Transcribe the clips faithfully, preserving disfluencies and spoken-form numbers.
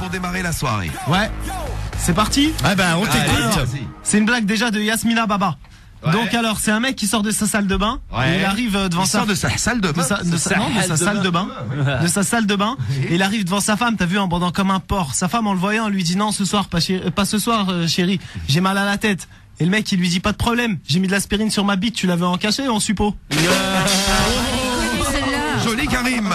pour démarrer la soirée. Ouais. C'est parti. Ah bah on t'écoute. C'est une blague déjà de Yasmina Baba. Ouais. Donc alors c'est un mec qui sort de sa salle de bain, Ouais. et il arrive euh, devant Il sa sort de sa salle de de bain. sa, de sa- non, de sa salle de bain, de sa salle de bain, et il arrive devant sa femme, t'as vu, en bandant comme un porc. Sa femme, en le voyant, lui dit non, ce soir, pas, chéri- euh, pas ce soir, euh, chérie, j'ai mal à la tête. Et le mec, il lui dit pas de problème, j'ai mis de l'aspirine sur ma bite, tu l'avais en cachet ou en suppôt? Celle-là. Joli Karim.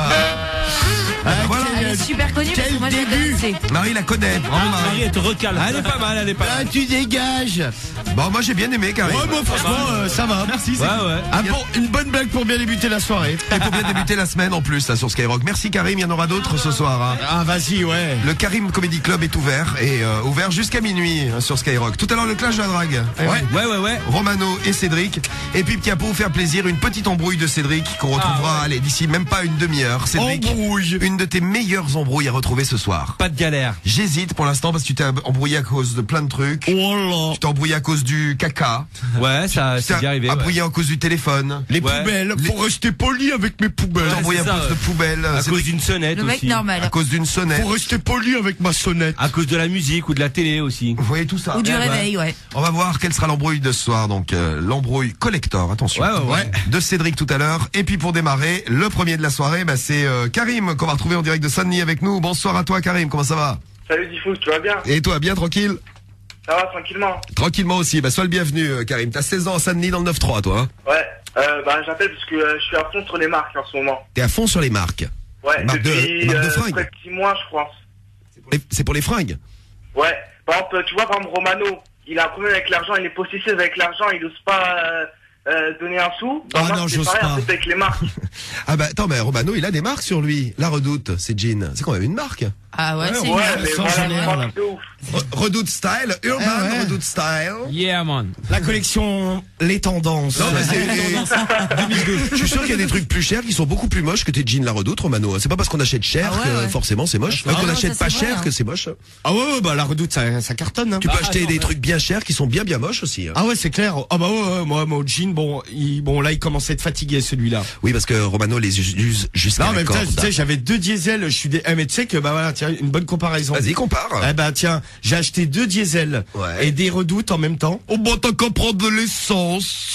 Voilà. Elle est super connue parce que moi je l'ai connaissais. Marie la connaît. Bravo Marie. Marie, elle te recale. Elle est pas mal, elle est pas Ah mal. tu dégages. Bon, moi j'ai bien aimé Karim. Ouais moi franchement euh, ça va. Merci, c'est Ouais, cool. ouais. Ah bon, une bonne blague pour bien débuter la soirée. Et pour bien débuter la semaine en plus là sur Skyrock. Merci Karim, il y en aura d'autres ce soir. Hein. Ah vas-y ouais. Le Karim Comedy Club est ouvert et euh, ouvert jusqu'à minuit hein, sur Skyrock. Tout à l'heure le clash de la drague. Eh oui. Ouais, ouais, ouais. Romano et Cédric. Et puis tiens, pour vous faire plaisir, une petite embrouille de Cédric qu'on retrouvera allez, d'ici même pas une demi-heure. Cédric, Embrouille. une de tes meilleures embrouilles à retrouver ce soir. Pas de galère. J'hésite pour l'instant parce que tu t'es embrouillé à cause de plein de trucs. Oh là. Tu t'es embrouillé à cause du caca. Ouais, ça, Tu c'est t'es déjà arrivé. ouais. embrouillé à cause du téléphone. Les Ouais. poubelles, Les- faut rester poli avec mes poubelles. Tu t'es embrouillé à c'est ça, cause de ouais. poubelle. À Cédric, cause d'une sonnette Le mec aussi. normal. à cause d'une sonnette. Faut rester poli avec ma sonnette. À cause de la musique ou de la télé aussi. Vous voyez tout ça. Ou du ouais. réveil, ouais. On va voir quelle sera l'embrouille de ce soir. Donc euh, l'embrouille collector, attention. Ouais, ouais, ouais. De Cédric tout à l'heure. Et puis pour démarrer, le premier de la soirée, bah, c'est euh, Karim qu'on va retrouver en direct de Saint-Denis avec nous. Bonsoir à toi Karim, comment ça va? Salut Diffouz, tu vas bien? Et toi, bien tranquille? Ça va tranquillement? Tranquillement aussi, bah sois le bienvenu euh, Karim. T'as seize ans à Saint-Denis dans le neuf trois toi. Hein. Ouais, euh, bah j'appelle parce que euh, je suis à fond sur les marques en ce moment. T'es à fond sur les marques. Ouais, Marque de- depuis marque de euh, fringues. près de six mois je pense. C'est pour les- C'est pour les fringues. Ouais, par exemple, tu vois par exemple Romano, il a un problème avec l'argent, il est possessif avec l'argent, il n'ose pas euh, euh, donner un sou. Ah Moi, non, c'est j'ose pareil, pas. un peu avec les marques. Ah bah attends, mais Romano il a des marques sur lui. La Redoute, c'est jean. C'est quand même une marque. Ah ouais, c'est Ouais, une- mais sans voilà, génère, une là. marque de ouf. Re- Redoute Style, Urban Ah ouais. Redoute Style. Yeah, man. La collection Les Tendances. Non, mais c'est. Je suis sûr qu'il y a des trucs plus chers qui sont beaucoup plus moches que tes jeans La Redoute, Romano. C'est pas parce qu'on achète cher Ah ouais, que ouais. forcément c'est moche. Ah Même qu'on non, achète ça, pas c'est vrai, cher hein. que c'est moche. Ah ouais, ouais, bah la Redoute ça, ça cartonne. Hein. Tu peux Ah, acheter attends, des mais- trucs bien chers qui sont bien bien moches aussi. hein. Ah ouais c'est clair. Ah bah ouais, ouais moi mon jean bon il, bon là il commençait à être fatigué celui-là. Oui, parce que Romano les use use jusqu'à Non la mais putain, corde. tu sais j'avais deux diesels. Je suis des. Eh, mais tu sais que bah voilà tiens une bonne comparaison. Vas-y, compare. Eh ben tiens, j'ai acheté deux diesels Ouais. et des redoutes en même temps. Oh bah t'as qu'à prendre de l'essence.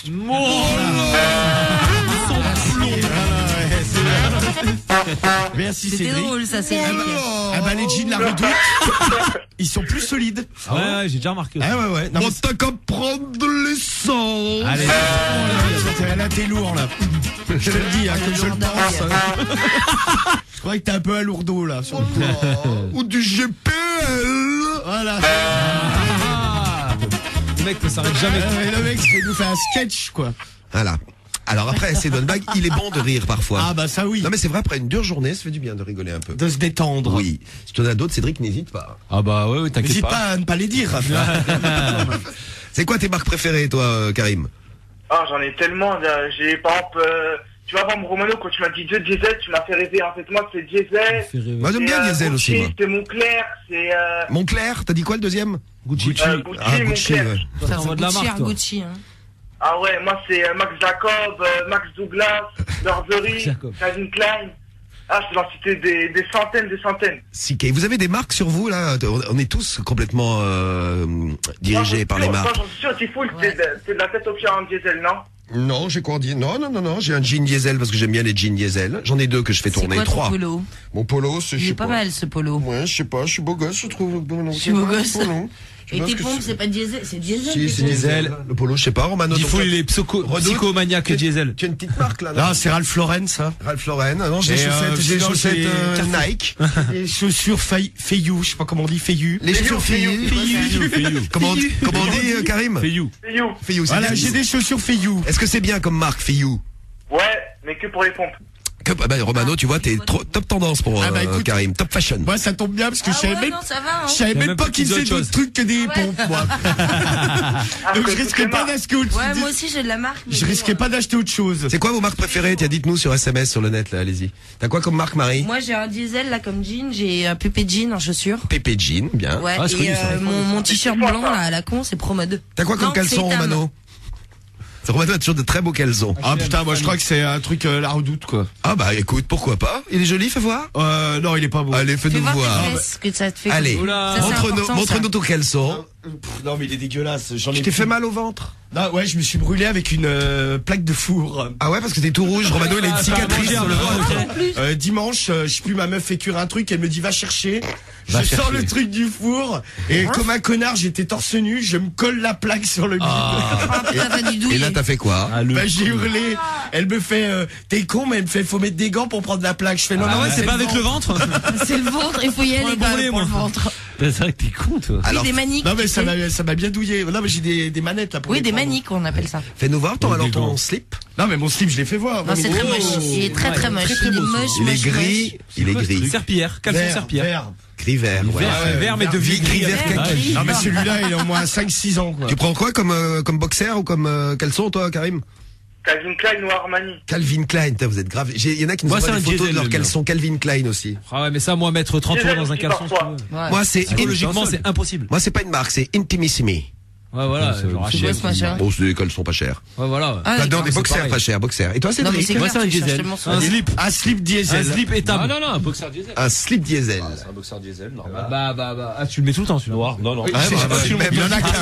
Merci C'était Cédric. drôle ça, c'est Ah bah les jeans la redoute, ils sont plus solides. Ouais, ouais, j'ai déjà remarqué aussi. Ah ouais ouais. Non, Bon mais t'as qu'à prendre de l'essence. Allez. c'est- là t'es lourd là. Je te le dis hein, comme je le pense. hein. Je crois que t'es un peu à lourdeau là. Sur le coup. Ou du G P L. Voilà. Ah. Le mec ne s'arrête jamais. Euh, le mec il nous fait un sketch quoi. Voilà. Alors après, c'est bonne blague. Il est bon de rire parfois. Ah bah ça oui. Non mais c'est vrai, après une dure journée, ça fait du bien de rigoler un peu. De se détendre. Oui. Si tu en as d'autres, Cédric, n'hésite pas. Ah bah ouais, ouais, t'inquiète N'hésite pas. pas à ne pas les dire. C'est quoi tes marques préférées, toi, euh, Karim? Ah, j'en ai tellement. euh, J'ai par exemple, euh, tu vois par exemple Romano, quand tu m'as dit deux diesel, tu m'as fait rêver. En fait, moi c'est diesel. Moi, j'aime bien c'est, euh, Diesel aussi, Gucci, moi. C'est Moncler, c'est euh, Moncler, t'as dit quoi le deuxième? Gucci. euh, Gucci, Ah, Gucci, Moncler. ouais. Toi, Ça, t'envoies de la Gucci, marque, toi. Gucci, hein. Ah ouais, moi c'est euh, Max Jacob, euh, Max Douglas, Burberry, Jacob. Calvin Klein. Ah, je vais en citer des, des centaines, des centaines. Si, Kay, vous avez des marques sur vous, là? On est tous complètement euh, dirigés Moi, par les j'en suis sûr- marques. moi, j'en suis sûr, Tifoul, Ouais. c'est de, c'est de la tête au pied en diesel, non? Non, j'ai quoi dire? Non, non, non, non, j'ai un jean diesel parce que j'aime bien les jeans diesel. J'en ai deux que je fais C'est tourner. quoi ton Trois. polo? Mon polo, c'est, je Il sais est pas mal ce polo. Ouais, je sais pas, je suis beau gosse, je trouve. Je suis beau gosse. Et tes pompes, c'est pas diesel, c'est diesel. Si, tes c'est pompes. diesel. Le polo, je sais pas, Romano. Il donc faut toi- il est psycho, Redoute. psychomaniaque Tu- diesel. Tu as une petite marque, là, non? Là c'est Ralph Lauren ça. Ralph Lauren. Ah non, j'ai des Et, euh, chaussettes, j'ai des sinon, chaussettes c'est euh, Carrefour. Nike. Les chaussures Fay- Fayou, je sais pas comment on dit Fayou. Les chaussures Fayou, Fayou. Fayou. Comment on dit, comment on dit, euh, Karim? Fayou. C'est you. Fayou, c'est Voilà, bien. j'ai des chaussures Fayou. Est-ce que c'est bien comme marque, Fayou? Ouais, mais que pour les pompes. Que- ah bah, Romano, tu vois, t'es trop, top tendance pour Ah bah, euh, écoute. Karim, top fashion. Moi ça tombe bien parce que Ah je savais ouais, même, non, ça va, hein. je savais même pas qu'ils qu'ils faisaient faisaient d'autres trucs que des Ouais. pompes moi. Ah, Donc que je toutes risquais les pas marques. d'acheter autre Ouais, moi aussi j'ai de la marque. mais Je bon, risquais euh, pas d'acheter autre chose. C'est quoi vos marques préférées? Tiens, dites-nous sur S M S, sur le net, là, allez-y. T'as quoi comme marque, Marie? Moi j'ai un diesel là comme jean, j'ai un pépé jean en chaussures. Pépé Jean, bien. Ouais, Ah, c'est et connu, ça. euh, mon, mon t-shirt C'est quoi, blanc ça là à la con, c'est Promode. T'as quoi comme Non, caleçon, c'est Tam. Romano? Romano a toujours de très beaux caleçons. Ah putain, moi je crois que c'est un truc euh, la redoute quoi. Ah bah écoute, pourquoi pas? Il est joli, fais voir. Euh, non, il est pas beau. Allez, fais-nous Fais voir voir. tes fesses, que ça te fait. Allez, Oula. Ça, c'est montre-nous, important, montre-nous ça. ton caleçon. Pff, non mais il est dégueulasse. J'en ai Tu t'es plus. fait mal au ventre? Non, ouais, je me suis brûlé avec une euh, plaque de four. Ah ouais, parce que t'es tout rouge. Romano, il a une cicatrice sur le ventre. Euh, dimanche, euh, je sais plus, ma meuf fait cuire un truc, elle me dit va chercher. Va je sors chercher. le truc du four et comme un connard, j'étais torse nu, je me colle la plaque sur le bide. Ah putain, t'as du douillet. Et là, t'as fait quoi? Bah, j'ai hurlé. Elle me fait, euh, t'es con, mais elle me fait, faut mettre des gants pour prendre la plaque. Je fais non, non, Ah ouais, c'est pas avec le ventre? C'est le ventre, il faut y aller Ouais, quand brûlé, même pour le moi. ventre. C'est vrai que t'es con, toi. Alors, Oui, des maniques. Non mais tu ça sais. m'a ça m'a bien douillé. Non mais j'ai des, des manettes là pour Oui, les des prendre. maniques, on appelle ça. fais-nous voir ton, Oui, alors des ton gants. slip. Non mais mon slip je l'ai fait voir. Non, c'est très Oh. moche. Il est très très moche. très, très Il est beau, moche, Il est moche, gris, il est gris. Serpillière, caleçon Vert, serpillière. vert. Gris vert, ouais. Vert, ouais, vert, mais de gris, gris, gris, vert, Ouais. kaki. Non mais celui-là il a au moins cinq six ans quoi. Tu prends quoi comme, euh, comme boxer ou comme euh, caleçon, toi, Karim? Calvin Klein ou Armani. Calvin Klein, putain, vous êtes grave. Il y en a qui nous Moi, envoient c'est des un photos de diesel, leurs le caleçons Calvin Klein aussi. Ah ouais, mais ça, moi, mettre trente Diesel euros dans un aussi, caleçon, parfois. si tu veux. Ouais. Moi, c'est Psychologiquement, c'est impossible. Moi, c'est pas une marque, c'est Intimissimi. Ouais, voilà, c'est- genre C'est quoi H&M. ce machin? Bon, c'est des caleçons pas chers. Ouais, voilà. Ah, Là-dedans, d'accord. des c'est boxers pareil. pas chers, boxers. Et toi, Non, mais Cédric? c'est Moi, clair, c'est un tu cherches diesel. tellement sur Un les- slip. Un slip diesel. Un slip étable. Ah non, non, un boxer diesel. Un slip diesel. C'est un boxer diesel, normal. Bah, bah, bah. Ah, tu le mets tout le temps, celui-là. Noir, non, non. Ah, bah, bah, Il même- en a qu'un.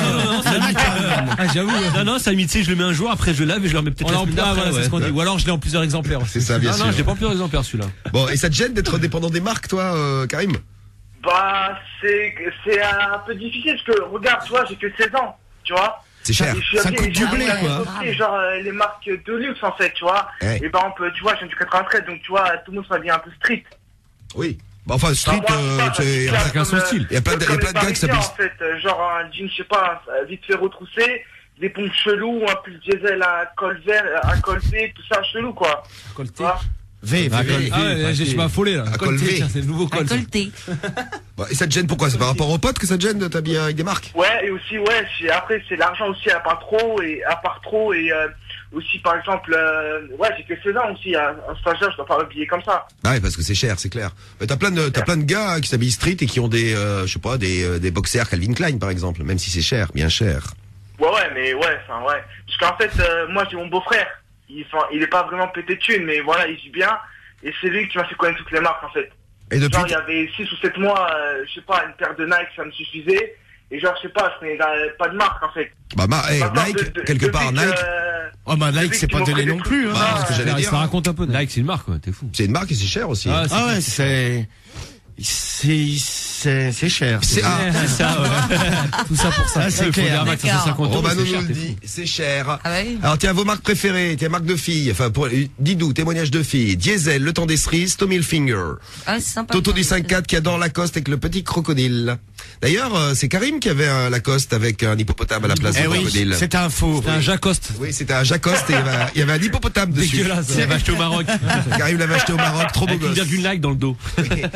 Ah, j'avoue. Non, non, ça limite, tu sais, je le mets un jour, après je le lave et je le remets peut-être On la en semaine ah, d'après. voilà, c'est ouais. ce qu'on dit. Ou alors, je l'ai en plusieurs exemplaires. C'est ça, bien Ah sûr. non, je l'ai pas en plusieurs exemplaires, celui-là. Bon, et ça te gêne d'être dépendant des marques, toi, euh, Karim? Bah, c'est c'est un peu difficile parce que, regarde, tu vois, j'ai que seize ans, tu vois. C'est cher. Et je suis Ça assez- coûte du j'ai blé, assez quoi. associé, genre euh, les marques de luxe en fait, tu vois. Ouais. Et par exemple, tu vois, je viens du quatre-vingt-treize, donc tu vois, tout le monde ça devient un peu street. Oui. Bah, enfin, street, Bah, moi, euh, ça, c'est- c'est clair, chacun son comme, style. euh, Il y a plein de- il y a comme plein les de gars qui Parisiens, s'habillent. en fait, euh, genre un jean, je sais pas, un- vite fait retroussé, des pompes chelous, un pull diesel, un col vert, un col V, tout ça chelou quoi. Tu vois. V, Ah, V, V. ouais, j'ai- je m'ai affolé, là. Un col V. Tiens, c'est le nouveau col. ça. Récolté. Bon, et ça te gêne pourquoi? C'est par rapport aux potes que ça te gêne de t'habiller avec des marques? Ouais, et aussi, ouais, c'est- après, c'est l'argent aussi à part trop, et à part trop, et euh, aussi, par exemple, euh, ouais, j'ai que seize ans aussi, un, un stagiaire, je dois pas m'habiller comme ça. Ah ouais, parce que c'est cher, c'est clair. Mais t'as plein de, t'as plein de gars qui s'habillent street et qui ont des, euh, je sais pas, des, euh, des boxers Calvin Klein, par exemple, même si c'est cher, bien cher. Ouais, ouais, mais ouais, enfin, ouais. Parce qu'en fait, euh, moi, j'ai mon beau-frère, il, enfin, il est pas vraiment pété de thunes, mais voilà, il vit bien, et c'est lui qui m'a fait connaître toutes les marques, en fait. Et depuis, Genre, il y avait six ou sept mois, euh, je sais pas, une paire de Nike, ça me suffisait, et genre, je sais pas, je prenais euh, pas de marque, en fait. bah, ma- hey, Maintenant, Nike, de- de- quelque depuis part, que, Nike, euh, Oh bah Nike depuis c'est que pas tu m'as donné fait non des plus. trucs, Hein. bah, c'est ce que j'allais Ça dire. raconte un peu. Nike, c'est une marque, ouais, t'es fou. C'est une marque et c'est cher aussi. Ah, Ah ouais, c'est c'est c'est c'est cher. C'est, ah, C'est ça, ouais. Tout ça pour ça. Ah, c'est Il faut clair. dire un max D'accord. cinq cent cinquante euros. Romano c'est cher, nous le t'es dit, fou. c'est cher. Ah ouais. Alors tiens, vos marques préférées, tiens, marques de filles, enfin, pour, Didou, témoignage de filles, Diesel, Le Temps des Cerises, Tommy Hilfiger, Ah, c'est sympa. Toto du cinq quatre qui adore Lacoste avec le petit crocodile. D'ailleurs, euh, c'est Karim qui avait un Lacoste avec un hippopotame à la place Eh du oui, crocodile. c'est un faux. C'est un Jacoste. Oui, c'était un Jacoste et il y avait, il y avait un hippopotame dessus. Dégueulasse. Il l'avait acheté au Maroc. Karim l'avait acheté au Maroc, trop beau Avec une gosse. virgule like dans le dos.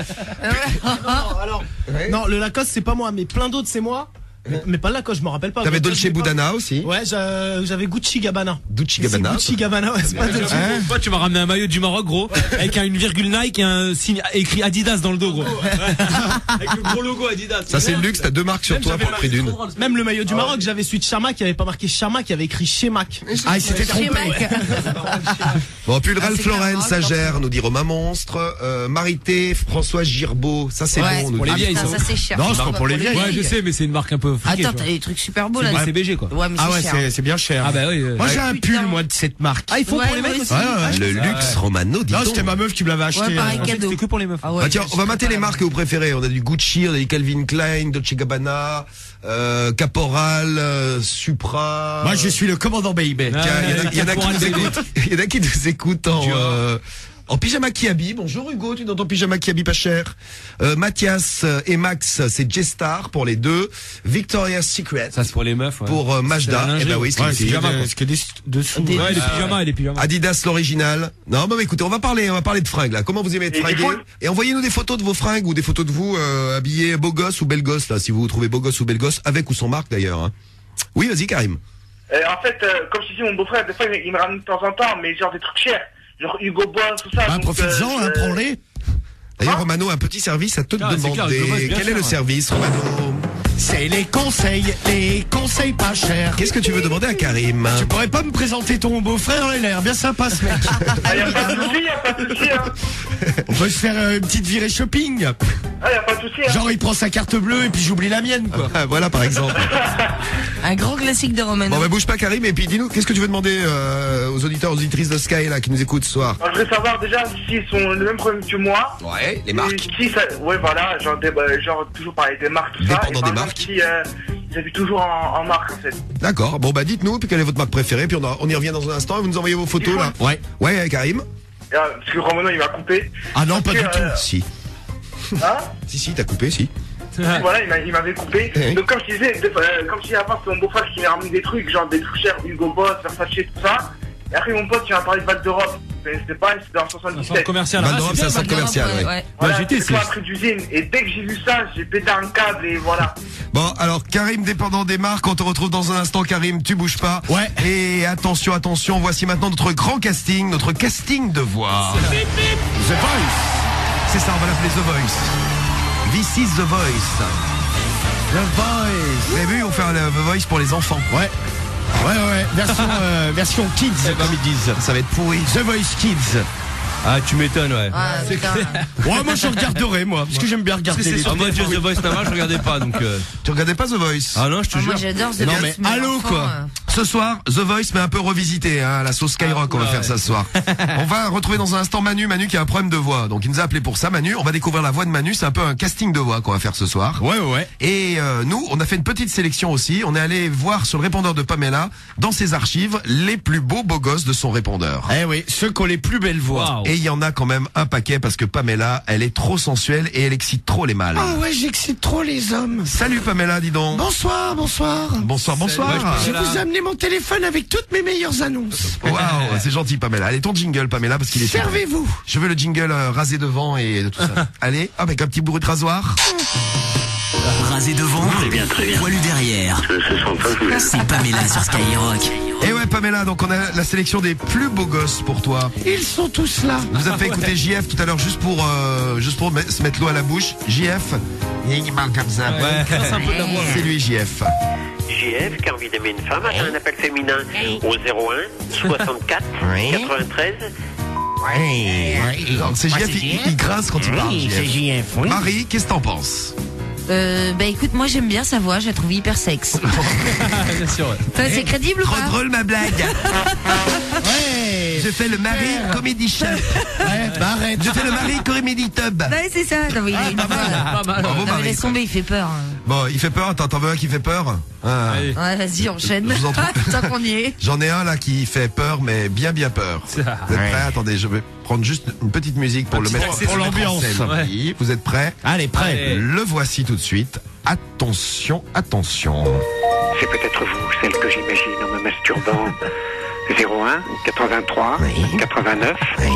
Non, alors, Ouais. non, le Lacoste, c'est pas moi, mais plein d'autres, c'est moi. Mais- Mais pas le Lacoste, je me rappelle pas. T'avais Je me Dolce rappelle pas. Budana aussi. Ouais, j'a- j'avais Gucci Gabbana. Gucci Mais c'est Gabbana. Gucci Gabbana, ouais, c'est pas Dolce. Hein Moi, tu m'as ramené un maillot du Maroc, gros, avec un- une virgule Nike et un signe écrit Adidas dans le dos, gros. Avec le gros logo Adidas. Ça, c'est le luxe, t'as deux marques sur toi pour le prix d'une. Même le maillot du Maroc, j'avais celui de Sharma qui avait pas marqué Sharma, qui avait écrit Chemac. Ah, il s'était Chez trompé. Mac. Bon, puis le Ralph c'est Lauren, clair, ça gère, nous dit Romain Monstre. Euh, Marité, François Girbeau, ça c'est Ouais, bon. Nous pour les dit. vieilles, Ah, ça. ça, c'est cher. Non, c'est pas pour les vieilles. Ouais, je sais, mais c'est une marque un peu friquée. Attends, tu t'as vois. des trucs super beaux C'est là. B C B G, quoi. Ouais, mais Ah c'est ouais, cher. c'est c'est bien cher. Ah bah oui. euh, Moi j'ai un Putain. pull moi de cette marque. Ah, ils font Ouais, pour les moi mecs aussi. aussi. Ouais, ouais. Le luxe Romano, dis Non, donc. c'était ma meuf qui me l'avait acheté. Ouais, pareil, euh. cadeau. C'était que pour les meufs. Ah ouais, Bah tiens, je on va sais mater pas, les là. marques que vous préférez. On a du Gucci, on a du Calvin Klein, Dolce Gabbana, euh, Caporal, euh, Supra. Moi je suis le commandant Baby. Tiens, il y en a- il y en a qui Caporal nous bébé. écoutent. Il y en a qui nous écoutent en, Tu vois. euh, en pyjama Kiabi. Bonjour Hugo, tu es dans ton pyjama Kiabi pas cher. Euh, Mathias et Max, c'est J-Star pour les deux. Victoria's Secret Ça, c'est pour les meufs. ouais. pour euh, C'est la Majda. Eh lingerie, ben oui, c'est Ouais, une c'est fille. pyjama, que quoi. des- c'est que des dessous. Des- Ouais, les pyjamas et les pyjamas. Adidas l'original. Non, mais écoutez, on va parler, on va parler de fringues là. Comment vous aimez être Et fringué? des poules. Et envoyez-nous des photos de vos fringues ou des photos de vous euh, habillés beau gosse ou belle gosse là, si vous vous trouvez beau gosse ou belle gosse, avec ou sans marque d'ailleurs. Hein. Oui, vas-y Karim. Euh, en fait, euh, comme je te dis, mon beau-frère, des fois, il, il me ramène de temps en temps, mais genre des trucs chers. Genre Hugo Boss, tout ça. Bah donc, profites-en, euh, hein, je- prends-les. D'ailleurs, Hein Romano, un petit service à te Ah, c'est demander. clair, Hugo Boss, bien Quel est sûr, le ouais. service, Romano? C'est les conseils, les conseils pas chers. Qu'est-ce que tu veux demander à Karim? Tu pourrais pas me présenter ton beau-frère? Il a l'air bien sympa ce mec. Ah, y a pas de souci, y a pas de souci, hein. On peut se faire euh, une petite virée shopping. Ah, y a pas de souci, hein. Genre il prend sa carte bleue et puis j'oublie la mienne quoi. Ah, voilà par exemple. Un grand classique de Romano. Bon bah bouge pas Karim et puis dis-nous qu'est-ce que tu veux demander euh, aux auditeurs, aux auditrices de Sky là qui nous écoutent ce soir. Alors, je voudrais savoir déjà s'ils sont le même problème que moi. Ouais, les Et marques. Si ça, ouais, voilà, genre, des, bah, genre toujours parler des marques, tout ça. Dépendant Et par des exemple, marques. Si, euh, ils habitent toujours en, en marque, en fait. D'accord. Bon bah dites-nous puis quelle est votre marque préférée puis on, a- on y revient dans un instant et vous nous envoyez vos photos là. Ouais. Ouais Karim. Et, euh, parce que Romano, il m'a coupé. Ah non pas Parce du que, tout. euh, Si. Hein? Si si t'as coupé si. Voilà, il m'a- il m'avait coupé. Ouais. Donc, comme je disais, des fois, euh, comme je disais avant, c'est mon beau-frère qui m'a ramené des trucs, genre des trucs chers, Hugo Boss, Versace, tout ça. Et après, mon pote, il m'a parlé de Val d'Europe. C'était pas, c'était en Un centre soixante-dix-sept. commercial. Val Ah, d'Europe, c'est c'est un bien, centre commercial. Ouais. Ouais. Voilà, Bah, j'étais, c'est pas c'est- un truc d'usine. Et dès que j'ai vu ça, j'ai pété un câble et voilà. Bon alors Karim dépendant des marques, on te retrouve dans un instant Karim, tu bouges pas. Ouais. Et attention attention, voici maintenant notre grand casting, notre casting de voix. The Voice. C'est ça, on va l'appeler The Voice. This is The Voice. The Voice. Vous avez vu, on fait le The Voice pour les enfants. Ouais. Ouais ouais. Version euh, version kids comme ils disent. Ça va être pourri. The Voice Kids. Ah, tu m'étonnes, ouais. Ah, putain. Ouais moi je regarderai moi parce que j'aime bien regarder les Ah, moi, The Voice Nama, je regardais pas, donc. euh, Tu regardais pas The Voice? Ah non, je te Ah, moi jure. j'adore The Non, Voice, mais allô, l'enfant, quoi. euh, Ce soir, The Voice mais un peu revisité, hein, la sauce Skyrock, on va Ah, faire ouais. ça ce soir. On va retrouver dans un instant Manu, Manu qui a un problème de voix, donc il nous a appelé pour ça. Manu, on va découvrir la voix de Manu, c'est un peu un casting de voix qu'on va faire ce soir. Ouais ouais. Et euh, nous, on a fait une petite sélection aussi. On est allé voir sur le répondeur de Pamela, dans ses archives, les plus beaux beaux gosses de son répondeur. Eh oui, ceux qui ont les plus belles voix. Waouh. Et il y en a quand même un paquet parce que Pamela, elle est trop sensuelle et elle excite trop les mâles. Ah ouais, j'excite trop les hommes. Salut Pamela, dis donc. Bonsoir, bonsoir. Bonsoir, bonsoir. Je Pamela. vous ai amené mon téléphone avec toutes mes meilleures annonces. Waouh, c'est gentil Pamela. Allez, ton jingle Pamela parce qu'il est super. Servez-vous. Je veux le jingle euh, rasé devant et de tout ça. Allez, hop, avec un petit bruit de rasoir. Rasé devant, poilu derrière. C'est Pamela sur Skyrock. Et ouais Pamela, donc on a la sélection des plus beaux gosses pour toi. Ils sont tous là. On vous a fait écouter J F tout à l'heure juste pour euh, juste pour me- se mettre l'eau à la bouche. J F, il parle comme ça. Ouais, c'est un peu de la voix. C'est lui J F. J F qui a envie d'aimer une femme a un appel féminin au zéro un soixante-quatre Oui. quatre-vingt-treize. Donc c'est J F, il, il grince quand il parle. J F. J F, oui. Marie, qu'est-ce que t'en penses? Euh, bah écoute, moi j'aime bien sa voix, je la trouve hyper sexe. Bien sûr, ouais. Enfin, c'est crédible ou Trop pas? drôle ma blague. Ouais. Je fais le mari comédie chef. Ouais, bah arrête. Je fais le mari comédie tub. Ouais, c'est ça. Non, mais il a une voix. Pas mal. Bravo Non, mais Marie. laisse tomber, il fait peur. hein. Bon, il fait peur. Attends, t'en veux un qui fait peur? Ah. Allez. Ouais, vas-y, enchaîne. Je vous en prie. Tant qu'on y est. J'en ai un là qui fait peur, mais bien bien peur. Vous êtes prêts? Attendez, je vais prendre juste une petite musique pour Un le petit mettre accès pour sur l'ambiance. Ouais. Oui, vous êtes prêts? Allez, prêt. Allez. Le voici tout de suite. Attention, attention. C'est peut-être vous, celle que j'imagine en me masturbant. zéro un quatre-vingt-trois Oui. quatre-vingt-neuf. Oui.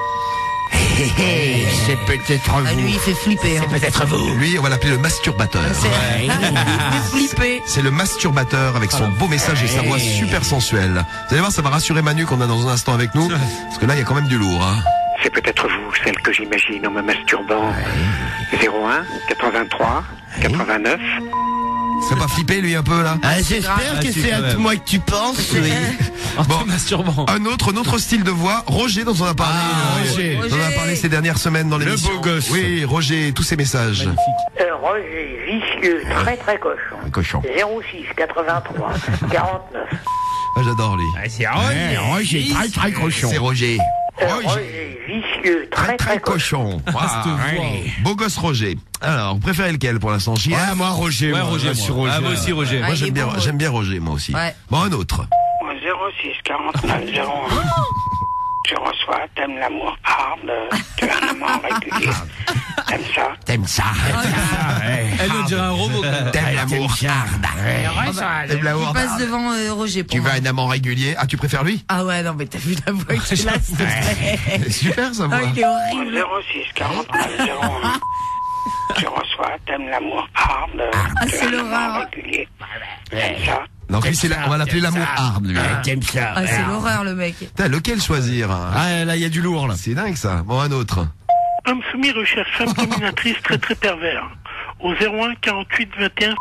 C'est peut-être Ah, vous. lui, il fait flipper. hein. Peut-être vous. Lui, on va l'appeler le masturbateur. C'est il fait flipper. C'est le masturbateur avec son beau message et sa voix super sensuelle. Vous allez voir, ça va rassurer Manu qu'on a dans un instant avec nous. Parce que là, il y a quand même du lourd. Hein. C'est peut-être vous, celle que j'imagine en me masturbant. zéro un quatre-vingt-trois quatre-vingt-neuf. Ça va pas flipper lui un peu là? Ah, j'espère Ah, que si, c'est quand à même. moi que tu penses. Oui. En Bon. te masturbant. Un autre, un autre style de voix, Roger dont on a parlé. Ah, euh, Roger. dont on a parlé ces dernières semaines dans Le l'émission. beau gosse. Oui, Roger, tous ses messages. Euh, Roger, vicieux, très très cochon. Un cochon. zéro six quatre-vingt-trois quarante-neuf. Ah, j'adore lui. C'est Roger. Roger, très très cochon. C'est Roger. Euh, Roger. Roger, vicieux, Très très très très cochon. cochon. Waouh. Beau gosse Roger. Alors, vous préférez lequel pour l'instant? J F? Ouais, moi Roger. Ouais, moi, Roger, je moi. suis Roger. Ah, moi aussi, Roger. Moi Ah, il j'aime est bien, bon, j'aime bien Roger moi aussi. Ouais. Bon, un autre. zéro six quarante-neuf zéro un. Je reçois, t'aimes l'amour hard, tu as un amant régulier. T'aimes ça? T'aimes ça? Elle nous dirait un robot. quand même. T'aimes l'amour hard. T'aimes l'amour Il passe hard. devant euh, Roger pour Tu veux moi. un amant régulier? Ah, tu préfères lui? Ah ouais, non, mais t'as vu la voix qu'il a, s'il te plaît. C'est super ça, Ah, voix. il est horrible. zéro six quarante-neuf zéro un. Je reçois, t'aimes l'amour hard, tu c'est as un l'horreur. amant régulier. T'aimes ça? Donc lui, c'est la- on va l'appeler l'amour hard, lui. T'aimes ça? Ah, c'est l'horreur, le mec. Putain, lequel choisir? hein Ah, là, il y a du lourd, là. C'est dingue ça. Bon, un autre. Homme soumis recherche femme dominatrice très très pervers. Au zéro un quarante-huit vingt et un.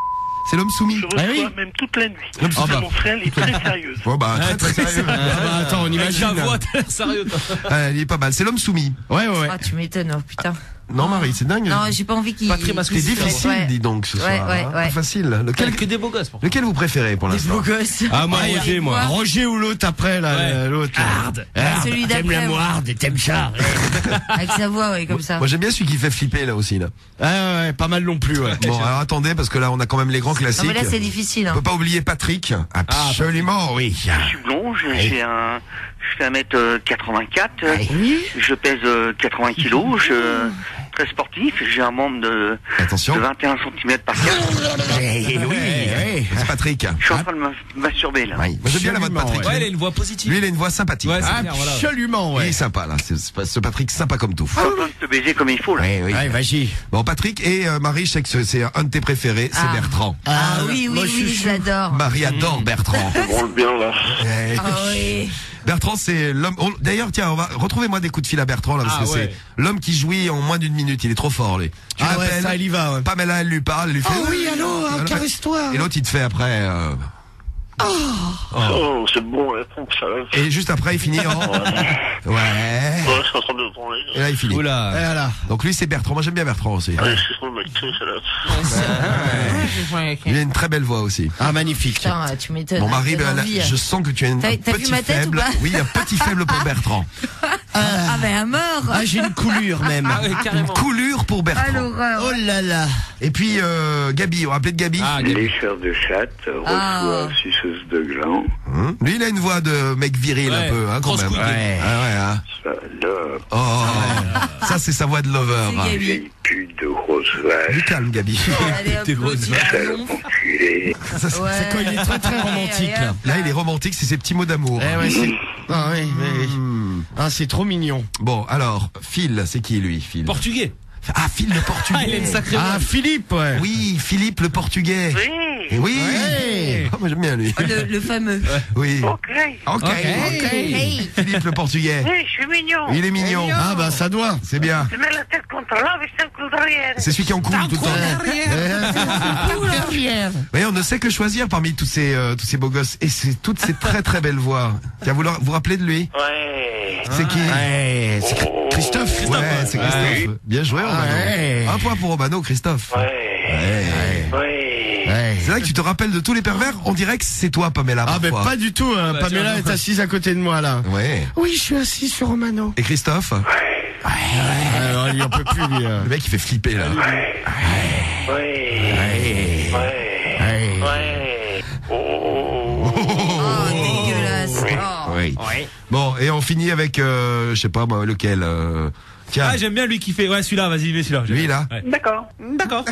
C'est l'homme soumis. Je reçois Ah oui. même toute la nuit. L'homme Ah soumis. bah. Mon frère, il est très sérieuse. Bon bah, Ouais, très, très très sérieux. sérieux. Ah bah, attends, on imagine. Avec ta voix, t'as l'air sérieux, toi. Ouais, il est pas mal. C'est l'homme soumis. Ouais, ouais, ouais. Ah, tu m'étonnes, oh putain. Non, Marie, c'est dingue. Non, j'ai pas envie qu'il. Pas très masculin. C'est difficile, Ouais. dis donc, ce Ouais, soir. ouais, hein. ouais. Pas facile. Lequel, Que des beaux gosses, pour lequel vous préférez pour Des l'instant? beaux gosses. Ah, moi, Ouais, Roger, moi. ouais. Roger ou l'autre après, là, Ouais. l'autre. Hard. Celui T'aimes d'après. la moirde et t'aimes ça. Avec sa voix, ouais, comme ça. Moi, j'aime bien celui qui fait flipper, là aussi, là. Ouais, ouais, ouais, pas mal non plus, ouais. Bon, alors attendez, parce que là, on a quand même les grands Non, classiques. mais là, c'est difficile. On Hein. peut pas oublier Patrick. Absolument, oui. Je suis blond, je- j'ai un, je fais un mètre quatre-vingt-quatre, euh, je pèse euh, quatre-vingts kilos, je très sportif, j'ai un membre de, Attention. de vingt et un centimètres par quatre. Eh oui, oui. C'est Patrick. Je suis en train de me masturber là. Oui. Moi, j'aime bien la voix de Absolument, Patrick. Ouais, il a une voix positive. Lui, il a une voix sympathique. Ouais, c'est Ah, clair, voilà. absolument, Il est ouais. sympa, là. C'est c'est ce Patrick sympa comme tout. Je suis en train de te baiser comme il faut là. Oui, oui. Ouais, vas-y. Bon, Patrick et euh, Marie, je sais que c'est- c'est un de tes préférés, c'est Ah. Bertrand. Ah oui, oui, moi, oui, je je l'adore. Marie adore Bertrand. Branle bien là. Eh, Ah oui. Bertrand, c'est l'homme. on- D'ailleurs, tiens, on va retrouvez-moi des coups de fil à Bertrand là, parce Ah, que ouais. c'est l'homme qui jouit en moins d'une minute. Il est trop fort, lui. Tu Ah ouais, l'appelles, ça, il y va, ouais. Pamela, elle lui parle, elle lui fait. Oh oui, allô, Alors, caresse-toi. Et l'autre, il te fait après. euh, Oh, c'est bon, la pompe, ça va. Et juste après, il finit en. Ouais. Ouais, je suis en train de branler. Et là, il finit. Oula. Voilà. Donc lui, c'est Bertrand. Moi, j'aime bien Bertrand aussi. Allez, excuse-moi, ma clé, c'est là. Il a une très belle voix aussi. Ah, magnifique. Putain, tu m'étonnes. Bon, Marie, Donne ben, là, envie, hein. je sens que tu as une, T'as- un t'as vu petit ma tête ou faible. pas Oui, un petit faible pour Bertrand. Ah, ben à mort. Ah, j'ai une coulure même. Ah, ouais, Une carrément. coulure pour Ah, Bertrand. l'horreur. Oh là là. Et puis euh, Gabi, vous vous rappelez de Gabi Ah, Gabi. Lécheur de chatte, Ah. reçoit suceuse de gland. Hum Lui, il a une voix de mec viril Ouais, un peu, hein, quand grosse même. couille. Ouais. Ah ouais, hein. Ça love. Oh, ça c'est sa voix de lover. C'est Gabi. Vieille pute de grosse vache. Du calme, Gabi. Allez, hop, T'es grosse l'autre, vache. il gonfle. Enculé. Ça, c'est- Ouais. C'est quand il est très très romantique là. Là, il est romantique, c'est ses petits mots d'amour. Eh ouais, c'est. Ah oui, oui, oui. Hum. Ah, c'est trop mignon. Bon, alors, Phil, c'est qui lui, Phil Portugais. Ah, Phil le portugais. Ah, il a une sacrée Ah, voix. Philippe, ouais. Oui, Philippe le portugais. Oui, Et oui. Ouais. Ah, moi j'aime bien lui. Le, le fameux. Oui. ok. Ok. Ok. ok. Hey. Philippe le portugais. Oui, je suis mignon. Il est mignon. Ah, bah ça doit. C'est bien. Je mets la tête contre l'homme et c'est un coup derrière. C'est celui qui en coule tout le temps. Oui, on ne sait que choisir parmi tous ces euh, tous ces beaux gosses et c'est toutes ces très très belles voix. Tiens, vous vous vous rappelez de lui? Ouais. C'est qui? Ouais, c'est Christophe. Ouais, c'est Christophe. Bien joué, Romano. Ouais. Un point pour Romano, Christophe. Ouais. Ouais. Ouais. Ouais. C'est vrai que tu te rappelles de tous les pervers. On dirait que c'est toi, Pamela. Ah, ben parfois. pas du tout. Hein. Bah, Pamela tiens, est assise à côté de moi là. Ouais. Oui, je suis assis sur Romano. Et Christophe? Alors, il en peut plus lui. hein. Le mec, il fait flipper là. Ouais. Ouais. Ouais. Ouais. Oh. Oh, dégueulasse. Oh. Oui. Bon, et on finit avec, euh, je sais pas moi, lequel. euh, Tiens, Ah, j'aime bien lui qui fait. Ouais, celui-là, vas-y, mets celui-là. lui là. Ouais. D'accord. D'accord.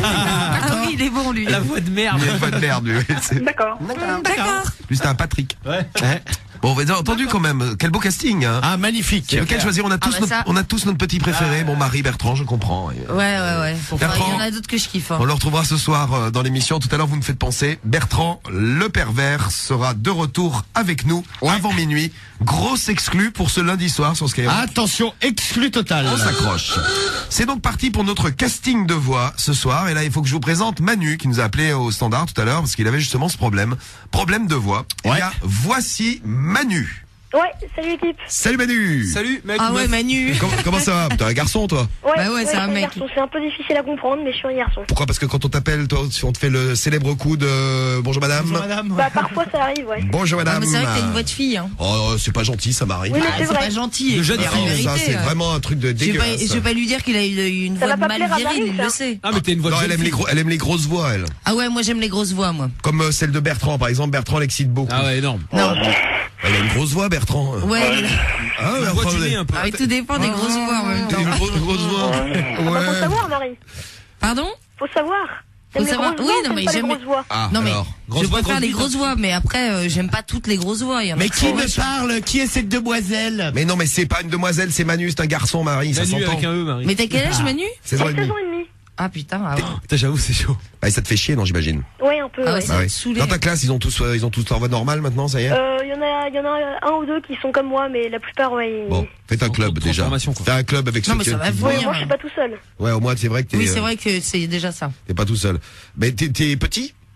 Ah oui, il est bon, lui. La voix de merde. Il a une voix de merde, lui. C'est- D'accord. D'accord. Lui, c'était un Patrick. Ouais. Bon, vous avez entendu quand même. Quel beau casting, hein. Ah, magnifique. Lequel choisir? On a tous, bah notre, ça. on a tous notre petit préféré. Bon, Marie, Bertrand, je comprends. Ouais, ouais, ouais. Enfin, Bertrand. il y en a d'autres que je kiffe. hein. On le retrouvera ce soir euh, dans l'émission. Tout à l'heure, vous me faites penser. Bertrand, le pervers, sera de retour avec nous avant minuit. Grosse exclu pour ce lundi soir sur Skyrock. Attention, exclu total. On s'accroche. C'est donc parti pour notre casting de voix ce soir. Et là, il faut que je vous présente Manu qui nous a appelé au standard tout à l'heure parce qu'il avait justement ce problème. Problème de voix. Eh Ouais. bien, voici Manu. Ouais, salut équipe. Salut Manu. Salut, mec. Ah ouais, meuf. Manu. Comment, comment ça va? T'es un garçon, toi? Ouais, Bah ouais, c'est un je suis mec. garçon. C'est un peu difficile à comprendre, mais je suis un garçon. Pourquoi? Parce que quand on t'appelle, toi, on te fait le célèbre coup de bonjour madame. Bonjour, madame. Bah parfois ça arrive, ouais. Bonjour Ah, madame. mais c'est vrai que t'as une voix de fille. Hein. Oh, c'est pas gentil, ça m'arrive. Oui, mais Ah, c'est c'est vrai. pas gentil. De jeune mais fille, en vérité, ça, c'est euh, vraiment un truc de Je vais, pas, dégueulasse. je vais pas lui dire qu'il a une, une Ça voix va pas mal plaire à virile, Marie, il ça. le sait. Ah, mais t'as une voix de Non, elle jeune aime, les fille. gros, elle aime les grosses voix, elle. Ah ouais, moi j'aime les grosses voix, moi. Comme euh, celle de Bertrand, par exemple. Bertrand l'excite beaucoup. Ah ouais, énorme. Non. Elle a une grosse voix, Bertrand. Ouais, mais- Ah, La voix Bertrand, du nez un peu. ah, oui, tout dépend des grosses voix en même t'as temps. une grosse, une grosse voix. Ah bah, faut Ouais. savoir, Marie. Pardon? Faut savoir. T'aimes les savoir. grosses Oui, voix ou non, t'aimes mais pas les j'aime- grosses voix? Ah, Non mais alors. grosse je voix, préfère grosse les bite, grosses voix, mais après euh, j'aime pas toutes les grosses voix. Il y en a Mais qui qui sont- me parle? Qui est cette demoiselle? Mais non, mais c'est pas une demoiselle, c'est Manu, c'est un garçon, Marie, ça Manu s'entend. avec un E, Marie. Mais t'as quel âge, Manu? seize ans et J'ai demi. seize ans et demi. Ah putain, ah ouais. Putain, j'avoue, c'est chaud. Ah, et ça te fait chier, non, j'imagine. Ouais, un peu, Ah ouais, ouais. ça Bah va oui. te saouler. Dans ta classe, ils ont tous, euh, ils ont tous leur voix normale maintenant, ça y est? Euh, y en a, y en a un ou deux qui sont comme moi, mais la plupart, ouais. ils- Bon, faites un club déjà. Transformation, quoi. Fais un club avec Non, ceux mais qui ça va qui- venir. Ouais, moi je suis pas tout seul. Ouais, au moins c'est vrai que t'es, Oui, c'est euh, vrai que c'est déjà ça. t'es pas tout seul. Mais t'es, t'es petit?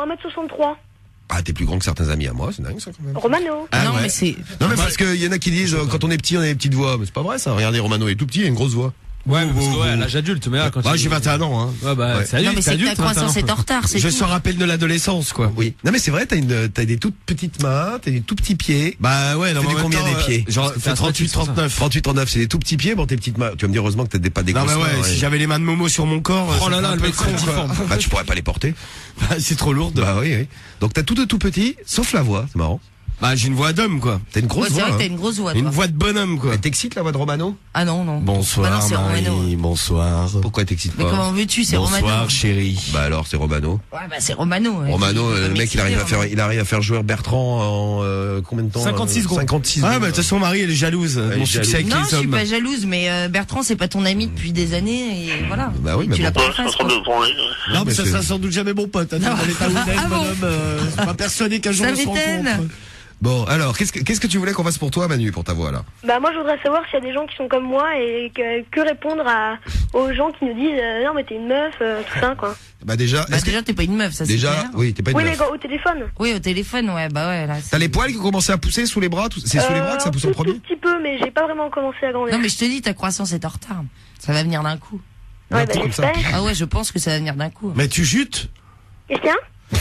un mètre soixante-trois. Ah, t'es plus grand que certains amis à moi, c'est dingue ça quand même. Romano. Ah, non, ouais. mais c'est. Non mais parce qu'il y en a qui disent euh, quand on est petit on a des petites voix, mais c'est pas vrai ça. Regardez, Romano est tout petit, il a une grosse voix. Ouais, mais parce que ouais, à l'âge adulte, mais là, quand Bah, tu- j'ai vingt et un ans, hein. Ouais, bah, Ouais. c'est adulte, Non, mais c'est c'est que adulte, ta croissance maintenant. est en retard, c'est Je tout. sors à peine de l'adolescence, quoi. Oui. Non mais c'est vrai, t'as une, t'as des toutes petites mains, t'as des tout petits pieds. Bah ouais, non, Fais mais du en combien même temps, des pieds euh, Genre, Parce que fait t'as trente-huit, trente-neuf. trente-huit, trente-neuf, c'est des tout petits pieds, bon tes petites mains. Tu vas me dire heureusement que t'as des- pas des Non, grosses mais ouais, mains, si j'avais les mains de Momo sur mon corps. Oh ça là ferait là, un le peu mec con, c'est quoi. difforme. Bah tu pourrais pas les porter. Bah, c'est trop lourd. Bah oui, oui. Donc t'as tout de tout petit, sauf la voix, c'est marrant. Bah, j'ai une voix d'homme, quoi. T'as une Ouais, grosse c'est voix. vrai que t'as hein. une grosse voix, Une toi. voix de bonhomme, quoi. Elle t'excite la voix de Romano? Ah non, non. Bonsoir, Bah non, c'est Marie, Romano. bonsoir. Pourquoi elle t'excite Mais pas? comment veux-tu, c'est Bonsoir, Romano. chérie. Bah alors c'est Romano. Ouais, bah c'est Romano. ouais. Romano, Tu peux euh, le pas mec il arrive à m'exciter, faire, il arrive à faire jouer Bertrand en euh, combien de temps? cinquante-six euh, secondes. cinquante-six Ah, secondes. bah, de toute façon, Marie, elle est jalouse. Elle est Mon succès avec Non, les je suis hommes. pas jalouse, mais euh, Bertrand, c'est pas ton ami depuis des années, et voilà. Bah oui, Et mais tu bon. l'as pas en face, quoi. Non, mais mais ça c'est- sera sans doute jamais mon pote. Hein, dans l'état où il est, Ah le bon bonhomme, euh, c'est pas persuadé qu'un jour Ça on se m'étonne. rencontre. Bon, alors, qu'est-ce que, qu'est-ce que tu voulais qu'on fasse pour toi, Manu, pour ta voix, là? Bah moi je voudrais savoir s'il y a des gens qui sont comme moi et que, que répondre à, aux gens qui nous disent euh, non mais t'es une meuf, euh, tout ça quoi. Bah, déjà, Bah est-ce que- déjà, t'es pas une meuf, ça c'est déjà, clair. oui, t'es pas une Oui mais meuf. quand- au téléphone. Oui, au téléphone, ouais, bah ouais, là. c'est- T'as les poils qui ont commencé à pousser sous les bras, tout- c'est sous les bras que ça Euh, pousse un en tout, premier? tout petit peu mais j'ai pas vraiment commencé à grandir. Non, mais je te dis, ta croissance est en retard. Ça va venir d'un coup. Ouais un bah truc comme ça. j'espère. Ah ouais, je pense que ça va venir d'un coup. Mais tu jutes Qu'est-ce qu'il y a?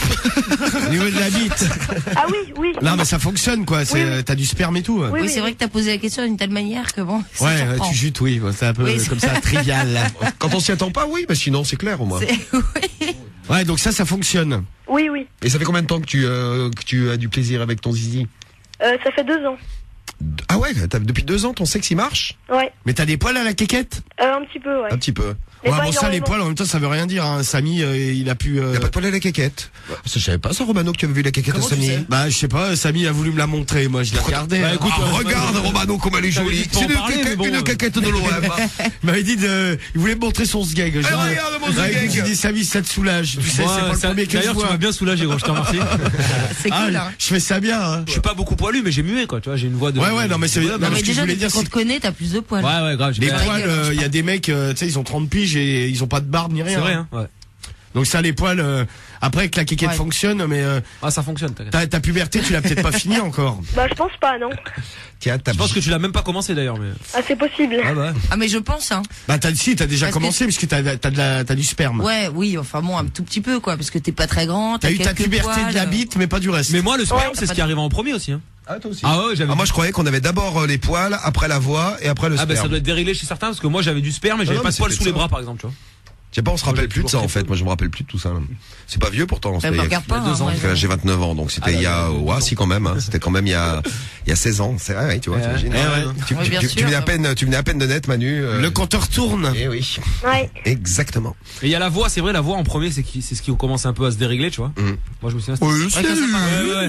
au niveau de la bite. Ah oui, oui. Non, mais ça fonctionne, quoi. C'est, Oui, oui. t'as du sperme et tout. Ouais, Oui, Oui, oui, c'est oui. vrai que t'as posé la question d'une telle manière que bon, ça ouais, surprend. tu jutes, oui. C'est un peu Oui, comme c'est- ça, trivial. Quand on s'y attend pas, oui, mais sinon c'est clair au moins. C'est- oui. Ouais, donc ça, ça fonctionne. Oui, oui. Et ça fait combien de temps que tu, euh, que tu as du plaisir avec ton zizi? Euh, ça fait deux ans. Ah ouais, t'as- depuis deux ans ton sexe il marche? Ouais. Mais t'as des poils à la quéquette? Euh, un petit peu, ouais. Un petit peu. Mais Ouais, pas bon, ça, les énormément. poils, en même temps, ça veut rien dire, hein. Samy, euh, il a pu, euh... Y a pas de poil à la quéquette. Ça, je savais pas ça, Romano, que tu avais vu la quéquette de Comment tu Samy. sais Bah, je sais pas, Samy a voulu me la montrer, moi, je l'ai regardé. Bah, hein. écoute, Ah, euh, regarde Romano comme elle est T'avais jolie. dit de pas C'est en une parler, quéquette, mais bon, une euh. quéquette de l'O M. Il m'avait dit de, il voulait me montrer son sgeg. Je Eh, dis, regarde mon ouais, sgeg. J'ai dit, Samy, ça te soulage. Tu sais, Ouais, c'est pas le ça- premier que je D'ailleurs, tu vois. m'as bien soulagé, gros, je te remercie. C'est Ah, cool, hein. je fais ça bien, hein. Je suis pas beaucoup poilu, mais j'ai mué, quoi, tu vois, j'ai une voix de. Ouais, ouais, non, mais c'est- Ouais, non, Non, mais mais ce que je déjà, voulais depuis dire, qu'on c'est- te connaît, t'as plus de poils. ouais, ouais, grave. j'ai Les bien- Ouais, poils, gueule, il je y a des mecs, euh, tu sais, ils ont trente piges et ils ont pas de barbe ni rien. C'est vrai, hein, ouais. Donc ça, les poils, euh, après que la quéquette Ouais. fonctionne, mais euh, Ah, ça fonctionne, t'inquiète. ta, ta puberté, tu l'as peut-être pas fini encore. Bah je pense pas, non. Tiens, t'as Je pense que tu l'as même pas commencé d'ailleurs, mais. Ah c'est possible. Ah bah. Ah, mais je pense, hein. Bah t'as si, t'as déjà Parce que- commencé parce que t'as t'as de la, t'as du sperme. Ouais, oui, enfin bon, un tout petit peu, quoi, parce que t'es pas très grand, T'as t'as eu ta quelques puberté poils. de la bite, mais pas du reste. Mais moi, le sperme, Ouais, c'est t'as ce pas qui de- arrive en premier aussi, hein. Ah, toi aussi. Ah ouais, j'avais. Ah, moi je croyais qu'on avait d'abord euh, les poils, après la voix et après le Ah sperme. bah ça doit être déréglé chez certains parce que moi j'avais du sperme et Non, j'avais non, pas mais de poils c'est sous les ça. bras par exemple, tu vois. Je sais pas, on se Moi, rappelle j'ai plus de ça toujours en fait. fait. Moi je me rappelle plus de tout ça. là. C'est pas vieux pourtant. C'était Bah, il y a- regarde pas, il y a deux hein, ans, ouais. Parce que là, j'ai vingt-neuf ans, donc c'était Ah, il y a, là, là, ouais, si quand même, hein, c'était quand même il y a, il y a seize ans. C'est, ouais, ouais, tu vois, Ouais. t'imagines. Eh ouais. Tu, Ouais, tu- bien tu- sûr, tu venais à ça peine, tu venais à peine de naître, Manu. euh, Le compteur tourne. Eh oui. Ouais. Exactement. Et il y a la voix, c'est vrai, la voix en premier, c'est qui, c'est ce qui commence un peu à se dérégler, tu vois. Mm. Moi je me souviens. c'était- Oui, Ouais, quand ça part-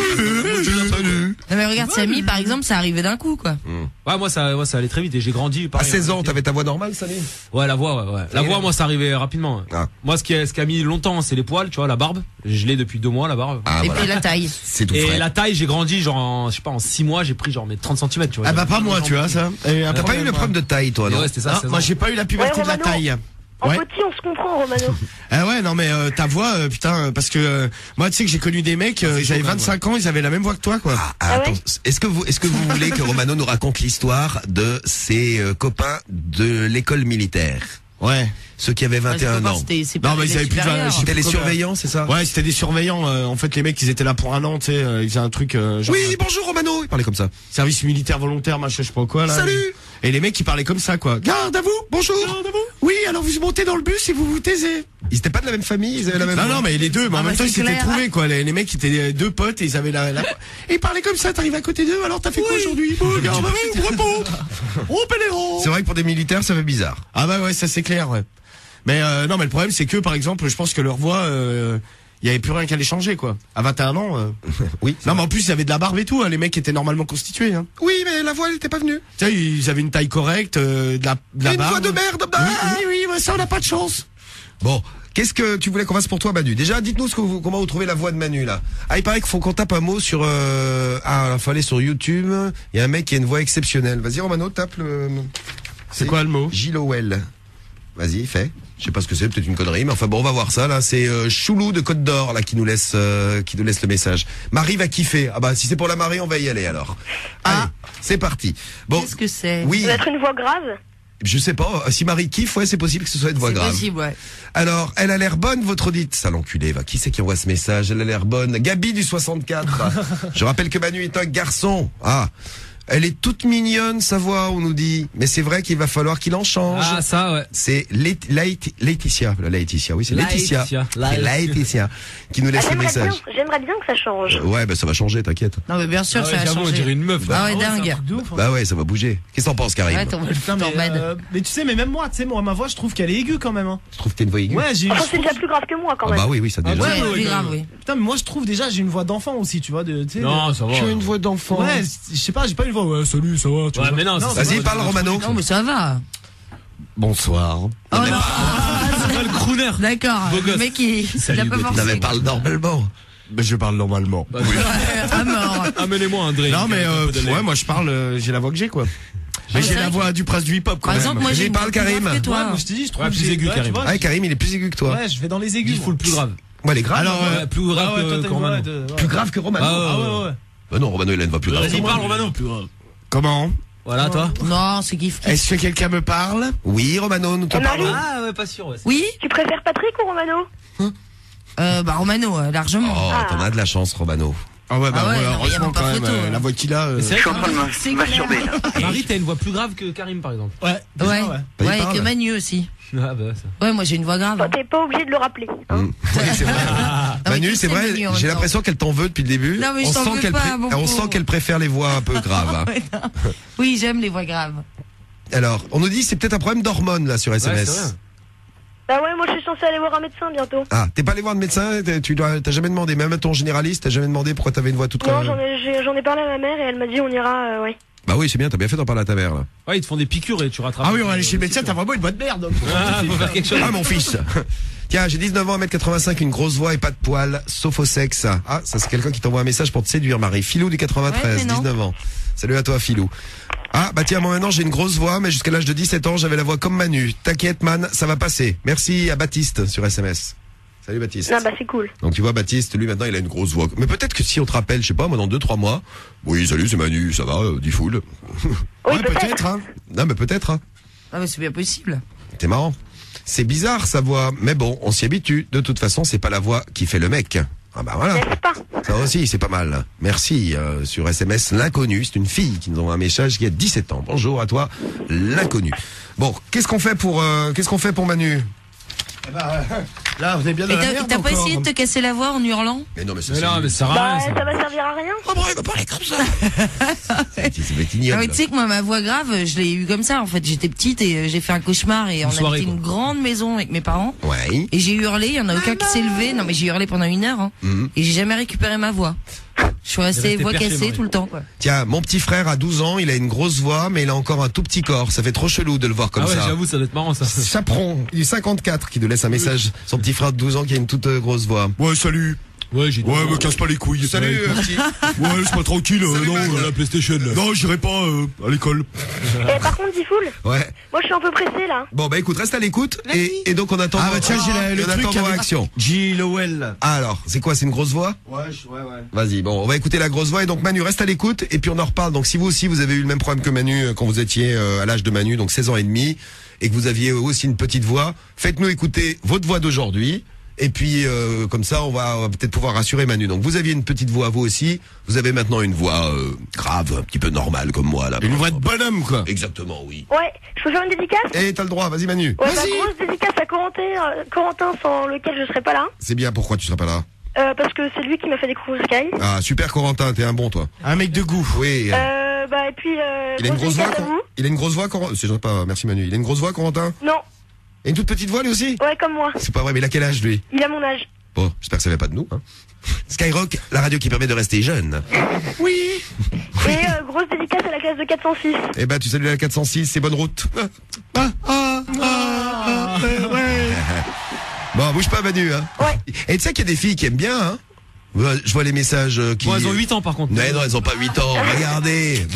salut. Non, mais regarde, Samy, par exemple, ça arrivait d'un coup, quoi. Ouais, moi ça, ouais, ça allait très vite et j'ai grandi. À pareil, seize ans, hein. t'avais ta voix normale, Samy? Ouais, la voix, ouais, ouais. La Et voix, la- moi ça arrivait rapidement. ouais. Ah. Moi ce qui, a, ce qui a mis longtemps, c'est les poils, tu vois, la barbe. Je l'ai depuis deux mois, la barbe. Ah, Et voilà. puis la taille. C'est tout Et frais. la taille, j'ai grandi, genre, en, je sais pas, en six mois, j'ai pris genre mes trente centimètres, tu vois. Ah bah pas moi, tu vois ça. Et T'as après, pas eu le moi- problème de taille, toi, Et non? ouais, c'était ça, Ah, seize moi ans. j'ai pas eu la puberté Ouais, de la Romano. taille. En Ouais. petit on se comprend, Romano. Ah ouais, non mais euh, ta voix, euh, putain, parce que euh, moi tu sais que j'ai connu des mecs, euh, j'avais vingt-cinq ans, ils avaient la même voix que toi, quoi. Ah, Ah attends, ouais est-ce que vous, est-ce que vous voulez que Romano nous raconte l'histoire de ses euh, copains de l'école militaire? Ouais. Ceux qui avaient Ouais, vingt et un c'est pas- ans. c'était- c'est pas Non, mais les ils avaient plus de vingt- supérieurs. je sais C'était les plus combien. surveillants, c'est ça? Ouais, c'était des surveillants. euh, en fait, les mecs, ils étaient là pour un an, tu sais, euh, ils faisaient un truc euh, genre Oui, euh, bonjour Romano. Il parlait comme ça. service militaire volontaire, machin, je sais pas quoi là. Salut. Et les mecs, ils parlaient comme ça, quoi. Garde à vous, bonjour. Oui, alors vous montez dans le bus et vous vous taisez. Ils étaient pas de la même famille, ils avaient la même. Non, voix. non, mais les deux, mais en Ah, même bah, temps, ils c'est s'étaient clair. trouvés, quoi. Les, les mecs étaient deux potes et ils avaient la. la... Et ils parlaient comme ça, t'arrives à côté d'eux, alors t'as fait quoi aujourd'hui? Bon, garde à vous, repos. Oh, Péléron. C'est vrai que pour des militaires, ça fait bizarre. Ah bah ouais, ça c'est clair, ouais. Mais euh, non, mais le problème, c'est que, par exemple, je pense que leur voix, euh, il y avait plus rien qu'à les changer, quoi. À vingt et un ans. euh. Oui. Non, mais en plus, il y avait de la barbe et tout. Hein. Les mecs étaient normalement constitués. Hein. Oui, mais la voix, elle était pas venue. Tu sais, ils avaient une taille correcte, euh, de la, de la Une barbe. voix de merde. Oui, oui, oui, ouais, ça, on n'a pas de chance. Bon. Qu'est-ce que tu voulais qu'on fasse pour toi, Manu? Déjà, dites-nous ce que vous, comment vous trouvez la voix de Manu, là. Ah, il paraît qu'il faut qu'on tape un mot sur, euh, ah, il faut aller sur YouTube. Il y a un mec qui a une voix exceptionnelle. Vas-y, Romano, tape le, C'est quoi le mot? Gilowell. Vas-y, fais. Je sais pas ce que c'est, peut-être une connerie, mais enfin bon, on va voir ça là. C'est euh, Choulou de Côte d'Or là qui nous laisse euh, qui nous laisse le message. Marie va kiffer. Ah bah si c'est pour la Marie, on va y aller alors. Ah. Allez, c'est parti. Bon. Qu'est-ce que c'est? Oui. Ça doit être une voix grave. Je sais pas. Si Marie kiffe, ouais, c'est possible que ce soit une voix grave. C'est possible, ouais. Alors, elle a l'air bonne, votre dite. Sale enculé, va. Qui c'est qui envoie ce message? Elle a l'air bonne. Gabi du soixante-quatre. Je rappelle que Manu est un garçon. Ah. Elle est toute mignonne, sa voix, on nous dit. Mais c'est vrai qu'il va falloir qu'il en change. Ah, ça, ouais. C'est Lait- Lait- Laetitia. Laetitia, oui, c'est Laetitia. Laetitia. C'est Laetitia qui nous laisse Ah, le j'aimerais message. bien, j'aimerais bien que ça change. Euh, ouais, bah ça va changer, t'inquiète. Non, mais bien sûr, Ah ouais, ça va j'avoue, on changer. dirait une meuf. Ah ouais, c'est un dingue. truc de ouf, hein. Bah ouais, ça va bouger. Qu'est-ce que t'en penses, Karim? Ouais, t'en Putain, mais, t'en euh, mais tu sais, mais même moi, tu sais, moi, ma voix, je trouve qu'elle est aiguë quand même. Hein. Je trouve que t'as une voix aiguë. Ouais, j'ai. Enfin, je c'est trouve- déjà plus grave que moi, quand Ah même. bah oui, oui, ça déjà. ouais, Ouais, ouais, plus ouais, grave, ouais. oui. Putain, mais moi, je trouve déjà, j'ai une voix d'enfant aussi, tu vois. De, tu sais, Non, ça va. Tu as une voix d'enfant. Ouais, c'est- je sais pas, j'ai pas une voix. Ouais, salut, ça va. Tu Ouais, vois. mais non, c'est- Vas-y, c'est- parle, Romano. Non, mais ça va. Bonsoir. Oh non. C'est le crooner. D'accord. Beau Le gosse. mec, il, il a pas Non, forcé. mais parle normalement. Ben, je parle normalement. Bah, Ouais, à mort. Amenez-moi un drink. Non mais avec un euh, peu de lait. ouais, moi je parle, euh, j'ai la voix que j'ai quoi. Mais c'est j'ai vrai la que- voix du prince du hip-hop quand Par même. exemple, moi, Vas-y, j'ai une parle, voix plus grave Karim. que toi. Ouais, moi, je te dis, je trouve Ouais, que plus j'ai- aigu, ouais, tu Karim. vois, Ah, Karim, il est plus aigu que toi. Ouais, je vais dans les aigus. Il faut le plus grave. Ouais, elle est grave. Alors, euh, Ouais, plus grave Ah ouais, toi, que t'as que une voix Romano. de- ouais. Plus grave que Romano. Ah ouais, Ah ouais, ouais. Bah non, Romano, il a une voix plus grave. Vas-y, parle, Romano. Plus grave. comment? Voilà, toi. Non, c'est kiff. kiff. Est-ce que quelqu'un me parle? Oui, Romano, nous te Eh, Marie, parlons. Ah, ouais, pas sûr, ouais. Oui? tu préfères Patrick ou Romano? Euh, bah, Romano, euh, largement. Oh, t'en as de la chance, Romano. Ah ouais, bah Ah ouais, ouais, non, mais y a heureusement même pas quand même, photo, euh, hein. la voix qu'il a. euh, Mais c'est vrai Je suis que en train de me C'est masturber là. Marie, t'as une voix plus grave que Karim, par exemple. Ouais, déjà, Ouais. ouais. Vas-y, Ouais, et parle. que Manu aussi. Ah, bah, ça. Ouais, moi, j'ai une voix grave. Bah, t'es pas obligé de le rappeler. Hein. Mm. Oui, c'est vrai. Non, mais Manu, qui c'est c'est vrai, Manu en même j'ai temps l'impression qu'elle t'en veut depuis le début. Non, mais je on t'en sent veux qu'elle pas, pré- mon on pauvre. sent qu'elle préfère les voix un peu graves. hein. Ouais, non. Oui, j'aime les voix graves. Alors, on nous dit c'est peut-être un problème d'hormones là sur S M Ouais, S. c'est vrai. Bah ouais, moi je suis censée aller voir un médecin bientôt. Ah, t'es pas allé voir le médecin, t'es- tu dois, t'as jamais demandé, même à ton généraliste, t'as jamais demandé pourquoi t'avais une voix toute Non, comme. j'en ai, j'ai- j'en ai parlé à ma mère et elle m'a dit on ira, euh, ouais. Bah oui, c'est bien, t'as bien fait d'en parler à ta mère là. Ouais, ils te font des piqûres et tu rattrapes. Ah oui, on va aller chez le médecin, t'as vraiment une voix de merde. Ah, faut faire quelque chose. Ah mon fils. Tiens, j'ai dix-neuf ans, un mètre quatre-vingt-cinq, une grosse voix et pas de poils, sauf au sexe. Ah, ça c'est quelqu'un qui t'envoie un message pour te séduire, Marie. Philou du quatre-vingt-treize, Ouais, mais non. dix-neuf ans. Salut à toi, Philou. Ah, bah tiens, moi maintenant j'ai une grosse voix, mais jusqu'à l'âge de dix-sept ans, j'avais la voix comme Manu. T'inquiète, man, ça va passer. Merci à Baptiste sur S M S. Salut Baptiste. Non, bah c'est cool. Donc tu vois, Baptiste, lui maintenant il a une grosse voix. Mais peut-être que si on te rappelle, je sais pas, moi dans deux trois mois. Oui, salut, c'est Manu, ça va, euh, dit full. Oui, Ouais, peut-être. peut-être, hein. Non, mais peut-être, hein. Ah, mais c'est bien possible. C'est marrant. C'est bizarre sa voix, mais bon, on s'y habitue. De toute façon, c'est pas la voix qui fait le mec. Ah bah voilà. N'est-ce pas? Ça aussi, c'est pas mal. Merci euh, sur S M S l'inconnu. C'est une fille qui nous envoie un message qui a dix-sept ans. Bonjour à toi, l'inconnu. Bon, qu'est-ce qu'on fait pour euh, qu'est-ce qu'on fait pour Manu? Eh ben, euh, là, on est bien Et dans la t'as merde t'as pas encore. essayé de te casser la voix en hurlant? Mais non, mais ça Mais c'est non, mais ça sert à Bah, rien. ça. ça va servir à rien. Oh, bon, il va parler comme ça. c'est c'est Ah ignoble. mais tu sais que moi ma voix grave, je l'ai eu comme ça en fait. J'étais petite et euh, j'ai fait un cauchemar et on soirée, habitait une quoi. grande maison avec mes parents Ouais. et j'ai hurlé, il y en a aucun qui s'est levé. Non mais j'ai hurlé pendant une heure hein, Mhm. et j'ai jamais récupéré ma voix. Je suis restée resté voix perché, cassée Marie. tout le temps quoi. Tiens, mon petit frère a douze ans, il a une grosse voix, mais il a encore un tout petit corps. Ça fait trop chelou de le voir comme Ah ouais, ça. j'avoue, ça doit être marrant ça. Chaperon, il est cinquante-quatre, qui nous laisse un message. Son petit frère de douze ans qui a une toute euh, grosse voix. Ouais, salut. Ouais, j'ai dit. Ouais, me casse pas les couilles. Salut, Ouais, euh, petit. Ouais, laisse-moi tranquille. euh, Salut, non, Max. euh, la PlayStation là. non, j'irai pas euh, à l'école. Et par contre, Diffoul, Ouais. moi je suis un peu pressée là. Bon, bah écoute, reste à l'écoute. Et, et donc on attend. Ah bah tiens, j'ai la- le on attend truc vos avec réactions. G. Lowell. Ah, alors, c'est quoi, c'est une grosse voix? Ouais, je- ouais, ouais. Vas-y, bon, on va écouter la grosse voix. Et donc Manu, reste à l'écoute et puis on en reparle. Donc si vous aussi vous avez eu le même problème que Manu euh, quand vous étiez euh, à l'âge de Manu, donc seize ans et demi, et que vous aviez aussi une petite voix, faites-nous écouter votre voix d'aujourd'hui. Et puis euh, comme ça, on va, on va peut-être pouvoir rassurer Manu. Donc vous aviez une petite voix vous aussi, vous avez maintenant une voix euh, grave, un petit peu normale comme moi là. Une voix de bonhomme, quoi. Exactement, oui. Ouais, je peux faire une dédicace? Et t'as le droit, vas-y Manu. Ouais, bah grosse dédicace à Corentin, euh, Corentin sans lequel je serais pas là. C'est bien, pourquoi tu seras pas là? Euh, parce que c'est lui qui m'a fait découvrir Sky. Ah super Corentin, t'es un bon toi. Un mec de goût. Oui. Euh, bah et puis, euh, Il a une grosse voix, dédicace à Cor- vous. il a une grosse voix, Corentin. C'est sympa, merci Manu. Il a une grosse voix, Corentin. Non, Et une toute petite voix lui aussi. ouais, comme moi. C'est pas vrai, mais il a quel âge lui? Il a mon âge. Bon, j'espère que ça va pas de nous. Hein. Skyrock, la radio qui permet de rester jeune. Oui. Et euh, grosse dédicace à la classe de quatre cent six. Eh ben, tu salues la quatre cent six, c'est bonne route. Ah, ah, ah, ouais. Bon, bouge pas Manu. Hein. Ouais. Et tu sais qu'il y a des filles qui aiment bien. Hein. Je vois les messages euh, qui. Bon, elles ont huit ans par contre. Non, non, elles ont pas huit ans. Regardez.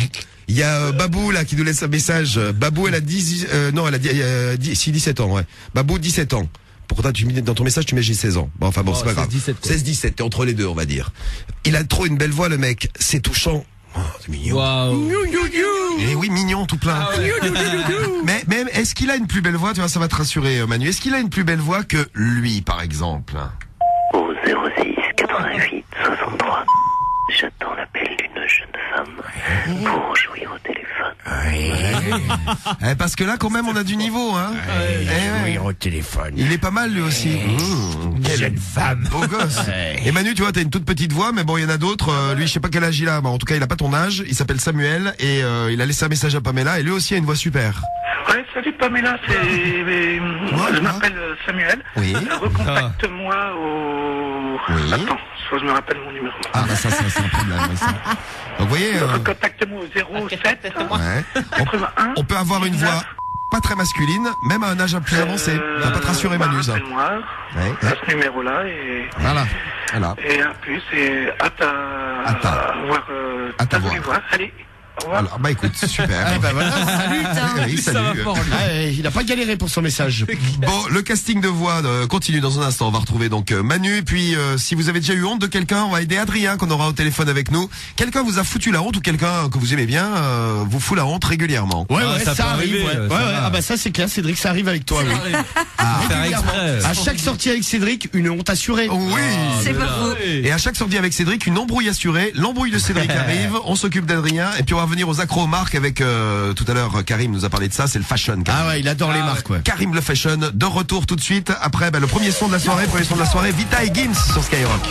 Il y a euh, Babou là qui nous laisse un message. Babou, elle a dix, euh, non, elle a dit, euh, dix, si dix-sept ans, ouais. Babou, dix-sept ans. Pourtant, tu mets dans ton message, tu mets j'ai seize ans. Bon, enfin bon, Oh, c'est pas grave. seize dix-sept, t'es entre les deux, on va dire. Il a trop une belle voix, le mec. C'est touchant. Oh, c'est mignon. Waouh. Et oui, mignon, tout plein. Ah ouais. Mais, mais est-ce qu'il a une plus belle voix? Tu vois, ça va te rassurer, Manu. Est-ce qu'il a une plus belle voix que lui, par exemple? Au zéro six quatre-vingt-huit soixante-trois, j'attends l'appel d'une jeune femme pour jouir au téléphone. Eh, parce que là, quand même, on a du niveau, hein. Ouais, Eh ouais. jouir au téléphone. Il est pas mal, lui aussi. Mmh, quelle jeune femme. Beau gosse. Ouais. Et Manu, tu vois, t'as une toute petite voix, mais bon, il y en a d'autres. Euh, lui, je sais pas quel âge il a. Bon, en tout cas, il a pas ton âge. Il s'appelle Samuel et euh, il a laissé un message à Pamela. Et lui aussi a une voix super. Ouais, salut Pamela, c'est. euh, je m'appelle euh, Samuel. Oui. Euh, Recontacte-moi au. Oui. Attends, soit je me rappelle mon numéro. Ah, bah ça, ça c'est un problème. ouais, ça. Donc, vous voyez, euh, Recontacte-moi au zéro sept ouais. quatre-vingt-un. On peut avoir une voix pas très masculine, même à un âge plus avancé. Ça va pas te rassurer, Manu, ça. Appelle-moi Ouais, à ouais. ce numéro-là et. Voilà. Voilà. Et un plus, et à ta. À ta- voir. Euh, à ta voulu voix. voir. Allez. Au revoir. Alors, bah écoute, super. Ah, bah voilà. Salut, hein. Oui, Ça salut. va fort, lui. Ah, ouais, il a pas galéré pour son message. Bon, le casting de voix euh, continue dans un instant. On va retrouver donc euh, Manu. Et puis, euh, si vous avez déjà eu honte de quelqu'un, on va aider Adrien qu'on aura au téléphone avec nous. Quelqu'un vous a foutu la honte ou quelqu'un que vous aimez bien euh, vous fout la honte régulièrement. Ouais, Ah, ouais, ça ça, peut arrive. arriver, ouais. ça Ouais, va. ouais. Ah bah ça c'est clair, Cédric, ça arrive avec toi. Oui. Ah, Faire exprès. À chaque sortie avec Cédric, une honte assurée. oui. C'est pas faux. Et à chaque sortie avec Cédric, une embrouille assurée. L'embrouille de Cédric arrive. On s'occupe d'Adrien. Et puis on va revenir aux accros marques avec euh, tout à l'heure. Karim nous a parlé de ça. C'est le fashion. Karim. Ah ouais, il adore les marques, ouais. Karim le fashion. De retour tout de suite. Après, bah, le premier son de la soirée. Premier son de la soirée. Vita et Gims sur Skyrock.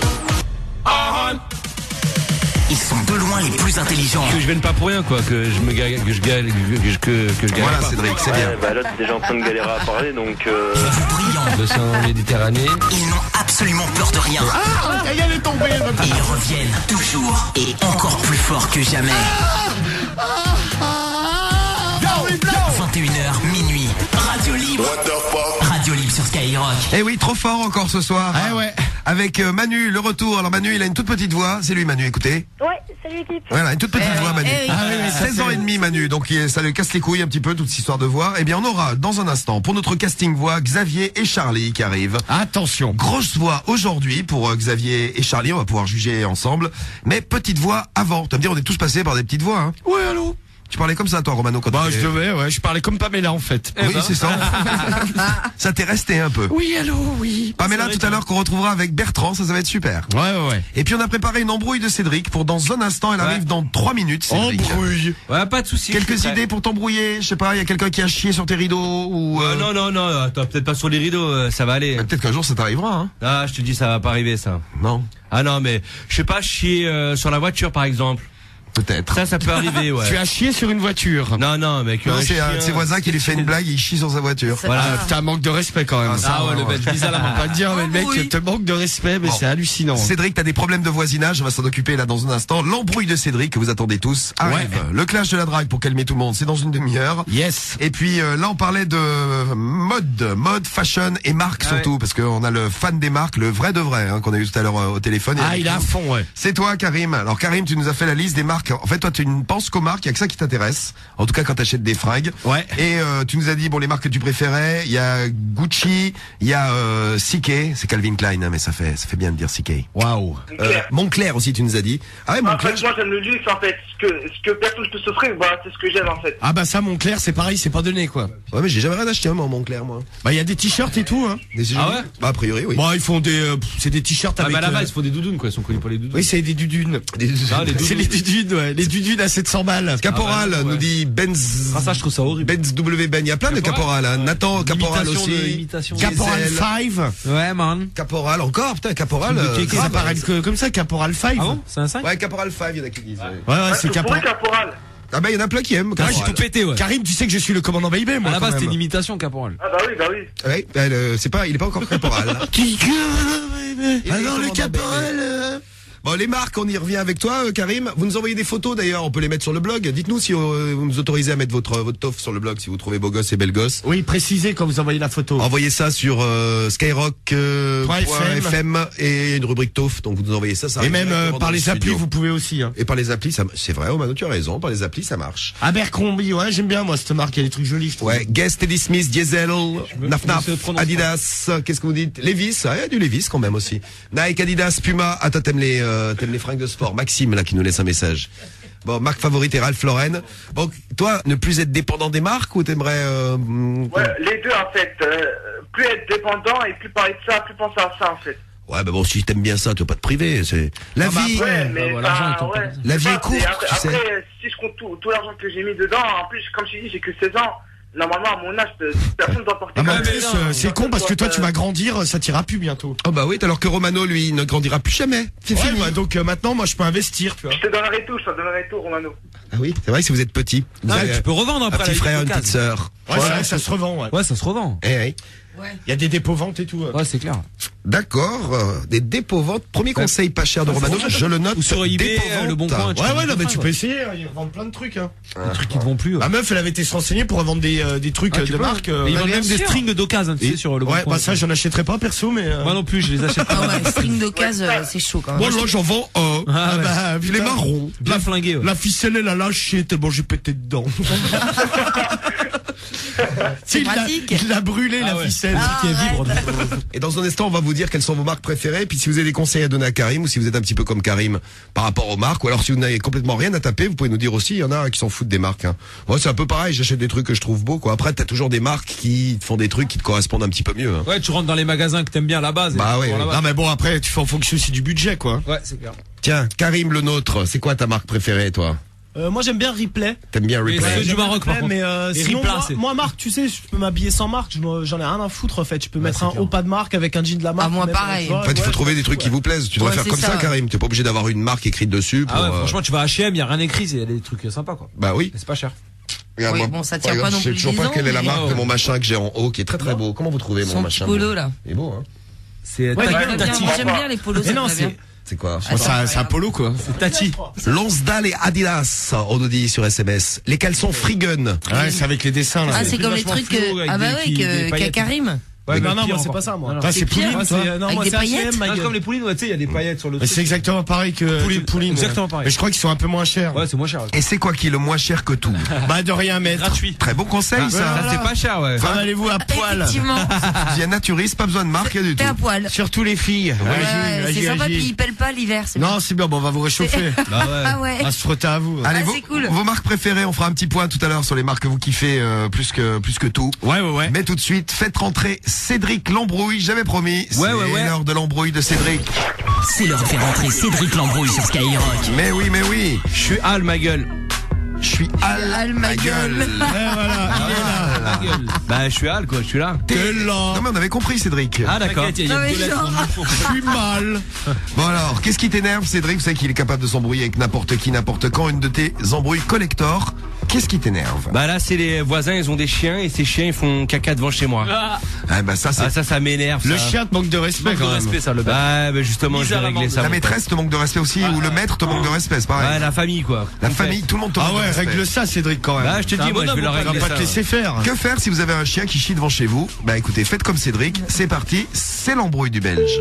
Ils sont de loin les plus intelligents. Que je vienne pas pour rien, quoi. Que je me galère, que je galère, que je, que, que je galère Voilà, pas. Cédric, c'est bien. bah là, t'es déjà en train de galérer à parler, donc. Euh... Les plus brillants. L'océan Méditerranée. Ils n'ont absolument peur de rien. Ah, elle est tombée. elle va- Et ils reviennent toujours et encore plus fort que jamais. vingt et une heures, minuit. Radio Libre. Radio Libre sur Skyrock. Eh oui, trop fort encore ce soir. Ah ouais. Avec euh, Manu, le retour. Alors Manu, il a une toute petite voix. C'est lui, Manu, écoutez. Ouais, salut l'équipe. Voilà, une toute petite Eh voix, oui, Manu. eh oui. Ah oui, oui, ça, seize ans c'est- et demi, Manu. Donc il- ça le casse les couilles un petit peu, toute cette histoire de voix. Eh bien, on aura, dans un instant, pour notre casting voix, Xavier et Charlie qui arrivent. Attention. Grosse voix aujourd'hui pour euh, Xavier et Charlie. On va pouvoir juger ensemble. Mais petite voix avant. Tu vas me dire, on est tous passés par des petites voix, hein. Ouais, allô. Tu parlais comme ça, toi, Romano, quand Bah, tu je devais, ouais, je parlais comme Pamela en fait. Oui, c'est ça. Ça t'est resté un peu. Oui, allô, oui. Pamela, tout à l'heure, qu'on retrouvera avec Bertrand, ça, ça va être super. Ouais, ouais, ouais. Et puis on a préparé une embrouille de Cédric pour dans un instant, elle arrive dans trois minutes, Cédric. Embrouille. Ouais, pas de soucis. Quelques je suis prêt. idées pour t'embrouiller, je sais pas, il y a quelqu'un qui a chié sur tes rideaux ou... Euh, euh, non, non, non, attends, peut-être pas sur les rideaux, euh, ça va aller. bah, peut-être qu'un jour ça t'arrivera, hein. Ah, je te dis, ça va pas arriver, ça. Non, Ah non, mais je sais pas, chier euh, sur la voiture, par exemple. peut-être. Ça, ça peut arriver, ouais. Tu as chié sur une voiture. Non, non, mec. Non, un c'est un de chien, ses voisins qui lui fait une blague, il chie sur sa voiture. Voilà. Ah, putain, manque de respect quand même. Ah, ça, Ah ouais, le ouais. belge bizarre, On va pas te dire, mais le mec oui. te manque de respect, mais Bon. c'est hallucinant. Cédric, t'as des problèmes de voisinage, on va s'en occuper là dans un instant. L'embrouille de Cédric que vous attendez tous arrive. Ouais. Le clash de la drague pour calmer tout le monde, c'est dans une demi-heure. Yes. Et puis euh, là on parlait de mode, mode, fashion et marque Ah ouais. surtout, parce qu'on a le fan des marques, le vrai de vrai, hein, qu'on a eu tout à l'heure euh, au téléphone. Ah, avec il est à nous. fond, ouais. C'est toi, Karim. Alors Karim, tu nous as fait la liste des marques. En fait, toi, tu ne penses qu'aux marques, il y a que ça qui t'intéresse. En tout cas, quand t'achètes des fringues. Ouais. Et euh, tu nous as dit bon les marques que tu préférais. Il y a Gucci, il y a euh, C K, c'est Calvin Klein, hein, mais ça fait ça fait bien de dire C K. Waouh. Euh, Moncler aussi, tu nous as dit. Ah ouais, En Moncler. fait, moi j'aime le luxe en fait. Ce que, ce que personne ne peut s'offrir, bah, c'est ce que j'aime en fait. Ah bah ça, mon Claire, c'est pareil, c'est pas donné quoi. Ouais, mais j'ai jamais rien acheté moi, Moncler, moi. Bah il y a des t-shirts et tout, hein. Des- Ah ouais Bah a priori, oui. Bon, ils font des, euh, pff, c'est des t-shirts Ah, avec. bah à la euh, base, il faut des doudounes, quoi. Ils sont connus pour les doudounes. Oui, c'est des dudunes. Des- Ah, les C'est les dudunes, ouais. Les dudunes à sept cents balles. Caporal Ah bah non, ouais. nous dit Benz. Ah, ça, je trouve ça horrible. Benz W Ben. Il y a plein de Caporal. Hein. Nathan Caporal Imitation de- aussi. imitation de- Caporal Diesel. cinq. Ouais, man. Caporal encore, putain, Caporal. Euh, euh, ça grave. paraît que- comme ça, Caporal cinq. Ah bon? C'est un cinq? Ouais, Caporal cinq, il y en a qui disent. Ouais, Ouais, ouais, Ouais, c'est c'est pour Caporal. Caporal. Ah bah il y en a plein qui aiment. Ah, j'ai Caporal. tout pété, ouais. Karim, tu sais que je suis le commandant Baby, moi. À la quand base, c'était même. une imitation, Caporal. Ah bah oui, bah oui. Ouais, elle, euh, c'est pas, il est pas encore Caporal. Qui que, Il est Alors le commandant Caporal. euh, Bon, les marques, on y revient avec toi, euh, Karim. Vous nous envoyez des photos d'ailleurs, on peut les mettre sur le blog. Dites-nous si euh, vous nous autorisez à mettre votre votre toffe sur le blog, si vous trouvez beau gosse et belle gosse. Oui, précisez quand vous envoyez la photo. Envoyez ça sur euh, Skyrock euh, F M et une rubrique toffe. Donc vous nous envoyez ça. ça et même euh, par les studio. applis, vous pouvez aussi. Hein. Et par les applis, ça, c'est vrai, Omano, tu as raison. Par les applis, ça marche. Abercrombie, ouais, j'aime bien moi cette marque. Il y a des trucs jolis. Je trouve. Ouais, Guess, Teddy Smith, Diesel, Naf Naf, Adidas. Qu'est-ce que vous dites? Levi's, il y a du Levi's quand même aussi. Nike, Adidas, Puma. Ah, toi t'aimes les euh, t'aimes les fringues de sport. Maxime là qui nous laisse un message. Bon, marque favorite est Ralph Lauren. Bon, toi, ne plus être dépendant des marques ou t'aimerais euh, Ouais, les deux en fait. Euh, plus être dépendant et plus parler de ça, plus penser à ça en fait. Ouais, bah bon, si t'aimes bien ça, tu vas pas te priver. C'est la Ah bah vie. après, mais bah, bah, l'argent, ouais, la vie c'est est ça, courte, et après, tu sais. après, si je compte tout, tout l'argent que j'ai mis dedans, en plus, comme je t'ai dit, j'ai que seize ans. Normalement, à mon âge, personne ne doit porter. Ah, mais en comme plus, ça. euh, c'est con parce que toi tu vas grandir, ça t'ira plus bientôt. Oh bah oui, alors que Romano lui il ne grandira plus jamais. C'est ouais, fini. Bah, donc euh, maintenant moi je peux investir, tu vois. Je te donnerai tout, je te donnerai tout, Romano. Ah oui, c'est vrai que si vous êtes petit, vous Ah, avez tu peux revendre après. un petit frère, une petite sœur. Ouais, c'est vrai, ça se revend. Ouais, ouais ça se revend. Eh oui. Il y a des dépôts ventes et tout. Ouais, c'est clair. D'accord, euh, des dépôts ventes. Premier conseil pas cher de Romano, je le note. Ou sur eBay, dépôt-vente. le bon coin. Ouais, ouais, non, mais tu peux essayer. Hein, ils revendent plein de trucs. Hein. Des trucs qui ne vont plus. La meuf, elle avait été renseignée pour revendre des euh, des trucs Ah, euh, tu de peux, marque. hein. euh, Et ils ouais, vendent même bien des sûr. strings d'occasion, tu sais, sur le bon Ouais, coin. bah ça, j'en achèterais pas perso, mais. euh, Moi non plus, je les achète Ah pas. ouais, string d'occasion, euh, c'est chaud quand même. Bon, là, j'en vends un. Ah, ouais. bah, Il est putain. marron. Bien flingué. Ouais. La ficelle, elle a lâché tellement j'ai pété dedans. C'est il l'a- pratique. Il l'a brûlé, Ah la ouais. ficelle. Ah, Qui est vivre. Et dans un instant, on va vous dire quelles sont vos marques préférées. Puis si vous avez des conseils à donner à Karim, ou si vous êtes un petit peu comme Karim par rapport aux marques, ou alors si vous n'avez complètement rien à taper, vous pouvez nous dire aussi. Il y en a qui s'en foutent des marques. Hein. Moi, c'est un peu pareil. J'achète des trucs que je trouve beaux. Quoi. Après, t'as toujours des marques qui font des trucs qui te correspondent un petit peu mieux. Hein. Ouais, tu rentres dans les magasins que t'aimes bien à la base. et Bah tu ouais, vas ouais. là-bas. Non, mais bon, après, tu fais en fonction aussi du budget, quoi. Ouais, c'est clair. Tiens, Karim le nôtre, c'est quoi ta marque préférée, toi? Euh, moi j'aime bien Ripley. T'aimes bien Mais Replay? c'est du Maroc, par contre. Mais euh, Et sinon, Ripla, moi, c'est- moi, marque, tu sais, je peux m'habiller sans marque, je m'en- j'en ai rien à foutre en fait. Je peux mettre c'est un clair. haut pas de marque avec un jean de la marque. Ah, moi, même, pareil. tu vois, En fait, il faut ouais, trouver des trucs qui vous plaisent. Tu devrais Ouais, faire c'est comme ça, ça. Karim. T'es pas obligé d'avoir une marque écrite dessus. Pour, Ah ouais, euh, franchement, tu vas à H et M, il y a rien écrit, il y a des trucs sympas quoi. Bah oui. Et c'est pas cher. Regarde, Oui, moi, bon, ça tient regarde, pas non je sais plus toujours dix pas ans, quelle est la mais- marque de mon machin que j'ai en haut, qui est très très beau. Comment vous trouvez mon Son machin petit polo beau là. Il est beau, hein. C'est Ouais, Tati. ouais, Très bien, Tati. moi, j'aime bien les polos. Mais ça non, me va bien. c'est. C'est quoi? Oh, c'est un- c'est un polo, quoi. C'est Tati. Lonsdale et Adidas, on nous dit sur S M S. Les caleçons Free Gun. Ouais, c'est avec les dessins, là. Ah, c'est c'est comme les vachement trucs. fluo, euh, avec Ah, bah des- ouais, qui- des que- qu'a paillettes. Karim. Ouais, non, mais non, pire moi c'est encore. pas ça, moi. Non, Ah, c'est pire. Pouline, Ah, toi. c'est- non, Avec moi des c'est H et M, paillettes ma Ah, gueule. comme les poulines, ouais, tu sais, il y a des paillettes sur le Mais c'est exactement pareil que Pouline. que Pouline. Exactement ouais. pareil. Mais je crois qu'ils sont un peu moins chers. Ouais, c'est moins cher. Et c'est quoi qui est le moins cher que tout? Bah, de rien mettre. Gratuit. Très bon conseil, Ah, ça. voilà. Ça, c'est pas cher, ouais. Enfin, allez-vous à poil. Effectivement. Il y a naturiste, pas besoin de marque, rien du tout. T'es à poil. Surtout les filles. Ouais, Vas-y, vas-y, c'est sympa, vas-y. puis il pèle pas l'hiver. c'est Non, c'est bien, bon, on va vous réchauffer. Ah ouais. On va se frotter à vous. Allez, Ah, vos, c'est cool. vos marques préférées, on fera un petit point tout à l'heure sur les marques que vous kiffez euh, plus que plus que tout. Ouais, ouais, ouais. Mais tout de suite, faites rentrer Cédric Lambrouille, j'avais promis. Ouais, c'est ouais, ouais. l'heure de l'embrouille de Cédric. C'est l'heure de faire entrer Cédric Lambrouille sur Skyrock. Mais oui, mais oui. Je suis Al, ma gueule. Je suis Al, Al, ma gueule. Ouais, voilà, il est là. Bah, je suis Al, quoi, je suis là. T'es là. Non mais on avait compris Cédric. Ah, d'accord. T'inquiète, il y a Non, mais deux lettres genre- dans le fond. Je suis mal. Bon alors, qu'est-ce qui t'énerve Cédric? Vous savez qu'il est capable de s'embrouiller avec n'importe qui, n'importe quand. Une de tes embrouilles collector. Qu'est-ce qui t'énerve? Bah là, c'est les voisins, ils ont des chiens et ces chiens, ils font caca devant chez moi. Ah, Ah bah ça c'est... Ah, ça, ça m'énerve. Le ça. chien te manque de respect, manque de quand même. respect, ça, le bâtard. Bah, bah justement, je Mise vais à régler l'amende. ça. La mon maîtresse te manque de respect aussi, ou le maître te manque de respect, c'est pote. pareil. Ouais, la famille, quoi. La On fait. famille, tout le monde te manque Ah de ouais, respect. règle ça, Cédric, quand même. Bah, je te C'est un dis, moi, je vais bonhomme, leur on On régler va pas ça. te laisser faire. Que faire si vous avez un chien qui chie devant chez vous? Bah écoutez, faites comme Cédric, c'est parti, c'est l'embrouille du Belge.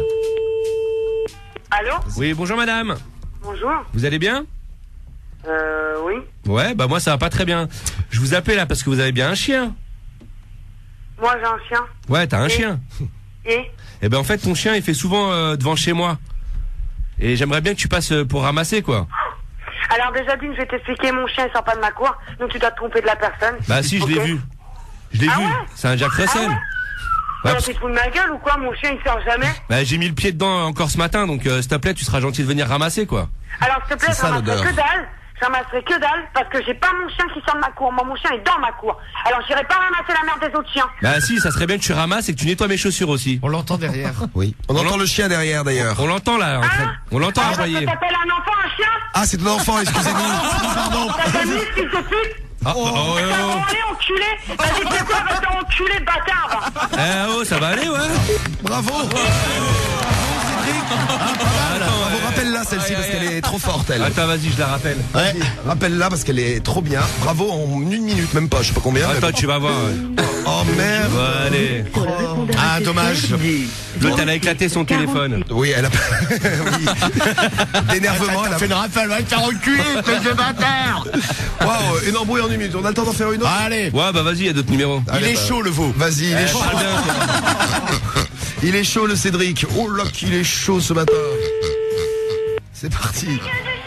Allô? Oui, bonjour madame. Bonjour. Vous allez bien? Euh, oui. Ouais, bah moi ça va pas très bien. Je vous appelle là parce que vous avez bien un chien. Moi, j'ai un chien. Ouais, t'as un Et chien. Et? Et ben en fait ton chien il fait souvent euh, devant chez moi. Et j'aimerais bien que tu passes euh, pour ramasser quoi. Alors, déjà, d'une, je vais t'expliquer, mon chien, il sort pas de ma cour, donc tu dois te tromper de la personne. Bah si, je l'ai Ok. vu. Je l'ai Ah vu. ouais C'est un Jack Russell. Ah ouais Ouais, Alors, parce- tu te fous de ma gueule ou quoi? Mon chien, il sort jamais. Bah j'ai mis le pied dedans encore ce matin donc euh, s'il te plaît tu seras gentil de venir ramasser quoi. Alors, s'il te plaît, C'est ça, je ramasserai l'odeur. que dalle. Je ramasserai que dalle parce que j'ai pas mon chien qui sort de ma cour. Moi, mon chien est dans ma cour. Alors, j'irai pas ramasser la merde des autres chiens. Bah si, ça serait bien que tu ramasses et que tu nettoies mes chaussures aussi. On l'entend derrière. Oui. On entend le chien derrière d'ailleurs. On l'entend là, en train- on l'entend Ah, parce aboyer. que t'appelles un enfant un chien? Ah c'est ton enfant, excusez-nous. Pardon. T'as pas mis fils de pute? Ah, oh, oh, T'as oh. allez, enculé. Vas-y, fais quoi? Va t'enculer, bâtard. Eh oh, ça va aller ouais. Bravo. Cédric. Ah, bravo, rappelle-la celle-ci parce qu'elle est trop forte, elle. Attends, vas-y, je la rappelle. Ouais. Rappelle-la parce qu'elle est trop bien. Bravo en une minute, même pas, je sais pas combien. Attends, mais... tu vas voir. Oh merde. Ouais, allez. Oh. Ah, dommage. L'autre, elle a éclaté son téléphone. Oui, elle a oui. D'énervement, elle a fait une rafale, va te faire reculer, espèce de bâtard. Waouh, une embrouille en une minute. On a le temps d'en faire une autre. Allez. Ouais, bah vas-y, il y a d'autres numéros. Il Allez, est bah, chaud le veau. Vas-y, il est Eh, chaud. parle bien, Il est chaud le Cédric. Oh là qu'il est chaud ce matin. C'est parti.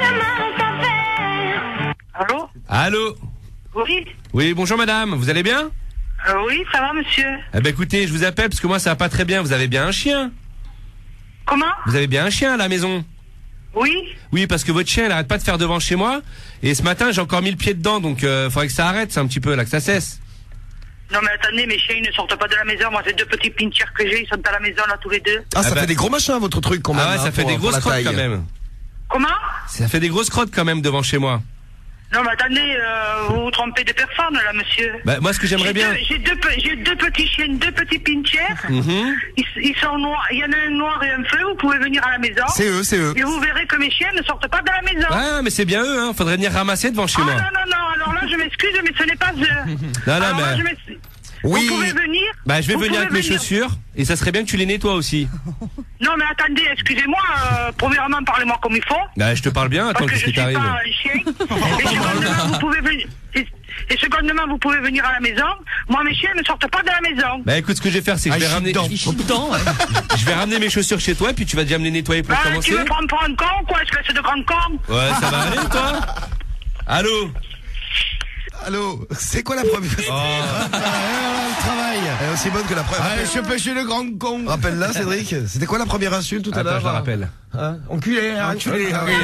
Allô? Allô? Oui? Oui, bonjour madame, vous allez bien? Euh, oui, ça va, monsieur. Eh ben écoutez, je vous appelle parce que moi ça va pas très bien. Vous avez bien un chien? Comment? Vous avez bien un chien à la maison? Oui? Oui, parce que votre chien, il arrête pas de faire devant chez moi. Et ce matin, j'ai encore mis le pied dedans, donc euh, faudrait que ça arrête, c'est un petit peu là, que ça cesse. Non, mais attendez, mes chiens, ils ne sortent pas de la maison. Moi, j'ai deux petits pinchers que j'ai, ils sont à la maison, là, tous les deux. Ah, ça Ah bah- fait des gros machins votre truc quand même. Ah ouais, ça hein, fait pour- des pour grosses la crottes taille. quand même. Comment? Ça fait des grosses crottes quand même devant chez moi. Non, mais attendez, euh, vous vous trompez de personne, là, monsieur. Bah, moi, ce que j'aimerais J'ai bien. deux- J'ai deux, pe- j'ai deux petits chiens, deux petits pinchers. Mhm. Ils, ils sont noirs. Il y en a un noir et un feu. Vous pouvez venir à la maison. C'est eux, c'est eux. Et vous verrez que mes chiens ne sortent pas de la maison. Ouais, mais c'est bien eux, hein. Faudrait venir ramasser devant chez Ah moi. non, non, non. Alors là, je m'excuse, mais ce n'est pas eux. Non, non, Alors là, mais- je m'excuse. Oui. Vous pouvez venir. Bah, je vais Vous venir pouvez avec mes venir. chaussures. Et ça serait bien que tu les nettoies aussi. Non, mais attendez, excusez-moi. Euh, premièrement, parlez-moi comme il faut. Bah, je te parle bien. Attends, Parce que qu'est-ce je qui suis pas t'arrive? un chien. Et secondement, vous pouvez venir. Et, et secondement, vous pouvez venir à la maison. Moi, mes chiens ne sortent pas de la maison. Bah, écoute, ce que je vais faire, c'est que Ah, je vais il ramener. chie dedans. Je vais ramener mes chaussures chez toi, et puis tu vas déjà me les nettoyer pour Bah, commencer. tu me prends pour un con, quoi? Espèce de grand con. Ouais, ça va aller, toi? Allô? Allô, c'est quoi la première? Ah, le travail. Elle est aussi bonne que la première. Allez, je pêche le grand con. Rappelle-la, Cédric. C'était quoi la première insulte tout à Attends, l'heure? je la rappelle. Hein, enculé, hein, enculé. Enculé.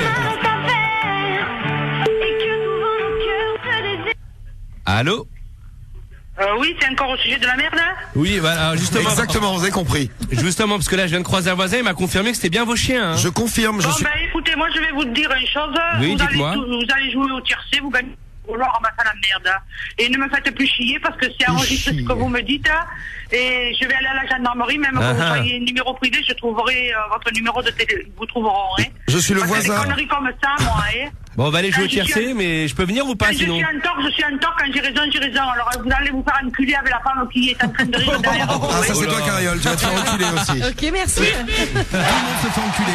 Allô? Euh, oui, c'est encore au sujet de la merde, hein? Oui, bah, alors, justement. Exactement, vous avez compris. Justement, parce que là, je viens de croiser un voisin, il m'a confirmé que c'était bien vos chiens, hein. Je confirme, je Bon, suis. ben, écoutez, moi, je vais vous dire une chose. Oui, vous, allez, dites-moi. tout- vous allez jouer au tiercé, vous gagnez au vouloir ramasser la merde. hein. Et ne me faites plus chier parce que c'est enregistré ce que vous me dites. hein. Et je vais aller à la gendarmerie, même Ah que vous ah. soyez numéro privé, je trouverai euh, votre numéro de télé. Vous trouveront, hein. Je suis le Parce que voisin. Des conneries comme ça, moi, hein. Bon, on va aller jouer au Ah, je suis tiercé, un- mais je peux venir ou pas Quand je sinon? suis un tort, je suis un tort. Quand j'ai raison, j'ai raison. Alors vous allez vous faire enculer avec la femme qui est en train de rire derrière vous. Ah, ça hein. c'est toi, Cariole, tu vas te faire enculer aussi. Ok, merci. Tout le monde se fait enculer.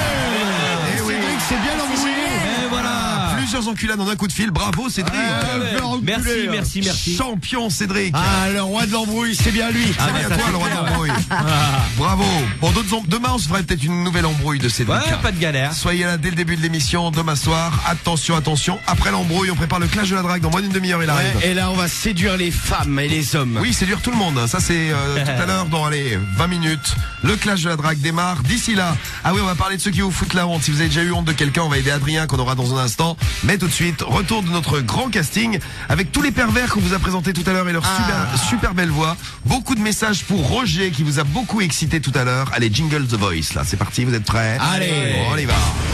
Eh oui. Cédric, c'est bien embrouillé. Et voilà. Plusieurs enculades en un coup de fil. Bravo, Cédric. Merci, merci, merci. Champion, Cédric. Ah, le roi de l'embrouille, c'est bien lui. C'est bien toi, le roi de l'embrouille. Bravo. Bon, d'autres em- demain, on se ferait peut-être une nouvelle embrouille de Cédric. Ouais, pas de galère. Soyez là dès le début de l'émission, demain soir. Attention, attention. Après l'embrouille, on prépare le clash de la drague. Dans moins d'une demi-heure, il arrive. Ouais, et là, on va séduire les femmes et les hommes. Oui, c'est dur tout le monde. Ça, c'est euh, tout à l'heure, dans allez, vingt minutes. Le clash de la drague démarre. D'ici là, ah oui, on va parler de ceux qui vous foutent la honte. Si vous avez déjà eu honte de quelqu'un, on va aider Adrien, qu'on aura dans un instant. Mais tout de suite, retour de notre grand casting avec tous les pervers qu'on vous a présentés tout à l'heure et leur super, super belle voix. Beaucoup de messages pour Roger qui vous a beaucoup excité tout à l'heure. Allez, jingle The Voice, là. C'est parti, vous êtes prêts? Allez. Bon, on y va.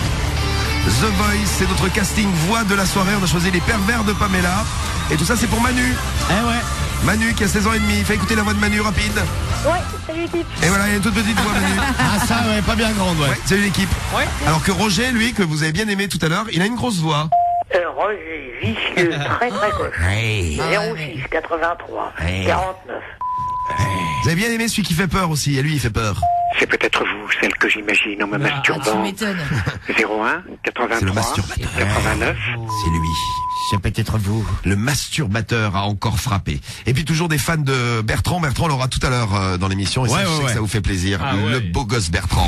The Voice, c'est notre casting voix de la soirée. On a choisi les pervers de Pamela. Et tout ça, c'est pour Manu. Eh ouais. Manu qui a seize ans et demi. Fais écouter la voix de Manu rapide. Ouais, salut l'équipe. Et voilà, il y a une toute petite voix, Manu. Ah, ça, ouais, pas bien grande, ouais. Ouais, salut l'équipe. Ouais. Alors que Roger, lui, que vous avez bien aimé tout à l'heure, il a une grosse voix. Euh, Roger, vicieux, très très gauche. zéro six quatre-vingt-trois quarante-neuf. Vous avez bien aimé celui qui fait peur aussi. Et lui, il fait peur. C'est peut-être vous, celle que j'imagine en me Ah, tu masturbant. m'étonnes. zéro un C'est le quatre-vingt-trois masturbateur. quatre-vingt-neuf. C'est lui. C'est peut-être vous. Le masturbateur a encore frappé. Et puis toujours des fans de Bertrand. Bertrand l'aura tout à l'heure euh, dans l'émission. Et ça, Ouais, je ouais, sais que ouais. ça vous fait plaisir. Ah, ouais. Le beau gosse Bertrand.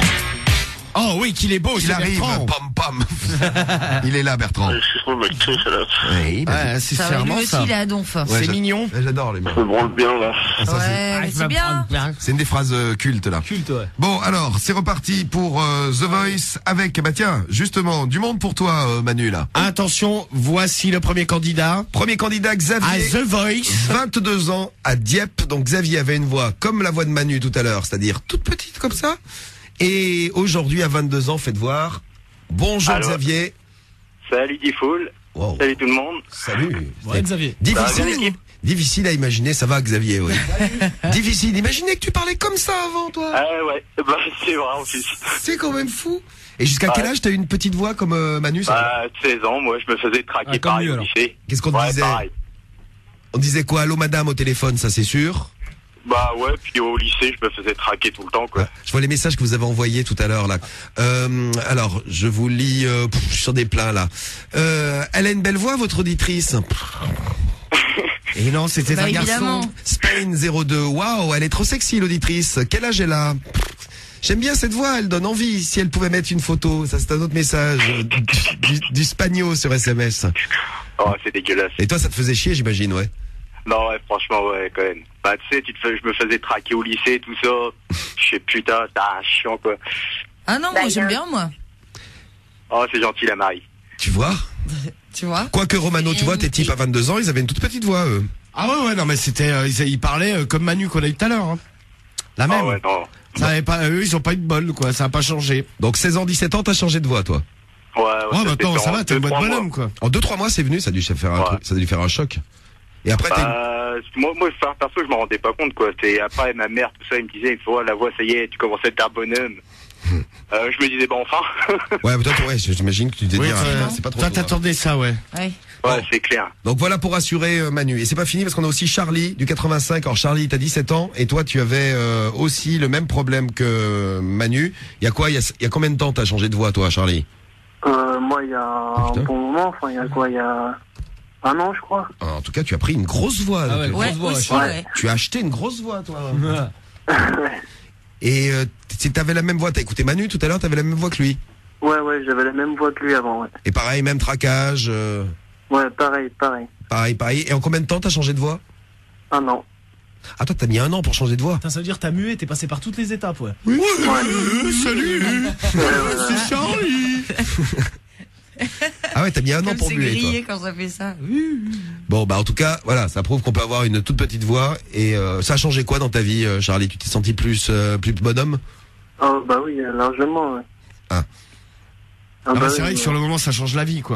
Oh oui, qu'il est beau, Il c'est arrive. Bertrand. Pam pam. Il est là, Bertrand. Je suis le mec, ça là. Oui, bah, Ouais, c'est Ça va, lui sûrement aussi, ça. il est à donf. ouais, C'est j'a- mignon. ouais, J'adore les mecs. Je me branle bien là. Ah, ça, c'est- Ouais, mais c'est bien. C'est une des phrases euh, cultes là. Culte, ouais. Bon, alors, c'est reparti pour euh, The Voice avec, bah tiens, justement, du monde pour toi, euh, Manu, là. Attention, voici le premier candidat. Premier candidat, À Xavier. The Voice. vingt-deux ans, à Dieppe. Donc Xavier avait une voix comme la voix de Manu tout à l'heure, c'est-à-dire toute petite comme ça. Et aujourd'hui, à vingt-deux ans, faites voir. Bonjour Allô. Xavier. Salut Diffoul. Wow. Salut tout le monde. Salut. Ouais, Xavier. Ça va bien, Difficile, l'équipe Difficile à imaginer, ça va Xavier, oui. Difficile d'imaginer que tu parlais comme ça avant, toi. Ah ouais, bah c'est vrai en plus. C'est quand même fou. Et jusqu'à ouais. quel âge t'as eu une petite voix comme euh, Manu ça Bah seize ans, moi je me faisais traquer ah, pareil mieux, au lycée. Qu'est-ce qu'on te ouais, disait pareil. On disait quoi, allô madame au téléphone, ça c'est sûr. Bah ouais, puis au lycée je me faisais traquer tout le temps quoi. Ah, je vois les messages que vous avez envoyés tout à l'heure là. Euh, alors, je vous lis euh, pff, je suis sur des pleins là. Euh, elle a une belle voix votre auditrice. Et non, c'était bah, un évidemment. garçon. Spain zéro deux. Waouh, elle est trop sexy l'auditrice. Quel âge elle a? J'aime bien cette voix, elle donne envie. Si elle pouvait mettre une photo, ça c'est un autre message euh, du, du, du Spagno sur S M S. Oh, c'est dégueulasse. Et toi, ça te faisait chier, j'imagine, ouais. Non, ouais, franchement, ouais, quand même. Bah, tu sais, tu te fais, je me faisais traquer au lycée, tout ça. Je sais, putain, c'est un chiant, quoi. Ah non, moi j'aime bien, moi. Oh, c'est gentil, la Marie. Tu vois? Tu vois? Quoique Romano, tu vois, tes types à vingt-deux ans, ils avaient une toute petite voix, eux. Ah ouais, ouais, non, mais c'était, euh, ils, ils parlaient euh, comme Manu qu'on a eu tout à l'heure. Hein. La même. Ah ouais, non. Ça avait pas, eux, ils ont pas eu de bol, quoi. Ça a pas changé. Donc seize ans, dix-sept ans, t'as changé de voix, toi. Ouais, ouais. Ouais, maintenant, ça va, t'es un bon bonhomme, quoi. En deux trois mois, c'est venu, ça a dû faire un Ouais. truc, ça a dû faire un choc. Et après, t'es... Bah, moi, moi, enfin, perso, je m'en rendais pas compte, quoi. C'est après ma mère, tout ça, il me disait, il faut la voix, ça y est, tu commences à être un bonhomme. euh, je me disais, bah enfin. Ouais, mais toi, toi, ouais, j'imagine que tu te Oui, dire, toi, ah, c'est pas trop. toi, tôt, t'attendais ça, ouais. Ouais. Ouais, c'est clair. Donc voilà pour rassurer euh, Manu. Et c'est pas fini parce qu'on a aussi Charlie du quatre-vingt-cinq. Alors Charlie, t'as dix-sept ans et toi tu avais euh, aussi le même problème que Manu. Il y a quoi Il y a, il y a combien de temps t'as changé de voix, toi, Charlie? Euh, moi, il y a Oh, un bon moment, enfin, il y a quoi, il y a un an, je crois. En tout cas, tu as pris une grosse voix. Ah ouais, donc, grosse Ouais, voix, aussi, ouais. ouais. tu as acheté une grosse voix, toi. Ouais. Et euh, t- t'avais la même voix. T'as écouté Manu tout à l'heure. T'avais la même voix que lui. Ouais, ouais, j'avais la même voix que lui avant, ouais. Et pareil, même traquage. euh, Ouais, pareil, pareil. pareil, pareil. Et en combien de temps t'as changé de voix? Un an. Ah toi, t'as mis un an pour changer de voix. Putain, ça veut dire que t'as mué, t'es passé par toutes les étapes, ouais. Oui, ouais. Salut. C'est Charlie. Ah ouais, t'as mis un an Comme pour c'est muer, toi. grillé quand ça fait ça. Bon, bah en tout cas, voilà, ça prouve qu'on peut avoir une toute petite voix. Et euh, ça a changé quoi dans ta vie, euh, Charlie? Tu t'es senti plus euh, plus bonhomme? Oh, bah oui, largement, ouais. Ah. Ah, Ah bah bah, c'est oui, vrai que ouais. sur le moment, ça change la vie, quoi.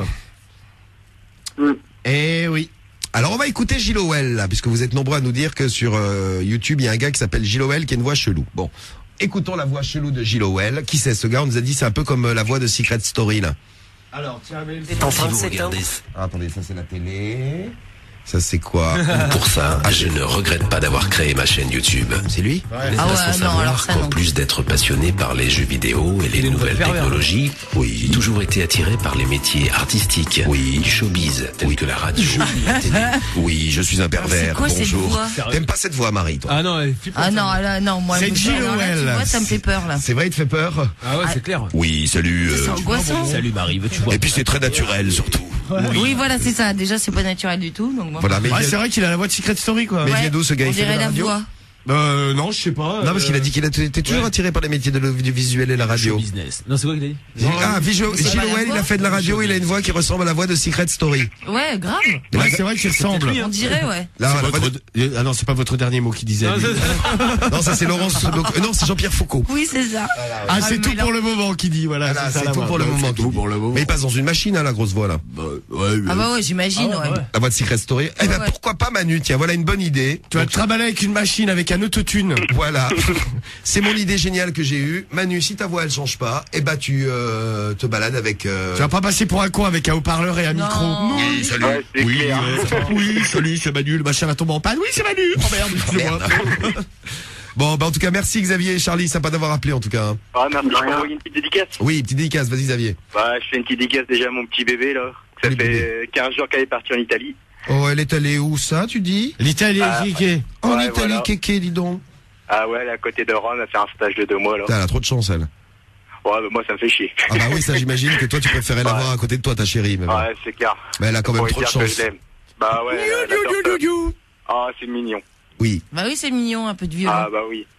Mm. Eh oui. Alors on va écouter Gilowell, là, puisque vous êtes nombreux à nous dire que sur euh, YouTube, il y a un gars qui s'appelle Gilowell qui a une voix chelou. Bon, écoutons la voix chelou de Gilowell. Qui c'est ce gars? On nous a dit c'est un peu comme euh, la voix de Secret Story, là. Alors, tiens, mais... Si vous regardez Ah, attendez, ça c'est la télé. Ça c'est quoi? pour ça, je ne regrette pas d'avoir créé ma chaîne YouTube. C'est lui? Les Ah uns ouais, sans non, savoir alors ça, qu'en non. plus d'être passionné par les jeux vidéo et les une nouvelles voix de pervers. technologies, oui, j'ai toujours été attiré par les métiers artistiques, oui, du showbiz, tels que la radio, la télé. Oui, je suis un pervers. C'est quoi cette Bonjour. voix? T'aimes pas cette voix, Marie, toi? Ah non, elle est flippante, Ah ça. non, là, non, moi, C'est je- Jill alors là, tu Owell. vois, ça me fait peur, là. C'est vrai, il te fait peur? Ah ouais, c'est clair. Oui, salut. C'est euh, angoissant. Salut Marie, veux-tu voir? Et puis c'est très naturel, surtout. Oui, voilà, c'est ça. Déjà, c'est pas naturel du tout, donc bon. Voilà, mais Ouais, il c'est vient- vrai qu'il a la voix de Secret Story, quoi. mais il Ouais, vient d'où ce gars? on Il fait de dirait la la radio? voix. Euh, non, je sais pas. Non, parce qu'il a dit qu'il était toujours Ouais. attiré par les métiers de l'audiovisuel et la radio. Business. Non, c'est quoi qu'il a dit? Ah, Vigio- C'est pas la Gilowell, il voix a fait de la radio, il a une voix qui ressemble à la voix de Secret Story. Ouais, grave. Ouais, c'est vrai qu'il ressemble. On dirait, ouais. Là, C'est la voix votre- de- Ah non, c'est pas votre dernier mot qui disait. Non, lui. c'est- Non, ça c'est Laurence. donc- euh, Non, c'est Jean-Pierre Foucault. Oui, c'est ça. Ah, c'est mais tout là- pour le moment qui dit, voilà. Voilà, ça, c'est la tout voix. pour le Ouais, moment. c'est tout qu'il pour le dit. moment. Mais il passe dans une machine, hein, la grosse voix là. Bah, ouais, Ah bah ouais, j'imagine, Ah ouais, ouais. ouais. La voix de Secret Story. Eh ben Ouais. pourquoi pas Manu? Tiens, voilà une bonne idée. Tu vas te trimballer avec une machine, avec un autotune. Voilà. C'est mon idée géniale que j'ai eue. Manu, si ta voix elle change pas, eh ben tu euh, te balades avec. euh, Tu vas pas passer pour un con avec un haut-parleur et un Non. micro. Oui, salut. Ouais, c'est Oui, clair. euh, oui, salut, c'est Manu, le machin va tomber en panne. Oui, c'est Manu. Oh merde, excusez-moi. Merde. Bon, bah en tout cas, merci Xavier et Charlie, sympa d'avoir appelé en tout cas. hein. Ah, merci, je peux rien. envoyer une petite dédicace. Oui, petite dédicace, vas-y Xavier. Bah, je fais une petite dédicace déjà à mon petit bébé, là. Ça Salut, fait bébé. quinze jours qu'elle est partie en Italie. Oh, elle est allée où ça, tu dis? L'Italie, Ah, qui est En Ouais, Italie, voilà. kéké, dis donc. Ah ouais, elle est à côté de Rome, elle fait un stage de deux mois, là. Putain, elle a trop de chance, elle. Ouais, bah, moi, ça me fait chier. Ah bah oui, ça j'imagine que toi tu préférais la Ouais. voir à côté de toi, ta chérie. Mais, bon. Ouais, c'est clair. Mais elle a quand même Faut trop de dire que chance. je l'aime. Bah ouais, elle a peur que- Ah, c'est mignon. Oui. Bah oui, c'est mignon, un peu de violon. Ah bah oui.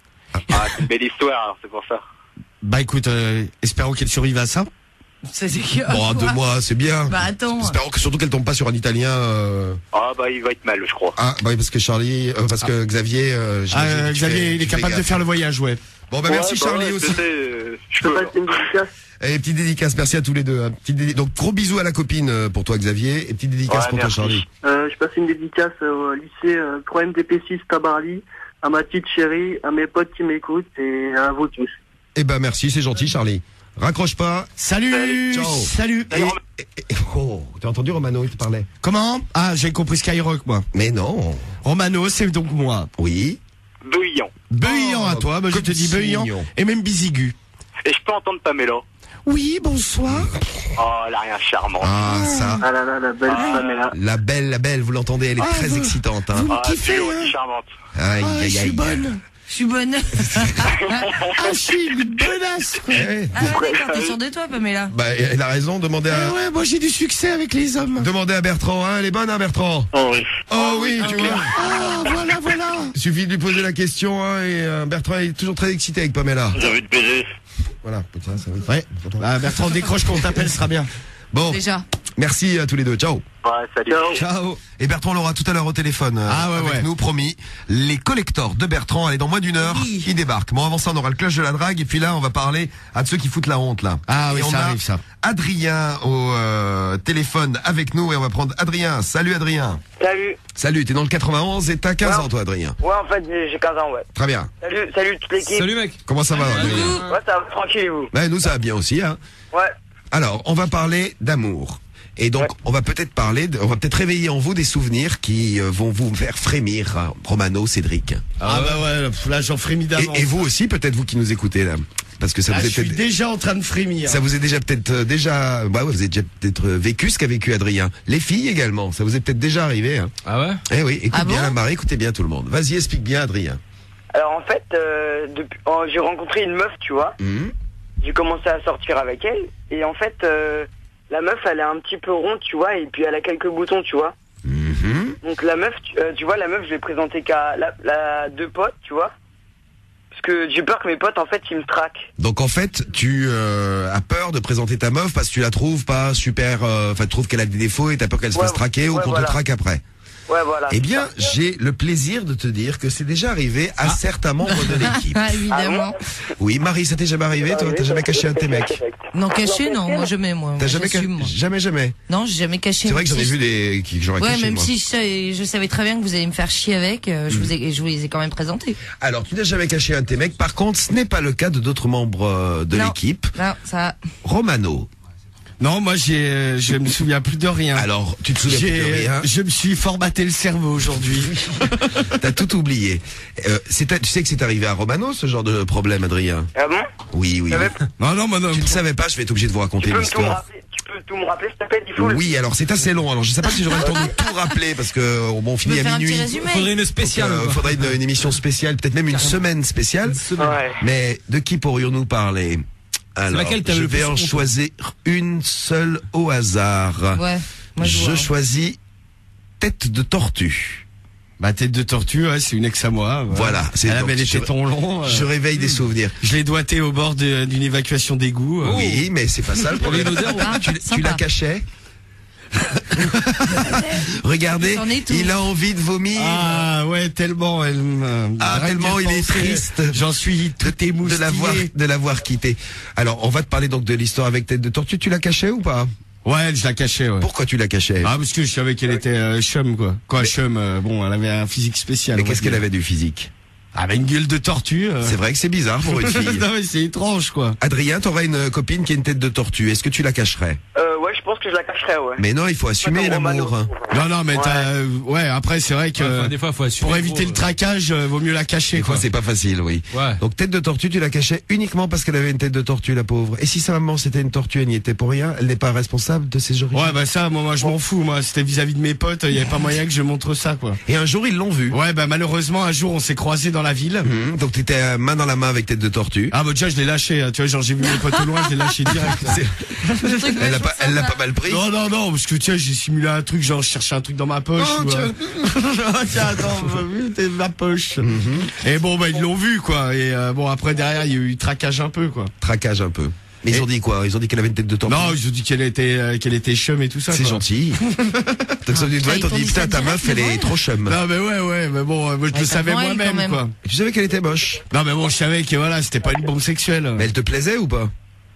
Ah, c'est une belle histoire, alors c'est pour ça. Bah écoute, euh, espérons qu'elle survive à ça. C'est c'est Bon, à deux mois, c'est bien. Bah attends. Espérons que surtout qu'elle tombe pas sur un Italien. euh, Ah bah il va être mal, je crois. Ah, bah oui, parce que Charlie, euh, parce que Xavier, euh, Ah, j'imagine euh, que tu Xavier, fais- il est tu fais capable de gaffe. faire le voyage, ouais. Bon, bah Ouais, merci bah Charlie ouais, aussi. je sais, euh, je Je peux peux. passer une dédicace? Et petite dédicace, merci à tous les deux. Hein. Petite dédi- Donc gros bisous à la copine euh, pour toi Xavier et petite dédicace Ouais, pour merci. toi Charlie. Euh, je passe une dédicace au lycée euh, trois M D P six Tabarly, à ma petite chérie, à mes potes qui m'écoutent et à vous tous. Eh ben merci, c'est gentil Charlie. Raccroche pas. Salut. Ciao. Salut. Et, et- et- oh, t'as entendu Romano, il te parlait. Comment? Ah, j'ai compris Skyrock, moi. Mais non. Romano, c'est donc moi. Oui. Beuillant. Beuillant Oh, à toi, bah, je comme te dis c'est beuillant. mignon. Et même bisigu. Et je peux entendre Pamela. Oui, bonsoir. Oh, elle a rien charmant. Ah ça. Ah là là, la belle Ah. femme est là. La belle, la belle, vous l'entendez, elle est Ah, très vous- excitante. Hein. vous- Ah, kiffez, toujours hein. aussi charmante. Aïe, Ah, je aïe, suis aïe. bonne. Je suis bonne. Ah, je suis une bonasse. Eh, Ah ouais, d'accord, t'es sûr de toi, Pamela. bah, elle a raison, demandez à, Ah ouais, moi j'ai du succès avec les hommes. demandez à Bertrand, hein, elle est bonne, hein, Bertrand? Oh oui. Oh oui, tu vois. Ah, voilà, voilà. Il suffit de lui poser la question, hein, et euh, Bertrand est toujours très excité avec Pamela. J'ai envie de baiser. Voilà, ça, ça, oui. Ouais. Bah, Bertrand, décroche quand on t'appelle, ce sera bien. Bon, Déjà. merci à tous les deux, ciao. Ouais, salut. Ciao. Et Bertrand l'aura tout à l'heure au téléphone euh, Ah ouais, avec ouais. nous, promis. Les collectors de Bertrand, allez, dans moins d'une heure, Oui. ils débarquent. Bon, avant ça, on aura le cloche de la drague, et puis là, on va parler à ceux qui foutent la honte, là. Ah oui, Et on ça a arrive, ça. Adrien au euh, téléphone avec nous, et on va prendre Adrien. Salut Adrien. Salut. Salut, t'es dans le quatre-vingt-onze et t'as quinze Ouais. ans, toi, Adrien. Ouais, en fait, j'ai j'ai quinze ans, ouais. Très bien. Salut, salut toute l'équipe. Salut mec. Comment ça va, Adrien? Ouais, ça va tranquille, et vous? Ben, nous, ça va bien aussi, hein. Ouais. Alors, on va parler d'amour. Et donc, Ouais. on va peut-être parler, de- on va peut-être réveiller en vous des souvenirs qui euh, vont vous faire frémir, hein, Romano, Cédric. Ah bah ouais, là j'en frémis Et, d'avance. et vous aussi, peut-être vous qui nous écoutez là, parce que ça Ah, vous je est suis peut-être, déjà en train de frémir. ça vous est déjà peut-être euh, déjà, bah ouais, vous avez déjà peut-être euh, vécu ce qu'a vécu Adrien. Les filles également, ça vous est peut-être déjà arrivé. Hein. Ah ouais? Eh oui, écoute Ah bien bon la Marie, écoutez bien tout le monde. Vas-y, explique bien, Adrien. Alors, en fait, euh, depuis, oh, j'ai rencontré une meuf, tu vois. Hum. J'ai commencé à sortir avec elle. Et en fait, euh, la meuf, elle est un petit peu ronde, tu vois. Et puis, elle a quelques boutons, tu vois. Mhm. Donc, la meuf, tu, euh, tu vois, la meuf, je l'ai présentée qu'à la, la deux potes, tu vois. Parce que j'ai peur que mes potes, en fait, ils me traquent. Donc en fait, tu euh, as peur de présenter ta meuf parce que tu la trouves pas super, euh, enfin tu trouves qu'elle a des défauts et t'as peur qu'elle se Ouais, fasse traquer ou ouais, qu'on voilà. te traque après. Ouais, voilà. Eh bien, j'ai le plaisir de te dire que c'est déjà arrivé à certains membres de l'équipe. Ah, évidemment. Oui, Marie, ça t'est jamais arrivé, toi? T'as jamais caché un de tes mecs? Non, caché, non, moi jamais, moi. T'as jamais, ca- J'assume, moi. jamais, jamais. Non, j'ai jamais caché. C'est vrai même que j'en ai si vu des qui que j'aurais Ouais, caché, même moi. si je, savais- je savais très bien que vous allez me faire chier avec, euh, je, Mm. vous ai, je vous les ai quand même présentés. Alors, tu n'as jamais caché un de tes mecs. Par contre, ce n'est pas le cas de d'autres membres euh, de Non. l'équipe. Non, ça. Romano. Non, moi j'ai, euh, je me souviens plus de rien. Alors, tu te souviens plus de J'ai- rien. Je me suis formaté le cerveau aujourd'hui. T'as tout oublié. Euh, c'est, tu sais que c'est arrivé à Romano, ce genre de problème, Adrien? Ah bon? Oui, oui. oui. Non, non, non. Tu ne savais pas, je vais être obligé de vous raconter Tu peux, tout me l'histoire. rappeler, tu peux tout me rappeler, s'il te plaît, dis full. Oui, alors c'est assez long. Alors je sais pas si j'aurai le temps de tout rappeler parce que euh, bon, on finit à minuit. Faudrait une spéciale. Donc, euh, quoi. faudrait une, une émission spéciale, peut-être même une semaine spéciale. Ouais. Mais de qui pourrions-nous parler? Alors, laquelle t'as je le vais plus en honte choisir une seule au hasard. Ouais. Moi, je je vois. choisis Tête de tortue. Ma tête de tortue, ouais, c'est une ex à moi. Voilà, c'est Elle donc, avait les je- tétons longs. euh, Je réveille des souvenirs. Je l'ai doigté au bord de- d'une évacuation d'égout. euh. Oui, mais c'est pas ça le problème. Une odeur, Ah, tu, tu sympa. la cachais. Regardez, C'en est tout. il a envie de vomir. Ah ouais, tellement elle me- Ah, rien tellement qu'y il est repenser, triste. J'en suis tout de émoustillé. l'avoir de l'avoir quitté. Alors, on va te parler donc de l'histoire avec Tête de tortue. Tu l'as caché ou pas? Ouais, je la cachais, ouais. Pourquoi tu la cachais? Ah, parce que je savais qu'elle était euh, chum, quoi. Quoi, chum, euh, bon, elle avait un physique spécial. Mais on va qu'est-ce qu'elle dire. avait du physique? Ah, bah, une gueule de tortue. euh. C'est vrai que c'est bizarre pour une fille. Non, mais c'est étrange, quoi. Adrien, t'aurais une copine qui a une tête de tortue. Est-ce que tu la cacherais? Euh, ouais, je pense que je la cacherai, ouais. Mais non, il faut assumer comme l'amour. Romano. Non, non, mais Ouais. t'as, euh, ouais, après, c'est vrai que, Ouais, enfin, des fois, faut assumer. pour éviter trop, le traquage, euh, vaut mieux la cacher, Des quoi. fois, c'est pas facile, oui. Ouais. Donc, tête de tortue, tu la cachais uniquement parce qu'elle avait une tête de tortue, la pauvre. Et si sa maman c'était une tortue, elle n'y était pour rien, elle n'est pas responsable de ses origines. Ouais, bah ça, moi, moi je m'en fous, moi. C'était vis-à-vis de mes potes, il y avait pas moyen que je montre ça, quoi. Et un jour, ils l'ont vu. Ouais, bah malheureusement, un jour, on s'est croisés dans la ville. Mmh, donc, t'étais euh, main dans la main avec tête de tortue. Ah, bah déjà, je l'ai lâché, hein. Tu vois, genre, j'ai vu mes potes au loin, je l'ai lâché direct. là. C'est- Elle l'a pas, elle l'a pas mal pris. Non, non, non, parce que tu sais, j'ai simulé un truc, genre, je cherchais un truc dans ma poche. Oh, ou, euh, tiens. tiens, attends, bah, oui, t'es ma poche. Mhm. Et bon, bah, ils l'ont vu, quoi. Et euh, bon, après, derrière, il y a eu traquage un peu, quoi. Traquage un peu. Mais ils Et- ont dit quoi? Ils ont dit qu'elle avait une tête de tortue. Non, ils ont dit qu'elle était, euh, qu'elle était chum et tout ça. C'est quoi. gentil. Donc ça veut dire, Ah, ouais, ils t'ont t'ont dit, dit putain, ça ta direct, meuf, elle mais est ouais. trop chum. Non, mais ouais, ouais, mais bon, euh, moi, je Ouais, le ça savais prend elle, moi-même, quand même. quoi. Tu savais qu'elle était moche. Non, mais bon, je savais que voilà, c'était pas une bombe sexuelle. Mais elle te plaisait ou pas?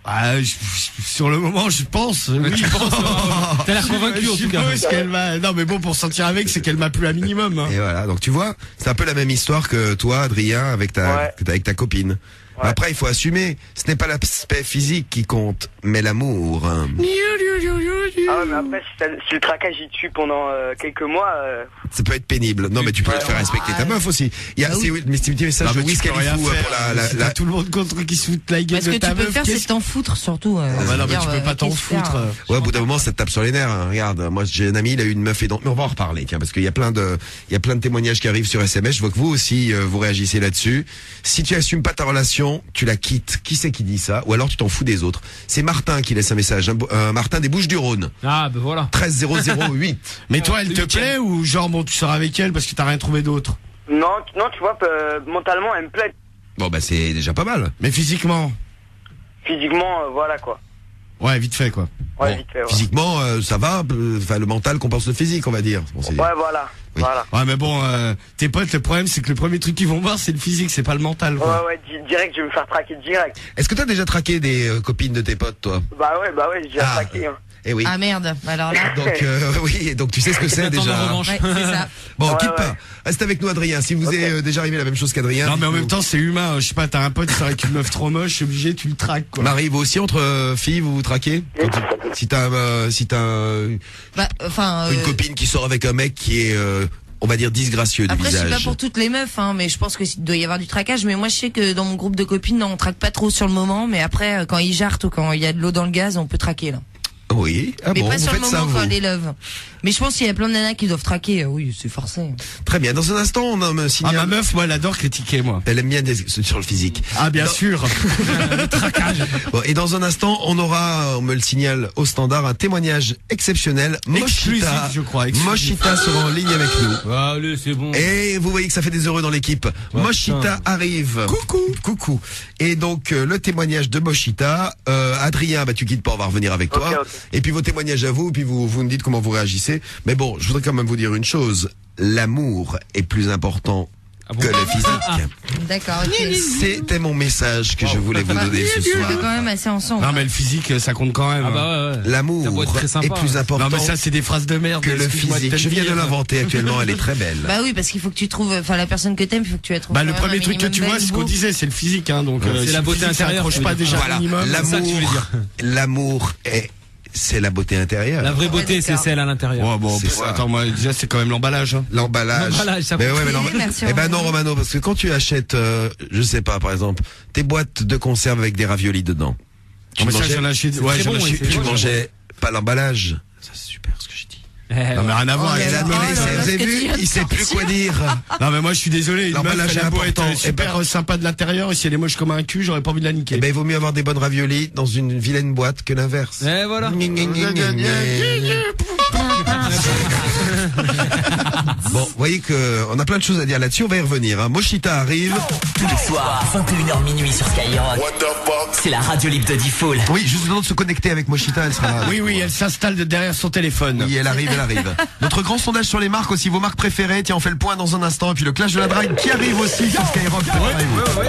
Ah, je- sur le moment, je pense. Oui, tu penses, euh, t'as l'air convaincu, en Je tout cas. suppose qu'elle m'a. Non, mais bon, pour sortir avec, c'est qu'elle m'a plu un minimum. Hein. Et voilà, donc tu vois, c'est un peu la même histoire que toi, Adrien, avec ta, Ouais. avec ta copine. Après, il faut assumer, ce n'est pas l'aspect physique qui compte, mais l'amour. hein. Ah ouais, mais après, si, t'as- si le traquage il tue pendant euh, quelques mois. Euh... Ça peut être pénible. Non, mais tu peux te faire respecter ta meuf aussi. Il y a, c'est, mais c'est un petit message Non, de mais tu Wiz peux rien Khalifa faire. pour la, la, Si la- t'as tout le monde contre qui se fout la gueule Ce de que ta tu peux meuf. faire, qu'est-ce- c'est t'en foutre surtout. euh, Ah bah non, mais dire, tu peux euh, pas t'en qu'est-ce faire, foutre. euh, Ouais, au bout d'un moment, ça te tape sur les nerfs. hein. Regarde, moi, j'ai un ami, il a eu une meuf et donc, mais on va en reparler, tiens, parce qu'il y a plein de, il y a plein de témoignages qui arrivent sur S M S. Je vois que vous aussi, euh, vous réagissez là-dessus. Si tu assumes pas ta relation, tu la quittes. Qui c'est qui dit ça? Ou alors tu t'en fous des autres. C'est Martin qui laisse un message. hein. Euh, Martin des Bouches-du-Rhône. Ah, ben voilà. treize zéro zéro huit. Mais toi, elle Le te huitième. plaît ou genre, bon, tu sors avec elle parce que t'as rien trouvé d'autre? Non, tu- non, tu vois, euh, mentalement, elle me plaît. Bon, bah, c'est déjà pas mal. Mais physiquement? Physiquement, euh, voilà quoi. Ouais, vite fait, quoi. Ouais, Bon, vite fait. Ouais, Physiquement, euh, ça va. euh, Enfin, le mental compense le physique, on va dire. Bon, c'est- ouais voilà. Oui. Voilà. Ouais, mais bon, euh, tes potes, le problème, c'est que le premier truc qu'ils vont voir, c'est le physique, c'est pas le mental, Ouais, quoi. ouais, di- direct, je vais me faire traquer direct. Est-ce que t'as déjà traqué des euh, copines de tes potes, toi? Bah ouais, bah ouais, j'ai déjà Ah. traqué. Hein. Eh oui. Ah merde, alors là. Donc euh, oui, donc tu sais ce que c'est Attends, déjà. en hein. revanche. Ouais, c'est ça. Bon, Ouais, quitte ouais. pas. Reste avec nous, Adrien. Si vous est euh, déjà arrivé la même chose qu'Adrien. Non, mais en dites-nous. même temps, c'est humain. euh, Je sais pas, t'as un pote, c'est avec une meuf trop moche, c'est obligé, tu le traques, quoi. Marie, vous aussi entre euh, filles, vous vous traquez Quand tu- Si t'as, euh, si t'as euh, Bah, enfin. une euh, copine qui sort avec un mec qui est, euh, on va dire, disgracieux du Après, je visage. suis pas pour toutes les meufs, hein, mais je pense qu'il doit y avoir du traquage. Mais moi, je sais que dans mon groupe de copines, non, on traque pas trop sur le moment, mais après, euh, quand ils jartent ou quand il y a de l'eau dans le gaz, on peut traquer, là. Oui. Ah mais bon, pas vous sur le faites ça, moment quand vous. on les love. Mais je pense qu'il y a plein de nanas qui doivent traquer. euh, Oui, c'est forcé. Très bien. Dans un instant, on a un Ah, signal. ma meuf, moi, elle adore critiquer, moi. Elle aime bien des- sur le physique. Ah, bien Dans- sûr. Le traquage. Bon, et dans un instant, on aura, on me le signale au standard, un témoignage exceptionnel. Exclusif, Moshita, je crois, exclusif. Moshita sera en ligne avec nous. Allez, c'est bon. Et vous voyez que ça fait des heureux dans l'équipe. Moshita putain. arrive. Coucou. Coucou. Et donc, euh, le témoignage de Moshita. Euh, Adrien, bah, tu quittes pas, on va revenir avec toi. Ok, ok. Et puis vos témoignages à vous, puis vous, vous me dites comment vous réagissez. Mais bon, je voudrais quand même vous dire une chose. L'amour est plus important Ah bon que le physique. D'accord, ok. C'était mon message que je voulais vous donner ce On soir. est quand même assez ensemble. Non, mais le physique, ça compte quand même. Ah hein. bah ouais, ouais. Ça L'amour doit être très sympa, est plus hein. important Non, mais ça, c'est des phrases de merde. que le excuse-moi de physique. te Je le viens de dire. l'inventer actuellement, elle est très belle. Bah oui, parce qu'il faut que tu trouves, enfin, la personne que t'aimes, il faut que tu la trouves. Bah, le quand même premier un truc que minimum tu vois, belle, c'est ce qu'on beau. disait, c'est le physique, hein. Donc, Ouais, euh, c'est si la le beauté physique, ça intérieure, accroche tu veux pas dire. déjà Voilà, un minimum. C'est ça que tu voulais l'amour, dire. l'amour est, c'est la beauté intérieure. La vraie Ouais, beauté, c'est d'accord. celle à l'intérieur. Ouais, bon, C'est pff, ça. attends, moi, déjà, c'est quand même l'emballage. Hein. L'emballage. L'emballage, ça Mais coûte. ouais, mais Oui, non, merci, eh ben Romano. non, Romano, parce que quand tu achètes, euh, je sais pas, par exemple, tes boîtes de conserve avec des raviolis dedans. Tu Non, mais ça, mangeais- j'en achète. Ouais, très j'en bon, achète. oui, c'est tu bon. mangeais pas l'emballage. Ça, c'est super ce que j'ai dit. Eh, Non, mais rien à voir. Oh, avec Et la là, là mais là, il là sait- là, vous avez ce que tu vu, viens de il sait plus quoi dire. Non, mais moi, je suis désolé. Une meuf, L'emballage elle est a beau important. être super sympa de l'intérieur, et si elle est moche comme un cul, j'aurais pas envie de la niquer. Eh ben, il vaut mieux avoir des bonnes raviolis dans une vilaine boîte que l'inverse. Et voilà. Gna, gna, gna, gna, gna. Bon, vous voyez que on a plein de choses à dire là-dessus, on va y revenir. Hein. Moshita arrive. Tous les soirs, vingt et une heures minuit sur Skyrock. C'est la radio libre de Diffoul. Oui, juste le temps de se connecter avec Moshita, elle sera là. Oui, oui, elle s'installe de derrière son téléphone. Oui, elle arrive, elle arrive. Notre grand sondage sur les marques aussi, vos marques préférées. Tiens, on fait le point dans un instant. Et puis le clash de la drague qui arrive aussi sur Skyrock. Préparez-vous.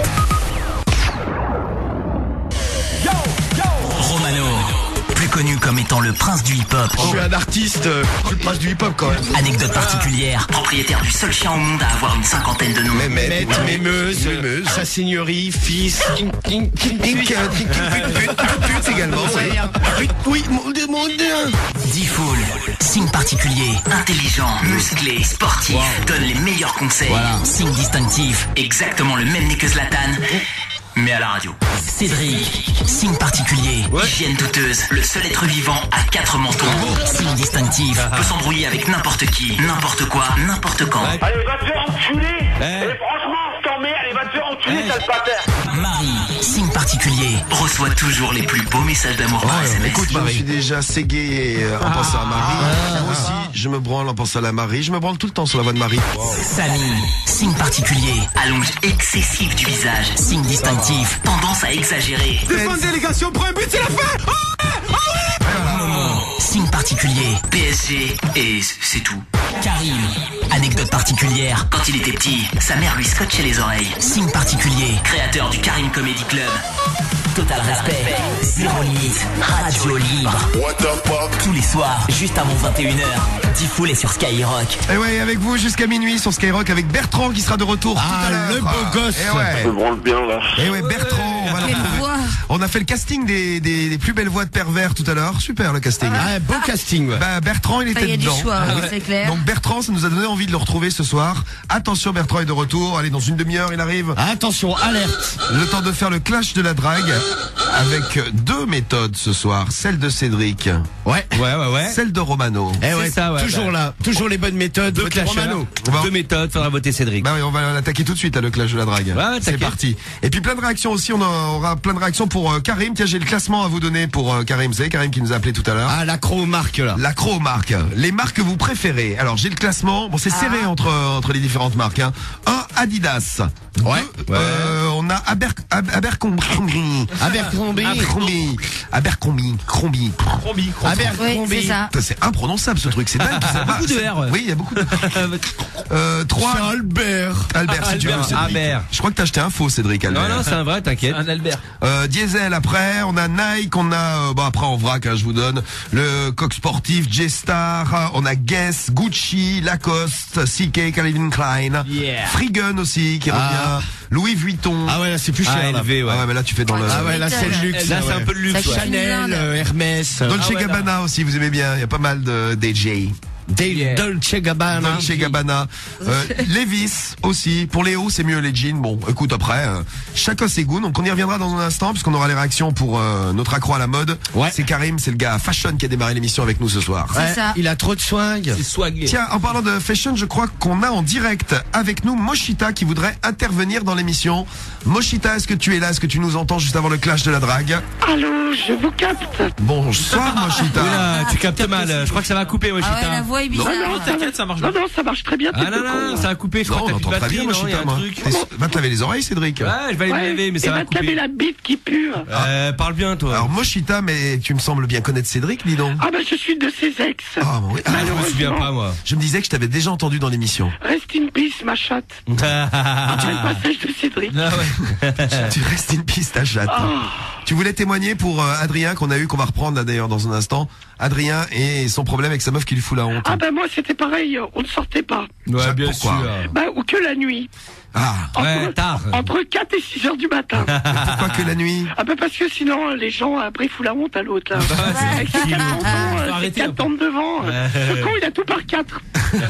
Romano, plus connu comme étant le prince du hip-hop. Je suis un artiste, euh, je suis le prince du hip-hop quand même. Anecdote particulière, propriétaire du seul chien au monde à avoir une cinquantaine de noms. Mehmet, Maître, mémeuse, Mémeuse. sa seigneurie, fils, king, king, king, Pink, king. euh, pink, pink, pute, pute, pute également. Oui, oui, mon Dieu, mon Dieu. Diffoul, signe particulier, intelligent, musclé, sportif, donne les meilleurs conseils. Signe distinctif, exactement le même nez que Zlatan, mais à la radio. Cédric, signe particulier, hygiène douteuse, le seul être vivant à quatre mentons. Signe distinctif, peut s'embrouiller avec n'importe qui, n'importe quoi, n'importe quand. Allez, va te faire enculer. Et franchement, je t'emmerde, allez, va te faire enculer, sale pater. Marie, signe particulier, reçoit toujours les plus beaux messages d'amour par S M S. Écoute, je me suis déjà ségué euh, en pensant à Marie. Moi aussi, je me branle en pensant à la Marie. Je me branle tout le temps sur la voix de Marie. Samy, signe particulier, allonge excessive du visage, signe distinctif, tendance à exagérer. Défense délégation, prends un but, c'est la fin. Momo, signe particulier, P S G, et c'est tout. Karim, anecdote particulière, quand il était petit, sa mère lui scotchait les oreilles. Signe particulier, créateur du Karim Comedy Club. total respect. Zéro limite, radio libre. Tous les soirs, juste avant vingt et une heures. D-Fool est sur Skyrock. Et ouais, avec vous jusqu'à minuit sur Skyrock avec Bertrand qui sera de retour tout à l'heure. Ah, le beau gosse. Et ouais. Je me branle bien là. Et ouais, Bertrand, on va le retrouver. On a fait le casting des, des, des plus belles voix de pervers tout à l'heure. Super le casting. Ah, beau casting. Ouais. Bah, Bertrand, il Enfin, était il y a du dedans. choix, oui, c'est clair. Donc Bertrand, ça nous a donné envie de le retrouver ce soir. Attention, Bertrand est de retour. Allez, dans une demi-heure, il arrive. Attention, alerte. Le temps de faire le clash de la drague avec deux méthodes ce soir. Celle de Cédric. Ouais. Ouais, ouais, ouais. Celle de Romano. Eh ouais, ça, ouais, toujours bah. là. Toujours les bonnes méthodes. Deux Votez clasheurs. Romano. Bon. Deux méthodes, faudra voter Cédric. Bah oui, on va l'attaquer tout de suite à le clash de la drague. Ouais, c'est t'inquiète. parti. Et puis plein de réactions aussi, on aura plein de réactions pour euh, Karim. Tiens, j'ai le classement à vous donner pour euh, Karim. Vous savez, Karim qui nous a appelé tout à l'heure. Ah, l'accro aux marques là. L'accro aux marques. Les marques que vous préférez. Alors, j'ai le classement. Bon, c'est serré entre entre les différentes marques. Hein. Un, Adidas. Ouais. Deux, euh, on a Aber, Aber, Abercrombie. Abercrombie. Abercrombie. Abercrombie. Crombie. Crombie, Oui, c'est ça. C'est imprononçable ce truc. C'est dingue. Il y a beaucoup de R. Oui, il y a beaucoup de euh, trois. C'est Albert. Albert, si tu veux. Albert, Cédric. Albert. Je crois que t'as acheté un faux, Cédric Albert. Non, non, c'est un vrai, t'inquiète. Un Albert. Euh, Diesel après, on a Nike, on a euh, bon après en vrac, hein, je vous donne le coq sportif, J-Star, on a Guess, Gucci, Lacoste, C K, Calvin Klein, Yeah. Freegun aussi qui revient, Ah. Louis Vuitton. Ah ouais, là c'est plus cher. Ah, là. élevé, ouais. Ah ouais, mais là tu fais dans le Ah ouais, là c'est le luxe. Là, c'est ouais. un peu de luxe. Ça ouais. coûte une Chanel, blinde. euh, Hermès. Dolce Ah ouais, Gabbana aussi, vous aimez bien, il y a pas mal de D J. Del- Dolce Gabbana. Dolce Gabbana, euh, Levi's aussi. Pour les hauts, c'est mieux les jeans. Bon, écoute après, euh, chacun ses goûts. Donc on y reviendra dans un instant puisqu'on aura les réactions pour euh, notre accro à la mode. Ouais. C'est Karim, c'est le gars fashion qui a démarré l'émission avec nous ce soir. C'est ça. Il a trop de swag. C'est swag. Tiens, en parlant de fashion, je crois qu'on a en direct avec nous Moshita qui voudrait intervenir dans l'émission. Moshita, est-ce que tu es là? Est-ce que tu nous entends juste avant le clash de la drague? Allô, je vous capte. Bonsoir Moshita. Oula, tu captes mal. Je crois que ça va couper, moi, Ah ouais, la Chita. voix est bizarre. Non, non, ça, T'inquiète, ça marche non, bien. non, ça marche très bien. Ah non, non, ça a coupé. Je Non, crois on que t'as entend plus de très bien batterie, non, il y a Moshita, un moi. truc. T'es- Va te laver les oreilles Cédric. Ouais, je vais aller me Ouais. lever, mais ça Et va va taper couper. la bite qui pue. Euh, parle bien, toi. Alors Moshita, mais tu me sembles bien connaître Cédric, dis donc. Ah ben je suis de ses ex. Ah, bon, oui. Ah, Je me souviens pas, moi. je me disais que je t'avais déjà entendu dans l'émission. Rest in peace, ma chatte. Après le passage de Cédric. Ah ouais. Tu restes une piste à chatte. Tu voulais témoigner pour euh, Adrien qu'on a eu, qu'on va reprendre là d'ailleurs dans un instant. Adrien et son problème avec sa meuf qui lui fout la honte. Ah ben moi c'était pareil, on ne sortait pas. Ouais, bien Pourquoi sûr. Bah ou que la nuit. Ah, Ouais, tard. Entre quatre et six heures du matin. pourquoi que la nuit? Ah ben parce que sinon les gens après foutent la honte à l'autre là. Bah, c'est Avec ses tranquille. quatre enfants, Faut euh, ses arrêter, quatre un peu. tantes devant. Ouais. Le con il a tout par quatre.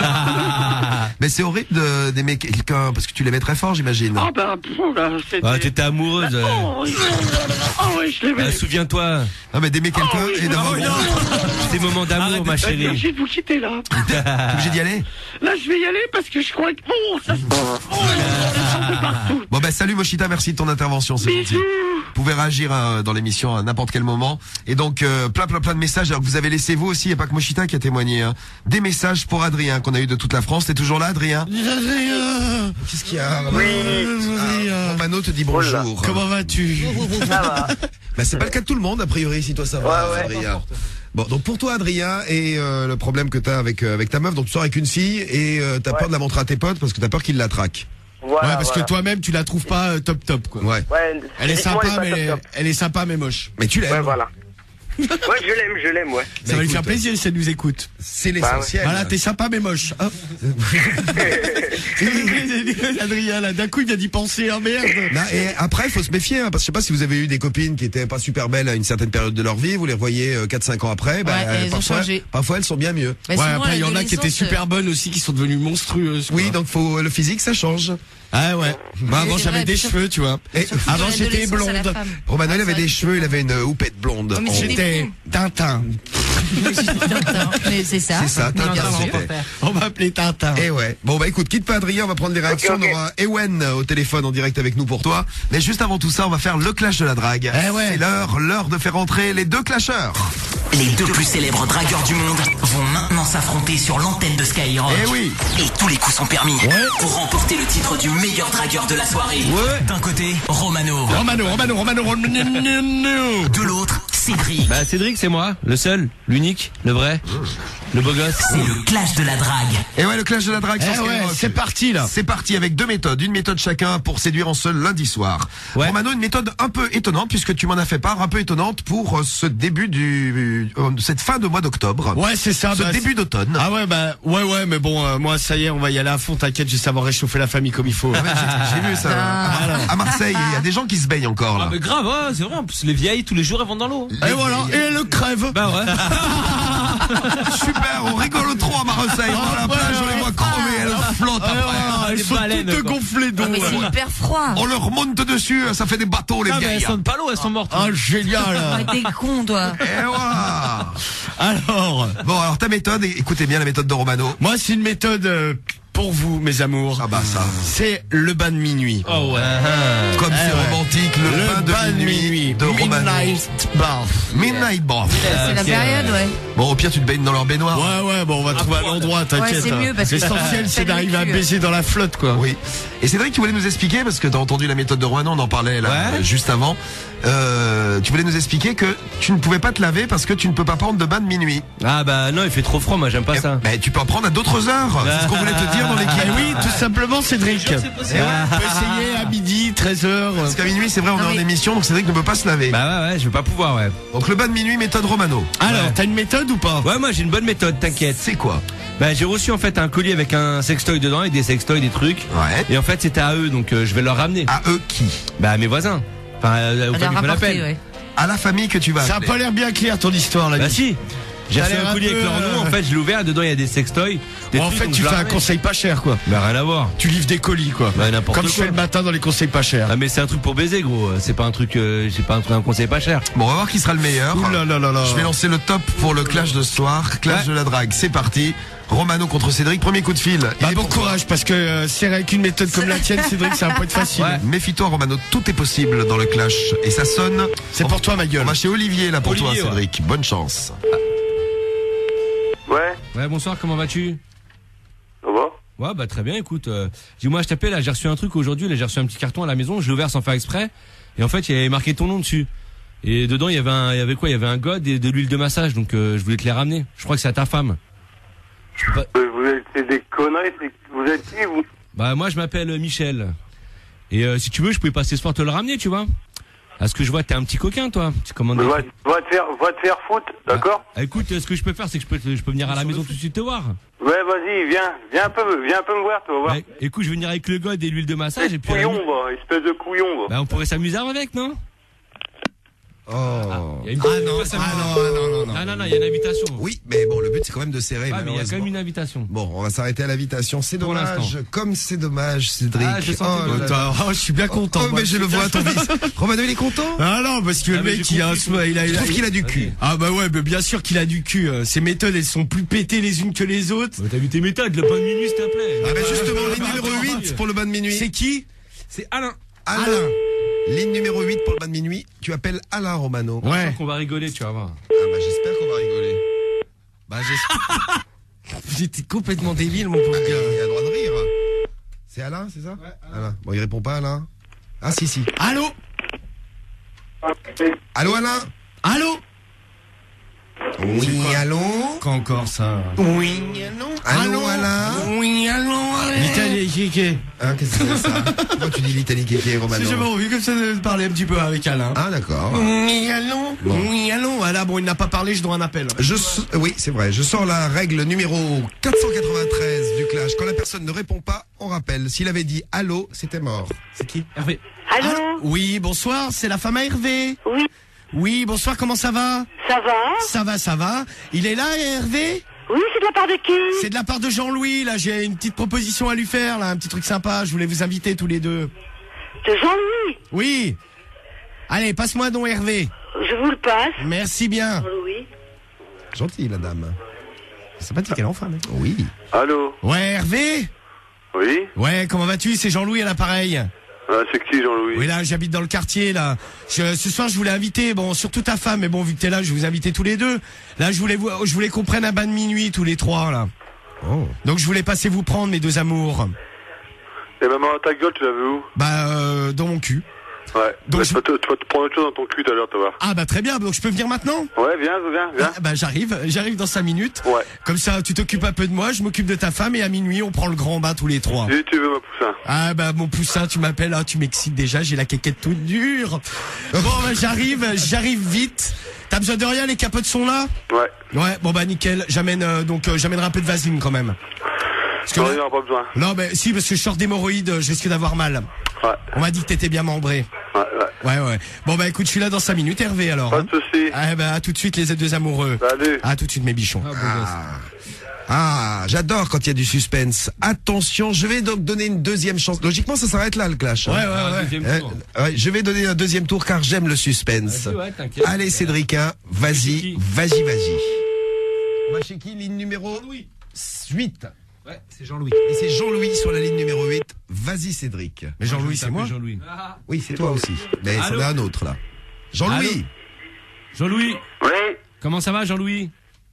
Mais c'est horrible de- d'aimer quelqu'un parce que tu l'aimais très fort, j'imagine. Ah ben pff, là, c'était... Ah, t'étais amoureuse. euh. Oh, oui. Ah oui, je l'aimais. Ah, souviens-toi. Ah, mais d'aimer quelqu'un Oh, oui. et d'avoir. Ah, oui, Des moments d'amour, ma Je suis chérie. obligé de vous quitter là. T'es obligé d'y aller? Là je vais y aller parce que je crois que... Oh, ça se... Oh, ça sent de partout. Bon bah salut Moshita, merci de ton intervention, c'est gentil. Vous pouvez réagir euh, dans l'émission à n'importe quel moment. Et donc euh, plein plein plein de messages. Alors que vous avez laissé vous aussi, il n'y a pas que Moshita qui a témoigné. Hein. Des messages pour Adrien qu'on a eu de toute la France. T'es toujours là, Adrien? Adrien. Qu'est-ce qu'il y a? Oui. Ah, Mano te dit bonjour. Comment vas-tu? Ça va. Bah c'est pas le cas de tout le monde a priori si toi ça va, Ouais, ouais. Adrien. Bon donc pour toi Adrien et euh, le problème que t'as avec euh, avec ta meuf, donc tu sors avec une fille et euh, t'as Ouais. peur de la montrer à tes potes parce que t'as peur qu'ils la traquent. Voilà, ouais, parce voilà. que toi-même, tu la trouves pas euh, top top, quoi. Ouais. Ouais, Elle est physiquement, sympa, elle est pas mais top, top. elle est sympa, mais moche. Mais tu l'aimes. Ouais, voilà. Ouais, je l'aime, je l'aime, ouais. Ça va lui écoute, faire plaisir si elle nous écoute. C'est Bah l'essentiel. Voilà, t'es sympa, mais moche. Hop. Adrien, là, d'un coup, il vient d'y penser, oh merde. Non, et après, il faut se méfier, hein, parce que je sais pas si vous avez eu des copines qui étaient pas super belles à une certaine période de leur vie, vous les revoyez euh, quatre cinq ans après, bah, Ouais, elles ont parfois, changé. parfois elles sont bien mieux. Bah, Ouais, souvent, après, il y en a qui étaient l'adolescence, super bonnes aussi, qui sont devenues monstrueuses. quoi. Oui, donc faut le physique, ça change. Ah ouais. Bah, avant, c'est j'avais vrai, des puis cheveux, tu vois. Et Surtout avant, dans j'étais l'adolescence à la blonde. femme. Romano, il Ah, avait c'est des vrai. cheveux, il avait une houppette blonde. Oh, mais en- c'est- J'étais Tintin. Tintin. Mais c'est ça. C'est ça, Tintin, Tintin, c'était. On va appeler Tintin. Et ouais. Bon bah écoute, quitte pas Adrien, on va prendre des réactions. Ok, ok. On aura Ewen au téléphone en direct avec nous pour toi. Mais juste avant tout ça, on va faire le clash de la drague. Eh ouais. C'est l'heure, l'heure de faire entrer les deux clasheurs. Les deux plus célèbres dragueurs du monde vont maintenant s'affronter sur l'antenne de Skyrock. Eh oui. Et tous les coups sont permis pour remporter le titre du meilleur dragueur de la soirée. D'un côté, Romano. Romano, Romano, Romano, Romano. De l'autre, Cédric. Bah, Cédric, c'est moi. Le seul, l'unique, le vrai. Le beau gosse. C'est le clash de la drague. Et ouais, le clash de la drague. Eh sur ouais, Skyrock. c'est parti là. C'est parti avec deux méthodes, une méthode chacun pour séduire en ce lundi soir. Ouais. Romano, une méthode un peu étonnante puisque tu m'en as fait part, un peu étonnante pour euh, ce début du, euh, cette fin de mois d'octobre. Ouais, c'est ça. Ce bah, début d'automne. Ah ouais, bah ouais, ouais, mais bon, euh, moi ça y est, on va y aller à fond. T'inquiète, je vais savoir réchauffer la famille comme il faut. Ah ouais, j'ai, j'ai vu ça. À, à Marseille, il y a des gens qui se baignent encore là. Ah mais grave, ouais, c'est vrai. En plus, les vieilles tous les jours elles vont dans l'eau. Et voilà, et le crève. Bah ouais. Super, on rigole trop à Marseille. On va à la plage, on les voit crever, elles flottent après. Elles des sont baleines, toutes quoi. gonflées d'eau. Ah, mais c'est ouais. hyper froid. On leur monte dessus, ça fait des bateaux les Ah mais elles vieilles. sont pas l'eau, elles sont mortes. Ah, génial. Ah, t'es con, toi. Et voilà. Alors, Bon, alors ta méthode, écoutez bien la méthode de Romano. moi c'est une méthode euh, pour vous, mes amours. Ah bah ça. C'est le bain de minuit. Oh ouais. Comme Eh c'est ouais. romantique, le, bain de minuit de Romano. Midnight bath. Midnight bath. C'est la ok, période, ouais. Bon, au pire, tu te baignes dans leur baignoire. Ouais, ouais, bon, on va trouver un endroit, t'inquiète. Ouais, c'est mieux, parce que l'essentiel, ça c'est d'arriver à fait le cul. baiser dans la flotte, quoi. Oui. Et Cédric, tu voulais nous expliquer, parce que t'as entendu la méthode de Romano, on en parlait là, Ouais. euh, juste avant. Euh, tu voulais nous expliquer que tu ne pouvais pas te laver parce que tu ne peux pas prendre de bain de minuit. Ah bah non, il fait trop froid, moi j'aime pas Eh, ça. Mais tu peux en prendre à d'autres heures. C'est ce qu'on voulait te dire dans l'équipe. Eh oui, tout simplement, Cédric. Eh ouais. On peut essayer à midi, treize heures. Parce qu'à minuit, c'est vrai, on est Non, en mais- émission, donc Cédric ne peut pas se laver. Bah ouais, ouais, je vais pas pouvoir, ouais. Donc le bain de minuit, méthode Romano. Alors, Ouais. t'as une méthode ou pas? Ouais, moi j'ai une bonne méthode, t'inquiète. C'est quoi? Bah j'ai reçu en fait un colis avec un sextoy dedans, avec des sextoys, des trucs. Ouais. Et en fait c'était à eux, donc euh, je vais leur ramener. À eux qui? Bah à mes voisins. Enfin, euh, aux Elle a familles qu'on rapporté, appelle. ouais. À la famille que tu vas Ça a appeler. pas l'air bien clair ton histoire là. Bah si. J'ai Ça a reçu l'air un un colis peu, avec leur nom, euh, en fait je l'ai ouvert, dedans il y a des sextoys. Des Bon, en trucs, fait, donc tu je fais leur un ramène. conseil pas cher, quoi. Bah rien à voir. Tu livres des colis, quoi. Bah n'importe Comme quoi. je fais le matin dans les conseils pas chers. Ah mais c'est un truc pour baiser gros, c'est pas un truc, euh, c'est pas un truc, un conseil pas cher. Bon, on va voir qui sera le meilleur. Ouh là là là là. Je vais lancer le top pour le clash de ce soir. Clash de la drague, c'est parti. Romano contre Cédric, premier coup de fil. Bah, Il est bon pour toi. courage, parce que euh, c'est avec une méthode comme la tienne, Cédric, ça va pas être facile. Ouais. Méfie-toi Romano, tout est possible dans le clash. Et ça sonne. C'est pour toi, ma gueule. On va chez Olivier là pour Olivier, toi Cédric. Bonne chance. Ouais, Ouais bonsoir, comment vas-tu? ça va? Ouais bah très bien, écoute, euh, dis-moi je t'appelle là, j'ai reçu un truc aujourd'hui, là j'ai reçu un petit carton à la maison, je l'ai ouvert sans faire exprès, et en fait il y avait marqué ton nom dessus. Et dedans il y avait un, il y avait quoi? Il y avait un god et de l'huile de massage, donc euh, je voulais te les ramener. Je crois que c'est à ta femme. Je peux pas- Euh, Vous êtes c'est des conneries, c'est- vous êtes qui, vous? Bah moi je m'appelle Michel. Et euh, si tu veux je pouvais passer ce soir te le ramener, tu vois. À ce que je vois t'es un petit coquin toi. Tu commandes. Mais des va, trucs. va te faire, va te faire foutre, d'accord? Ah, écoute, ce que je peux faire c'est que je peux, te- je peux venir à la maison tout de suite te voir. Ouais, vas-y, viens, viens un peu, viens un peu me voir, tu vas voir. Ouais, écoute, je vais venir avec le god et l'huile de massage et puis. Couillon, va, espèce de couillon, va. Bah on pourrait s'amuser avec, non? Oh. Il y a une Ah non, petite- ah non, ah non, non, non. Ah non, non, il y a une invitation. Oui, mais bon, le but c'est quand même de serrer. Ah, mais il y a quand malheureusement. même une invitation. Bon, on va s'arrêter à l'invitation. C'est Pour dommage. l'instant. Comme c'est dommage, Cédric. Ah, je sentais oh, que- là là. Oh, je suis bien content. Oh, moi. mais je le vois, ton fils. Romano, il est content? Ah non, parce que Ah, le mais mec, j'ai il a, un, compris. il a, il Je a, trouve qu'il a du cul. Ah bah ouais, mais bien sûr qu'il a du cul. euh. Ses méthodes, elles sont plus pétées les unes que les autres. Bah, t'as vu tes méthodes, le pain de minuit, s'il te plaît. Ah bah justement, ligne numéro huit pour le bain de minuit. C'est qui? C'est Alain. Alain. Ligne numéro huit pour le bain de minuit. Tu appelles Alain Romano. Je Ouais. sens qu'on va rigoler, tu vas voir. Ah bah j'espère qu'on va rigoler. Bah j'espère. J'étais complètement débile, mon pauvre Il gars. a le droit de rire. C'est Alain, c'est ça? Alain. Bon, il répond pas, Alain. Ah si, si. Allô? Allô, Alain? Allô? Oui, allô? Quand encore ça? Oui, allô? Allô, Alain? Oui, allô? L'Italie, qui qui Hein, qu'est-ce que c'est ça? Pourquoi tu dis l'Italie kéké, Romano? J'avais envie comme ça de parler un petit peu avec Alain. Ah, d'accord. Oui, allô? Oui, allô? Voilà, bon, il n'a pas parlé, je dois un appel. Je, s- oui, c'est vrai. Je sors la règle numéro quatre cent quatre-vingt-treize du clash. Quand la personne ne répond pas, on rappelle. S'il avait dit allô, c'était mort. C'est qui? Hervé. Allô? Oui, bonsoir, c'est la femme à Hervé. Oui, Oui, bonsoir, comment ça va? ça va? Ça va, ça va. Il est là, Hervé? Oui, c'est de la part de qui? C'est de la part de Jean-Louis, là, j'ai une petite proposition à lui faire, là, un petit truc sympa, je voulais vous inviter tous les deux. De Jean-Louis. Oui. Allez, passe-moi donc Hervé. Je vous le passe. Merci bien. Jean-Louis. Gentille, la dame. C'est sympathique, elle est en femme. hein. Oui. Allô? Ouais, Hervé? Oui? Ouais, comment vas-tu? C'est Jean-Louis à l'appareil. Ah, c'est qui, Jean-Louis? Oui, là, j'habite dans le quartier, là. Je- ce soir, je voulais inviter, bon, surtout ta femme, mais bon, vu que t'es là, je vais vous inviter tous les deux. Là, je voulais, vous, je voulais qu'on prenne un bain de minuit, tous les trois, là. Oh. Donc, je voulais passer vous prendre, mes deux amours. Et maman, ta gueule, tu l'avais où? Bah, euh, dans mon cul. Ouais. Donc Bah, je- tu, vas te, tu vas te prendre autre chose dans ton cul tout à l'heure, tu vas voir. Ah bah très bien, donc je peux venir maintenant? Ouais, viens, viens, viens. Ah, bah j'arrive, j'arrive dans cinq minutes. Ouais. Comme ça, tu t'occupes un peu de moi, je m'occupe de ta femme et à minuit, on prend le grand bain tous les trois. Si tu veux, ma poussin. Ah bah mon poussin, tu m'appelles, ah, tu m'excites déjà, j'ai la quéquette toute dure. Bon bah j'arrive, j'arrive vite. T'as besoin de rien, les capotes sont là? Ouais. Ouais, bon bah nickel, j'amène euh, donc euh, j'amènerai un peu de vaseline quand même. Parce que Non, là- il n'y aura pas besoin. Non mais si, parce que je sors d'hémorroïdes, je risque d'avoir mal. Ouais. On m'a dit que t'étais bien membré. Ouais, ouais. Ouais ouais. Bon bah écoute, je suis là dans cinq minutes, Hervé alors. Pas hein. de soucis. Ah bah à tout de suite les deux amoureux. Salut. À tout de suite mes bichons. Ah, j'adore quand il y a du suspense. Attention, je vais donc donner une deuxième chance. Logiquement, ça s'arrête là, le clash. hein. Ouais, ouais, ouais. Deuxième Euh, tour. ouais, je vais donner un deuxième tour car j'aime le suspense. Vas-y, ouais, t'inquiète. Allez, Cédrica, vas-y, vas-y, vas-y. On va chez qui, ligne numéro huit. Ouais, c'est Jean-Louis. Et c'est Jean-Louis sur la ligne numéro huit. Vas-y, Cédric. Mais Jean-Louis, c'est moi. Jean-Louis. Oui, c'est toi aussi. Mais c'en Allô est un autre, là. Jean-Louis. Allô Jean-Louis. Oui. Comment ça va, Jean-Louis?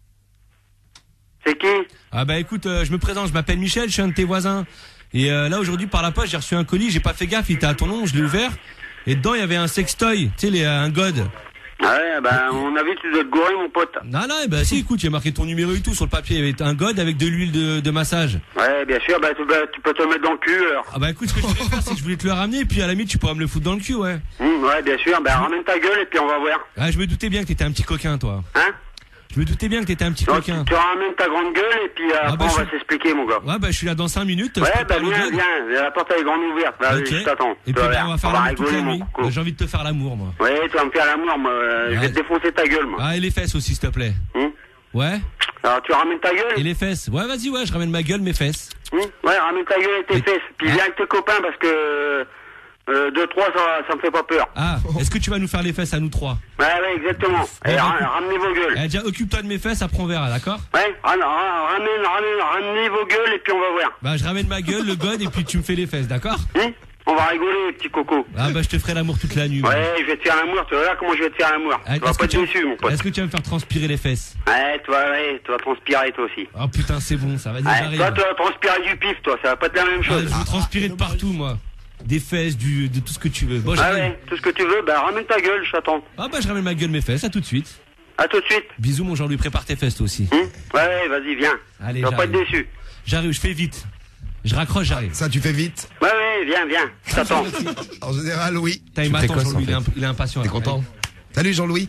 C'est qui? Ah bah écoute, euh, je me présente, je m'appelle Michel, je suis un de tes voisins. Et euh, là aujourd'hui par la poste, j'ai reçu un colis, j'ai pas fait gaffe, il était à ton nom, je l'ai ouvert. Et dedans il y avait un sextoy, tu sais, les, un god. Ouais, ben, on a vu que tu dois te gourer, mon pote. Non, non, bah si, écoute, il y a marqué ton numéro et tout sur le papier. Il y avait un god avec de l'huile de, de massage. Ouais, bien sûr, ben, tu, ben, tu peux te le mettre dans le cul, alors. Ah bah écoute, ce que je voulais faire, c'est que je voulais te le ramener, et puis à la limite, tu pourras me le foutre dans le cul, ouais. Hum, ouais, bien sûr, ben, ramène ta gueule et puis on va voir. Ah, je me doutais bien que t'étais un petit coquin, toi. Hein? Je me doutais bien que t'étais un petit Donc, coquin. tu ramènes ta grande gueule et puis euh, Ah, après bah, on je va suis- s'expliquer, mon gars. Ouais, bah je suis là dans cinq minutes. Ouais, je bah prépare le viens, god. viens, la porte elle est grande ouverte. Vas-y, Ok. je t'attends. Et Tu puis vas bah, voir. on va faire on va l'amour toute rigoler, la mon nuit. con. Bah, J'ai envie de te faire l'amour, moi. Ouais, tu vas me faire l'amour, moi. euh, Je vais Ouais. te défoncer ta gueule, moi. Ah, et les fesses aussi, s'il te plaît. Hum Ouais. Alors, tu ramènes ta gueule? Et les fesses. Ouais, vas-y, ouais, je ramène ma gueule, mes fesses. Hum Ouais, ramène ta gueule et tes Et- fesses. Puis Ah. viens avec tes copains parce que euh, deux, trois, ça, ça me fait pas peur. Ah, est-ce que tu vas nous faire les fesses à nous trois? Ouais, ouais, exactement. Ouais, Et bah, ra- écoute. ramenez vos gueules. Eh, déjà, occupe-toi de mes fesses, après on verra, d'accord? Ouais, ra- ra- ramène, ramène, ramenez vos gueules et puis on va voir. Bah, je ramène ma gueule, le god, et puis tu me fais les fesses, d'accord? Hum On va rigoler, petit coco. Ah, bah, je te ferai l'amour toute la nuit. moi. Ouais, je vais te faire l'amour, tu vas voir comment je vais te faire l'amour. Ah, Tu vas est-ce pas que être tu vas- déçu, mon pote. Est-ce que tu vas me faire transpirer les fesses? Ouais, toi, ouais, tu vas transpirer toi aussi. Oh putain, c'est bon, ça, vas-y, Ouais, j'arrive. toi, tu vas transpirer du pif, toi, ça va pas être la même Ah, chose. je veux transpirer de partout, moi. Des fesses, du, de tout ce que tu veux. Bon, Ah j'arrive. ouais, tout ce que tu veux, bah ramène ta gueule, je t'attends. Ah, bah, je ramène ma gueule, mes fesses, à tout de suite. À tout de suite. Bisous, mon Jean-Louis, prépare tes fesses, toi aussi. Hum Ouais, ouais, vas-y, viens. Allez, Tu vas pas être j'arrive. déçu. J'arrive, je fais vite. Je raccroche, j'arrive. Ça, tu fais vite. Ouais, ouais, viens, viens, je t'attends. En général, oui. T'as il Tu m'attend, précoce, Jean-Louis, en il est fait. imp- il est impatient. T'es là. content? Salut Jean-Louis.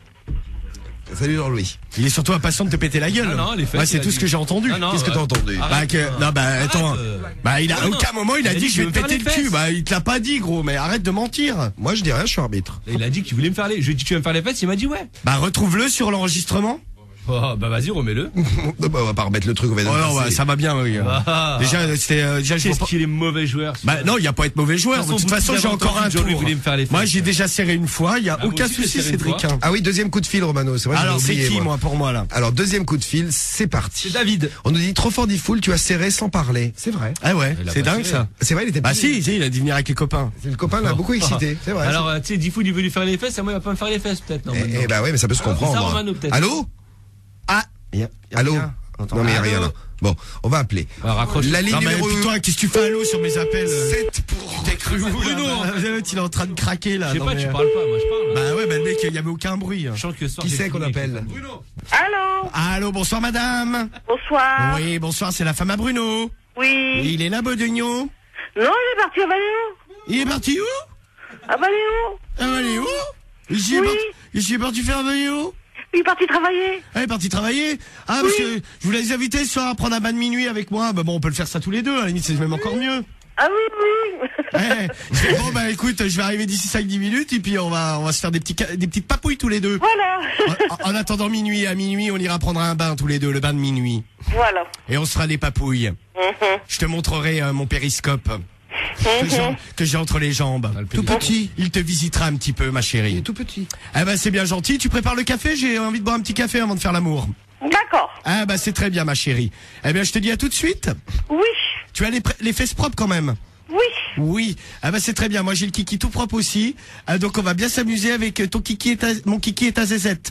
Salut Jean-Louis. Il est surtout impatient de te péter la gueule. Ah non, les fesses, Ouais, c'est il a tout dit. ce que j'ai entendu. Ah non, Qu'est-ce que ouais. t'as entendu? Bah, Arrête, que, euh, non, bah, attends. arrête, euh. Bah, il a, à Non, non. aucun moment, il a Il a dit, dit je vais qu'il te veut me péter le faire les cul. fesses. Bah, il te l'a pas dit, gros, mais arrête de mentir. Moi, je dis rien, je suis arbitre. Il a dit que tu voulais me faire les. Je lui ai dit, tu vas me faire les fesses, il m'a dit ouais. Bah, retrouve-le sur l'enregistrement. Oh, bah vas-y, remets-le. Non, bah, on va pas remettre le truc, on va Oh, non, passer. bah, ça va bien, oui. Ah. Déjà, c'était, euh, déjà, je vois Qu'est-ce pas. qu'il est mauvais joueur. Bah, non, il y a pas à être mauvais joueur. De toute De toute façon, façon, vous j'ai avez encore un entendu, Jean-Louis tour. voulait me faire les Moi, fesses. j'ai déjà serré une fois. Il y a Ah, moi aucun aussi, j'ai souci, serré une Cédric. fois. hein. Ah oui, deuxième coup de fil, Romano. C'est vrai, Alors, j'avais c'est oublié, qui, moi. moi, pour moi, là? Alors, deuxième coup de fil, c'est parti. C'est David. On nous dit trop fort Diffoul, tu as serré sans parler. C'est vrai. Ah ouais, Il a c'est pas dingue, serré. ça. C'est vrai, il était Bah, pas- si, si, il a dû venir avec les copains. Le copain l'a beaucoup excité. C'est vrai. Alors, euh, tu sais, Diffoul, il veut lui faire les fesses, et moi, il va pas me faire les fesses, peut-être. Non, Eh, maintenant. eh bah ouais, mais ça peut se C'est ça, comprendre. Romano, peut-être. Allô? Ah, y a, y a Allô? rien. Attends. Non, mais il y a Allô rien là. Bon, on va appeler. Ah, raccroche. La ligne Non, mais numéro putain, qu'est-ce que tu fais allô sur mes appels? euh sept pour. T'es cru où, Bruno. là? Bah, l'autre, il est en train de craquer, là. Je sais Non, pas, mais- tu parles pas, moi je parle. Bah ouais, bah le mec, il y avait aucun bruit. Je sens que ce soir, Qui j'ai c'est qu'on fini avec appelle? les femmes. Allô? Allô, bonsoir madame. Bonsoir. Oui, bonsoir, c'est la femme à Bruno. Oui. Il est là, Bodegno. Non, il est parti à Valéo. Il est parti où? À Valéo. À Valéo? Il s'y est Oui. parti, il s'y est parti faire un Valéo? Il est parti travailler. Ah, il est parti travailler? Ah, parce que je voulais les inviter ce soir à prendre un bain de minuit avec moi. Bah bon, on peut le faire ça tous les deux, à la limite, c'est même encore mieux. Ah oui, oui. Ouais. Je- Bon, bah écoute, je vais arriver d'ici cinq dix minutes et puis on va, on va se faire des, petits, ca- des petites papouilles tous les deux. Voilà. En, en attendant minuit, à minuit, on ira prendre un bain tous les deux, le bain de minuit. Voilà. Et on se fera des papouilles. Mhm. Je te montrerai euh, mon périscope. Que j'ai- que j'ai entre les jambes. Tout petit. Il te visitera un petit peu, ma chérie. Il est tout petit. Ah bah c'est bien gentil. Tu prépares le café? J'ai envie de boire un petit café avant de faire l'amour. D'accord. Ah bah c'est très bien, ma chérie. Eh bien, je te dis à tout de suite. Oui. Tu as les, pr- les fesses propres quand même? Oui. Oui. Ah bah c'est très bien. Moi j'ai le kiki tout propre aussi. Ah, donc on va bien s'amuser avec euh, ton kiki et ta, mon kiki et ta zézette.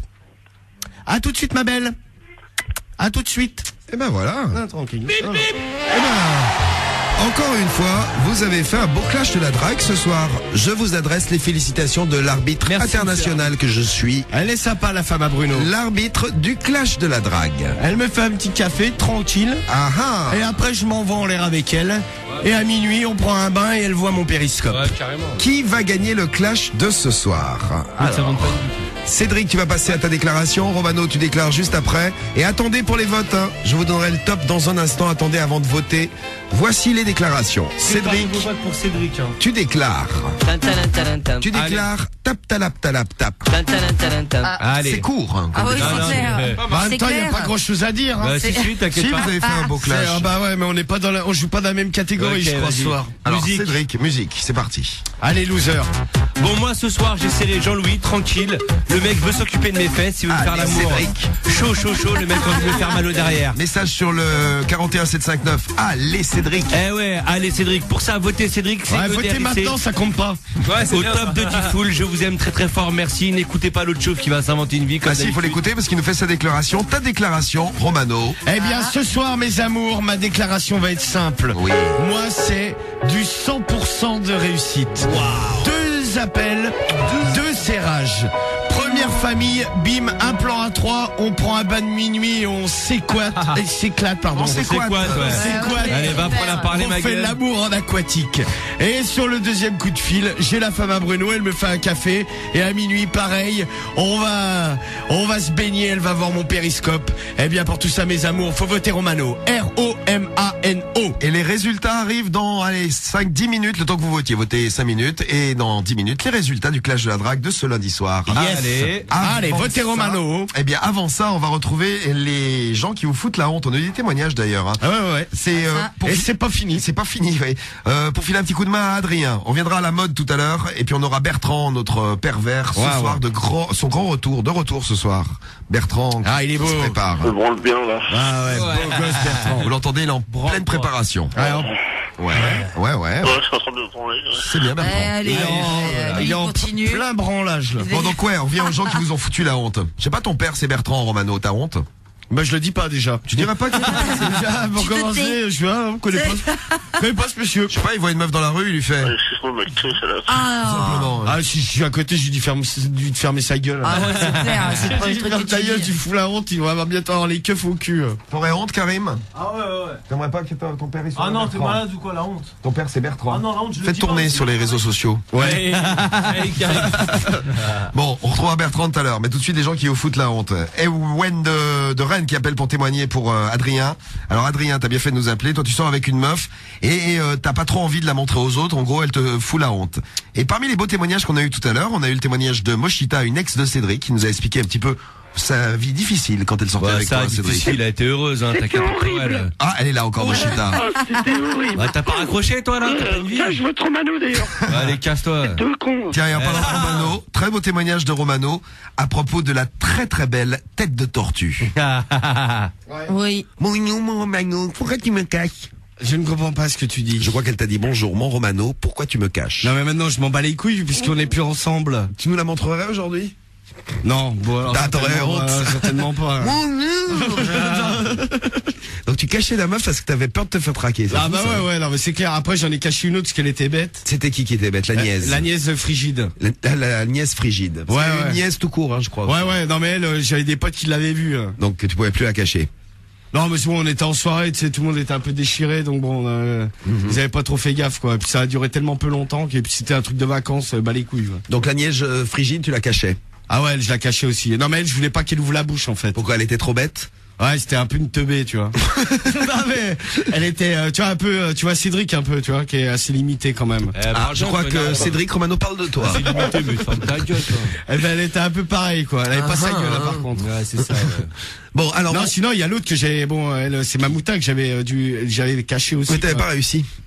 À tout de suite, ma belle. À tout de suite. Et ben voilà. Ah, tranquille. Eh ben, encore une fois, vous avez fait un beau clash de la drague ce soir. Je vous adresse les félicitations de l'arbitre international que je suis. Elle est sympa, la femme à Bruno. L'arbitre du clash de la drague. Elle me fait un petit café, tranquille. Ah ah. Et après, je m'envoie en l'air avec elle. Et à minuit, on prend un bain et elle voit mon périscope. Ouais, carrément. Qui va gagner le clash de ce soir? Alors, Cédric, tu vas passer à ta déclaration. Romano, tu déclares juste après. Et attendez pour les votes. Hein. Je vous donnerai le top dans un instant. Attendez avant de voter. Voici les déclarations. Cédric, pour Cédric. Hein. tu déclares. Tu déclares. Tap talap talap tap. Ah, C'est court. Hein, Ah comme oui, déclaration. c'est clair. Bah, en même C'est temps, il n'y a clair. pas grand chose à dire. Hein. Bah, si, si, t'inquiète Si, pas. vous avez fait un beau clash. Ah bah ouais, mais on n'est pas dans la, on joue pas dans la même catégorie, Ok, je crois, vas-y. ce soir. Alors, Musique. Cédric, musique, c'est parti. Allez, loser. Bon, moi ce soir j'ai serré Jean-Louis, tranquille. Le mec veut s'occuper de mes fesses, il veut me faire Allez, l'amour. Cédric. Chaud, chaud, chaud, le mec a envie de me faire mal au derrière. Message sur le quarante et un sept cinq neuf. Allez, Cédric. Eh ouais, allez Cédric, pour ça, votez Cédric, c'est Ouais, E D R I C. votez maintenant, ça compte pas. Ouais, au top de Tifoul, je vous aime très très fort, merci. N'écoutez pas l'autre chauve qui va s'inventer une vie comme Ah si, il faut d'habitude. l'écouter parce qu'il nous fait sa déclaration. Ta déclaration, Romano. Eh bien, ce soir, mes amours, ma déclaration va être simple. Oui. Moi, c'est du cent pour cent de réussite. Deux appels, deux serrages. Première famille, bim, un plan à trois, on prend un bain de minuit et on s'équate, et s'éclate, pardon. On s'équate, ouais. On s'équate. Allez, va prendre la parler, On ma fait gueule. l'amour en aquatique. Et sur le deuxième coup de fil, j'ai la femme à Bruno, elle me fait un café. Et à minuit, pareil, on va, on va se baigner, elle va voir mon périscope. Eh bien, pour tout ça, mes amours, faut voter Romano. R O M A N O. Et les résultats arrivent dans, allez, cinq dix minutes, le temps que vous votiez. Votez cinq minutes. Et dans dix minutes, les résultats du clash de la drague de ce lundi soir. Yes. Allez. Avant Allez, votez ça- Romano. Eh bien, avant ça, on va retrouver les gens qui vous foutent la honte. On a eu des témoignages d'ailleurs. Hein. Ah ouais, ouais. C'est euh, pour Et fi- c'est pas fini. C'est pas fini, oui. Euh, pour filer un petit coup de main à Adrien, on viendra à la mode tout à l'heure, et puis on aura Bertrand, notre pervers, ce Ouais, soir ouais. de grand, son grand retour, de retour ce soir. Bertrand, Ah, il est qui se beau. prépare. Je branle bien, là. Ah ouais, beau gosse Bertrand. Vous l'entendez, il est en pleine préparation. Ouais, hein. Ouais, ouais, ouais. Ouais, je suis en train de branler. C'est bien, Bertrand. Allez, Euh, allez, il est en continue. plein branlage là. Bon, donc ouais, on revient aux gens qui vous ont foutu la honte. Je sais pas, ton père c'est Bertrand Romano, t'as honte? Bah je le dis pas déjà. Tu dirais pas que Déjà, pour Tu te commencer, tais. je vois, on connaît pas, on connaît pas ce monsieur. Je sais pas, il voit une meuf dans la rue, il lui fait. Ouais, excuse-moi, mec, tu sais, là. Ah, Simplement. Ah si je suis à côté, j'ai dû fermer, dû te fermer sa gueule. ah ouais, c'est clair, c'est pas le Tu truc fermes que ta tu gueule, dis. tu fous la honte, il va avoir bientôt avoir les keufs au cul. T'aurais honte, Karim? Ah ouais, ouais, ouais. T'aimerais pas que ton ton père il soit Ah non, t'es Bertrand? malade ou quoi, la honte? Ton père c'est Bertrand. Ah non, la honte, je le Faites dis tourner pas. sur les réseaux sociaux. Ouais. Allez, Karim. Bon, on retrouvera Bertrand tout à l'heure, mais tout de suite des gens qui vous foutent la honte. Et Wen de, de Rennes qui appelle pour témoigner pour euh, Adrien. Alors Adrien, t'as bien fait de nous appeler. Toi, tu sors avec une meuf et, et euh, t'as pas trop envie de la montrer aux autres. En gros, elle te fout la honte. Et parmi les beaux témoignages qu'on a eu tout à l'heure, on a eu le témoignage de Moshita, une ex de Cédric, qui nous a expliqué un petit peu sa vie difficile quand elle sortait Ouais, avec ça, toi, Cédric. difficile, elle a été heureuse, hein, t'as qu'à pour elle. Ah, elle est là encore, Moshita. Ah, c'était horrible. Ouais, t'as pas raccroché, toi, là? T'as pas une vie? Ça, je vote Romano, d'ailleurs. Allez, casse-toi. Deux cons. Tiens, et en parlant de Romano, très beau témoignage de Romano à propos de la très très belle tête de tortue. Oui. Mon nom, mon Romano, pourquoi tu me caches? Je ne comprends pas ce que tu dis. Je crois qu'elle t'a dit bonjour, mon Romano, pourquoi tu me caches? Non mais maintenant je m'en bats les couilles puisqu'on n'est plus ensemble. Tu nous la montrerais aujourd'hui? Non, bon alors Ah, t'aurais certainement, honte. euh, certainement pas. Donc tu cachais la meuf parce que t'avais peur de te faire traquer. c'est Ah fou, bah ça. ouais ouais non mais c'est clair. Après j'en ai caché une autre parce qu'elle était bête. C'était qui qui était bête? La nièce. Euh, La nièce frigide. La, la- la nièce frigide. Parce Ouais, qu'il y a ouais. Une nièce tout court, hein, je crois. Ouais ouais non mais elle, euh, j'avais des potes qui l'avaient vue. euh. Donc tu pouvais plus la cacher. Non mais c'est bon, on était en soirée, tu sais, tout le monde était un peu déchiré, donc bon, euh, ils avaient pas trop fait gaffe quoi. Et puis ça a duré tellement peu longtemps que puis c'était un truc de vacances, euh, bah les couilles. quoi. Donc la nièce euh, frigide, tu la cachais. Ah ouais, elle, je la cachais aussi. Non mais elle, je voulais pas qu'elle ouvre la bouche en fait. Pourquoi? Elle était trop bête? Ouais, c'était un peu une teubée, tu vois. Non mais elle était, euh, tu vois un peu, euh, tu vois Cédric un peu, tu vois, qui est assez limité quand même. Ah, je crois que Cédric Romano parle de toi. C'est limité, mais ferme ta gueule, toi. Eh ben, elle était un peu pareille quoi. Elle avait pas Ah, sa gueule là, ah. par contre. Ouais, c'est ça, ouais. Bon, alors. Non, moi- sinon il y a l'autre que j'ai, bon, elle, c'est Mamouta que j'avais euh, dû, j'avais caché aussi. Mais t'avais quoi. pas réussi.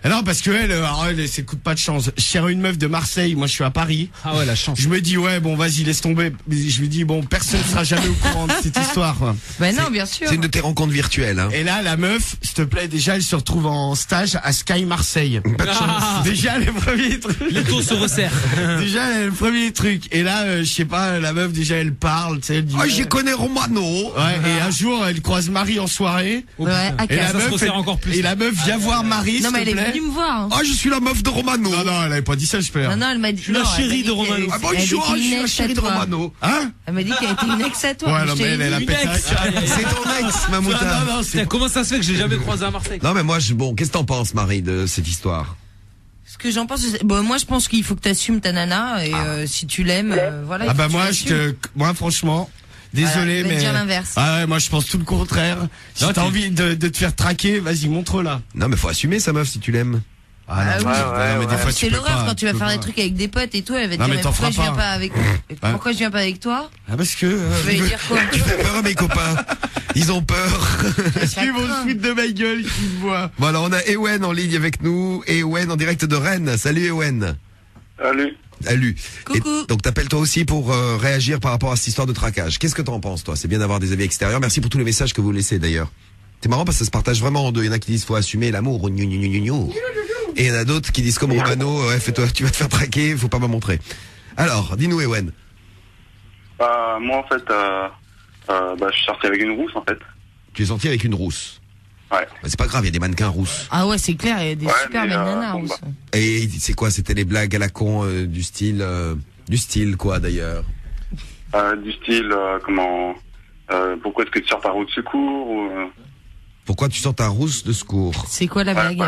Ah non, parce que elle, alors elle, c'est coup de pas de chance. Je cherche une meuf de Marseille, moi je suis à Paris. Ah ouais, la chance. Je me dis ouais, bon vas-y, laisse tomber. Je me dis bon, personne ne sera jamais au courant de cette histoire. Quoi. Bah non, bien sûr. C'est une de tes rencontres virtuelles. Hein. Et là, la meuf, s'il te plaît, déjà elle se retrouve en stage à Sky Marseille. Pas de chance. Ah. Déjà les premiers trucs. Le taux se resserre. Déjà le premier truc. Et là, euh, je sais pas, la meuf déjà elle parle, tu sais, elle dit. Ah, ouais. j'y connais Romano. Ouais. Et un jour, elle croise Marie en soirée. Ouais, à Et la ça se meuf, resserre elle- encore plus. et la meuf vient voir Marie. Non, s'il mais te elle est plaît. venue me voir. hein. Ah, je suis la meuf de Romano. Non, non, elle avait pas dit ça, j'espère. Non, non, elle m'a dit. Je suis la non, elle chérie m'a dit de qu'elle- Romano. Ah, elle bonjour, était je une suis la ex chérie à de toi. Romano. Hein? Elle m'a dit qu'elle était une ex à toi. Ouais, mais non, je mais t'ai elle, elle a dit. pété un câble. C'est ton ex, Mamouta. Non, non, non, c'est Putain, comment ça se fait que je l'ai jamais croisé à Marseille? Non, mais moi, je, bon, qu'est-ce que t'en penses, Marie, de cette histoire? Ce que j'en pense, c'est- bon, moi je pense qu'il faut que t'assumes ta nana et euh, si tu l'aimes, euh, voilà. il Ah faut bah que tu moi, je l'assumes. te, moi franchement, désolé Voilà, je vais te mais. dire l'inverse. Ah ouais, moi je pense tout le contraire. Si Non, t'as tu- envie de, de te faire traquer, vas-y montre-la. Non, mais faut assumer sa meuf si tu l'aimes. Ah, Ah non, oui. mais- non, mais des fois, tu C'est peux l'horreur pas, quand tu vas peux faire pas. des trucs avec des potes et tout, elle va te Non, dire mais mais t'en pourquoi je feras viens pas. pas avec pourquoi je viens pas avec toi? Ah parce que. euh, Tu vas lui dire quoi? Tu fais peur à mes copains. Ils ont peur. Est-ce qu'ils vont se foutre de ma gueule s'ils me voient? Bon, alors, on a Ewen en ligne avec nous. Ewen en direct de Rennes. Salut, Ewen. Salut. Salut. Coucou. Et donc, t'appelles toi aussi pour euh, réagir par rapport à cette histoire de traquage. Qu'est-ce que t'en penses, toi? C'est bien d'avoir des avis extérieurs. Merci pour tous les messages que vous laissez, d'ailleurs. C'est marrant parce que ça se partage vraiment en deux. Il y en a qui disent faut assumer l'amour. Gnou, gnou, gnou, gnou. Et il y en a d'autres qui disent comme Romano, ouais, fais-toi, tu vas te faire traquer, faut pas me montrer. Alors, dis-nous, Ewen. Bah, moi, en fait, euh, euh, bah, je suis sorti avec une rousse, en fait. Tu es sorti avec une rousse. Ouais. Bah, c'est pas grave, il y a des mannequins rousses. Ah ouais, c'est clair, il y a des Ouais, super mais, belles euh, nanas bon, aussi. bah. Et c'est quoi? C'était les blagues à la con euh, du style, euh, du style quoi d'ailleurs? Euh, du style, euh, comment, euh, pourquoi est-ce que tu sors ta roue de secours ou, euh, Pourquoi tu sors ta rousse de secours? C'est quoi la blague?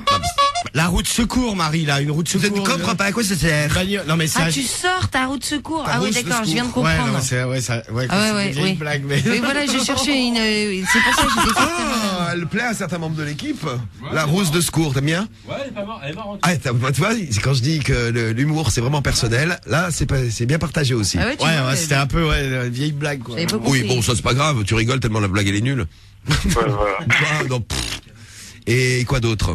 La roue de secours, Marie, là, une roue de secours. Vous ne comprenez pas à quoi ça sert? Bagnole- Non mais c'est. Ah, tu sors ta roue de secours. Ta Ah oui, rousse de d'accord, je viens de secours. Ouais, comprendre. non, c'est, ouais, ça, ouais, Ah ouais, c'est ouais, une vieille oui. blague, mais. Oui, voilà, je cherchais une. euh, C'est pour ça que j'étais sûre Ah, elle plaît à certains membres de l'équipe. La rousse de secours, t'aimes bien? Ouais, elle est pas marrante. Elle est marrante. Ah, t'as- bah, tu vois, c'est quand je dis que le- l'humour c'est vraiment personnel, là c'est pas, c'est bien partagé aussi. Ah ouais, tu Ouais, vois, ouais, mais- c'était un peu, ouais, une vieille blague, quoi. J'avais pas Oui, compris. bon, ça c'est pas grave, tu rigoles tellement la blague elle est nulle. ouais, voilà. Ah, non, pff. Et quoi d'autre?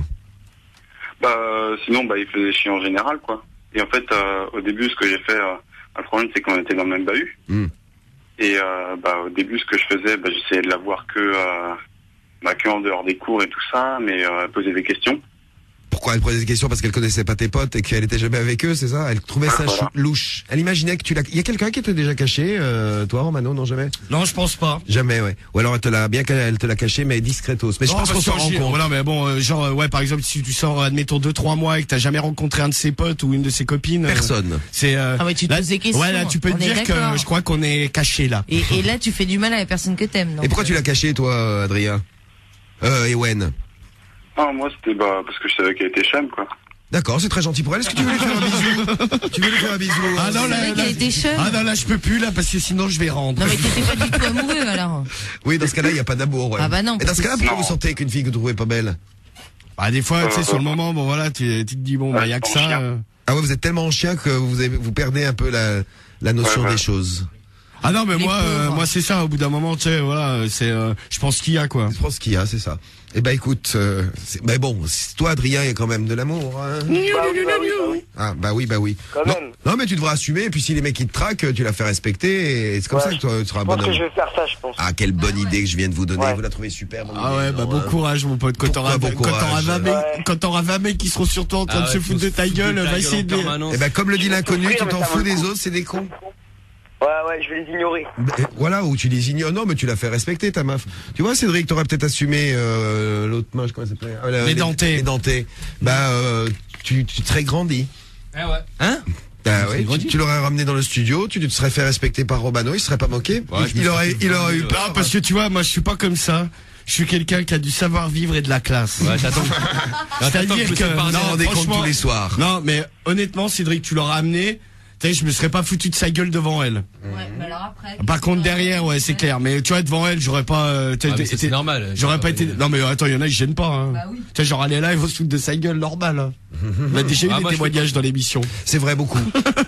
Bah, euh, sinon, bah, il faisait chier en général, quoi. Et en fait, euh, au début, ce que j'ai fait, euh, le problème, c'est qu'on était dans le même bahut. Hmm. Et, euh, bah, au début, ce que je faisais, bah, j'essayais de la voir que, euh, bah, que en dehors des cours et tout ça, mais, euh, poser des questions. Pourquoi elle posait des questions? Parce qu'elle connaissait pas tes potes et qu'elle était jamais avec eux, c'est ça? Elle trouvait ça Voilà. chou- louche. Elle imaginait que tu l'as. Il y a quelqu'un qui t'a déjà caché, euh, toi, Romano? Non, jamais? Non, je pense pas. Jamais, ouais. Ou alors elle te l'a bien, elle te l'a caché, mais discretos. Mais je Non, pense qu'on parce s'en que rend j'ai- compte. Voilà, mais bon, euh, genre, euh, ouais, par exemple, si tu sors, admettons, deux, trois mois et que t'as jamais rencontré un de ses potes ou une de ses copines. euh, Personne. C'est, euh, Ah ouais, tu te là, poses des questions. ouais, là, tu peux On te est dire que d'accord. je crois qu'on est caché, là. Et, et là, tu fais du mal à la personne que t'aimes. donc, Et pourquoi euh, tu l'as caché, toi, Adrien? Euh, Ewen. Ah, moi, c'était, bah, parce que je savais qu'elle était chum, quoi. D'accord, c'est très gentil pour elle. Est-ce que tu veux lui faire un bisou? Tu veux lui faire un bisou? Ah non, C'est là, vrai là, qu'elle était chum. ah non, là, je peux plus, là, parce que sinon, je vais rendre. Non, mais t'étais pas du tout amoureux alors. Oui, dans ce cas-là, il n'y a pas d'amour, ouais. Ah bah non, Et dans parce ce que cas-là, pourquoi non. vous sortez avec une fille que vous trouvez pas belle? Ah, des fois, tu sais, Euh, sur le moment, bon, voilà, tu, tu te dis, bon, bah, y a que en ça. chien. euh. Ah ouais, vous êtes tellement en chien que vous, avez, vous perdez un peu la, la notion Ouais, ouais. des choses. Ah non, mais Les moi, euh, pauvres. moi, c'est ça, au bout d'un moment, tu sais, voilà, c'est, euh, je pense qu'il y a, quoi. Je pense qu'il y a, c'est ça. Eh ben écoute, euh, c'est- ben bon, c'est- toi Adrien, il y a quand même de l'amour. Hein. Bah oui, bah oui, bah oui. Ah bah oui, bah oui. Quand Non, même. non, mais tu devras assumer. Et puis si les mecs ils te traquent, tu la fais respecter. Et c'est comme Ouais, ça que toi, tu seras un Je bon pense que homme. je vais faire ça, je pense. Ah quelle bonne idée que je viens de vous donner. Ouais. Vous la trouvez super. mon Ah idée, ouais, bah non, bon hein. courage, mon pote. Quand t'auras, Pourquoi bon quand t'auras courage vingt mecs, Ouais. quand t'auras vingt mecs qui seront sur toi en train Ah de ouais, se faut foutre de ta gueule, de ta va gueule essayer en de. permanence. Eh ben comme le dit l'inconnu, souffrir, tu mais t'en ça fous vaut le des coup. autres, c'est des cons. Ouais, ouais, je vais les ignorer. Ben, voilà, où tu les ignores. Non, mais tu l'as fait respecter ta meuf. Tu vois, Cédric, t'aurais peut-être assumé euh, l'autre meuf, comment elle s'appelait Ah, la- Les dentés. Les dentés. Bah, euh, tu, tu te serais grandi. Ah ouais. Hein? Bah Je oui, serais grandi. tu, tu l'aurais ramené dans le studio, tu te serais fait respecter par Romano, il se serait pas moqué. Ouais, je il, me il aurait, serais il aurait eu fait peur. Non, parce que tu vois, moi, je suis pas comme ça. Je suis quelqu'un qui a du savoir-vivre et de la classe. Ouais, t'attends. C'est-à-dire que que, ça parte. Non, on est compte franchement- tous les soirs. Non, mais honnêtement, Cédric, tu l'auras amené. Tu sais, je me serais pas foutu de sa gueule devant elle. Ouais, mais alors après. Par contre, derrière, ouais, c'est clair. Mais tu vois, devant elle, j'aurais pas. euh, t'sais, Ah, mais ça, été- c'est normal. J'aurais pas été. Non, mais attends, il y en a, ils gênent pas. Hein. Bah oui. Tu sais, genre aller là, ils vont se foutre de sa gueule, normal. Hein. On a déjà eu Ah, des moi, je témoignages dans l'émission. C'est vrai, beaucoup.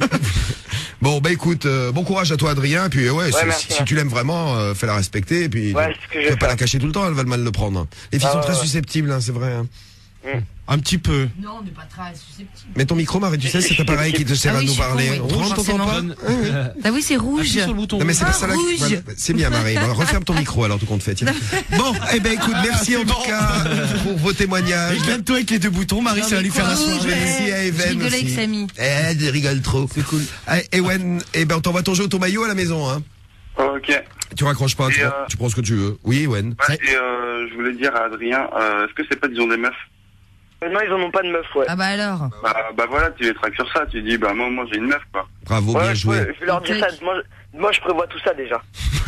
Bon, bah écoute, euh, bon courage à toi, Adrien. Et puis, euh, ouais, si- merci, si, si ouais. tu l'aimes vraiment, euh, fais-la respecter. Et puis, Ouais, c'est ce que je tu vas vais pas la faire. cacher tout le temps, elle va le mal le prendre. Les filles Ah, sont ouais, très ouais. susceptibles, hein, c'est vrai. Hein. Un petit peu. Non, on n'est pas très susceptible. Mets ton micro, Marie, tu sais, c'est cet appareil qui te sert Ah à oui, nous je suis parler. con, oui. Rouge, t'entends pas? Ah oui, c'est rouge. Appuie sur le bouton. Non, mais c'est Ah, pas ça là. rouge. Voilà, c'est bien, Marie. Bon, referme ton micro alors, tout compte fait. Tiens. Bon, eh ben écoute, merci en tout cas pour vos témoignages. Éclate-toi avec les deux boutons, Marie, ça va lui faire la soirée. Merci à Even. Je rigolais avec aussi. Samy. Eh, je rigole trop. C'est cool. Eh, Ewen, eh ben on t'envoie ton jeu au maillot à la maison, hein. Ok. Tu raccroches pas, tu, Et, prends- euh, tu prends ce que tu veux. Oui, Ewen. Ouais, et euh, je voulais dire à Adrien, euh, est-ce que c'est pas disons des meufs? Non, ils en ont pas de meuf, ouais. Ah bah alors. Bah, bah voilà, tu les traques sur ça, tu dis, bah moi, moi j'ai une meuf, quoi. Bravo, Ouais, bien je- joué. Je vais leur dire ça. Moi, je- moi, je prévois tout ça déjà.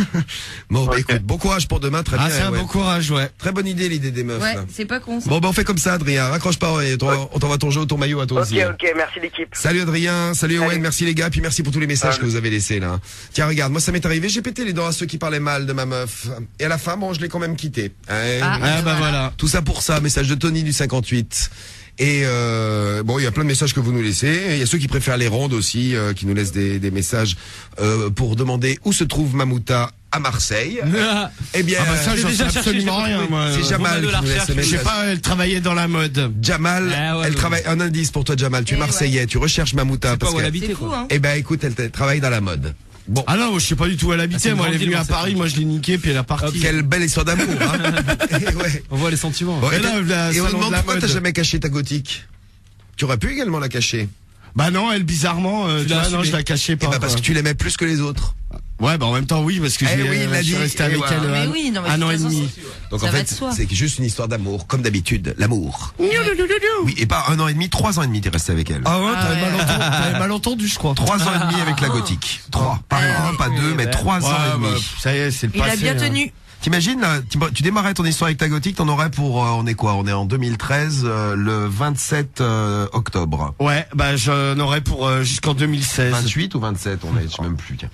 Bon, bah écoute, bon courage pour demain, très Ah, bien. c'est un Ewen. bon courage, ouais. Très bonne idée, l'idée des meufs. Ouais, là. c'est pas con. ça. Bon, bah on fait comme ça, Adrien. Raccroche pas, et on on t'envoie ton jeu, ton maillot à toi Ok, aussi. hein. ok, merci l'équipe. Salut Adrien, salut Owen, merci les gars, puis merci pour tous les messages que vous avez laissés là. Tiens, regarde, moi ça m'est arrivé, j'ai pété les dents à ceux qui parlaient mal de ma meuf. Et à la fin, bon, je l'ai quand même quitté. Eh, Ah, ah, bah voilà. Tout ça pour ça, message de Tony du cinquante-huit. Et euh, bon, il y a plein de messages que vous nous laissez. Et il y a ceux qui préfèrent les rondes aussi, euh, qui nous laissent des, des messages euh, pour demander où se trouve Mamouta à Marseille. Eh bien, Ah bah ça, j'ai j'en déjà sais cherché, absolument j'ai pas rien, trouvé. moi. C'est Jamal qui nous laisse ce Je sais message. pas, elle travaillait dans la mode. Jamal, elle travaille, un indice pour toi Jamal, tu es Marseillais, tu recherches Mamouta. parce pas où elle que- habitait, quoi. C'est fou, hein. Eh ben écoute, elle t- travaille dans la mode. Bon. Ah non, je sais pas du tout où elle habitait. Moi, elle est venue à Paris, moi je l'ai niqué, puis elle est partie. Quelle belle histoire d'amour, hein. Et ouais. On voit les sentiments. Bon, et Et là, t'as- la- et on salon demande de la pourquoi mode. t'as jamais caché ta gothique. Tu aurais pu également la cacher. Bah non, elle bizarrement, euh, Tu tu l'as vois, non, assumé. je la cachais pas. Eh ben, parce quoi. que tu l'aimais plus que les autres. Ouais, bah en même temps, oui, parce que Eh je, oui, il l'a je suis dit, resté et avec voilà. elle Mais un, oui, non, mais un de an toute et façon, demi. Donc Ça en va fait, de soi. c'est juste une histoire d'amour, comme d'habitude, l'amour. Oui, et pas un an et demi, trois ans et demi, t'es resté avec elle. Ah ouais, Ah t'avais ouais. mal entendu, t'avais mal entendu, je crois. Trois ans et demi avec la gothique. Trois. Pas un, pas deux, mais trois ans et Ouais, demi. bah, ça y est, c'est le Il a passé. bien hein. tenu. T'imagines, là, tu, tu démarrais ton histoire avec ta gothique, t'en aurais pour, euh, on est quoi? On est en deux mille treize, euh, le vingt-sept euh, octobre. Ouais, bah j'en aurais pour euh, jusqu'en deux mille seize. vingt-huit ou vingt-sept, on est, je sais même plus, tiens.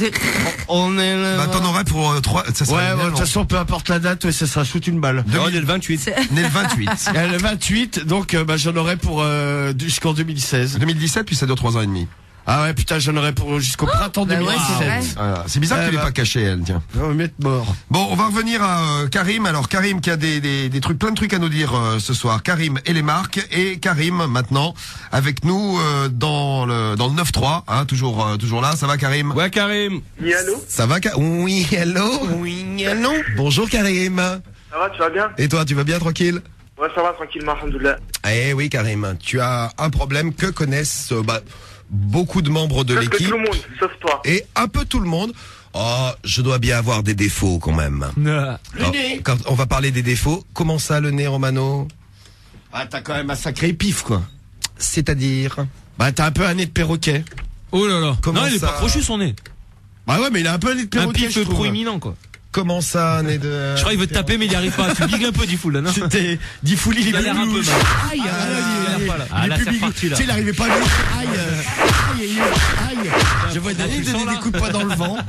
On est là. Bah, t'en aurais pour euh, trois, ça Ouais, serait ouais, de bien, toute non. façon, peu importe la date, ouais, ça sera shoot une balle. deux mille le vingt-huit. Né le vingt-huit. Euh, le vingt-huit, donc euh, bah, j'en aurais pour euh, jusqu'en deux mille seize. deux mille dix-sept, puis ça dure trois ans et demi. Ah ouais, putain, j'en aurais pour jusqu'au printemps bah ouais, c'est deux mille vrai. dix-sept. Voilà. C'est bizarre Eh qu'elle ait bah. pas caché, elle, tiens. On va mettre mort. Bon, on va revenir à euh, Karim. Alors Karim qui a des, des, des trucs, plein de trucs à nous dire euh, ce soir. Karim et les marques et Karim maintenant avec nous euh, dans le dans le neuf trois, hein, toujours euh, toujours là. Ça va Karim? Ouais, Karim. Oui, allô? Ça va Ka- Oui, hello. Oui, hello. Bonjour Karim. Ça va, tu vas bien? Et toi, tu vas bien tranquille? Ouais, ça va, tranquillement, alhamdoulilah. Eh oui Karim, tu as un problème que connaissent euh, bah, beaucoup de membres de Presque l'équipe tout le monde, sauf toi. et un peu tout le monde. Oh, je dois bien avoir des défauts quand même. Le Alors, nez. quand on va parler des défauts, comment ça le nez Romano? Ah, t'as quand même un sacré pif, quoi. C'est-à-dire? Bah, t'as un peu un nez de perroquet. Oh là là. Comment Non, il est ça pas crochu son nez. Bah ouais, mais il a un peu un nez de Un perroquet, pif je trouve. proéminent, quoi. Comment ça, nez de... Je crois qu'il veut te taper, mais il n'y arrive pas. Tu bigues un peu, Diffoul, là, non? C'était Diffoul, il est Il a l'air un peu blouche. mal. Aïe, Ah, ah, là, il a l'air pas, là. il Ah, est là, plus c'est bigou. reparti, là. Tu sais, il arrivait pas à lui. Aïe, euh, aïe, aïe, aïe. Je vois Daniel donner des coups de poing dans le vent.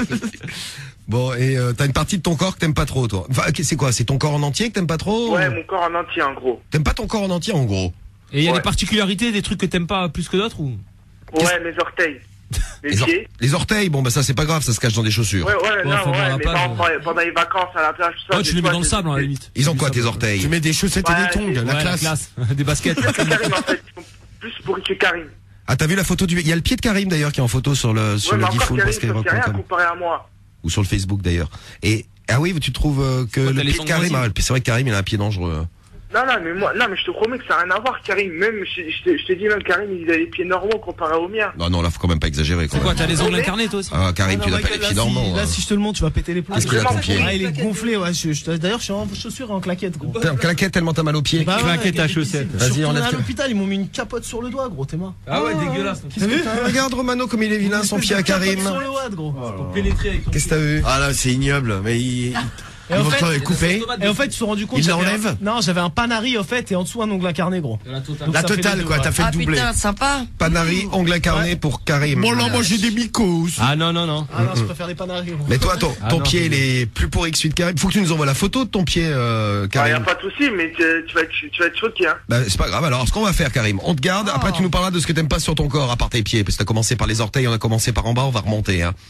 Bon, et euh, t'as une partie de ton corps que t'aimes pas trop, toi. Enfin, c'est quoi? C'est ton corps en entier que t'aimes pas trop? Ouais, mon corps en entier, en gros. T'aimes pas ton corps en entier, en gros? Et il y a Ouais. des particularités, des trucs que t'aimes pas plus que d'autres ou? Ouais, mes orteils. Mes Les, or- pieds. les orteils, bon, bah ça c'est pas grave, ça se cache dans des chaussures. Ouais, ouais, Ouais, non, faut voir ouais, la mais page, par ouais. exemple, pendant les vacances à la plage, tout ça. Ouais, des tu les mets fois, dans le j'ai- sable, hein, à la limite. Ils ont quoi, tes orteils? Tu mets des chaussettes et Ouais, des tongs, ouais, la Ouais, classe. Des baskets. Plus que Karim, en fait. Ils sont plus pourris que Karim. Ah, t'as vu la photo du... Il y a le pied de Karim d'ailleurs qui est en photo sur le, sur Ouais, le mais encore Diffoul Karim, parce ça qu'il fait rien raconte. comparé à moi. Ou sur le Facebook d'ailleurs. Et, ah oui, tu trouves euh, que Ouais, le t'as les pied de ongles Karim, moisis. ah, c'est vrai que Karim il a un pied dangereux. Non, non, mais moi, non, mais je te promets que ça n'a rien à voir, Karim. Même, je, je, te- je te dis même, Karim, il a les pieds normaux comparé aux miens. Non, non, là faut quand même pas exagérer. Quand C'est quoi, même. t'as les ongles incarnés, toi aussi? Ah, Karim, Ah tu non, l'appelles les Michael, pieds là, si- normaux. Là, hein. si je te le montre, tu vas péter les plombs. Qu'est-ce qu'il a ton pied? Ah, il est gonflé, ouais. je- je- D'ailleurs, je suis en chaussures et en claquettes, gros. T'es en claquette tellement t'as mal aux pieds. Bah ouais, Claquette à gars, chaussettes. Je suis Vas-y, retourné enlève à tes- l'hôpital, ils m'ont mis une capote sur le doigt, gros, t'es mort. Ah ouais, dégueulasse. T'as vu? Putain, regarde Romano comme il est vilain, son pied à Karim. Sur le doigt, gros. Qu'est-ce que t'as eu? Ah là, c'est ignoble. Mais il. Et en, Ils vont fait, te couper. et en fait, ils se sont rendus compte. Ils j'avais l'enlèvent un- Non, j'avais un panari, en fait, et en dessous un ongle incarné, gros. Donc, La ça fait totale, les deux, quoi, ouais. t'as fait Ah le doublé. putain, sympa. Panari, ongle incarné pour Karim. Bon, là, moi, j'ai des mycoses. Ah non, non, non. Ah non, je préfère les panaris, gros. Mais toi, ton, Ah ton non, pied, c'est- il est plus pourri que celui de Karim. Faut que tu nous envoies la photo de ton pied, euh, Bah, y a Karim. pas de souci, mais tu, tu vas être, tu vas être choqué, hein. Bah, c'est pas grave. Alors, ce qu'on va faire, Karim, on te garde. Après, tu nous parleras de ce que t'aimes pas sur ton corps, à part tes pieds. Parce que t'as commencé par les orteils, on a commencé par en bas, on va remonter, hein.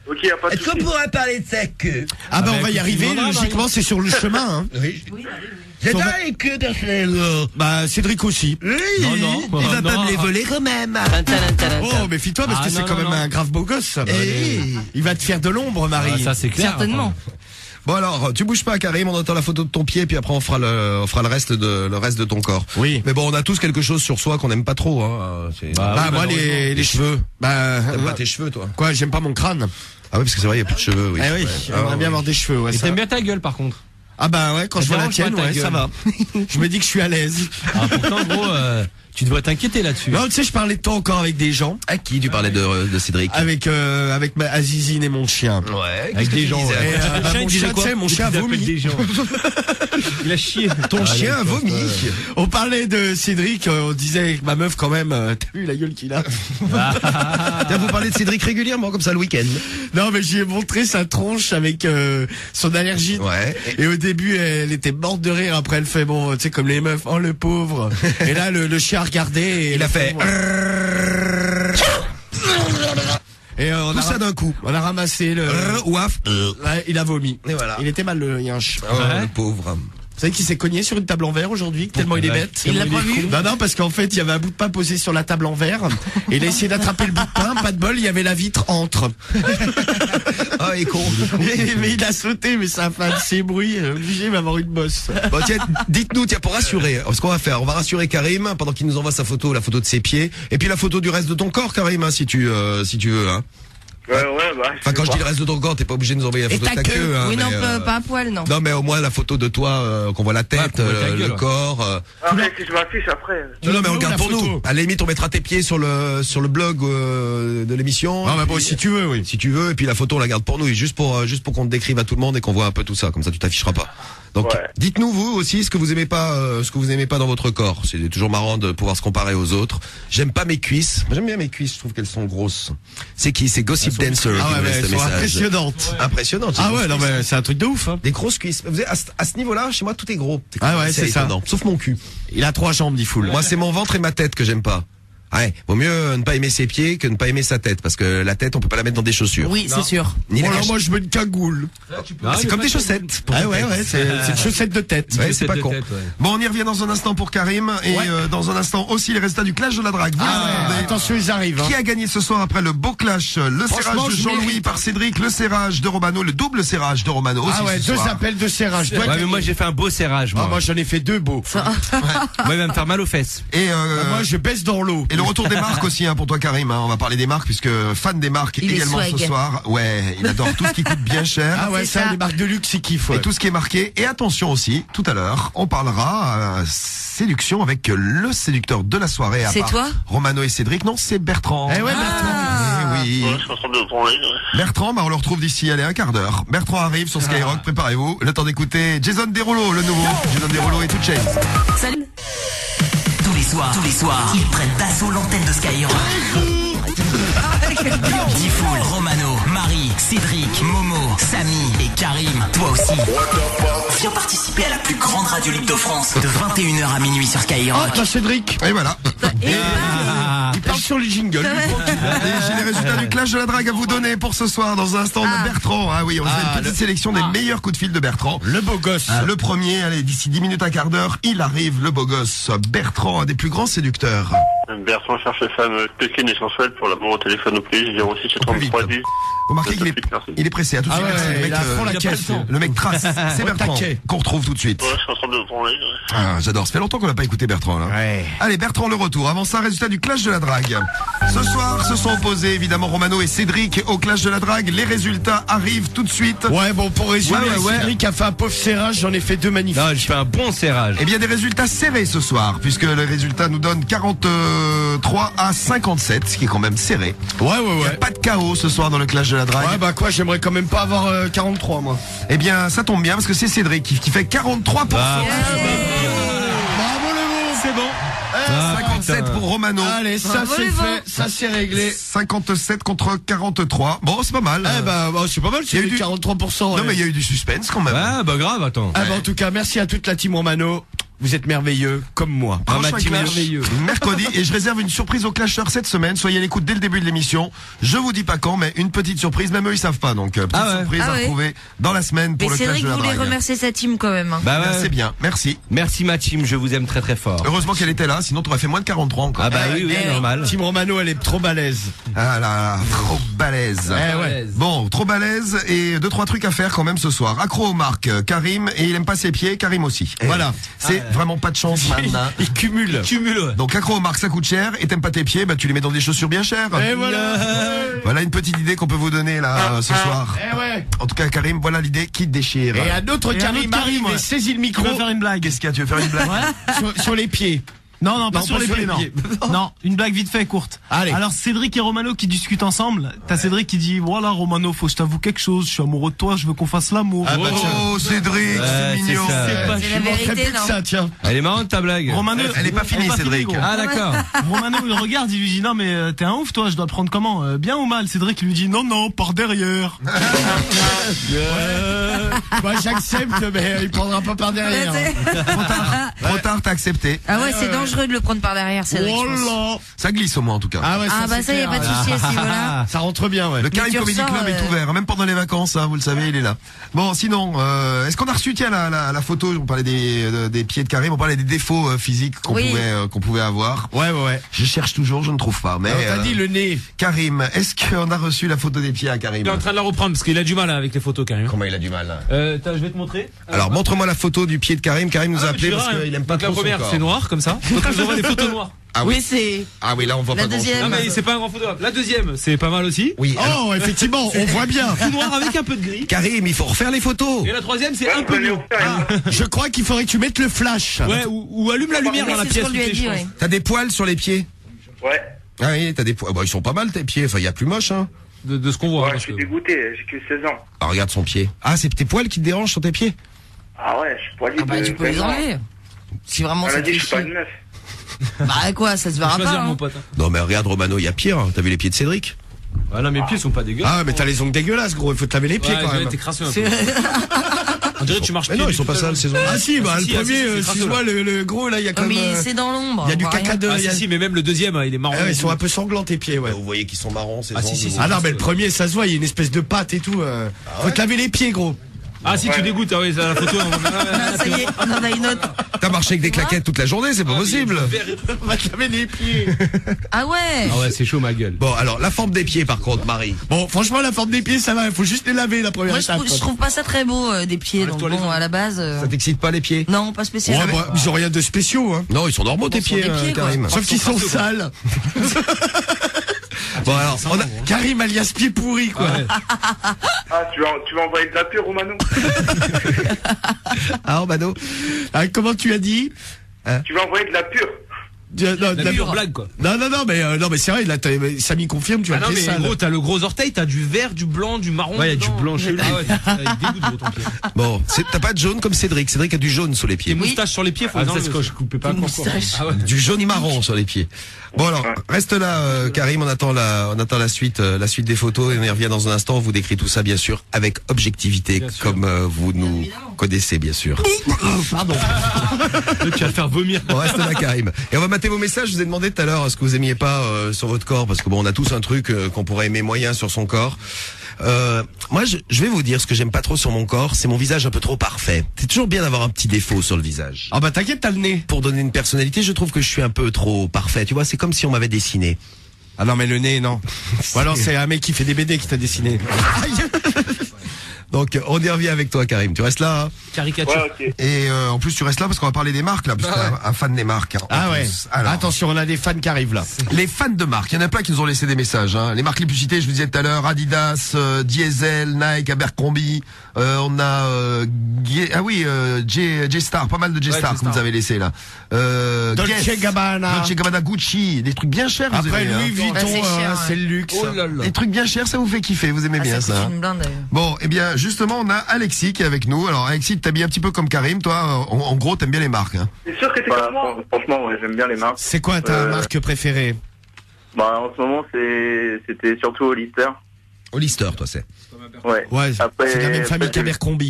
Ok, y a pas de Est-ce qu'on souci. pourrait parler de sa queue? Ah bah, on va y arriver, logiquement c'est sur le chemin. Hein. Oui. J'adore les queues personnellement. Bah Cédric aussi. Oui, Non, non. il va Non. pas me les voler quand même. Oh, méfie-toi parce Ah, que c'est non, quand non, même non. un grave beau gosse. Eh, il va te faire de l'ombre, Marie. Ah, ça, c'est clair. Certainement. Bon alors, tu bouges pas, Karim, on attend la photo de ton pied, puis après on fera le, on fera le reste de, le reste de ton corps. Oui. Mais bon, on a tous quelque chose sur soi qu'on n'aime pas trop, hein. C'est- Bah, bah, moi malheureusement. les, les cheveux. Bah, T'aimes ouais. pas tes cheveux, toi? Quoi, j'aime pas mon crâne. Ah oui, parce que c'est vrai, il y a plus de cheveux, oui. Eh oui, Ouais. j'aimerais Ah, bien oui. avoir des cheveux, ouais. Et ça. t'aimes bien ta gueule par contre. Ah bah ouais, quand Ça je vois la dérange pas, tienne, ta ouais, gueule. ça va. Je me dis que je suis à l'aise. Ah, pourtant gros, euh, tu devrais t'inquiéter là-dessus. Non, tu sais, je parlais de toi encore avec des gens. À qui tu parlais de, de Cédric? Avec euh, avec ma Azizine et mon chien. Ouais. Avec des gens. Et, ouais. euh, bah, chien, mon il disait chien, quoi tu sais, mon Il chien a appelle vomi. des gens. Il a chié. Ton Ah, chien a d'accord, vomi. ouais. On parlait de Cédric, euh, on disait avec ma meuf quand même, euh, t'as vu la gueule qu'il a? Tiens, vous parlez de Cédric régulièrement, comme ça, le week-end. Non, mais j'ai montré sa tronche avec euh, son allergie. Ouais. Et au début, elle était morte de rire. Après, elle fait bon, tu sais, comme les meufs, oh le pauvre. Et là, le, le chien a regardé. Et Il a fait. Et euh, on Tout a ça ra- d'un coup. On a ramassé le. Ouaf. Ouais, il a vomi. Et voilà. Il était mal le yinche. Oh, le pauvre. Vous savez qu'il s'est cogné sur une table en verre aujourd'hui, tellement il est bête. Il l'a pas vu. Non, non, parce qu'en fait, il y avait un bout de pain posé sur la table en verre. Et il a essayé d'attraper le bout de pain, pas de bol, il y avait la vitre entre. Ah, il est con. mais, mais il a sauté, mais ça a fait un de ces bruits, euh, obligé d'avoir une bosse. Bon, tiens, dites-nous, tiens, pour rassurer, ce qu'on va faire, on va rassurer Karim pendant qu'il nous envoie sa photo, la photo de ses pieds, et puis la photo du reste de ton corps, Karim, hein, si tu, euh, si tu veux, hein. Ouais, ouais, bah. Enfin, quand je dis le reste de ton corps, t'es pas obligé de nous envoyer la Et photo ta de ta queue. queue, hein, Oui, non, mais, pas, euh, pas un poil, non. Non, mais au moins la photo de toi, euh, qu'on voit la tête, Ouais, qu'on voit ta euh, gueule, le ouais. corps. euh. Après, si je m'affiche après. Non, non, mais on nous garde la pour photo. nous. À la limite, on mettra tes pieds sur le sur le blog euh, de l'émission. Ah, Et bah bon, puis, si tu veux, oui. si tu veux, et puis la photo, on la garde pour nous, et juste pour euh, juste pour qu'on te décrive à tout le monde et qu'on voit un peu tout ça. Comme ça, tu t'afficheras pas. Donc, Ouais. dites-nous vous aussi ce que vous aimez pas, euh, ce que vous aimez pas dans votre corps. C'est toujours marrant de pouvoir se comparer aux autres. J'aime pas mes cuisses. Moi, j'aime bien mes cuisses. Je trouve qu'elles sont grosses. C'est qui? C'est Gossip Dancer Ah qui ouais, me mais laisse elles le sont message. impressionnantes. Impressionnante. ces Ah grosses ouais, non, cuisses. mais c'est un truc de ouf, hein. Des grosses cuisses. Vous savez, à, ce- à ce niveau-là, chez moi, tout est gros. Ah ouais, c'est ça. étonnant. Sauf mon cul. Il a trois jambes, dit Foul. Moi, c'est mon ventre et ma tête que j'aime pas. Ouais, vaut mieux ne pas aimer ses pieds que ne pas aimer sa tête, parce que la tête, on peut pas la mettre dans des chaussures. Oui, c'est sûr. Ni la Voilà, cache- moi, je mets une cagoule. Ah, c'est comme des chaussettes. pour Ah ta ouais, tête. ouais, c'est c'est une chaussette de tête. Ouais, c'est pas de con. tête, ouais. Bon, on y revient dans un instant pour Karim et Ouais. euh, dans un instant aussi les résultats du clash de la drague. Vous Ah attendez. ouais, attention, ils arrivent. Hein. Qui a gagné ce soir après le beau clash? Le Franchement, serrage de je Jean-Louis mérite. par Cédric, le serrage de Romano, le double serrage de Romano aussi Ah ouais, ce deux soir. appels de serrage. Toi, Ouais, mais t'as- moi j'ai fait un beau serrage. Ah, Moi, moi, j'en ai fait deux beaux. moi il va me faire mal aux fesses. Et, euh, Ah, moi, je baisse dans l'eau. et le retour des marques aussi hein, pour toi Karim. Hein. On va parler des marques puisque fan des marques Il est également swag. ce soir. Ouais, il adore tout ce qui coûte bien cher. Ah ouais, C'est ça, ça. les marques de luxe, c'est kiff. Ouais. Et tout ce qui est marqué. Et attention aussi, tout à l'heure, on parlera euh, séduction avec le séducteur de la soirée. à C'est part toi Romano et Cédric. Non, c'est Bertrand. Eh ouais, Ah. Eh oui. Ouais, je suis en train de branler. ouais. Bertrand, bah on le retrouve d'ici allez, un quart d'heure. Bertrand arrive sur Skyrock, préparez-vous. Le temps d'écouter Jason Derulo, le nouveau. Jason Derulo et Two Chainz. Salut. Tous les soirs, tous les soirs, ils prennent d'assaut l'antenne de Skyrock. Diffoul, Romano, Marie, Cédric, Momo, Samy et Karim. Toi aussi. Viens participer à la plus grande radio libre de France de vingt et une heures à minuit sur Oh, Skyrock. t'as Cédric. Et voilà. Et Il parle sur les jingles. Et j'ai les résultats du clash de la drague à vous donner pour ce soir. Dans un instant, on a Bertrand. Ah oui, on fait Ah, une petite le- sélection des meilleurs coups de fil de Bertrand. Le beau gosse. Ah, le premier, allez, d'ici dix minutes, un quart d'heure, il arrive, le beau gosse. Bertrand, un des plus grands séducteurs. Bertrand cherche une femme coquine et sensuelle pour l'amour au téléphone au plus. zéro six trente-trois dix. Vous remarquez qu'il est, il est pressé. À tout de Ah suite, ouais, merci. Le il mec, a à fond euh, la il a pas caisse. le temps. Le mec trace. C'est Au Bertrand taquet. qu'on retrouve tout de suite. Ouais, je suis en train de branler. ouais. Ah, j'adore. Ça fait longtemps qu'on n'a pas écouté Bertrand, là. Ouais. Allez, Bertrand, le retour. Avant ça, résultat du clash de la drague. Ce soir, se sont opposés, évidemment, Romano et Cédric au clash de la drague. Les résultats arrivent tout de suite. Ouais, bon, pour résumer, Ouais, ouais, ouais. Cédric a fait un pauvre serrage, j'en ai fait deux magnifiques. Non, je fais un bon serrage. Eh bien, des résultats serrés ce soir, puisque les résultats nous donnent quarante-trois à cinquante-sept, ce qui est quand même serré. Ouais, ouais, Il n'y a ouais. pas de chaos ce soir dans le clash de la drague. Ouais, bah quoi, j'aimerais quand même pas avoir euh, quarante-trois, moi. Eh bien, ça tombe bien, parce que c'est Cédric qui, qui fait quarante-trois pour cent. Bravo, le C'est bon. cinquante-sept putain. pour Romano. Allez, ça Bravo, c'est les fait, ça c'est réglé. cinquante-sept contre quarante-trois. Bon, c'est pas mal. Eh bah, bah, c'est pas mal, Il y a c'est eu du- quarante-trois pour cent. Non, ouais. mais il y a eu du suspense quand même. Ouais, bah grave, attends. Ah bah, en tout cas, merci à toute la team Romano. Vous êtes merveilleux, comme moi. Franchement, Ma team est merveilleux. Mercredi, et je réserve une surprise aux clasheurs cette semaine. Soyez à l'écoute dès le début de l'émission. Je vous dis pas quand, mais une petite surprise. Même eux, ils savent pas. Donc, euh, petite Ah ouais. surprise Ah à ouais. retrouver dans la semaine pour Mais le c'est clash vrai de que la vous voulez drague. remercier sa team quand même. hein. Bah ouais. C'est bien, merci. Merci ma team, je vous aime très très fort. Heureusement qu'elle était là, sinon t'aurais fait moins de quarante-trois encore. Ah bah oui, oui, Eh, normal. Team Romano, elle est trop balèze. Ah là là, trop balèze. Eh ouais. Bon, trop balèze et deux trois trucs à faire quand même ce soir. Accro aux marques, Karim, et il aime pas ses pieds, Karim aussi. Voilà. C'est vraiment pas de chance maintenant. Il cumule. Cumule, ouais. Donc accro aux marques, ça coûte cher, et t'aimes pas tes pieds, bah tu les mets dans des chaussures bien chères. Et voilà. Voilà une petite idée qu'on peut vous donner là ce soir. Eh ouais. En tout cas, Karim, voilà l'idée qui te déchire. Et un autre Et un Karim autre Karim, arrive ouais. et saisit le Tu micro. veux faire une blague? Qu'est-ce qu'il y a? Tu veux faire une blague? sur, sur les pieds. Non, non, pas Non, sur pas les sur pieds, les non. pieds. Non, une blague vite fait, courte. Allez. Alors, Cédric et Romano qui discutent ensemble. T'as Cédric qui dit, voilà, Romano, faut que je t'avoue quelque chose. Je suis amoureux de toi, je veux qu'on fasse l'amour. Ah bah tiens. Oh, Cédric, c'est Ouais, mignon. c'est ça. C'est pas C'est Je la manquerais vérité, plus que non ça, tiens. Elle est marrante ta blague. Romano, Elle est pas finie, Cédric. gros. Ah d'accord. Romano, il regarde, il lui dit, non, mais euh, t'es un ouf, toi, je dois te prendre comment? Euh, Bien ou mal? Cédric lui dit, non, non, par derrière. Moi, j'accepte, mais il prendra pas par derrière. Ouais, c'est- Trop tard, trop tard, t'as accepté. Ah ouais, c'est dangereux de le prendre par derrière, Cédric. Oh je pense. là. Ça glisse au moins en tout cas. Ah ouais, Ah bah c'est ça, y a clair. pas de souci à ce niveau-là. Ça rentre bien, ouais. Le Karim tu Comedy ressors, Club est euh, ouvert, même pendant les vacances, hein, vous le savez, il est là. Bon, sinon, euh, est-ce qu'on a reçu, tiens, la, la, la photo, on parlait des, euh, des pieds de Karim, on parlait des défauts euh, physiques qu'on Oui. pouvait, euh, qu'on pouvait avoir. Ouais, ouais, ouais. Je cherche toujours, je ne trouve pas. Mais Alors, t'as euh, dit le nez. Karim, est-ce qu'on a reçu la photo des pieds à Karim? Il est en train de la reprendre parce qu'il a du mal avec les photos, Karim. Comment il a du mal là Euh, t'as- je vais te montrer. Alors, montre-moi la photo du pied de Karim. Karim nous a Ah, appelé tu parce verras, qu'il aime pas donc trop la première, son corps. c'est noir comme ça. Donc je vois des photos noires. Ah oui, Oui, c'est. ah oui, là on voit La pas grand-chose. deuxième. Non mais c'est pas un grand photographe. La deuxième, c'est pas mal aussi. Oui. alors, Oh, effectivement, on voit bien. Tout noir avec un peu de gris. Karim, il faut refaire les photos. Et la troisième, c'est un peu Ouais, mieux. ah. Je crois qu'il faudrait que tu mettes le flash. Ouais, ou, ou allume la lumière Oui, dans la c'est ce pièce. qu'on lui a tu sais, dit, je pense. ouais. T'as des poils sur les pieds? Ouais. Ah oui, t'as des poils. Bon, ils sont pas mal tes pieds. Enfin, il y a plus moche, hein. De, de ce qu'on voit. Ouais, parce je suis que- dégoûté, j'ai que seize ans. Ah, regarde son pied. Ah, c'est tes poils qui te dérangent sur tes pieds? Ah ouais, je suis poilu Ah bah de tu peux les vingt ans. enlever. Si vraiment Elle ça a te dit fait que je suis pas chier. une meuf. Bah quoi, ça se verra Choisir pas. mon hein. pote. hein. Non, mais regarde, Romano, il y a pire. hein. T'as vu les pieds de Cédric? Ah non, mes pieds sont pas dégueux. Ah, mais t'as les ongles dégueulasses, gros. Il faut te laver les pieds Ouais, quand ouais, même. t'es crasseux un peu. C'est- On dirait que tu marches Mais non, pieds ils sont nus pas toute la sales, ces journée. ongles. Ah si, bah Ah, le si, ah, si, premier, si, euh, c'est si tu crasseux, vois là. le, le gros là, il y a Oh, comme. mais euh, c'est dans l'ombre. il y a on du voit rien. caca de. Ah il y a- si, si, mais même le deuxième, il est marrant. Ah ouais, ils sont un peu sanglants tes pieds, ouais. Vous voyez qu'ils sont marrants, ces Ah, si, ongles. si, si. Ah non, mais le premier, ça se voit, il y a une espèce de pâte et tout. euh. Faut te laver les pieds, gros. Ah si, tu dégoûtes, ah oui, c'est la photo. Ah, ça y est, on en a une autre. T'as marché avec des claquettes toute la journée, c'est pas possible. On va te laver les pieds. Ah ouais. Ah ouais, c'est chaud ma gueule. Bon, alors, la forme des pieds, par contre, Marie. Bon, franchement, la forme des pieds, ça va. Il faut juste les laver la première Moi je étape. trouve, je trouve pas ça très beau euh, des pieds. Donc bon, à la base. euh, Ça t'excite pas les pieds? Non, pas Ouais, spécialement. bah, ils ont rien de spéciaux, hein. Non, ils sont normaux tes Bon, ce sont pieds, des euh, pieds, quoi. Karim. Sauf qu'ils sont sales. Bon, alors, on a... Karim alias pied pourri, quoi. Ah, tu vas, tu vas envoyer de la pure, Romano? Ah, Romano. Ah, comment tu as dit? Tu vas envoyer de la pure. Euh, non, La la- pure blague quoi. Non, non, non, mais, euh, non, mais c'est vrai, là, t'as- Samy confirme, tu Ah as non le pied mais sale. gros, t'as le gros orteil, t'as du vert, du blanc, du marron. Ouais, y a dedans. du blanc chelou. Ah ouais, t'as- il dégoûte gros ton pied. Bon, c'est- t'as pas de jaune comme Cédric. Cédric a du jaune sous les Tes pieds. moustaches sur les pieds, faut Ah, les ça enlever c'est quand aussi. je coupais pas Une encore. moustache. Ah ouais. Du jaune marron sur les pieds. Bon alors, reste là, euh, Karim. On attend la, on attend la suite, euh, la suite des photos et on y revient dans un instant. On vous décrit tout ça, bien sûr, avec objectivité, Bien sûr. comme euh, vous nous connaissez, bien sûr. Pardon. Tu vas le faire vomir. On reste là, Karim. Et on va mater vos messages. Je vous ai demandé tout à l'heure ce que vous aimiez pas euh, sur votre corps, parce que bon, on a tous un truc euh, qu'on pourrait aimer moyen sur son corps. Euh, moi, je, je vais vous dire ce que j'aime pas trop sur mon corps, c'est mon visage un peu trop parfait. C'est toujours bien d'avoir un petit défaut sur le visage. Ah bah t'inquiète, t'as le nez. Pour donner une personnalité, je trouve que je suis un peu trop parfait. Tu vois, c'est comme si on m'avait dessiné. Ah non, mais le nez, non. Ou alors c'est un mec qui fait des B D qui t'a dessiné. Donc, on y revient avec toi, Karim. Tu restes là. Hein Caricature. Ouais, ok. Et euh, en plus, tu restes là parce qu'on va parler des marques là, parce que t'es un, un fan des marques. hein, en Ah ouais. plus. Alors, Attention, on a des fans qui arrivent là. les fans de marques, il y en a plein qui nous ont laissé des messages. Hein. Les marques les plus citées, je vous disais tout à l'heure, Adidas, euh, Diesel, Nike, Abercrombie. Euh, on a euh, Gue- ah oui, euh, J, J-Star, pas mal de J-Star Ouais, que vous avez laissé là. Euh, Dolce Guess, Gabbana. Dolce Gabbana, Gucci, des trucs bien chers. vous Après aimez, Louis hein. Bah, Vuitton, c'est cher, euh, ouais. c'est le luxe. Oh là là. Des trucs bien chers, ça vous fait kiffer, vous aimez Ah, bien ça ça. coûte hein. une blinde. euh. Bon, eh bien, justement, on a Alexis qui est avec nous. Alors, Alexis, t'habilles un petit peu comme Karim, toi. En, en gros, t'aimes bien les marques. Hein. T'es sûr que t'es Bah, comme moi? fran- franchement, ouais, j'aime bien les marques. C'est quoi ta Euh, marque préférée? Bah, en ce moment, c'est, c'était surtout Hollister. Hollister, toi, c'est. Ouais. Ouais, Après, c'est de la même famille après, qu'Abercrombie.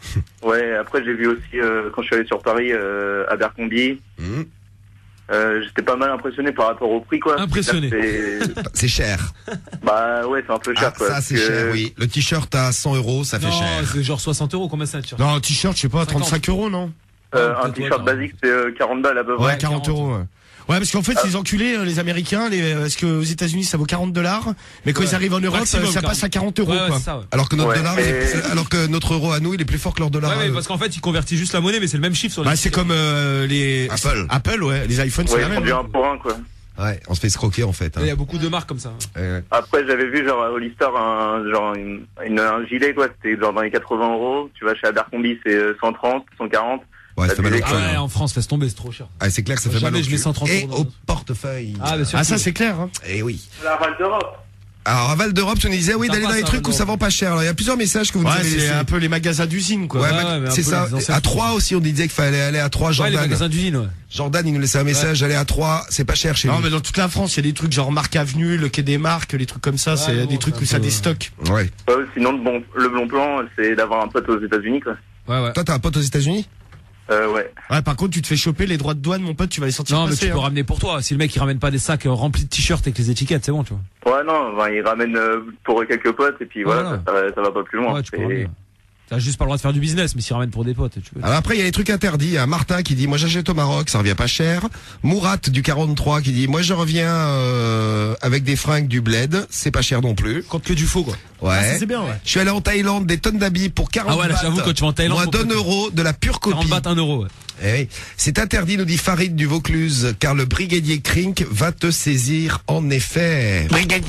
Ouais, après j'ai vu aussi euh, quand je suis allé sur Paris, euh, à Abercrombie. Mmh. Euh, j'étais pas mal impressionné par rapport au prix, quoi. Impressionné. C'est... C'est cher. Bah ouais, c'est un peu cher, Ah, quoi. ça, c'est parce que- cher, oui. Le t-shirt à cent euros, ça fait Non, cher. c'est genre soixante euros. Combien ça t-shirt? Non, un t-shirt, je sais pas, trente-cinq euros, non? Euh, un peut-être, t-shirt ouais, basique, c'est euh, quarante balles à peu près. Ouais, quarante euros. Ouais. Ouais, parce qu'en fait, les enculés, euh, les Américains, les, parce que aux États-Unis, ça vaut quarante dollars, mais quand Ouais. ils arrivent en Europe, Maximum, euh, ça quarante. passe à quarante euros, Ouais, ouais, quoi. c'est ça, ouais. Alors que notre Ouais, dollar, et- il est- alors que notre euro à nous, il est plus fort que leur dollar. Ouais, à mais eux. parce qu'en fait, ils convertissent juste la monnaie, mais c'est le même chiffre sur les. Bah, c'est comme euh, les Apple. Apple, ouais, les iPhones, c'est Ouais, la ils font même. du hein. un pour un, quoi. Ouais, on se fait escroquer en fait. hein. Il y a beaucoup de marques comme ça. Ouais. Après, j'avais vu, genre, à Hollister, un, genre, une, une- un gilet, quoi. C'était genre dans les quatre-vingts euros. Tu vas chez Abercrombie, c'est euh, cent trente, cent quarante. Ouais, ça fait mal au Ah cul. Ouais, hein. en France, laisse tomber, c'est trop cher. Ah, c'est clair que ça fait Jamais mal au je mets cul. cent trente Et euros au dans- portefeuille. Ah, bien sûr. Ah, ça, c'est clair, hein. Eh oui. La Val d'Europe. Alors à Val d'Europe, tu nous disais oui Ça d'aller dans passe, les à trucs Val où ça vend pas cher. Alors il y a plusieurs messages que vous nous Ouais, avez c'est laissés. un peu les magasins d'usine, quoi. Ouais, Ouais, ma- ouais, mais un c'est peu ça. les anciens À trucs. Troyes aussi, on disait qu'il fallait aller à Troyes. Ouais, Jordan. les magasins d'usine, ouais. Jordan, il nous laissait un message. Aller à Troyes, c'est pas cher chez Non, nous. mais dans toute la France, il y a des trucs genre Marque Avenue, le Quai des Marques, les trucs comme ça, c'est bon, des trucs c'est où un ça peu, déstocke. Ouais. Ouais, sinon, le bon, le bon plan, c'est d'avoir un pote aux États-Unis, quoi. Ouais, ouais. Toi, t'as un pote aux États-Unis? Euh, ouais. Ouais, par contre, tu te fais choper les droits de douane, mon pote, tu vas les sentir Non, mais passer. tu peux hein. ramener pour toi. Si le mec il ramène pas des sacs euh, remplis de t-shirts avec les étiquettes, c'est bon, tu vois. Ouais, non, enfin, ils ramènent euh, pour quelques potes, et puis voilà, Voilà. ça, ça, ça va pas plus loin. Ouais, tu peux Et- ramener. T'as juste pas le droit de faire du business, mais s'il ramène pour des potes, tu veux. Alors après, il y a les trucs interdits. Il y a Martin qui dit, moi j'achète au Maroc, ça revient pas cher. Mourat du quarante-trois qui dit, moi je reviens euh, avec des fringues du bled, c'est pas cher non plus. Compte que du faux, quoi. Ouais. Ah, ça, c'est bien, ouais. Je suis allé en Thaïlande, des tonnes d'habits pour quarante Ah ouais, là, bahts. j'avoue, quand tu vas en Thaïlande, Moins mon d'un pote, euro, de la pure copie. quarante bahts, un euro, ouais. Eh oui. C'est interdit, nous dit Farid du Vaucluse, car le brigadier Krink va te saisir en effet.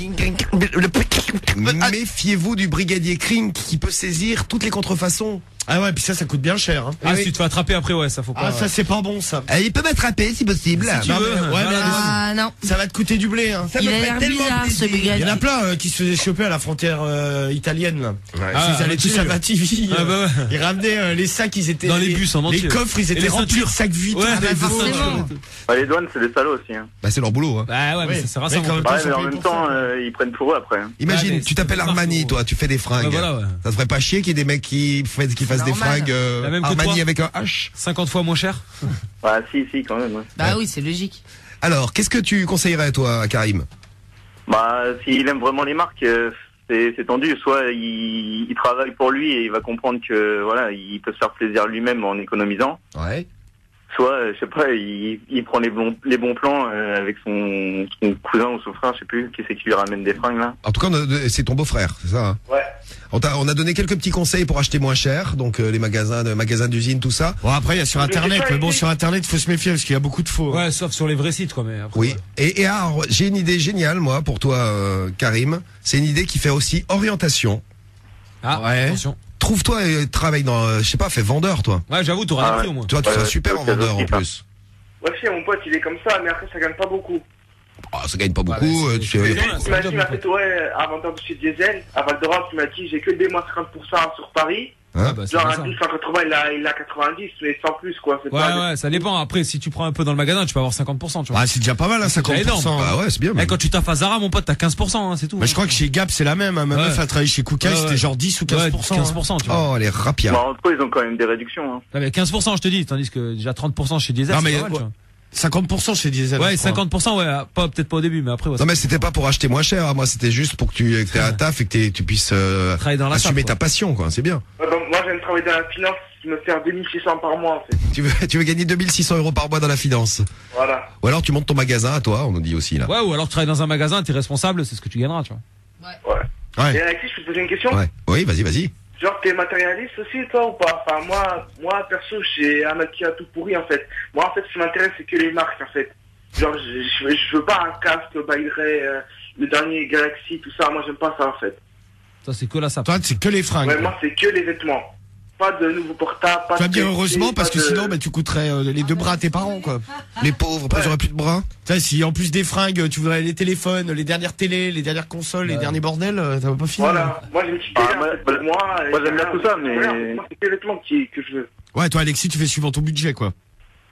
Méfiez-vous du brigadier Krink qui peut saisir toutes les contrefaçons. Ah ouais, puis ça, ça coûte bien cher. Hein. Ah, si tu te fais attraper après, ouais, ça faut pas. Ah, ça, c'est pas bon, ça. Eh, il peut m'attraper si possible. Si tu Non, veux. mais- ouais, mais Ah non. ça va te coûter du blé, hein. Ça Il me a ferait l'air tellement bizarre, ce plaisir. brigadier. Il y en a plein euh, qui se faisaient choper à la frontière euh, italienne, là. Ah, ils allaient tous à Vativy. Ah, bah ouais. Ils ramenaient euh, les sacs, ils étaient Dans les bus en entier. Les coffres, ils Et étaient les remplis de ceintures. sacs vides. Ouais, avec mais des forcément. ceintures. Ouais, les douanes, c'est des salauds aussi. Hein. Bah, c'est leur boulot, hein. Bah ouais, mais Oui. ça sert à Mais ça. quand en même fait. Ouais, sont mais en payés même pour temps, ça. euh, ils prennent pour eux après. Hein. Imagine, Ouais, mais tu c'est t'appelles pas Armani, partout. toi, tu fais des fringues. Ouais, voilà, ouais. Ça te ferait pas chier qu'il y ait des mecs qui, fa- qui fassent des Normal. fringues euh, La même que Armani toi. avec un H? cinquante fois moins cher. Bah, si, si, quand même. Ouais. Bah oui, c'est logique. Alors, qu'est-ce que tu conseillerais, toi, Karim? Bah, s'il aime vraiment les marques, euh, c'est c'est tendu. Soit il, il travaille pour lui et il va comprendre que voilà, il peut se faire plaisir lui-même en économisant. Ouais. Soit, euh, je sais pas, il, il prend les bons les bons plans euh, avec son, son cousin ou son frère, je sais plus, qui c'est qui lui ramène des fringues là. En tout cas, on a- c'est ton beau-frère, c'est ça, hein? Ouais. On, t'a- on a donné quelques petits conseils pour acheter moins cher, donc euh, les magasins, de, magasins d'usine, tout ça. Bon, après, il y a sur Internet, mais bon, sur Internet, faut se méfier parce qu'il y a beaucoup de faux. Ouais, sauf sur les vrais sites, quoi, mais après. Oui. ouais. Et, et alors, j'ai une idée géniale, moi, pour toi, euh, Karim. C'est une idée qui fait aussi orientation. Ah, Ouais. attention. Trouve-toi, euh, travaille dans, euh, je sais pas, fais vendeur, toi. Ouais, j'avoue, t'auras Ah, des prix au moins. Toi, tu Ouais, seras ouais, super c'est en ok, vendeur en ok, ça. plus. Ouais, si, mon pote, il est comme ça, mais après, ça gagne pas beaucoup. Ah, ça gagne pas beaucoup. mais euh, c'est- tu c'est- fais- c'est- Il m'a dit, il m'a fait, ouais, un vendeur de chez Diesel, à Val d'Europe, il m'a dit, j'ai que des moins cinquante pour cent sur Paris. Hein bah, c'est Genre, pas un ça. dix, cent quatre-vingts, il a, il a quatre-vingt-dix, mais sans plus, quoi. C'est Ouais, pas- ouais, ça dépend. Après, si tu prends un peu dans le magasin, tu peux avoir cinquante pour cent, tu vois. Ah, c'est déjà pas mal, hein, C'est déjà cinquante pour cent. énorme. Bah ouais, c'est bien. Eh, mais- quand tu taffes à Zara, mon pote, t'as quinze pour cent, hein, c'est tout. Mais je crois que chez Gap, c'est la même. Hein. Ma Ouais. meuf a travaillé chez Kukai, Ouais, c'était ouais. genre dix ou quinze pour cent. Ouais, quinze pour cent, tu vois. Oh, les rapias. Bah, entre eux, ils ont quand même des réductions. Hein. Ah, mais quinze pour cent, je te dis, tandis que déjà trente pour cent chez Diesel, Non, c'est mais, pas mal, tu vois. cinquante pour cent chez Diesel. Ouais, je crois. cinquante pour cent, ouais, pas, peut-être pas au début, mais après, ouais. Non mais c'était pas pour acheter moins cher, hein. Moi c'était juste pour que tu aies un taf et que t'aies- tu puisses euh, Travailler dans la assumer salle, ta quoi. passion, quoi. C'est bien. Ouais, bah, moi, j'aime travailler dans la finance, me faire deux mille six cents par mois, en fait. Tu veux, tu veux gagner deux mille six cents euros par mois dans la finance. Voilà. Ou alors tu montes ton magasin à toi, on nous dit aussi là. Ouais, ou alors tu travailles dans un magasin, t'es responsable, c'est ce que tu gagneras, tu vois. Ouais. Ouais. Et Alexis, je peux te poser une question? Ouais. Oui, vas-y, vas-y. Genre, t'es matérialiste aussi, toi, ou pas? Enfin, moi, moi, perso, j'ai un Nokia tout pourri, en fait. Moi, en fait, ce qui m'intéresse, c'est que les marques, en fait. Genre, je, je, je veux pas un casque by Ray, euh, le dernier Galaxy, tout ça. Moi, j'aime pas ça, en fait. Ça, c'est que la sape. Toi, c'est que les fringues. Ouais, moi, c'est que les vêtements. Pas de nouveaux portables, pas Tu vas de me dire P C, heureusement parce pas que de- sinon bah, tu coûterais euh, les deux bras à tes parents quoi. Les pauvres, après j'aurais plus de bras. Tu sais, si en plus des fringues, tu voudrais les téléphones, les dernières télés, les dernières consoles, les derniers bordels, euh, ça va pas finir. Voilà. Moi, j'ai une petite idée, Ah, en moi, fait, pour moi. moi, et j'aime bien voilà. tout ça, mais- Voilà, moi, c'est que les vêtements qui, que je veux. Ouais, toi Alexis, tu fais suivant ton budget quoi.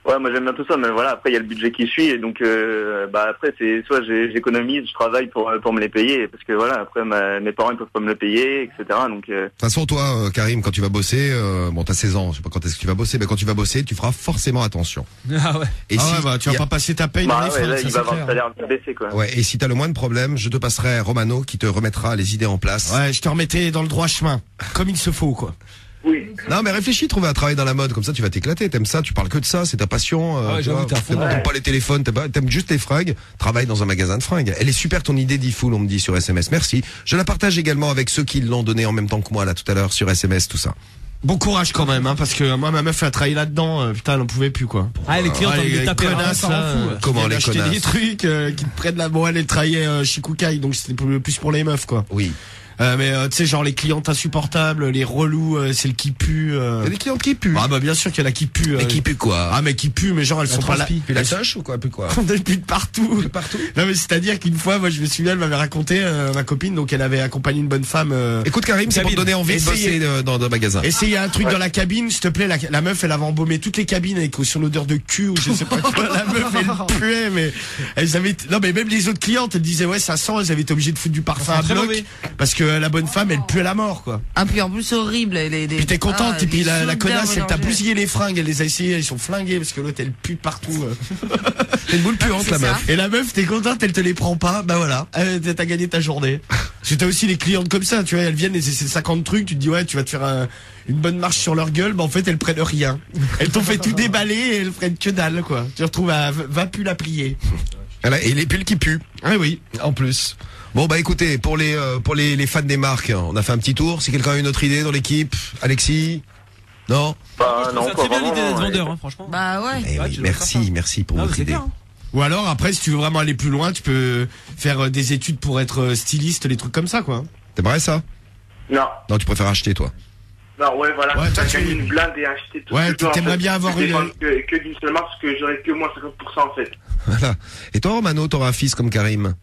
Ouais, moi j'aime bien tout ça, mais voilà, après il y a le budget qui suit, et donc euh, bah après c'est soit j'ai- j'économise, je travaille pour pour me les payer, parce que voilà, après ma- mes parents ils peuvent pas me le payer, et cetera. Donc euh, De toute façon, toi, euh, Karim, quand tu vas bosser, euh, bon, t'as seize ans, je sais pas quand est-ce que tu vas bosser, mais quand tu vas bosser, tu feras forcément attention. Ah ouais. Et Ah si ouais, bah, tu vas y a- pas passer ta paye bah dans les ouais, fringues, là ça, il c'est va avoir clair. le salaire bien baissé quoi. Ouais, et si t'as le moindre problème, je te passerai Romano qui te remettra les idées en place. Ouais, je te remettais dans le droit chemin, comme il se faut, quoi. Oui. Non, mais réfléchis, trouver un travail dans la mode, comme ça tu vas t'éclater. T'aimes ça, tu parles que de ça, c'est ta passion. euh, Ah ouais, tu j'avoue, vois. t'es à fond. T'aimes t'aimes pas les téléphones, t'aimes pas- t'aimes juste les fringues. Travaille dans un magasin de fringues. Elle est super ton idée, Diffoul, on me dit sur S M S. Merci. Je la partage également avec ceux qui l'ont donné en même temps que moi là tout à l'heure sur S M S, tout ça. Bon courage quand même, hein, parce que moi ma meuf elle a travaillé là-dedans, euh, putain elle en pouvait plus quoi. Ah, les clients, Ah, t'as envie de les taper, hein, connasses, ça rend là, fou, euh, ouais. qui Comment viennent les acheter connasses des trucs, euh, qui te prennent la... Bon elle, elle travaillait euh, chez Koukaï, donc c'était plus plus pour les meufs quoi. Oui. Euh, mais euh, tu sais genre les clientes insupportables, les relous, euh, c'est le qui pue. Euh... Il y a des clientes qui puent. Ah bah bien sûr qu'il y en a qui puent. Mais euh, qui puent quoi? Ah mais qui puent, mais genre elles La sont pas là. transpi. Puis la soche ou quoi? Puis quoi? On puent de partout. De partout. Non mais c'est-à-dire qu'une fois, moi je me souviens, elle m'avait raconté, euh, ma copine, donc elle avait accompagné une bonne femme. Euh, Écoute Karim, c'est pour te cabine. donner envie de Essayez- bosser euh, dans dans un magasin. Essayez un truc dans la cabine, s'il te plaît. La, la meuf, elle avait embaumé toutes les cabines avec son odeur de cul ou je sais pas quoi. La meuf, elle puait, mais elles avaient. Non, mais même les autres clientes, elles disaient ouais, ça sent. Elles avaient été obligées de foutre du parfum à très bloc mauvais. parce que la bonne femme, elle puait la mort, quoi. Ah, puis en plus, horrible. Les, les... Puis t'es contente, ah, et puis les la, la odeurs connasse, elle t'a mélangées. bousillé les fringues, elle les a essayées, elles sont flinguées parce que l'autre, elle pue de partout. euh. C'est une boule puante la c'est ça. meuf. Et la meuf, t'es contente, elle te les prend pas, bah voilà, euh, t'as gagné ta journée. Parce que t'as aussi les clientes comme ça, tu vois, elles viennent et c'est c'est cinquante trucs, tu te dis ouais, tu vas te faire un- une bonne marche sur leur gueule, bah en fait elles prennent rien. Elles t'ont fait tout déballer et elles prennent que dalle quoi. Tu te retrouves à v- va plus la plier. Voilà, et les pulls qui puent. Ah oui. En plus. Bon bah écoutez, pour les euh, pour les, les fans des marques, hein, on a fait un petit tour. Si quelqu'un a une autre idée dans l'équipe, Alexis, non? Bah non, C'est pas très bien vraiment. l'idée d'être ouais. vendeur, hein, franchement. Bah ouais. Eh Ouais, oui, tu devrais merci, merci pour Ah, votre c'est idée. bien, hein. Ou alors après, si tu veux vraiment aller plus loin, tu peux faire euh, des études pour être euh, styliste, les trucs comme ça quoi. T'aimerais ça? Non. Non, tu préfères acheter toi. Non, ouais, voilà. Ouais, toi, T'as tu- gagné une blinde et acheter tout Ouais, ce que tu veux, en t'aimerais fait. bien avoir Je une- dépends Que, que d'une seule marque, parce que j'aurais que moins cinquante pour cent en fait. Voilà. Et toi, Romano, t'auras un fils comme Karim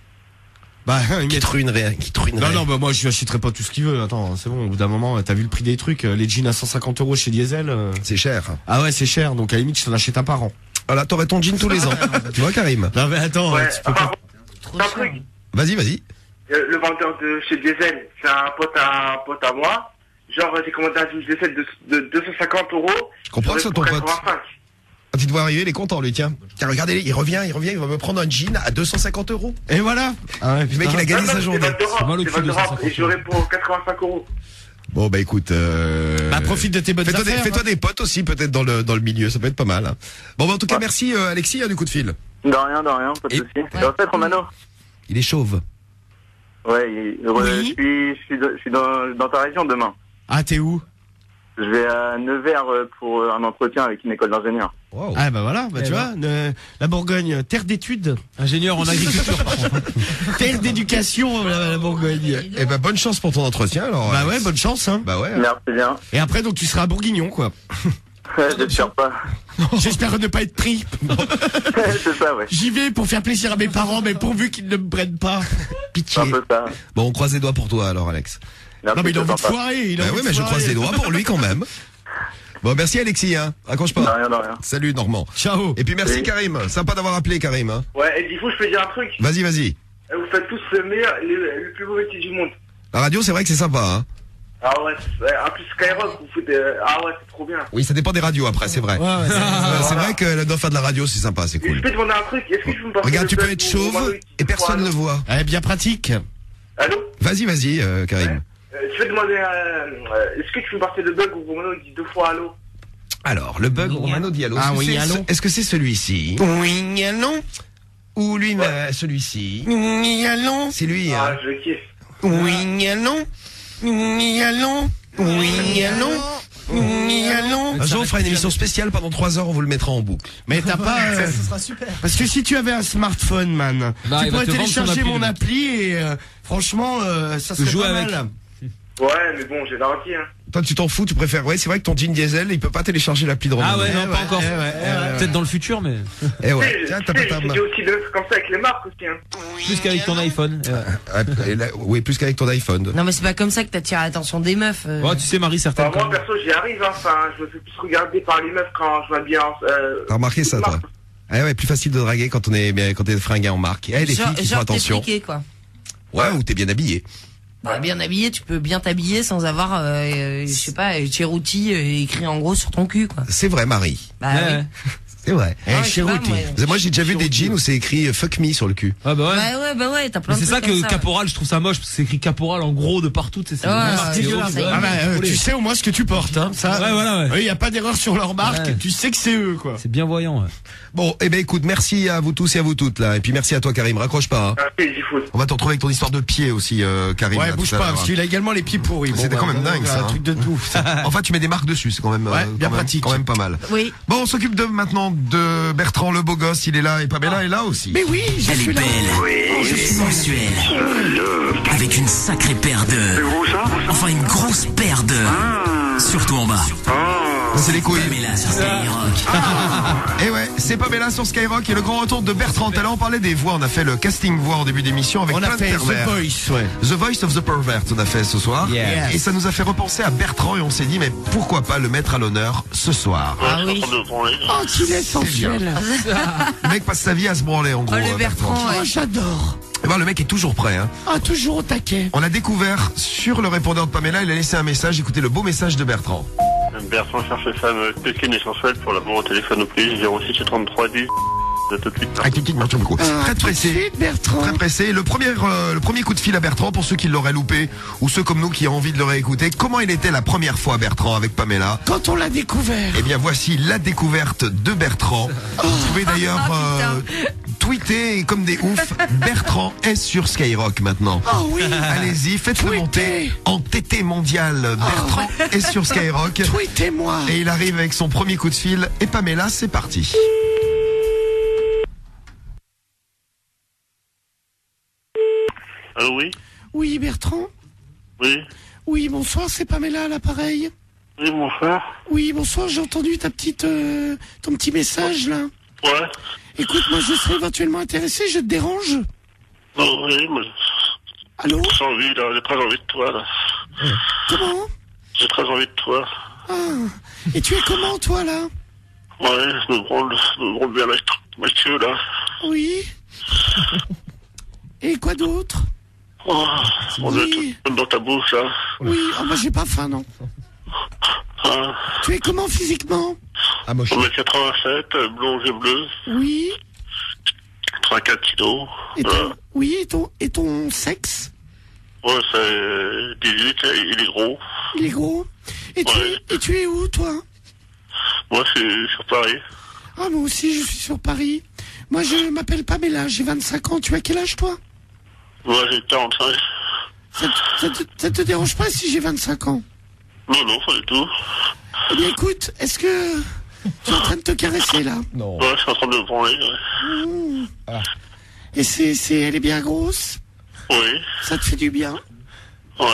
Bah, qui te ruinerait, qui te ruinerait. Non, non, bah moi je lui achèterai pas tout ce qu'il veut. Attends, c'est bon, au bout d'un moment, t'as vu le prix des trucs, euh, les jeans à cent cinquante euros chez Diesel. euh, C'est cher. Ah ouais, c'est cher, donc à la limite, je t'en achète un par an. Voilà, t'aurais ton jean tous les ans. Tu vois, Karim? Non, mais attends, Ouais, tu peux pas. enfin, un truc. Vas-y, vas-y. Euh, le vendeur de chez Diesel, c'est un pote à un pote à moi. Genre, j'ai commandé un jean Diesel de, de deux cent cinquante euros. Je comprends que c'est ton pote. quatre-vingt-cinq. Quand il te voit arriver, il est content, lui, tiens. Tiens, regardez, il revient, il revient, il va me prendre un jean à deux cent cinquante euros. Et voilà. Ah ouais, Le mec, il a gagné Non, sa non, journée. C'est Val C'est mal au d'Europe, c'est cul, Val d'Europe, deux cent cinquante et j'aurai pour quatre-vingt-cinq euros. Bon, bah écoute, euh... Bah profite de tes bonnes Fais-toi des, affaires. fais-toi hein. des potes aussi, peut-être dans le, dans le milieu, ça peut être pas mal. hein. Bon, bah en tout cas, merci euh, Alexis, hein, du coup de fil. De rien, de rien, pas de Et- soucis. Et en fait, Romano. Il est chauve. Ouais, il- ouais, je suis, je suis, de- je suis dans, dans ta région demain. Ah, t'es où? Je vais à Nevers euh, pour euh, un entretien avec une école d'ingénieurs. Wow. Ah bah voilà, bah Eh tu ben. vois, euh, la Bourgogne, terre d'études, Ingénieur en agriculture, par contre. terre d'éducation, la, la Bourgogne. Eh ben, bonne chance pour ton entretien, alors. Bah Alex. ouais, bonne chance, hein. Bah ouais. Merci bien. Et après, donc tu seras à Bourguignon, quoi. J'espère pas. J'espère ne pas être pris. C'est ça, ouais. J'y vais pour faire plaisir à mes parents, mais pourvu qu'ils ne me prennent pas. Pitié. Un peu ça. Bon, on croise les doigts pour toi, alors, Alex. Merci, Non mais il a c'est envie de sympa. foirer, il a Bah envie oui, de mais je foirer. croise les doigts pour lui quand même. Bon, merci Alexis, hein. Raccroche De pas. rien, de rien. Salut Normand. Ciao. Et puis merci Oui. Karim. Sympa d'avoir appelé Karim, hein. Ouais, et du coup, je peux dire un truc. Vas-y, vas-y. Vous faites tous le meilleur, le, le plus beau métier du monde. La radio, c'est vrai que c'est sympa, hein. Ah ouais, ouais, en plus Skyrock, vous faites. euh, Ah ouais, c'est trop bien. Oui, ça dépend des radios après, c'est vrai. Ouais, ouais, Euh, c'est vrai que la doit faire de la radio, c'est sympa, c'est Et je cool. peux te demander un truc, est-ce que tu peux me passer Regarde, le tu peux bug être pour Romano chauve qui dit et deux fois personne ne allô voit. Eh, bien pratique. Allô Vas-y, vas-y, euh, Karim. Euh, Je vais demander, euh, euh, est-ce que tu peux me passer le bug où Romano il dit deux fois allô? Alors, le bug, Romano dit allô. Ah Est-ce que oui, c'est- allô. Est-ce que c'est celui-ci? Oui, allons. Ou lui, euh, celui-ci? Oui, allons. C'est lui, Ah, hein. je kiffe. Oui, allons. Oui, allons. Oui, allons. Oui, allons. Un jour, on fera une émission spéciale pendant trois heures, on vous le mettra en boucle. Mais t'as pas. euh, Ça, ce sera super. Parce que si tu avais un smartphone, man, Bah, tu il va pourrais te vendre télécharger son appli, mon lui. appli et euh, franchement, euh, ça serait Jouer pas avec. mal. Ouais, mais bon, j'ai garanti, hein. Toi, tu t'en fous, tu préfères. Ouais, c'est vrai que ton jean diesel, il peut pas télécharger l'appli de Romain. Ah ouais, non, Eh pas encore. eh ouais, eh ouais. Peut-être dans le futur, mais. Eh ouais. Tiens, t'as pas ta J'ai aussi des trucs comme ça avec les marques aussi. Hein. Plus qu'avec ton iPhone. Ah, et là, oui, plus qu'avec ton iPhone. Non, mais c'est pas comme ça que t'attires l'attention des meufs. euh. Ouais, tu sais, Marie, certaines. Bah, moi, perso, j'y arrive. Hein. Enfin, je me fais plus regarder par les meufs quand je m'habille en. Euh, T'as remarqué ça, toi? Ah ouais, plus facile de draguer quand on est, bien- quand t'es fringué en marque. Eh, les genre, filles qui font genre t'es attention. friqué, quoi. Ouais, ou t'es bien habillé. Bah, bien habillé, tu peux bien t'habiller sans avoir, euh, euh, je sais pas, Cherouti euh, écrit en gros sur ton cul, quoi. C'est vrai, Marie. Bah oui. C'est vrai. Ah ouais, je sais pas, moi. Moi, j'ai déjà vu des jeans où c'est écrit euh, fuck me sur le cul. Ah bah ouais. Bah ouais, bah ouais, t'as plein Mais de c'est ça trucs comme que Caporal, je trouve ça moche parce que c'est écrit Caporal en gros de partout. Tu sais, c'est Ouais, vraiment c'est dégueulasse. dégueulasse. Ah bah, euh, tu sais au moins ce que tu portes, hein. Ça. Ouais, voilà, ouais. Il y a pas d'erreur sur leur marque. Ouais. Tu sais que c'est eux, quoi. C'est bien voyant. Ouais. Bon, eh ben écoute, merci à vous tous et à vous toutes là, et puis merci à toi Karim. Raccroche pas. Hein. On va te retrouver avec ton histoire de pied aussi, euh, Karim. Ouais, là, bouge tout à pas, l'heure. parce qu'il a également les pieds pourris. Bon, C'était bah, quand même bon, dingue bah, ça. Un hein. truc de tout. Enfin, tu mets des marques dessus, c'est quand même, Ouais, euh, bien quand même- pratique. quand même pas mal. Oui. Bon, on s'occupe de maintenant de Bertrand le beau gosse, il est là et Pamela est là aussi. Mais oui, je Elle est suis là. belle, sensuelle, avec une sacrée paire de... Enfin, une grosse paire de... Surtout en bas. C'est les couilles. Pamela sur Skyrock. Et ouais, c'est Pamela sur Skyrock et le grand retour de Bertrand. Tout à l'heure, on parlait des voix, on a fait le casting voix en début d'émission avec On plein a de fait The pervers. Voice, ouais. The Voice of the Pervert, on a fait ce soir. Yes. Et ça nous a fait repenser à Bertrand et on s'est dit, mais pourquoi pas le mettre à l'honneur ce soir? Ah oui. Oh, qu'il est sensuel. Le mec passe sa vie à se branler en gros. Oh, le euh, Bertrand, Oh, ouais. j'adore. Eh ben, le mec est toujours prêt. Hein. Ah, toujours au taquet. On a découvert sur le répondeur de Pamela, il a laissé un message. Écoutez le beau message de Bertrand. Bertrand cherche femme pékin et sensuelle pour l'amour au téléphone au plus zéro six trente-trois dix. De tout de suite. Ah, clic, merci beaucoup. Ah, Très tout de pressé. suite, Bertrand. Très pressé. Le premier, euh, le premier coup de fil à Bertrand, pour ceux qui l'auraient loupé, ou ceux comme nous qui ont envie de le réécouter. Comment il était la première fois, Bertrand, avec Pamela? Quand on l'a découvert. Eh bien, voici la découverte de Bertrand. Vous pouvez d'ailleurs euh, tweeter comme des oufs. Bertrand est sur Skyrock maintenant. Oh oui. Allez-y, faites-le monter en tété mondial. Bertrand est sur Skyrock. Tweetez-moi. Et il arrive avec son premier coup de fil. Et Pamela, c'est parti. Allô, oui? Oui, Bertrand. Oui? Oui, bonsoir, c'est Pamela à l'appareil. Oui, bonsoir. Oui, bonsoir, j'ai entendu ta petite, euh, ton petit message là. Ouais? Écoute, moi je serais éventuellement intéressé, je te dérange? Non, oui, mais... Allô? J'ai envie, là, j'ai très envie de toi, là. Comment? J'ai très envie de toi. Ah, et tu es comment toi là? Ouais, je me branle, je me branle bien avec Mathieu, là. Oui. Et quoi d'autre? Oh, on Oui. est tout dans ta bouche, là. Oui, oh, moi j'ai pas faim non. Ah, Tu es comment physiquement? Ah, moche. on est quatre-vingt-sept, blond et bleu, Oui. trente-quatre kilos. Et ton, Voilà. oui, et ton, et ton sexe? Ouais, c'est dix-huit, il est gros. Il est gros. Et tu, Ouais. es, et tu es où toi? Moi, c'est sur Paris. Ah, moi aussi je suis sur Paris. Moi je m'appelle Pamela, j'ai vingt-cinq ans. Tu as quel âge toi? Moi, j'ai quarante-cinq. Ça, te- ça, te, ça te dérange pas si j'ai vingt-cinq ans? Non, non, pas du tout. Eh bien écoute, est-ce que tu es en train de te caresser là? Non. Ouais, je suis en train de me branler, ouais. Mmh. Et c'est, c'est, elle est bien grosse? Oui, Ça te fait du bien? ouais.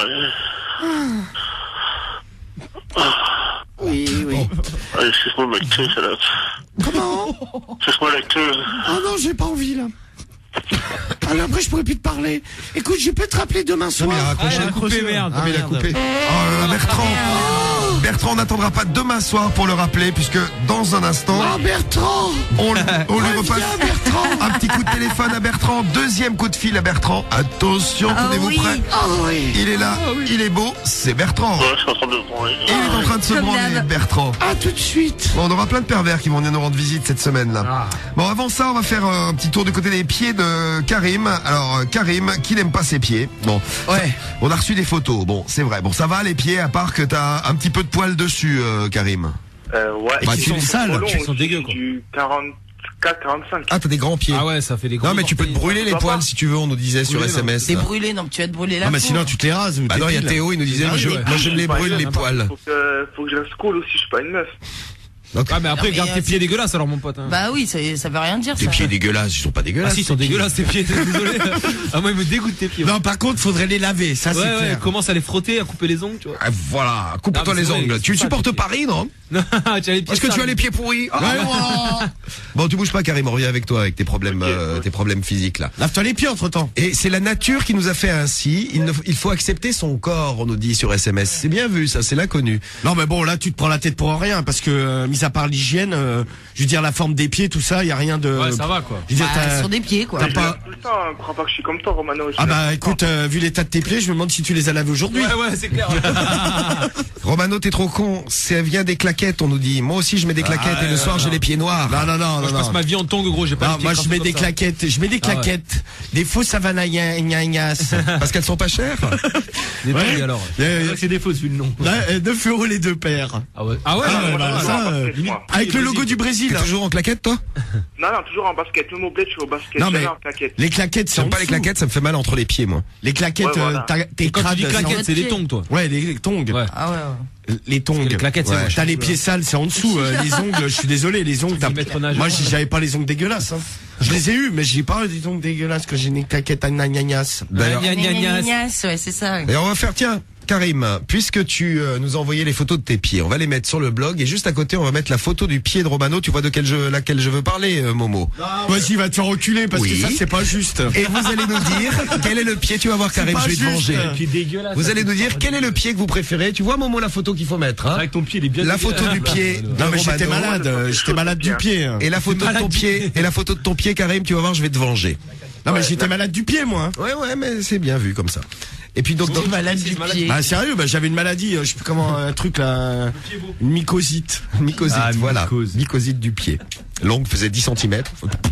Ah. Oui, oui. Allez, suce-moi ma queue, salope. Comment? Suce-moi la queue. Ah non, j'ai pas envie là. Alors après je pourrais plus te parler. Écoute, je peux te rappeler demain Non, soir. mais il a raccroché. Ah, il a coupé, merde. Ah, mais il a Ah, coupé. Oh là là, Bertrand. Bertrand n'attendra pas demain soir pour le rappeler, puisque dans un instant, Ah Bertrand, on, on lui Reviens, repasse Bertrand. un petit coup de téléphone à Bertrand, deuxième coup de fil à Bertrand. Attention, Ah tenez-vous oui. prêts. Ah oui. Il est là, il est beau, c'est Bertrand. Ouais, je suis en train de me branler. Et il est en train de se Comme branler, d'hab. Bertrand. À tout de suite. Bon, on aura plein de pervers qui vont venir nous rendre visite cette semaine là. Bon, avant ça, on va faire euh, un petit tour du côté des pieds de Karim. Alors, euh, Karim, qui n'aime pas ses pieds. Bon, Ouais. on a reçu des photos. Bon, c'est vrai. Bon, ça va les pieds, à part que t'as un petit peu de poil dessus, euh, Karim. Euh, ouais. Bah, Ils tu sont les sales, trop longs, ils sont dégueux, quoi. Du quarante-quatre, quarante-cinq. Ah, t'as des grands pieds. Ah ouais, ça fait des gros. Non, mais tu peux te brûler les poils si tu veux, on nous disait sur Brûler, S M S. T'es brûlé, non, mais tu vas te brûler la Ah mais peau. sinon tu te les rases ou Bah non, il y a t'épiles. Théo, il nous disait, moi je, Ah, ouais. moi, je me les Par brûle les exemple, poils. Faut que, faut que je reste cool aussi, je suis pas une meuf. Donc, ah mais après Non, mais, garde euh, tes pieds dégueulasses alors mon pote. Hein. Bah oui, ça, ça veut rien dire tes ça. pieds dégueulasses, ils sont pas Ah dégueulasses. si ils sont dégueulasses tes pieds, désolé. Ah moi ils me dégoûtent tes pieds. Non, par contre, faudrait les laver, ça ouais, c'est ouais, clair. commence à les frotter, à couper les ongles, tu vois. Ah, voilà, coupe-toi Ah, mais les c'est vrai, ongles. c'est Tu ça, supportes tes pieds. Paris, non? Non, tu as les pieds Est-ce que tu sales. as les pieds pourris? Ah, Ouais, voilà. Bon, tu bouges pas, Karim, on revient avec toi avec tes problèmes, Ok, euh, ouais. tes problèmes physiques là. Lave-toi les pieds entre temps. Et c'est la nature qui nous a fait ainsi. Il, ne, il faut accepter son corps, on nous dit sur S M S. C'est bien vu, ça, c'est l'inconnu. Non mais bon, là tu te prends la tête pour rien parce que euh, mis à part l'hygiène, euh, je veux dire la forme des pieds, tout ça, il y a rien de. Ouais, ça va quoi. Je veux dire, Bah, t'as- sur des pieds quoi. t'as Je pas- lave tout le temps, hein. Crois pas que je suis comme toi, Romano. Je Ah lave bah tout le écoute, temps. euh, vu l'état de tes pieds, je me demande si tu les as lavés aujourd'hui. Ouais ouais c'est clair. Romano, t'es trop con. Ça vient des claquettes, on nous dit. Moi aussi, je mets des claquettes Ah, et le ouais, soir, ouais, j'ai non. les pieds noirs. Non non non Moi non. je passe non. ma vie en tongue gros, j'ai pas Non, les pieds moi je crasseux mets comme des ça. claquettes, je mets des Ah ouais. claquettes, des faux savanayas. Parce qu'elles sont pas chères. Des Ouais. tongs alors. Euh, C'est des fausses vu le nom. neuf euros les deux paires. Ah ouais. Ah ouais. Ah, ouais, bah, ouais, ça, ouais. euh, Moi. avec le logo du Brésil. T'es toujours en claquettes, toi? Non, non, toujours en basket. Même au bled, je suis au basket. Non, mais- Jamais en claquette. Les claquettes, c'est en J'aime pas les dessous. claquettes, ça me fait mal entre les pieds, moi. Les claquettes, Ouais, voilà. euh, t'as- tes Quand tu crades, dis c'est en- claquettes, c'est des tongs toi. Ouais, les tongs. Ouais. Ah ouais, ouais. Les tongs. Les claquettes, c'est Ouais. moche. T'as les pieds sales, c'est en dessous. euh, les ongles, je suis désolé, les ongles. t'as- maître nageur. Moi, j'ai- j'avais pas les ongles dégueulasses. Hein. Je les ai eus, mais j'ai pas des ongles dégueulasses quand j'ai des claquettes à gnagnas. D'ailleurs, Gna, gna, gna. Gnagnas, ouais, c'est ça. ouais. Et on va faire, tiens, Karim, puisque tu euh, nous as envoyé les photos de tes pieds, on va les mettre sur le blog et juste à côté, on va mettre la photo du pied de Romano. Tu vois de quel je, laquelle je veux parler, euh, Momo? Vas-y, va te faire reculer parce Oui. que ça, c'est pas juste. Et vous allez nous dire quel est le pied. Tu vas voir, Karim, pas je vais te juste. venger. Pieds dégueulasses. Vous allez nous dire quel est le pied que vous préférez. Tu vois, Momo, la photo qu'il faut mettre, hein? Avec ton pied il est bien. La photo du pied de Non, mais j'étais Romano. malade, euh, j'étais malade du pied. hein. Et la photo de ton pied, et la photo de ton pied, Karim, tu vas voir, je vais te venger. Non, mais j'étais malade du pied, moi. hein. Ouais, ouais, mais c'est bien vu comme ça. Et puis donc, donc Malade du pied. Ah, sérieux, bah, j'avais une maladie, euh, je sais plus comment, un truc là, une mycosite. mycosite, Ah, voilà, mycose. mycosite du pied. L'ongle faisait dix centimètres.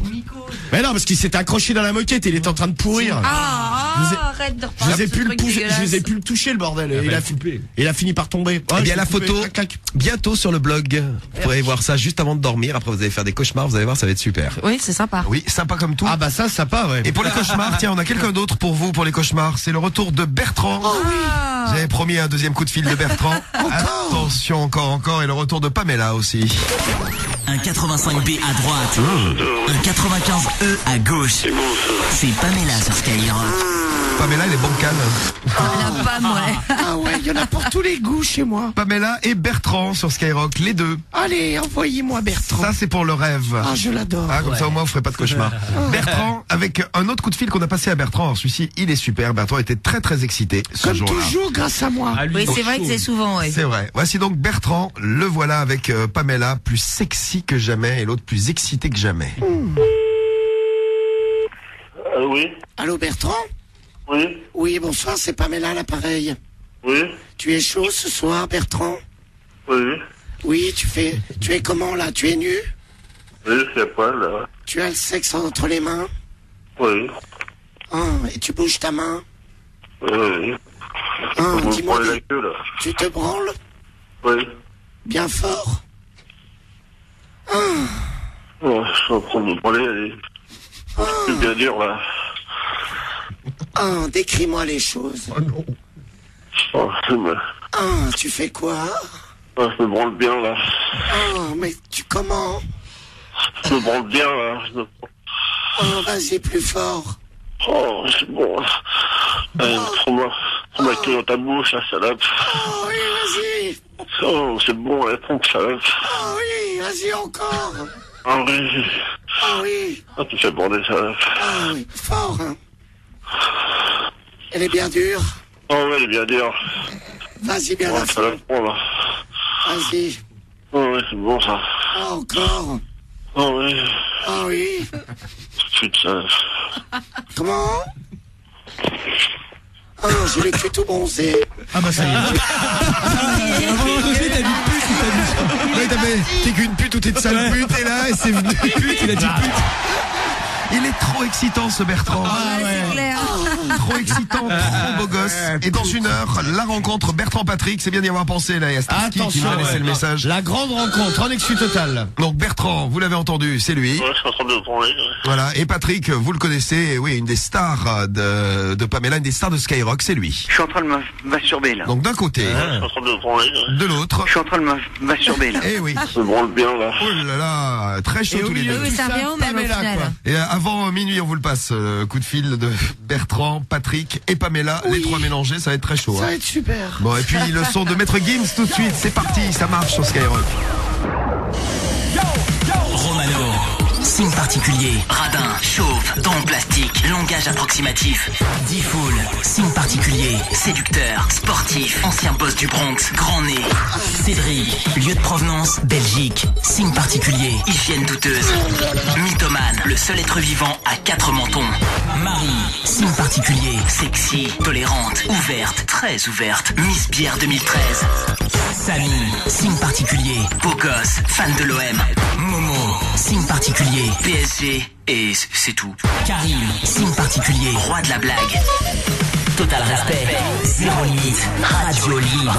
Mais non, parce qu'il s'était accroché dans la moquette, il était en train de pourrir. Ah, Je vous ai- ah, arrête de Je reparler les ai de ce pu le truc toucher, je les ai dégueulasse. pu le toucher, le bordel. Et il, va a le couper. il a fini par tomber. Eh Ouais, bien, je la l'ai coupé. photo, Clac, clac. bientôt sur le blog. Vous pourrez voir ça juste avant de dormir. Après, vous allez faire des cauchemars. Vous allez voir, ça va être super. Oui, c'est sympa. Oui, sympa comme tout. Ah bah ça, ça pas, ouais. Et pour les cauchemars, tiens, on a quelqu'un d'autre pour vous, pour les cauchemars. C'est le retour de Bertrand. Ah. J'avais promis un deuxième coup de fil de Bertrand. Attention, encore, encore. Et le retour de Pamela aussi. Un quatre-vingt-cinq B à droite, un quatre-vingt-quinze E à gauche. C'est Pamela sur Skyrock. Pamela, elle est bancale. La femme, ouais. Ah ouais, il y en a pour tous les goûts chez moi. Pamela et Bertrand sur Skyrock, les deux. Allez, envoyez-moi Bertrand. Ça, c'est pour le rêve. Ah, je l'adore. Ah, comme ça, au moins, vous ferez pas de cauchemar. Bertrand, avec un autre coup de fil qu'on a passé à Bertrand. Alors, celui-ci, il est super. Bertrand était très, très excité ce Comme jour-là. toujours, grâce à moi. Ah, lui, Oui, il c'est est vrai que chaud. c'est souvent, ouais. C'est vrai. Voici donc Bertrand. Le voilà avec euh, Pamela, plus sexy que jamais, et l'autre plus excité que jamais. Euh, oui, Allô, Bertrand? oui, Oui, bonsoir, c'est Pamela à l'appareil. oui, Tu es chaud ce soir, Bertrand? oui, Oui, tu fais, tu es comment là? Tu es nu? oui, c'est à poil, là. Tu as le sexe entre les mains? Oui, Ah, et tu bouges ta main? oui, oui. Ah, Vous me dis-moi, prenez la dis- queue, là. tu te branles? Oui. Bien fort? Oh, je suis en train de me branler, allez. C'est bien dur, là. Ah, décris-moi les choses. Oh non. Oh, je me, Ah, tu fais quoi? oh, je me branle bien, là. Ah, mais tu comment? Je me branle bien, là. Je me- Ah, vas-y, plus fort. Oh, c'est bon. Allez, prends-moi, prends ma queue dans ta bouche, la salope. Ah oui, vas-y. Oh, c'est bon, la trompe, salope. Ah oui, vas-y encore. Ah oui. Ah oui. Ah, tu fais bander, salope. Ah oui, fort, hein. Elle est bien dure. Oh, ouais, elle est bien dure. Vas-y, bien Oh, la ça la prend, là. Vas-y. Oh, ouais, c'est bon, ça. Ah, encore. Oh, ouais. Ah oui. Putain. Comment? Ah, j'ai le cul tout bronzé. Ah bah ça y est. Ouais, t'avais- t'es qu'une pute ou t'es de sale pute, et là, et c'est venu. Pute, il a dit pute. Il est trop excitant ce Bertrand. Ah, ouais. C'est clair. Trop excitant, trop beau gosse. Et dans une heure, la rencontre Bertrand-Patrick. C'est bien d'y avoir pensé là. Il y a Starsky qui m'a laissé ouais. le message. La grande rencontre en exclu total. Donc Bertrand, vous l'avez entendu, c'est lui. Ouais, je suis en train de le prendre. Ouais. Voilà. Et Patrick, vous le connaissez, oui, une des stars de, de Pamela, une des stars de Skyrock, c'est lui. Je suis en train de me masturber là. Donc d'un côté, Ouais, je suis en train de le prendre. Ouais. de l'autre. Je suis en train de me masturber là. Eh oui. Je me branle bien là. Oh là là, très chaud Et au tous les milieu deux. de tout ça ça, revient au même, au Pamela, final. quoi. Et euh, avant minuit, on vous le passe. Euh, coup de fil de Bertrand, Patrick et Pamela, les trois mélangés, ça va être très chaud. Ça hein. va être super. Bon, et puis le son de Maître Gims tout de suite. C'est parti, ça marche sur Skyrock. Romano, signe particulier, radin, chauve, dents en plastique, langage approximatif. D-Fool, signe particulier, séducteur, sportif, ancien boss du Bronx, grand nez. Cédric, lieu de provenance, Belgique, signe particulier, hygiène douteuse. Mythomane, le seul être vivant à quatre mentons. Marie, signe particulier, sexy, tolérante, ouverte, très ouverte, Miss Bière deux mille treize. Samy, signe particulier, beau gosse, fan de l'O M. Momo, signe particulier, P S G, et c'est tout. Karim, signe particulier, roi de la blague. Total respect, zéro limite, radio libre.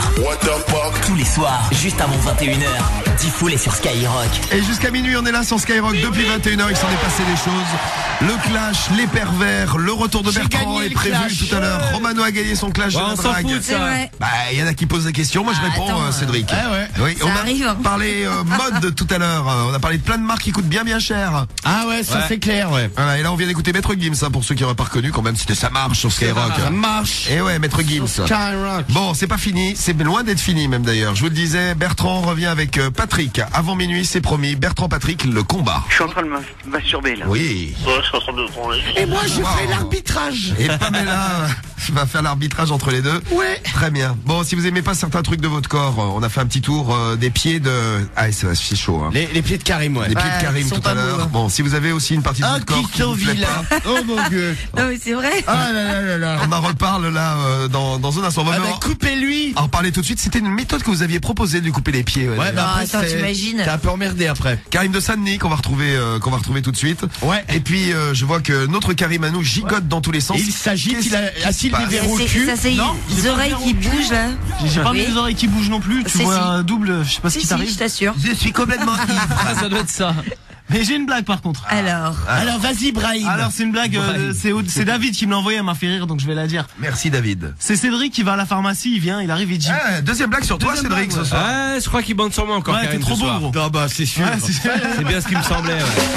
Tous les soirs, juste avant vingt et une heures, D-Fool est sur Skyrock. Et jusqu'à minuit, on est là sur Skyrock. Depuis vingt et une heures, il s'en est passé des choses. Le clash, les pervers, le retour de J'ai Bertrand gagné est le prévu clash. tout à l'heure. Romano a gagné son clash Ouais, de la on s'en drague. fout de C'est ça. vrai. Bah, il y en a qui posent des questions. Moi, je Ah, réponds, attends, euh, Cédric. Ah ouais. Oui, Ça on a arrive, hein. parlé euh, mode tout à l'heure. Euh, On a parlé de plein de marques qui coûtent bien bien cher. Ah ouais, ça Ouais. c'est clair, ouais. Voilà, et là, on vient d'écouter Maître Gims, hein, pour ceux qui n'auraient pas reconnu, quand même, c'était ça marche sur Skyrock. Ça marche. Et ouais, Maître Gims. Skyrock. Bon, c'est pas fini, c'est loin d'être fini même d'ailleurs. Je vous le disais, Bertrand revient avec euh, Patrick. Avant minuit, c'est promis. Bertrand Patrick, le combat. Je suis en train de me masturber là. Oui. Ouais, je suis en train de le prendre. Et moi, je Wow. fais l'arbitrage. Et Pamela euh, va faire l'arbitrage entre les deux. Ouais. Très bien. Bon, si vous aimez pas certains trucs de votre corps, euh, on a fait un petit tour euh, des pieds de... Ah, c'est c'est chaud, hein. Les, les pieds de Karim, ouais. Les pieds Ouais, de Karim ils sont tout pas à beaux, l'heure. hein. Bon, si vous avez aussi une partie de Ah, votre corps qui vous plaît Villa. pas, Oh mon dieu. Non, mais c'est vrai. Ah là là là là. on en reparle là euh, dans, dans un instant. On va Ah me- bah, coupez-lui. en reparler tout de suite. C'était une méthode que vous aviez proposée de lui couper les pieds. Ouais, Ouais, d'ailleurs. bah après, attends, c'est- t'imagines. T'es un peu emmerdé après. Karim de Saint-Denis qu'on va retrouver euh, qu'on va retrouver tout de suite. Ouais. Et puis euh, je vois que notre Karim à nous gigote dans tous les sens. Et il s'agite, Qu'est-ce il a, qui a-t-il se des passe verrous au C'est- cul? Ça, c'est Non, les j'ai pas oreilles le qui verre au bougent là. J'ai pas Oui. mis les oreilles qui bougent non plus. Tu Si, vois si. un double, je sais pas ce Si, qui si, je t'arrive. t'assure. Je suis complètement ivre. Ah, ça doit être ça. Mais j'ai une blague par contre. Alors. Alors vas-y, Brahim. Alors c'est une blague, euh, c'est au- c'est David qui me l'a envoyé, elle m'a fait rire donc je vais la dire. Merci David. C'est Cédric qui va à la pharmacie, il vient, il arrive, il dit. Ah, deuxième blague sur toi Deuxième Cédric blague, ce soir. Ouais, je crois qu'il bande sur moi encore. Ouais, Karim, t'es trop ce beau soir. gros. Ah bah c'est sûr. Ouais, c'est- C'est bien ce qui me semblait.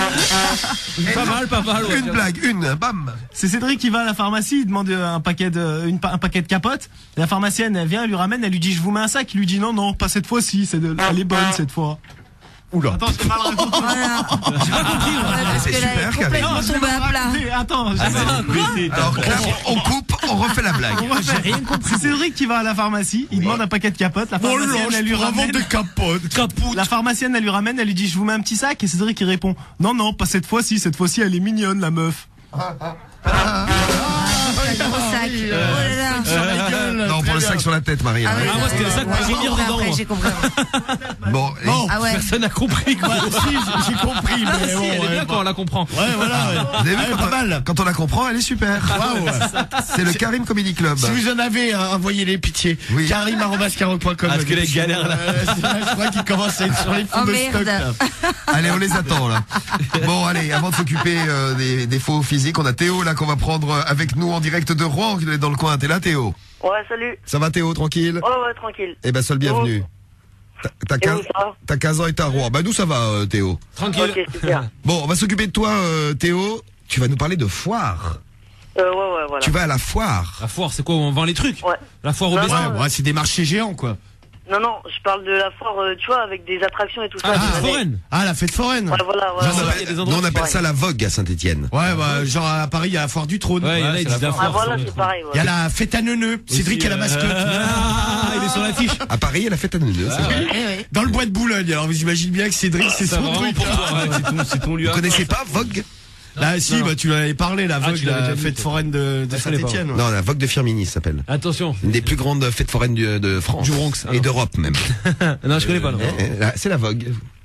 Ouais. Pas mal, pas mal. ouais. Une blague, une, bam. C'est Cédric qui va à la pharmacie, il demande euh, un paquet de, une, pa- un paquet de capotes. La pharmacienne, elle vient, elle lui ramène, elle lui dit, je vous mets un sac. Il lui dit, non, non, pas cette fois-ci, c'est de, elle est bonne cette fois. Oula. Attends, j'ai mal raconté. Voilà. J'ai pas compris. moi. Parce c'est que là, elle super, est Karim. complètement j'ai tombée mal à plat. raconté. Attends, j'ai mal Alors là, on coupe, on refait la blague. On refait. C'est Cédric qui va à la pharmacie, il demande un paquet de capotes, la Oh pharmacienne là, elle lui je prends ramène. des capotes. Capote. La pharmacienne elle lui ramène, elle lui dit je vous mets un petit sac et Cédric il répond non non pas cette fois-ci, cette fois-ci elle est mignonne la meuf. Un gros sac. Oh là là. Sur la gueule. Non, pour le sac sur la tête, Marie. Ah, hein. ouais, Ah, moi, c'était le sac pour j'ai revenir compris dedans, après, moi. j'ai compris. Bon, et- Bon, Ah ouais. Personne n'a compris. Quoi. bah, si, j'ai- j'ai compris, mais Ah, si, bon, elle est ouais, bien bon. quand on la comprend. Ouais, voilà. ouais. vous avez vu, Ouais, quand, pas on, mal. quand on la comprend, elle est super. Waouh. C'est le Karim Comedy Club. Si vous en avez, hein, envoyez-les pitié. Oui. Karim arobase skyrock point com. Ah, parce que les galères, là. Euh, c'est là, je crois qu'il commence à être sur les fonds Oh de merde. stock. là. Allez, on les attend là. Bon, allez, avant de s'occuper euh, des, des faux physiques, on a Théo là qu'on va prendre euh, avec nous en direct de Rouen, qui doit être dans le coin. T'es là, Théo? Ouais, salut. Ça va, Théo, tranquille? Ouais, ouais, tranquille. Eh ben, sois le bienvenu. T'as- T'as Et quinze, où ça t'as quinze ans et t'es à Rouen. Bah, nous, ça va, euh, Théo. Tranquille. Ok, super. Bon, on va s'occuper de toi, euh, Théo. Tu vas nous parler de foire. Euh, ouais, ouais, voilà. Tu vas à la foire. La foire, c'est quoi? On vend les trucs? Ouais. La foire au Non, bestiaire. non, Ouais, c'est des marchés géants, quoi. Non, non, je parle de la foire, euh, tu vois, avec des attractions et tout ça. Ah, la cette fête année. foraine. Ah, la fête foraine. Ouais, voilà, voilà. Nous, on ouais, appelle, il y a des nous, endroits on qui appelle sont ça la Vogue à Saint-Etienne. Ouais, bah, genre à Paris, il y a la foire du trône. Ouais, il y en a, ils disent la Ah, foire. voilà, sur- c'est pareil, Il y a ouais. la fête à Neuneu. Cédric Aussi, est la euh, mascotte. Ah, il est sur l'affiche. À Paris, il y a la fête à Neuneu. c'est vrai. Eh oui. Dans le bois de Boulogne. Alors, vous imaginez bien que Cédric, c'est Ça son va vraiment truc. pour toi. Ouais, c'est ton- c'est ton lieu. Vous à connaissez toi, pas Vogue? Là, si, bah, tu l'avais parlé, la Ah, Vogue, tu l'avais la déjà dit, fête toi. foraine de, de Ah, je connais pas, Saint-Etienne. Non, la Vogue de Firminy ça s'appelle. ça. Attention. Une des plus grandes fêtes foraines du- de France. Du Bronx. Ah, Et non. d'Europe même. Non, je connais pas, non. Eh, eh, là, C'est la Vogue.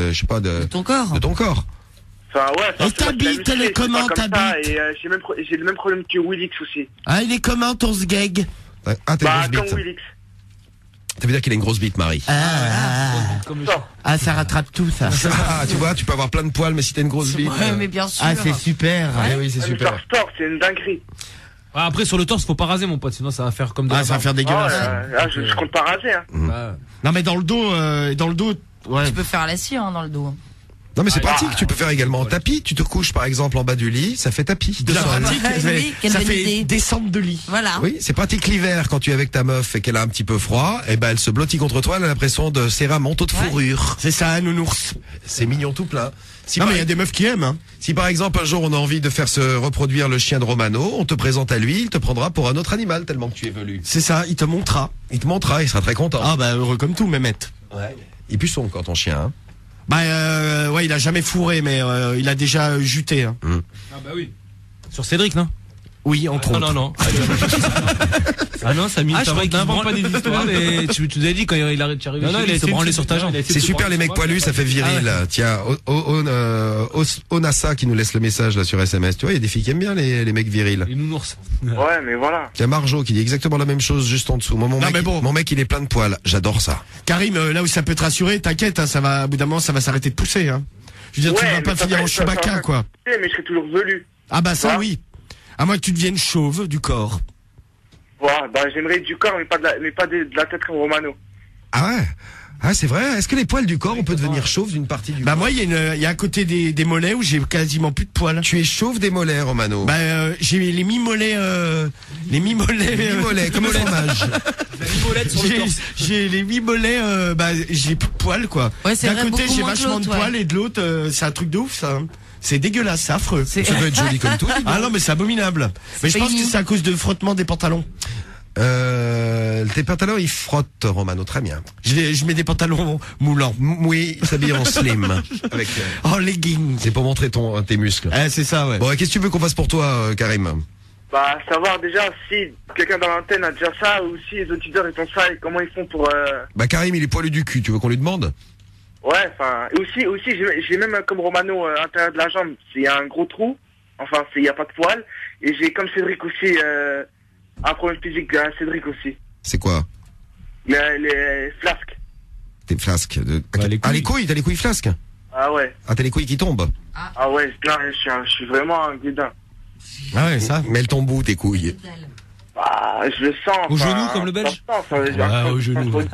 je sais pas, de, ton corps. De ton corps. Enfin, ouais. Enfin, Et ta bite, elle est comment, ta bite? Et euh, j'ai même pro- j'ai le même problème que Willix aussi. Ah, il est comment ton sgeg? Ah, t'as Bah, une comme grosse bite. Willix. Ça veut dire qu'il a une grosse bite, Marie. Ah, ah, ah. Ah, ça rattrape tout, ça. Ah, tu vois, tu peux avoir plein de poils, mais si t'as une grosse bite. Ouais, mais bien sûr. Ah, c'est super. Eh oui, c'est Ouais, mais super. Faire sport, c'est une dinguerie. Ah, après, sur le torse, faut pas raser, mon pote, sinon ça va faire comme de Ah, la ça va barbe. faire dégueulasse. Ah, ouais, là, je, je compte pas raser. Hein. Ouais. Non, mais dans le dos, euh, dans le dos, ouais. Tu peux faire la cire hein, dans le dos. Non, mais c'est Ah, pratique. Tu peux faire également en tapis. Tu te couches, par exemple, en bas du lit. Ça fait tapis. Bien pratique. Ah, ça fait- oui, quelle ça bonne fait idée. descendre de lit. Voilà. Oui, c'est pratique l'hiver quand tu es avec ta meuf et qu'elle a un petit peu froid. Et ben, elle se blottit contre toi. Elle a l'impression de serrer un manteau de fourrure. C'est ça, un nounours. C'est mignon tout plein. Si Non, par, mais il y a des meufs qui aiment, hein. si par exemple un jour on a envie de faire se reproduire le chien de Romano, on te présente à lui, il te prendra pour un autre animal tellement que tu es velu. C'est ça, il te montrera. Il te montrera, il sera très content. Ah, bah, heureux comme tout, Mehmette. Ouais. Il pue son quand ton chien. Hein. Bah, euh, ouais, il a jamais fourré, mais euh, il a déjà euh, juté, hein. Ah, bah oui. Sur Cédric, non? Oui, entre Non, autres. non, non. Ah non, ça Ah, je crois qu'il n'invente pas des histoires, mais tu, tu nous as dit quand il arrête, tu arrives Non, non, chez il lui, a il se été branlait une- sur ta jambe. il a été C'est une- super les mecs poilus, ça fait viril. Ah ouais. Tiens, O- O- O- euh, Os- Onassa qui nous laisse le message là sur S M S. Tu vois, il y a des filles qui aiment bien les, les mecs virils. Les nounours. Ouais, mais voilà. Il y a Marjo qui dit exactement la même chose juste en dessous. Moi, mon, Non, mec, mais bon. mon mec, il est plein de poils. J'adore ça. Karim, euh, là où ça peut te rassurer, t'inquiète, hein, ça va, au bout d'un moment, ça va s'arrêter de pousser, hein. Je veux dire, tu Ouais, vas mais pas ça finir fait- en ça- ça- Chewbacca, ça- quoi. Mais je serai toujours velu. Ah, bah, ça, Ouais. oui. À moins que tu deviennes chauve du corps. Ouais, bah j'aimerais du corps, mais pas de la, mais pas de, de la tête comme Romano. Ah ouais. Ah, c'est vrai. Est-ce que les poils du corps, on peut devenir chauve d'une partie du Bah, corps? moi, il y a une, il y a un côté des, des mollets où j'ai quasiment plus de poils. Tu es chauve des mollets, Romano. Bah, euh, j'ai les mi-mollets, euh, les mi-mollets. Les mi-mollets, comme le fromage. J'ai, j'ai les mi-mollets, euh, bah, j'ai plus de poils, quoi. Ouais, c'est D'un vrai, côté, beaucoup j'ai moins que vachement de l'autre, poils ouais. et de l'autre, euh, c'est un truc de ouf, ça. C'est dégueulasse, c'est affreux. C'est- Ça doit être joli comme tout. dis donc. Ah non, mais c'est abominable. Mais je pas pense que mignon. c'est à cause de frottement des pantalons. Euh, tes pantalons, ils frottent, Romano. Très bien. Je, les- je mets des pantalons moulants. M- Oui, il s'habille en slim. Avec, euh, En leggings. c'est pour montrer ton, tes muscles. Eh, c'est ça, ouais. Bon, qu'est-ce que tu veux qu'on fasse pour toi, euh, Karim? Bah, savoir déjà si quelqu'un dans l'antenne a déjà ça, ou si les auditeurs ils font ça, et comment ils font pour... Euh... Bah, Karim, il est poilu du cul. Tu veux qu'on lui demande? Ouais, enfin... Et aussi, aussi j'ai j'ai même comme Romano, euh, à l'intérieur de la jambe, il y a un gros trou, enfin, il n'y a pas de poils, et j'ai comme Cédric aussi, euh, un problème physique, à Cédric aussi. C'est quoi? Les, les flasques. Tes flasques. De... Bah, les Ah, couilles. les couilles, t'as les couilles flasques? Ah ouais. Ah, t'as les couilles qui tombent? Ah ouais, non, je suis, un- je suis vraiment un guédin. Ah ouais, ça. Mais elles tombent où, tes couilles? Ah, je le sens. Au enfin, genou, comme le Belge je le sens, ça, j'ai Ouais, un- au genou, ouais.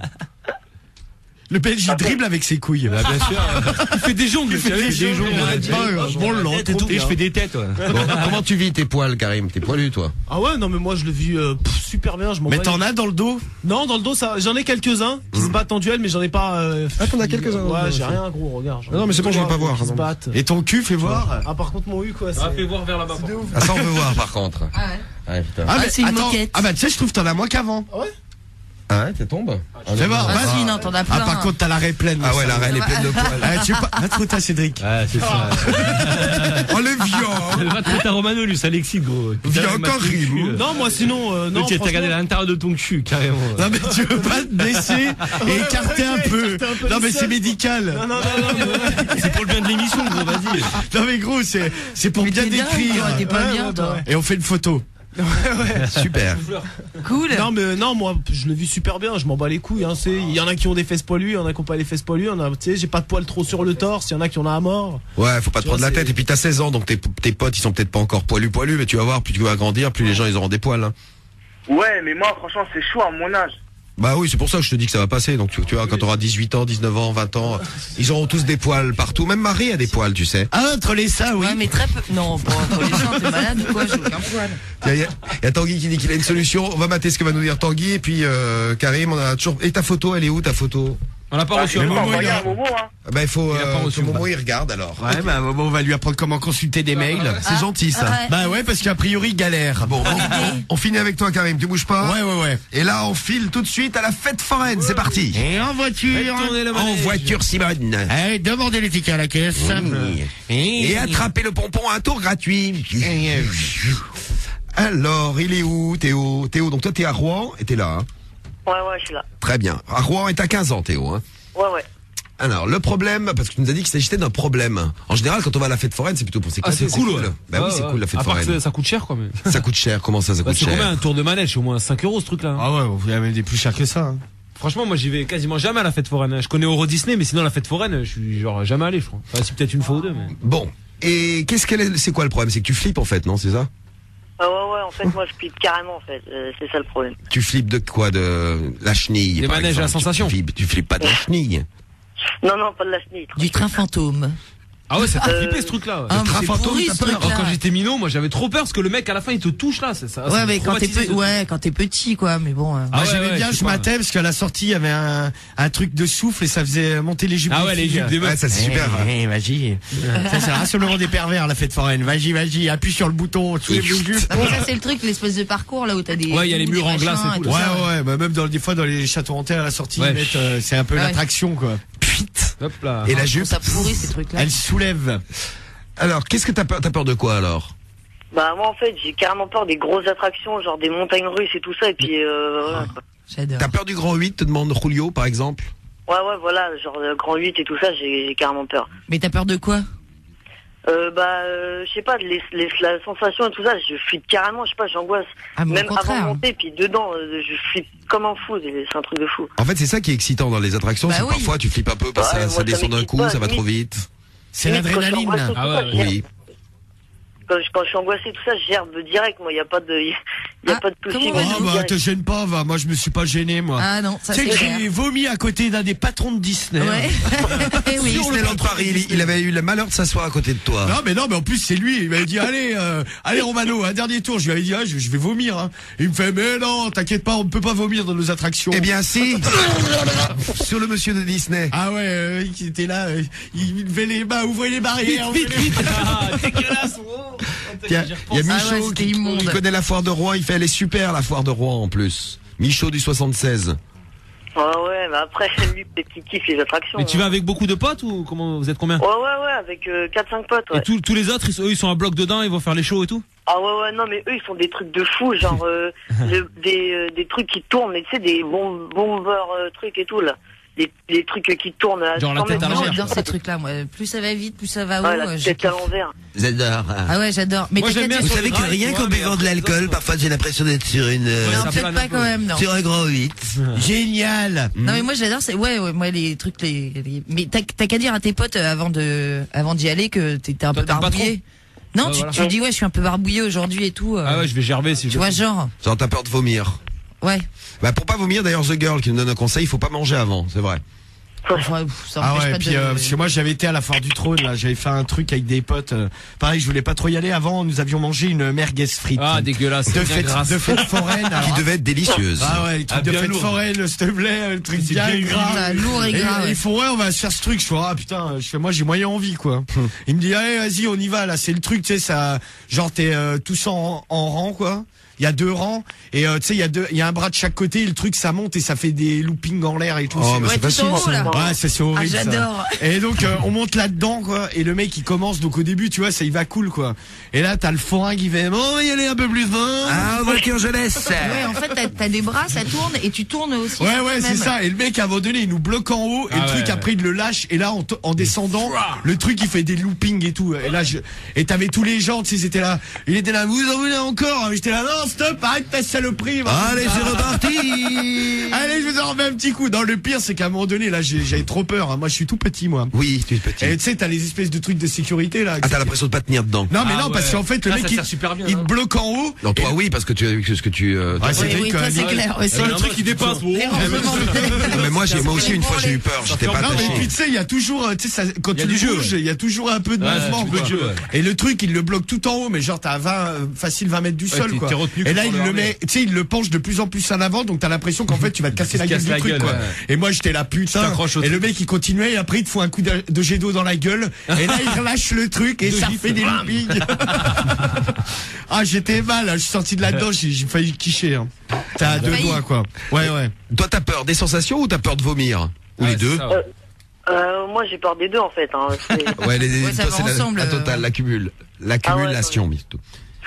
Le Belge, il dribble avec ses couilles. Bah, bien sûr. Il fait des jongles, Il fait des jongles, ouais. Bon, le long, Et je fais des têtes, ouais. Bon, comment tu vis tes poils, Karim? T'es poilu, toi? Ah ouais, non mais moi je le vis euh, pff, super bien, je m'en Mais bats t'en les- as dans le dos? Non, dans le dos, ça, j'en ai quelques-uns qui se battent en duel, mais j'en ai pas. Euh, Ah, t'en as quelques-uns, Ouais, ouais, j'ai c'est- rien, gros, regarde. j'en ai Non, mais c'est bon, je vais pas voir, Qui se non. battent. Et ton cul, fais voir. Ah, par contre, mon U, quoi. Ah, c'est- fais voir vers là-bas. c'est de ouf. Ah, ça, on veut voir, par contre. Ah ouais. Ouais, putain. Ah, mais c'est une attends. moquette. Ah, bah, tu sais, je trouve que t'en as moins qu'avant. Ah ouais, t'es tombé? Fais voir. Ah vas-y. si, non, t'en as plein. Ah, par contre, t'as l'arrêt pleine. Ah ouais, la reine est pleine de poils. Ah, tu sais pas. Va te foutre à Cédric. Ouais, c'est ça. Oh, les vieux! Va te mettre à Romano, lui, ça l'excite, gros. Viens Putain, encore, ma queue, Rim. euh. Non, moi sinon, euh, non. Ok, t'as regardé franchement- l'intérieur de ton cul, carrément. Non, mais tu veux pas te baisser et écarter un peu. écarter un peu Non, les mais c'est selles. médical. Non, non, non, non, mais ouais. C'est pour le bien de l'émission, gros, vas-y. Non, mais gros, c'est, c'est pour Mais bien t'es dingue, décrire. toi, t'es pas Ouais, bien, ouais, toi. bah ouais. Et on fait une photo. Super. Cool. Non mais non, moi je le vis super bien, je m'en bats les couilles, hein, c'est il y en a qui ont des fesses poilues, il y en a qui ont pas les fesses poilues, il y en a, tu sais, j'ai pas de poils trop sur le torse, il y en a qui en a à mort. Ouais, faut pas te Tu prendre vois, la tête. c'est- Et puis t'as seize ans, donc tes, tes potes, ils sont peut-être pas encore poilus poilus, mais tu vas voir, plus tu vas grandir, plus les gens, ils auront des poils. Hein. Ouais, mais moi, franchement, c'est chaud à mon âge. Bah oui, c'est pour ça que je te dis que ça va passer. Donc tu, tu vois, quand t'auras dix-huit ans, dix-neuf ans, vingt ans, ils auront tous des poils partout. Même Marie a des poils, tu sais. Ah, entre les seins, oui. Ouais, mais très peu. Non, bon, entre les seins, t'es malade ou quoi? J'ai aucun poil. Il y, a- il y a- il y a Tanguy qui dit qu'il a une solution. On va mater ce que va nous dire Tanguy. Et puis euh, Karim, on a toujours. Et ta photo, elle est où ta photo? On l'a pas Ah, reçu je vais un pas moment. envoyer il a- un Momo, hein. Ah bah il faut. Il a pas Euh, reçu, que Momo bah. il regarde alors. Ouais, bah, bon, on va lui apprendre comment consulter des mails. C'est gentil ça. Ouais. Bah ouais, parce qu'a priori, il galère. Bon, on, on finit avec toi Karim. Tu bouges pas. Ouais, ouais, ouais. Et là, on file tout de suite à la fête foraine. C'est parti. Et en voiture. Faites tourner le En manège. voiture, Simone. Allez, demandez les tickets à la caisse. Oui. Et attrapez le pompon à un tour gratuit. Alors, il est où, Théo? Théo, donc toi, t'es à Rouen et t'es là. Hein. Ouais, ouais, je suis là. Très bien. À Rouen et t'as quinze ans, Théo. Hein. Ouais, ouais. Alors, le problème, parce que tu nous as dit qu'il s'agissait d'un problème. En général, quand on va à la fête foraine, c'est plutôt pour s'éclater. Ah, c'est cool, ouais. Bah Ouais, oui, c'est ouais. cool la fête À part que foraine. ça- ça coûte cher, quoi, mais. Ça coûte cher. Comment ça, ça Bah, coûte c'est cher? combien un tour de manège? C'est au moins cinq euros ce truc-là. Ah ouais, vous avez des plus cher que ça. Hein. Franchement, moi j'y vais quasiment jamais à la fête foraine. Je connais Euro Disney, mais sinon la fête foraine, je suis genre jamais allé, je crois. Enfin, si peut-être une fois ou deux, mais. Bon. Et qu'est-ce qu'elle est, c'est quoi le problème? C'est que tu flippes en fait, non? C'est ça? Ah ouais, ouais, en fait, moi, je flippe carrément, en fait. Euh, c'est ça le problème. Tu flippes de quoi? De la chenille? Des par manèges à exemple. sensation. Tu flippes, tu flippes pas de la chenille. Non, non, pas de la chenille. Du train fantôme. Ah ouais, ça fait Euh, flipper ce truc-là. Ah, Le mais train c'est fantôme, pourri, t'as ce peur. truc-là. Quand j'étais minot, moi j'avais trop peur parce que le mec à la fin il te touche là. Ça, ça, Ouais, ça me mais quand t'es traumatisait, pe- ce ouais, quand t'es petit, quoi, mais bon. euh. Moi Ah ouais, j'aimais ouais, bien, je sais je pas. matais parce qu'à la sortie il y avait un, un truc de souffle et ça faisait monter les jupes. Ah des ouais, les filles. jupes des meufs. Ouais, ça c'est super. Eh, eh, vas-y. Ça c'est le rassemblement des pervers la fête foraine. Vas-y, vas-y, appuie sur le bouton, tous les jupes. Non, mais ça, c'est le truc, l'espèce de parcours, là, où t'as des. Ouais, il y a les des murs en glace machins et tout, Ouais, ça, ouais, bah même dans, des fois dans les châteaux hantés à la sortie, Ouais. ils mettent, euh, c'est un peu Ouais. l'attraction quoi. Hop là. Et la Je trouve jupe? ça pourri, ces trucs-là. Elle soulève. Alors, qu'est-ce que t'as peur? T'as peur de quoi alors? Bah, moi, en fait, j'ai carrément peur des grosses attractions, genre des montagnes russes et tout ça, et puis, euh, voilà, quoi. J'adore. T'as peur du grand huit? Te demande Julio par exemple. Ouais, ouais, voilà, genre le grand huit et tout ça, j'ai j'ai carrément peur. Mais t'as peur de quoi? Euh, bah, euh, je sais pas, les, les, la sensation et tout ça, je flippe carrément, je sais pas, j'angoisse. Ah, mais au Même avant de contraire. monter, puis dedans, euh, je flippe comme un fou, c'est c'est un truc de fou. En fait, c'est ça qui est excitant dans les attraction, Bah c'est que oui. parfois tu flippes un peu parce que Ouais, ça, moi, ça ça descend d'un m'excite coup, pas, ça va trop limite. vite. C'est Limite, quand je suis l'adrénaline. angoissé, tout Ah ça, ouais, je gerbe. Oui. Quand je, quand je suis angoissé, tout ça, je gerbe direct, moi, y a pas de, y a Ah, pas de soucis. comment moi, on va Oh je bah direct. te gêne pas, va. Moi je me suis pas gêné moi. Ah non, ça Tu sais c'est que clair. j'ai vomi à côté d'un des patrons de Disney. Ouais. Eh oui. Disneyland Paris, il, il avait eu le malheur de s'asseoir à côté de toi. Non mais non mais en plus c'est lui, il m'avait dit allez euh, allez Romano, un dernier tour, je lui avais dit ah, je, je vais vomir hein. Il me fait mais non, t'inquiète pas, on ne peut pas vomir dans nos attractions. Eh bien si. Sur le monsieur de Disney. Ah ouais, euh, qui était là, euh, il levait les mains, ouvrait les barrières. Vite, ouvrait les- vite, Ah, dégueulasse. oh. Il y a, il y a Ah Michaud ouais, c'était qui, immonde. qui connaît la foire de Rouen, il fait elle est super la foire de Rouen en plus. Michaud du soixante-seize. Ah ouais, mais après, lui, peut-être qu'il kiffe les attractions. Mais tu hein. vas avec beaucoup de potes ou comment vous êtes combien? Ouais, ouais, ouais, avec euh, quatre cinq potes, ouais. Et tous tous les autres, ils, eux, ils sont à bloc dedans, ils vont faire les shows et tout? Ah ouais, ouais, non, mais eux, ils font des trucs de fou, genre euh, le- des, euh, des trucs qui tournent, mais tu sais, des bom bombers euh, trucs et tout, là. Des, des trucs qui tournent à Genre la cent tête à mètres. l'envers. J'adore ces trucs-là, moi. Plus ça va vite, plus ça va haut. Ouais, la euh, je tête à kiffe. l'envers. J'adore. Ah ouais, j'adore. Mais Moi, t'as j'aime qu'à bien dire- Vous savez que rien qu'en buvant de l'alcool, parfois j'ai l'impression d'être sur une euh, Non, ça peut-être plane pas un peu. quand même, non. sur un grand huit. Génial. Non mais moi j'adore, c'est ouais, ouais, moi les trucs les, les- mais t'as t'as qu'à dire à tes potes euh, avant de avant d'y aller que t'étais un Toi, peu t'aimes pas barbouillé. Non, Ouais, tu, voilà. tu dis ouais, je suis un peu barbouillé aujourd'hui et tout. euh, Ah ouais, je vais gerber si je. tu vois genre. Genre t'as peur de vomir. Ouais. Bah pour pas vomir d'ailleurs The Girl qui nous donne un conseil, il faut pas manger avant, c'est vrai. Enfin, pff, ça Ah empêche ouais, pas puis de. euh, parce que moi j'avais été à la foire du trône là, j'avais fait un truc avec des potes. euh, pareil, je voulais pas trop y aller. Avant, nous avions mangé une merguez frite. Ah dégueulasse. de c'est bien fête, grasse. de fête foraine. Qui alors. devait être délicieuse. Ah ouais, les trucs Ah, de bien fête lourd. foraine, s'il te plaît, le truc C'est bien bien gras. Ah, lourd et gras, ouais. Ils font ouais, on va se faire ce truc. Je fais ah putain, je fais moi j'ai moyen envie quoi. Il me dit allez vas-y on y va là, c'est le truc tu sais ça, genre t'es euh, tous en, en rang quoi. Il y a deux rangs et euh, tu sais il y a deux, il y a un bras de chaque côté. Et le truc ça monte et ça fait des loopings en l'air et tout. Oh, C'est- mais Ouais, c'est tout facile en haut, ça. là. Ouais, ça c'est horrible. Ah, ça. j'adore. Et donc euh, on monte là-dedans quoi, et le mec il commence donc au début tu vois ça il va cool quoi. Et là t'as le forain qui fait bon on va y aller un peu plus vite. Ah, voiture jeunesse. Ouais, en fait t'as t'as des bras, ça tourne et tu tournes aussi. Ouais sur ouais c'est toi-même. ça. Et le mec à un moment donné il nous bloque en haut et Ah le truc ouais. après il le lâche et là en, t- en descendant le truc il fait des loopings et tout. Et là je et t'avais tous les gens tu sais c'était là, il était là vous en voulez encore. J'étais là non stop arrête ta saloperie. va. Allez, c'est reparti. Allez je vous en remets un petit coup. Dans le pire c'est qu'à un moment donné là j'ai- j'avais trop peur. hein. Moi je suis tout petit moi. Oui, tu es petit. Et tu sais t'as les espèces de trucs de sécurité là. Ah, t'as l'impression de pas tenir dedans. Non mais Ah non parce ouais. qu'en fait le Ah, mec ça il, sert super bien, il hein. te bloque en haut. Non, toi oui, parce que tu as vu ce que tu. Euh, Ouais, c'est Oui, vrai oui, que- toi c'est non, clair. Ouais, C'est c'est le truc qui dépasse. oh. Non, mais moi, j'ai, moi aussi, une fois, j'ai eu peur. J'étais pas Non mais puis attaché. tu sais il y a toujours euh, tu sais ça- quand Il y a tu du le jeu, bouges ouais. il y a toujours un peu de Ouais, mouvement un peu quoi. de jeu, ouais. Et le truc il le bloque tout en haut mais genre t'as à vingt euh, facile vingt mètres du Ouais, sol t'es- quoi. t'es retenu Et là que il par le le met tu sais il le penche de plus en plus en avant donc t'as l'impression qu'en fait tu vas te casser Il la se gueule casse du la truc gueule, quoi. ouais. Et moi j'étais là putain t'accroches au et le truc. mec il continuait et après il te fout un coup de, de jet d'eau dans la gueule et là il relâche le truc et De ça gif. fait des loopings. Ah j'étais mal, je suis sorti de là-dedans, j'ai j'ai failli quicher. Hein. T'as à deux Failli. doigts quoi. Ouais ouais. Toi, t'as peur des sensations ou t'as peur de vomir? Ou Ouais, les deux? c'est ça, ouais. Euh, moi, j'ai peur des deux, en fait. Hein. C'est- Ouais, les, Ouais, ça toi, va c'est la, ensemble, la euh. totale, l'accumule. L'accumulation, Ah ouais, bientôt.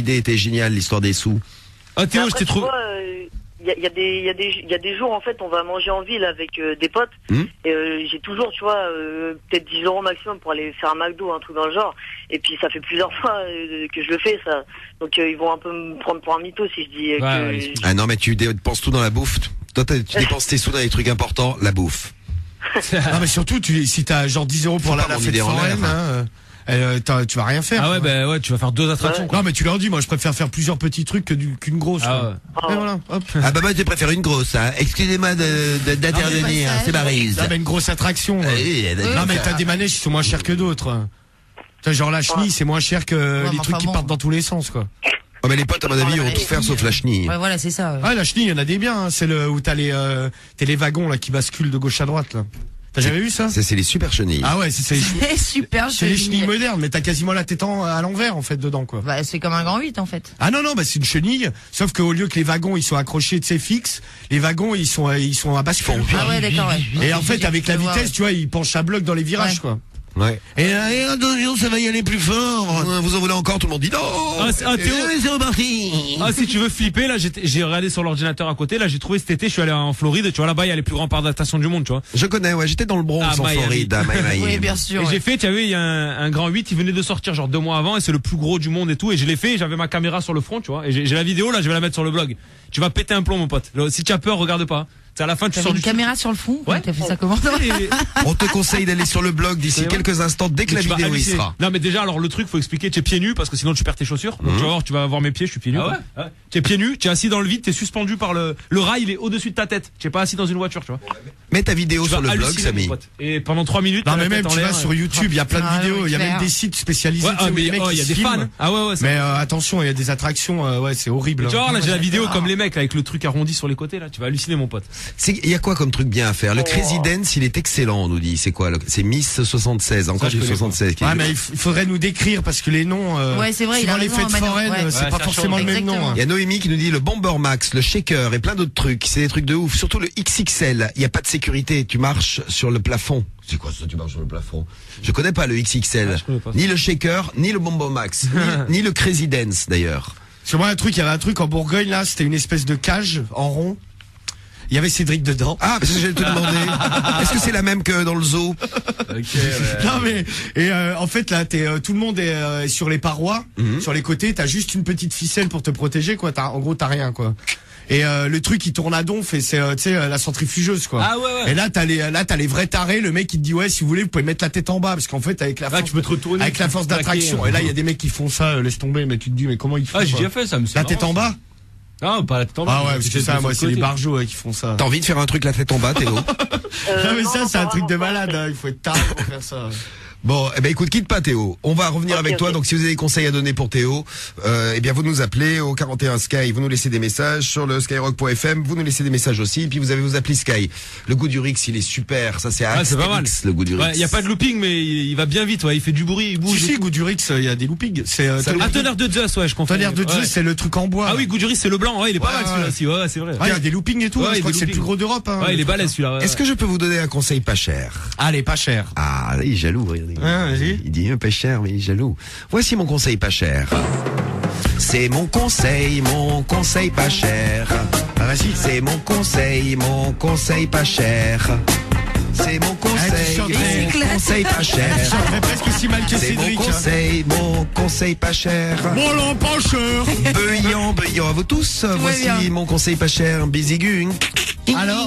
l'idée était géniale, l'histoire des sous. Ah Théo, Après, je t'ai tu trouvé. vois, euh, il y a, y a des, il y a des, il y a des jours en fait, on va manger en ville avec euh, des potes. Mmh. Et euh, j'ai toujours, tu vois, euh, peut-être dix euros maximum pour aller faire un McDo, un truc dans le genre. Et puis ça fait plusieurs fois euh, que je le fais, ça. Donc euh, ils vont un peu me prendre pour un mytho si je dis euh, Ouais, que. ouais, ah non, mais tu dépenses tout dans la bouffe. Toi, t'as- tu dépenses tes sous dans les trucs importants, la bouffe. Non mais surtout, tu, si t'as genre dix euros pour la, pas la mon fête idée en foraine, l'air, hein, euh, t'as- tu vas rien faire. Ah ouais, quoi. bah ouais, tu vas faire deux attractions. quoi. Non mais tu leur dis, moi je préfère faire plusieurs petits trucs que du- qu'une grosse. Ah quoi. Et voilà, hop. Ah bah moi, je préfère une grosse, hein. Excusez-moi de- de- d'intervenir, c'est Barise. Ah bah une grosse attraction. Ah ouais. oui, elle a Non dit mais ça. t'as des manèges qui sont moins chers que d'autres. T'as genre la chenille, c'est moins cher que Ouais, les mais trucs enfin qui bon. partent dans tous les sens quoi. Oh mais les potes, à mon avis, vont tout faire sauf la chenille. Ouais, voilà, c'est ça. ouais. Ah la chenille, il y en a des biens. Hein. C'est le où t'as les euh, t'as les wagons là qui basculent de gauche à droite là. T'as jamais vu ça? Ça, c'est les super chenilles. Ah ouais, c'est c'est les chenilles- C'est super c'est les chenille. chenilles modernes, mais t'as quasiment la tête en- à l'envers en fait dedans quoi. Bah, c'est comme un grand huit en fait. Ah non non, bah c'est une chenille, sauf qu'au lieu que les wagons ils sont accrochés de ces fixes, les wagons ils sont euh, ils sont à bascule. Ah ouais, d'accord, ouais. Et en fait avec la Je vois, vitesse, ouais. tu vois, ils penchent à bloc dans les virages Ouais. quoi. Ouais. Et, euh, et attention, ça va y aller plus fort. Vous en voulez encore? Tout le monde dit non. Ah, c'est- ah, Théo. Et c'est reparti. Ah, si tu veux flipper, là, j'étais- j'ai regardé sur l'ordinateur à côté, là, j'ai trouvé cet été, je suis allé en Floride, tu vois, là-bas, il y a les plus grands parcs d'attraction du monde, tu vois. Je connais, ouais, j'étais dans le Bronx Ah, en Miami. Floride, à Miami. Oui, bien sûr. Et ouais. j'ai fait, tu vois, il y a un, un grand huit, il venait de sortir genre deux mois avant, et c'est le plus gros du monde et tout, et je l'ai fait, et j'avais ma caméra sur le front, tu vois, et j'ai j'ai la vidéo, là, je vais la mettre sur le blog. Tu vas péter un plomb, mon pote. Si tu as peur, regarde pas. C'est à la fin, tu T'avais sors une du caméra sur le fond? Ouais. T'as fait ça comment? On te conseille d'aller sur le blog d'ici C'est vrai. quelques instants, dès que la Tu vas vidéo y halluciner. sera. Non mais déjà alors le truc faut expliquer, tu es pieds nus parce que sinon tu perds tes chaussures. Donc Mhm. tu vas voir, tu vas voir mes pieds, je suis pieds nus. Ah quoi. Tu es pieds nus, tu es assis dans le vide, tu es suspendu par le le rail, il est au-dessus de ta tête. Tu es pas assis dans une voiture, tu vois. Mets ta vidéo Tu sur vas le blog, halluciner, mon Samy. pote. Et pendant trois minutes, Non t'as mais la même tête en tu vas l'air, sur euh. YouTube, il y a plein de Ah, vidéos, oui, il y a même clair. des sites spécialisés. Ouais, tu sais, ah, où mais les mecs, oh, ils il y a se des filment. fans. Ah ouais ouais. ça- Mais euh, attention, il y a des attractions, euh, ouais, c'est horrible. Tu vois là, j'ai la vidéo j'adore. comme les mecs avec le truc arrondi sur les côtés là, tu vas halluciner mon pote. C'est- Il y a quoi comme truc bien à faire? Le Crazy Dance, il est excellent, on nous dit. C'est quoi? le- C'est Miss soixante-seize, encore je du connais pas. soixante-seize. qui est- Ouais, mais il f- il faudrait nous décrire parce que les noms, euh, Ouais, c'est vrai, il suivant a les raison, fêtes Manu, foraines, ouais. c'est Ouais, pas ça forcément change. le même nom. Exactement. hein. Il y a Noémie qui nous dit le Bomber Max, le Shaker et plein d'autres trucs. C'est des trucs de ouf. Surtout le X X L. Il n'y a pas de sécurité. Tu marches sur le plafond. C'est quoi ça, tu marches sur le plafond? Je connais pas le X X L. Ah, je connais pas ça. Ni le Shaker, ni le Bomber Max. ni, ni le Crazy Dance, d'ailleurs. Sur moi un truc, il y avait un truc en Bourgogne là, c'était une espèce de cage en rond. Il y avait Cédric dedans. Ah, parce que j'allais te demander. Est-ce que c'est la même que dans le zoo? Non mais et euh, en fait là t'es euh, tout le monde est euh, sur les parois, Mhm. sur les côtés, t'as juste une petite ficelle pour te protéger quoi. T'as, en gros t'as rien quoi. Et euh, le truc il tourne à donf et c'est euh, tu sais euh, la centrifugeuse quoi. Ah ouais, ouais. Et là t'as les là t'as les vrais tarés. Le mec il te dit ouais si vous voulez vous pouvez mettre la tête en bas parce qu'en fait avec la Ah, force, tu peux te retourner, avec tu la peux force te plaquer, d'attraction. hein. Et là il y a des mecs qui font ça euh, laisse tomber mais tu te dis mais comment ils font Ah, j'ai quoi. déjà fait ça, mais c'est La marrant, tête en bas. Non, pas la tête en bas. Ah ouais parce que ça moi c'est les barjots ouais, qui font ça. T'as envie de faire un truc la tête en bas, Théo? Euh, Non mais ça c'est un pas truc de vraiment malade. hein. Il faut être taré pour faire ça. Bon, eh ben écoute, quitte pas Théo. On va revenir Ok, avec toi. ok. Donc si vous avez des conseils à donner pour Théo, euh, eh bien vous nous appelez au quarante et un Sky. Vous nous laissez des messages sur le skyrock point f m. Vous nous laissez des messages aussi. Et puis vous avez vos applis Sky. Le goût du Rix, il est super. Ça c'est Ouais, c'est pas mal. Astérix, le goût du Rix. Ouais, y a pas de looping mais il, il va bien vite, ouais, il fait du bruit, il bouge. Si si goût du Rix il y a des loopings. C'est euh, Ça, t'as- Ah, tonnerre de Zeus, ouais, je confonds. Tonnerre de Zeus, Ouais. c'est le truc en bois. Ah oui, Goudurix, c'est le blanc, ouais, il est pas Ouais, mal celui-là ouais. aussi, ouais, c'est vrai. Ouais, il y a des loopings et tout. Ouais, hein, il y je a crois des que c'est le plus loopings. gros d'Europe. Hein, Ouais, il est le truc, balèze celui-là. ouais. Est-ce que je peux vous donner un conseil pas cher? Allez, pas cher. Ah, là, il est jaloux. Regardez. Hein, vas-y. Il dit euh, pas cher, mais il est jaloux. Voici mon conseil pas cher. C'est mon conseil, mon conseil pas cher. Ah, vas-y. C'est mon conseil, mon conseil pas cher. C'est mon Ah, tu conseil, chanterais- mon conseil pas Je cher. chanterais presque aussi mal que C'est mon Cédric. hein. conseil, mon conseil pas cher. Bon, l'en pas cher. Beuillant, beuillant à vous tous. Voici bien. mon conseil pas cher, Bizigung. Alors,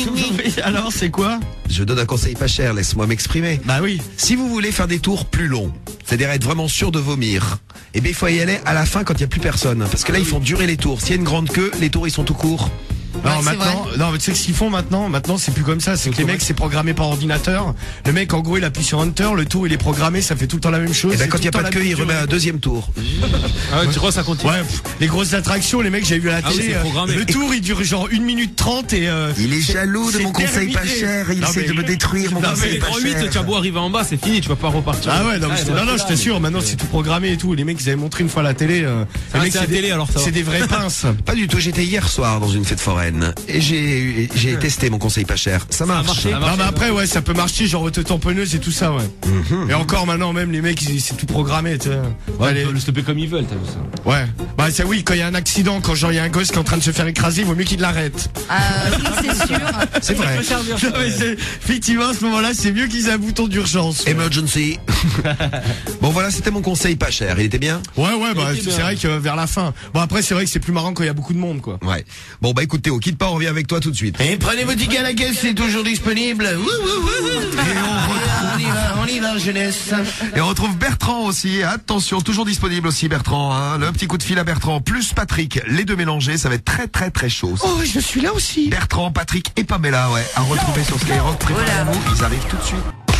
alors c'est quoi? Je donne un conseil pas cher, laisse-moi m'exprimer. Bah oui. Si vous voulez faire des tours plus longs, c'est-à-dire être vraiment sûr de vomir, eh bien il faut y aller à la fin quand il n'y a plus personne. Parce que là, ils font durer les tours. S'il y a une grande queue, les tours ils sont tout courts. Non, c'est maintenant, non, mais tu sais ce qu'ils font maintenant? Maintenant, c'est plus comme ça. C'est que les mecs, c'est programmé par ordinateur. Le mec, en gros, il appuie sur Enter, le tour, il est programmé, ça fait tout le temps la même chose. Et ben c'est quand tout il n'y a le temps pas de la queue, il même remet durée. un deuxième tour. Ah ouais, tu crois ça continue? Ouais, pff, les grosses attractions, les mecs, j'ai vu à la Ah oui, télé. c'est euh, programmé. le tour, il dure genre une minute trente et euh, Il est c'est- jaloux de c'est mon conseil pas terminé. cher. Il Non, essaie mais- de me détruire mon Non, Mais conseil les pas grands huit, cher. tu as beau arriver en bas, c'est fini, tu vas pas repartir. Ah ouais, non, mais je te- non, non, je t'assure, maintenant c'est tout programmé et tout. Les mecs, ils avaient montré une fois à la télé. euh, Ah, les mecs, c'est à la des- télé, alors ça va. c'est des vraies pinces. Pas du tout, j'étais hier soir dans une fête foraine. Foren et j'ai j'ai testé mon conseil pas cher. Ça marche. Ça marche. Non mais après ouais ça peut marcher genre auto-tamponneuse et tout ça ouais. Mm-hmm. Et encore maintenant même les mecs c'est tout programmé tu sais. Ouais, ils peuvent le stopper comme ils veulent t'as vu ça. Ouais. Bah c'est oui quand il y a un accident quand genre il y a un gosse qui est en train de se faire écraser il vaut mieux qu'il l'arrête. Ah oui c'est sûr. C'est vrai. Non, mais c'est, effectivement à ce moment-là c'est mieux qu'ils aient un bouton d'urgence. Ouais. Emergency. Bon voilà c'était mon conseil pas cher. Il était bien. Ouais ouais bah c'est bien. Vrai que vers la fin. Bon après c'est vrai que c'est plus marrant quand il y a beaucoup de monde quoi. Ouais. Bon bah écoute Théo, quitte pas, on revient avec toi tout de suite. Et prenez votre ticket à la caisse, c'est toujours disponible. Ouh, ouh, ouh. Et on, retrouve, on y va, on y va jeunesse. Et on retrouve Bertrand aussi. Attention, toujours disponible aussi Bertrand. Hein. Le petit coup de fil à Bertrand plus Patrick, les deux mélangés, ça va être très très très chaud. Ça. Oh je suis là aussi. Bertrand, Patrick et Pamela, ouais, à retrouver sur Skyrock. Préparez-vous, ils arrivent tout de suite.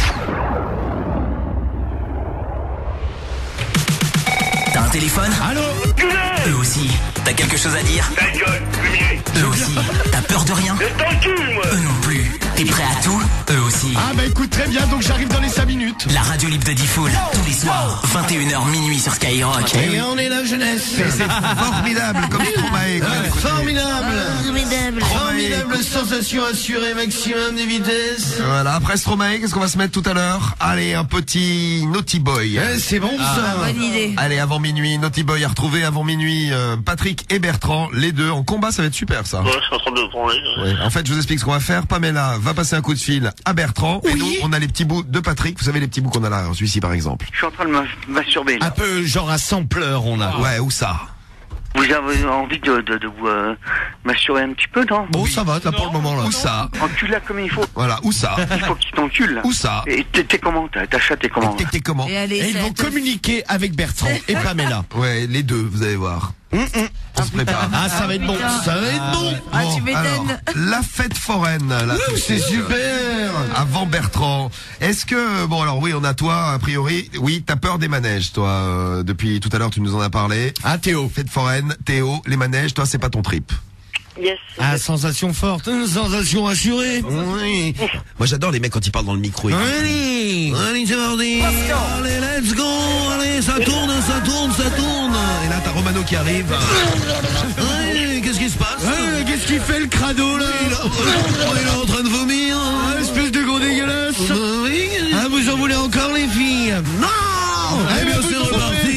T'as un téléphone? Allô? Eux aussi. T'as quelque chose à dire? Ta gueule, fumier. Eux aussi. T'as peur de rien? T'encules, moi. Eux non plus. T'es prêt à tout? Eux aussi. Ah bah écoute très bien, donc j'arrive dans les cinq minutes. La radio libre de Diffoul, tous les soirs, vingt et une heures minuit sur Skyrock. Et on est là jeunesse. C'est formidable comme Stromae. Ouais, formidable. Formidable. Formidable sensation assurée, maximum de vitesse. Voilà, après Stromae, qu'est-ce qu'on va se mettre tout à l'heure? Allez, un petit Naughty Boy. Ouais, c'est bon ah, ça. Bonne idée. Allez, avant minuit, Naughty Boy à retrouver avant minuit euh, Patrick et Bertrand, les deux en combat, ça va être super ça. Ouais, je suis en train de branler. Ouais. En fait, je vous explique ce qu'on va faire. Pamela va passer un coup de fil à Bertrand. Oui. Et nous, on a les petits bouts de Patrick. Vous savez les petits bouts qu'on a là, celui-ci par exemple. Je suis en train de masturber là. Un peu genre à cent pleurs on a. Ouais, où ça? Vous avez envie de, de, de vous euh, masturber un petit peu, non? Bon, ça va, là pour le moment là. Où ça? Encule là comme il faut. Voilà, où ça? Il faut qu'il t'encule là. Où ça? Et t'es, t'es comment? Ta, ta chatte est comment? T'es, t'es comment? Et, allez, et ils vont communiquer avec Bertrand et Pamela. Ouais, les deux, vous allez voir. Mmh, mmh. On se prépare. Ah, ça va être bon. Ça va être bon. Ah, Bon, tu m'étonnes. alors, la fête foraine. Là, Ouh, c'est super. Avant Bertrand. Est-ce que, bon alors oui, on a toi, a priori, oui, t'as peur des manèges, toi, euh, depuis tout à l'heure, tu nous en as parlé. Ah, Théo. Fête foraine, Théo, les manèges, toi, c'est pas ton trip. Yes. Ah, sensation forte, sensation assurée. Oui. Moi, j'adore les mecs quand ils parlent dans le micro. Ils... Allez, allez, c'est parti. Allez, let's go. Allez, ça tourne, ça tourne, ça tourne. Et là, t'as Romano qui arrive. Ouais, qu'est-ce qui se passe? Ouais, qu'est-ce qu'il fait le crado là? Il, il est en train de vomir. Ah, espèce de gros dégueulasse. Oui. Ah, vous en voulez encore les filles? Non. Eh bien, c'est reparti.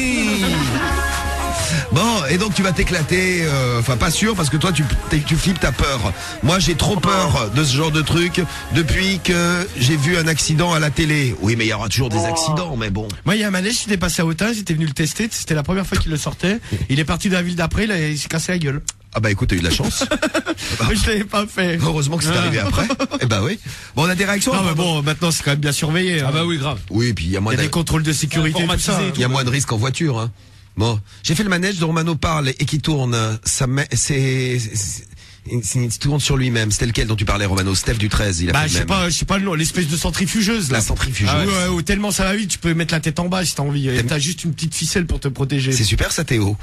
Bon, et donc tu vas t'éclater, euh, enfin pas sûr, parce que toi tu, tu flippes, t'as peur. Moi j'ai trop peur de ce genre de truc depuis que j'ai vu un accident à la télé. Oui, mais il y aura toujours des accidents, mais bon. Moi il y a un manège, j'étais passé à Autun, j'étais venu le tester, c'était la première fois qu'il le sortait. Il est parti de la ville d'après, là, il s'est cassé la gueule. Ah bah écoute, t'as eu de la chance. Bah, je l'avais pas fait. Heureusement que c'est arrivé après. Eh bah oui. Bon, on a des réactions. Non mais bon, maintenant c'est quand même bien surveillé. Ah bah oui, grave. Oui, et puis il y a moins il y a de... des contrôles de sécurité, tout ça. Il y a moins de risques en voiture, hein. Bon, j'ai fait le manège dont Romano parle et qui tourne. Ça met, c'est, c'est, il tourne sur lui-même. C'était lequel dont tu parlais, Romano? Steph du treize, il a bah, fait je le sais même. pas, je sais pas le nom, l'espèce de centrifugeuse, là. La centrifugeuse. Ah ouais, ouais, tellement ça va vite, tu peux mettre la tête en bas si t'as envie. Et t'as juste une petite ficelle pour te protéger. C'est super, ça, Théo.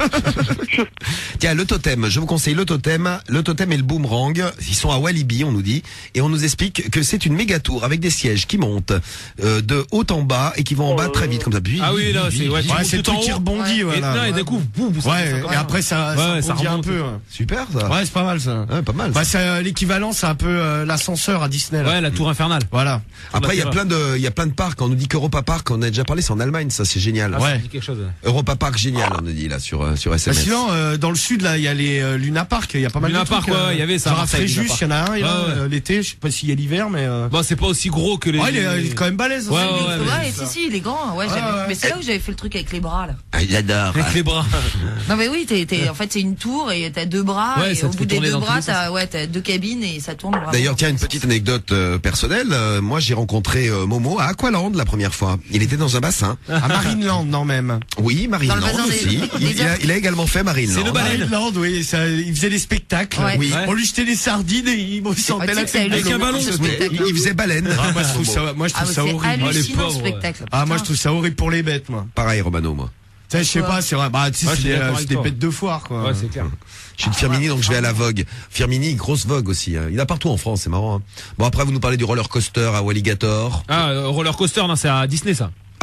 Tiens, le totem. Je vous conseille le totem. Le totem et le boomerang. Ils sont à Walibi, on nous dit. Et on nous explique que c'est une méga tour avec des sièges qui montent, euh, de haut en bas et qui vont en bas très vite, comme ça. Ah oui, là, c'est, ouais, ouais, c'est le truc qui rebondit, ouais. voilà. Et, et d'un coup, boum, ça, ouais, ça et après ça, ouais, ça, ça rebondit un remonte. peu. Ouais. Super, ça. Ouais, c'est pas mal, ça. Ouais, pas mal. Bah, c'est euh, l'équivalent, c'est un peu euh, l'ascenseur à Disney. Là. Ouais, la tour infernale. Voilà. Après, il y a plein de, il y a plein de parcs. On nous dit qu'Europa Park, on a déjà parlé, c'est en Allemagne, ça, c'est génial. Ah, ouais. Quelque chose, ouais. Europa Park, génial, on nous dit là sur euh, sur S M S. Bah, sinon, euh, dans le sud, là, il y a les euh, Luna Park. Il y a pas mal Luna de trucs. Park, ouais, il y avait ça. Genre à Fréjus, il y en a un. Il y a ouais, euh, l'été, je sais pas s'il y a l'hiver, mais. Euh... Bon, c'est pas aussi gros que les. Ouais, il est, il est quand même balèze. Ouais, aussi. ouais, Ouais, ouais, ouais, si, si, il est grand. Ouais, Ah, j'avais- ouais. mais c'est là où j'avais fait le truc avec les bras, là. Ah, j'adore. Avec les bras. Non, mais oui, t'es, t'es, en fait, c'est une tour et t'as deux bras. Ouais, et ça au te bout fait des tourner deux dans bras, tous les t'as, ouais, t'as deux cabines et ça tourne vraiment. D'ailleurs, tiens, une petite anecdote euh, personnelle. Euh, moi, j'ai rencontré euh, Momo à Aqualand la première fois. Il était dans un bassin. À Marineland, non même. Oui, Marineland Dans le bassin aussi. des- Il, des il a, il a également fait Marineland. C'est le baleine. Marineland, oui, ça, il faisait des spectacles. Ouais. Oui. On lui jetait des sardines et il me sentait tu sais la que c'est tête de Avec un l'eau. ballon, ce ce spectacle. Il, il faisait baleine. Ah, moi, je trouve Momo. ça, moi, je Ah, trouve mais ça c'est horrible. hallucinant, pauvres, ce ouais. spectacle. Ah, moi, je putain. trouve ça horrible pour les bêtes, moi. Pareil, Romano, moi. Tu sais, je sais Pourquoi pas, c'est vrai. Bah, tu sais, Ouais, je c'est suis des, d'accord euh, avec c'est des toi. bêtes de foire, quoi. Ouais, c'est clair. Je suis de Firmini, donc je vais à la Vogue. Firmini, grosse Vogue aussi. Hein. Il y en a partout en France, c'est marrant. Hein. Bon, après, vous nous parlez du roller coaster à Walligator. Ah, euh, roller coaster, non, c'est à Disney, ça.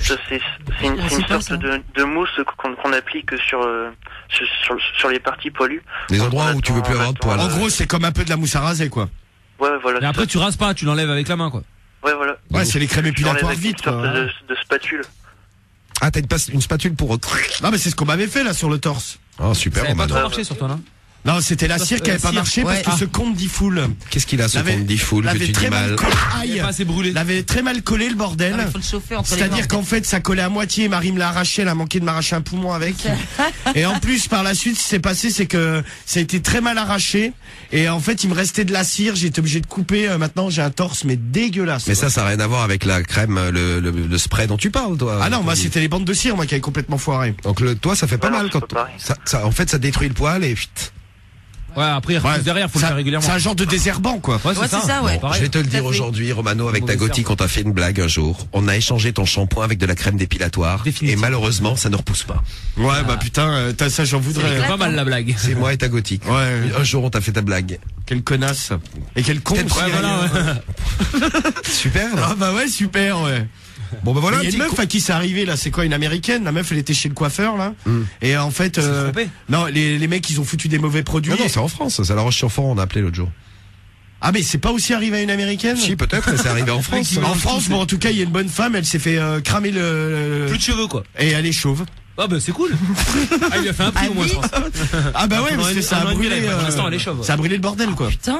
fait, c'est c'est une, c'est une sorte de, de mousse qu'on qu'on applique sur, euh, sur, sur sur les parties poilues. Les endroits où tu veux plus avoir de poils. En gros, c'est comme un peu de la mousse à raser, quoi. Ouais, voilà. Et après, tu rases pas, tu l'enlèves avec la main, quoi. Ouais, voilà. Ouais, c'est les crèmes épilatoires vite, quoi. De, de spatule. Ah, t'as une, pas- une spatule pour... Non, mais c'est ce qu'on m'avait fait, là, sur le torse. Oh, super, Ça avait pas Romano. trop marché sur toi, non? Non, c'était la cire qui avait pas marché parce que ce compte d'Ifoul. Qu'est-ce qu'il a, ce compte d'Ifoul, que l'avait tu dis très mal? collé. Il est pas assez brûlé. L'avait très mal collé, le bordel. Ah, il faut le chauffer entre les C'est-à-dire mains. qu'en fait, ça collait à moitié. Marie me l'a arraché, elle a manqué de m'arracher un poumon avec. Et en plus, par la suite, ce qui s'est passé, c'est que ça a été très mal arraché. Et en fait, il me restait de la cire. J'ai été obligé de couper. Euh, Maintenant, j'ai un torse, mais dégueulasse. Mais quoi. ça, ça n'a rien à voir avec la crème, le, le, le spray dont tu parles, toi. Ah non, moi, Tanguy. c'était les bandes de cire, moi, qui avaient complètement foiré. Donc, le, toi, ça fait pas Ouais, mal non, quand. c'est pas pareil. Ça, ça, en fait, ça détruit le poil et. Chut. Ouais, après, il repousse derrière, faut le Ça- faire régulièrement. C'est un genre de désherbant, quoi. Ouais, c'est ça. ouais. Bon, je vais te le dire aujourd'hui, Romano, avec ta gothique, on t'a fait une blague un jour. On a échangé ton shampoing avec de la crème dépilatoire. Et malheureusement, ça ne repousse pas. Ouais, bah putain, euh, t'as ça, j'en voudrais. C'est pas mal la blague. C'est moi et ta gothique. Ouais. Un jour, on t'a fait ta blague. Quelle connasse. Et quel con. Peut-être aussi, ouais, voilà, d'ailleurs. Super. Ah bah ouais, super, ouais. Bon, bah voilà. Il y a un une petit meuf co- à qui c'est arrivé là, c'est quoi, une américaine? La meuf, elle était chez le coiffeur là. Mm. Et en fait, euh, non, les, les mecs, ils ont foutu des mauvais produits. Non, non, c'est en France. C'est à La Roche-sur-Fonds, on a appelé l'autre jour. Ah mais c'est pas aussi arrivé à une américaine? Si, peut-être, mais c'est arrivé en France. En France, bon, en tout cas, il y a une bonne femme, elle s'est fait euh, cramer le. Plus de cheveux, quoi. Et elle est chauve. Ah bah c'est cool. Ah, il lui a fait un prix au moins, je pense. Ah bah ouais, Un an parce et- que ça un an a et demi, brûlé. là, pour euh, l'instant, elle est chauve. Ça a brûlé le bordel, quoi. Putain.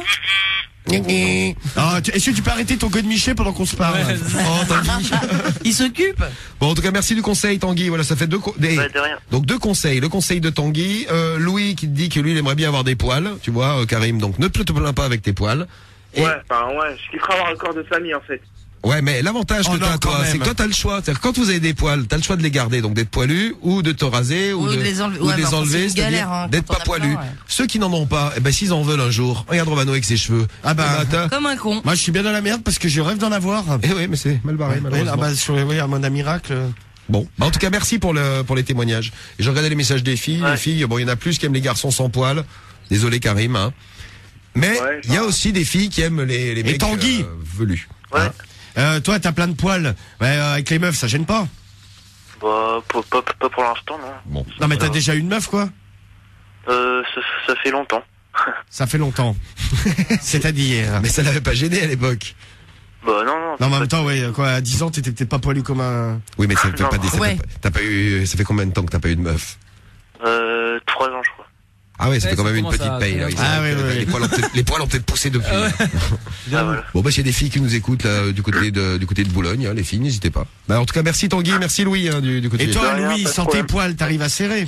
Ah, tu- Est-ce que tu peux arrêter ton god Miché pendant qu'on se parle? Ouais, Oh, Tanguy. Il s'occupe. Bon, en tout cas, merci du conseil, Tanguy. Voilà, ça fait deux, co- des- Ouais, de rien. donc deux conseils. Le conseil de Tanguy, euh, Louis qui te dit que lui, il aimerait bien avoir des poils. Tu vois, euh, Karim, donc ne te plains pas avec tes poils. Et- Ouais, enfin, ouais, je kifferais avoir un corps de famille, en fait. Ouais, mais l'avantage Oh que non, t'as, quand toi, c'est même. que toi, t'as le choix. C'est-à-dire, quand vous avez des poils, t'as le choix de les garder, donc d'être poilu, ou de te raser, ou, Ou de, de les enlever. ou Ouais, de mais les enfin, enlever, c'est une c'est-à-dire galère, hein, d'être quand pas on a poilu. plein, ouais. Ceux qui n'en ont pas, eh ben, s'ils en veulent un jour, regarde Romano avec ses cheveux. Ah bah, Eh ben, t'as- Comme un con. moi je suis bien dans la merde parce que je rêve d'en avoir. eh oui, mais c'est mal barré, Ouais, malheureusement. ah bah, sur, oui, à mon miracle. Bon, bah, en tout cas, merci pour le pour les témoignages. Et je regardais les messages des filles. Ouais. Les filles, bon, il y en a plus qui aiment les garçons sans poils. Désolé, Karim. Hein. Mais Ouais, il y a bah. aussi des filles qui aiment les les mecs Tanguy. euh, velus. Ouais. Hein. Euh, toi, t'as plein de poils. Ouais, euh, avec les meufs, ça gêne pas. Bah, pas, pas, pas pour l'instant, non. Bon. Non, mais t'as déjà une meuf, quoi. Euh, ça, ça fait longtemps. Ça fait longtemps. C'est-à-dire. Mais ça l'avait pas gêné à l'époque. Bah, non, non. Non, en même temps, ouais, quoi, à dix ans, t'étais peut-être pas poilu comme un. Oui, mais ça fait Non. pas des. ça fait Ouais. pas- T'as pas eu. Ça fait combien de temps que t'as pas eu de meuf? Euh, trois ans, je crois. Ah ouais, ça Ouais, fait quand ça même une commence petite à- paye là. oui, Ah c'est vrai ouais, que ouais, les, ouais. poils ont peut-être- les poils ont peut-être poussé depuis. là. Ah, voilà. Bon bah s'il y a des filles qui nous écoutent là du côté de du côté de Boulogne, hein, les filles, n'hésitez pas. Bah en tout cas merci Tanguy, merci Louis hein, du, du côté. Et de- toi, De rien, Louis, pas de sans tes problème. poils, t'arrives à serrer.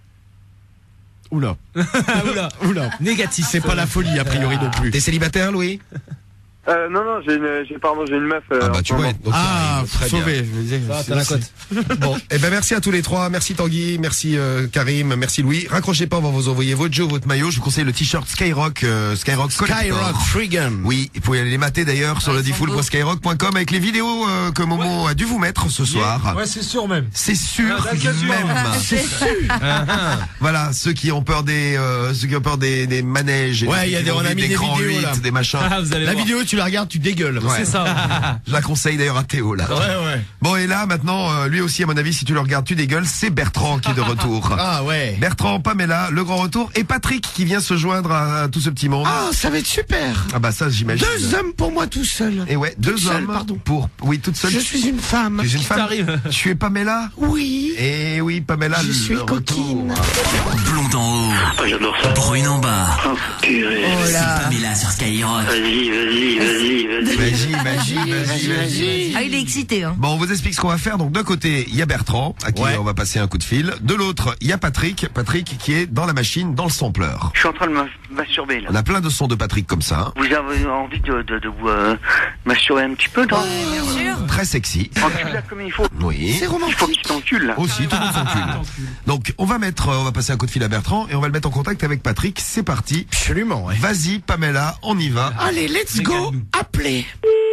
Oula. Oula. Oula. Négatif. C'est pas la folie, a priori, non plus. T'es célibataire, Louis? Euh, non, non, j'ai une, j'ai, pardon, j'ai une meuf. Euh, Ah bah en tu ce vois. moment. Donc, Ah, il arrive, très bien. sauvé. Je me disais, Ah, c'est- t'as la c'est- cote. Bon, et ben merci à tous les trois, merci Tanguy, merci euh, Karim, merci Louis. Raccrochez pas, on va vous envoyer votre jeu, votre maillot. Je vous conseille le t-shirt Skyrock, euh, Skyrock Collector. Skyrock Freedom. Oui, vous pouvez aller les mater d'ailleurs sur le difool point skyrock point com avec les vidéos euh, que Momo a dû vous mettre ce soir. Ouais, c'est sûr même. C'est sûr Ah, t'inquiète pas. même. C'est sûr. Voilà, ceux qui ont peur des, euh, ceux qui ont peur des, des manèges, et Ouais, des- il y a qui des, ont on a vu mis des d'écran vidéos, huit, là. des machins. Ah, vous allez La voir. vidéo, tu la regardes, tu dégueules. Ouais. C'est ça. Je la conseille d'ailleurs à Théo là. Ouais, ouais. Bon et là maintenant, euh, lui aussi à mon avis, si tu le regardes, tu dégueules. C'est Bertrand qui est de retour. Ah ouais. Bertrand, Pamela, le grand retour et Patrick qui vient se joindre à, à tout ce petit monde. Ah, ça va être super. Ah bah ça j'imagine. Deux hommes pour moi tout seul. Et ouais, deux Toute seule, hommes pardon. pour oui toute seule. Je suis une femme. Tu es une femme. t'arrive Tu es Pamela. Oui. Et oui Pamela. Je le suis retour. coquine. Blonde en haut, Ah, j'adore ça. brune en bas. Oh, purée. C'est Pamela sur Skyrock. Vas-y, vas-y, vas-y, vas-y. Vas-y, vas-y, vas-y, vas-y. Ah, il est excité, hein. Bon, on vous explique ce qu'on va faire. Donc d'un côté, il y a Bertrand à qui Ouais. on va passer un coup de fil. De l'autre, il y a Patrick. Patrick qui est dans la machine, dans le sampleur. Je suis en train de me masturber, là. On a plein de sons de Patrick comme ça. hein. Vous avez envie de, de, de vous euh, masturber un petit peu, non? Bien sûr. Très sexy. Encule là comme il faut. Oui. C'est Il faut que romantique. tu t'encules, là. Aussi, tout le monde s'encule. Donc, on va mettre, euh, on va passer un coup de fil à Bertrand et on va le mettre en contact avec Patrick. C'est parti. Absolument, ouais. Vas-y, Pamela, on y va. Allez, let's go. Appelez.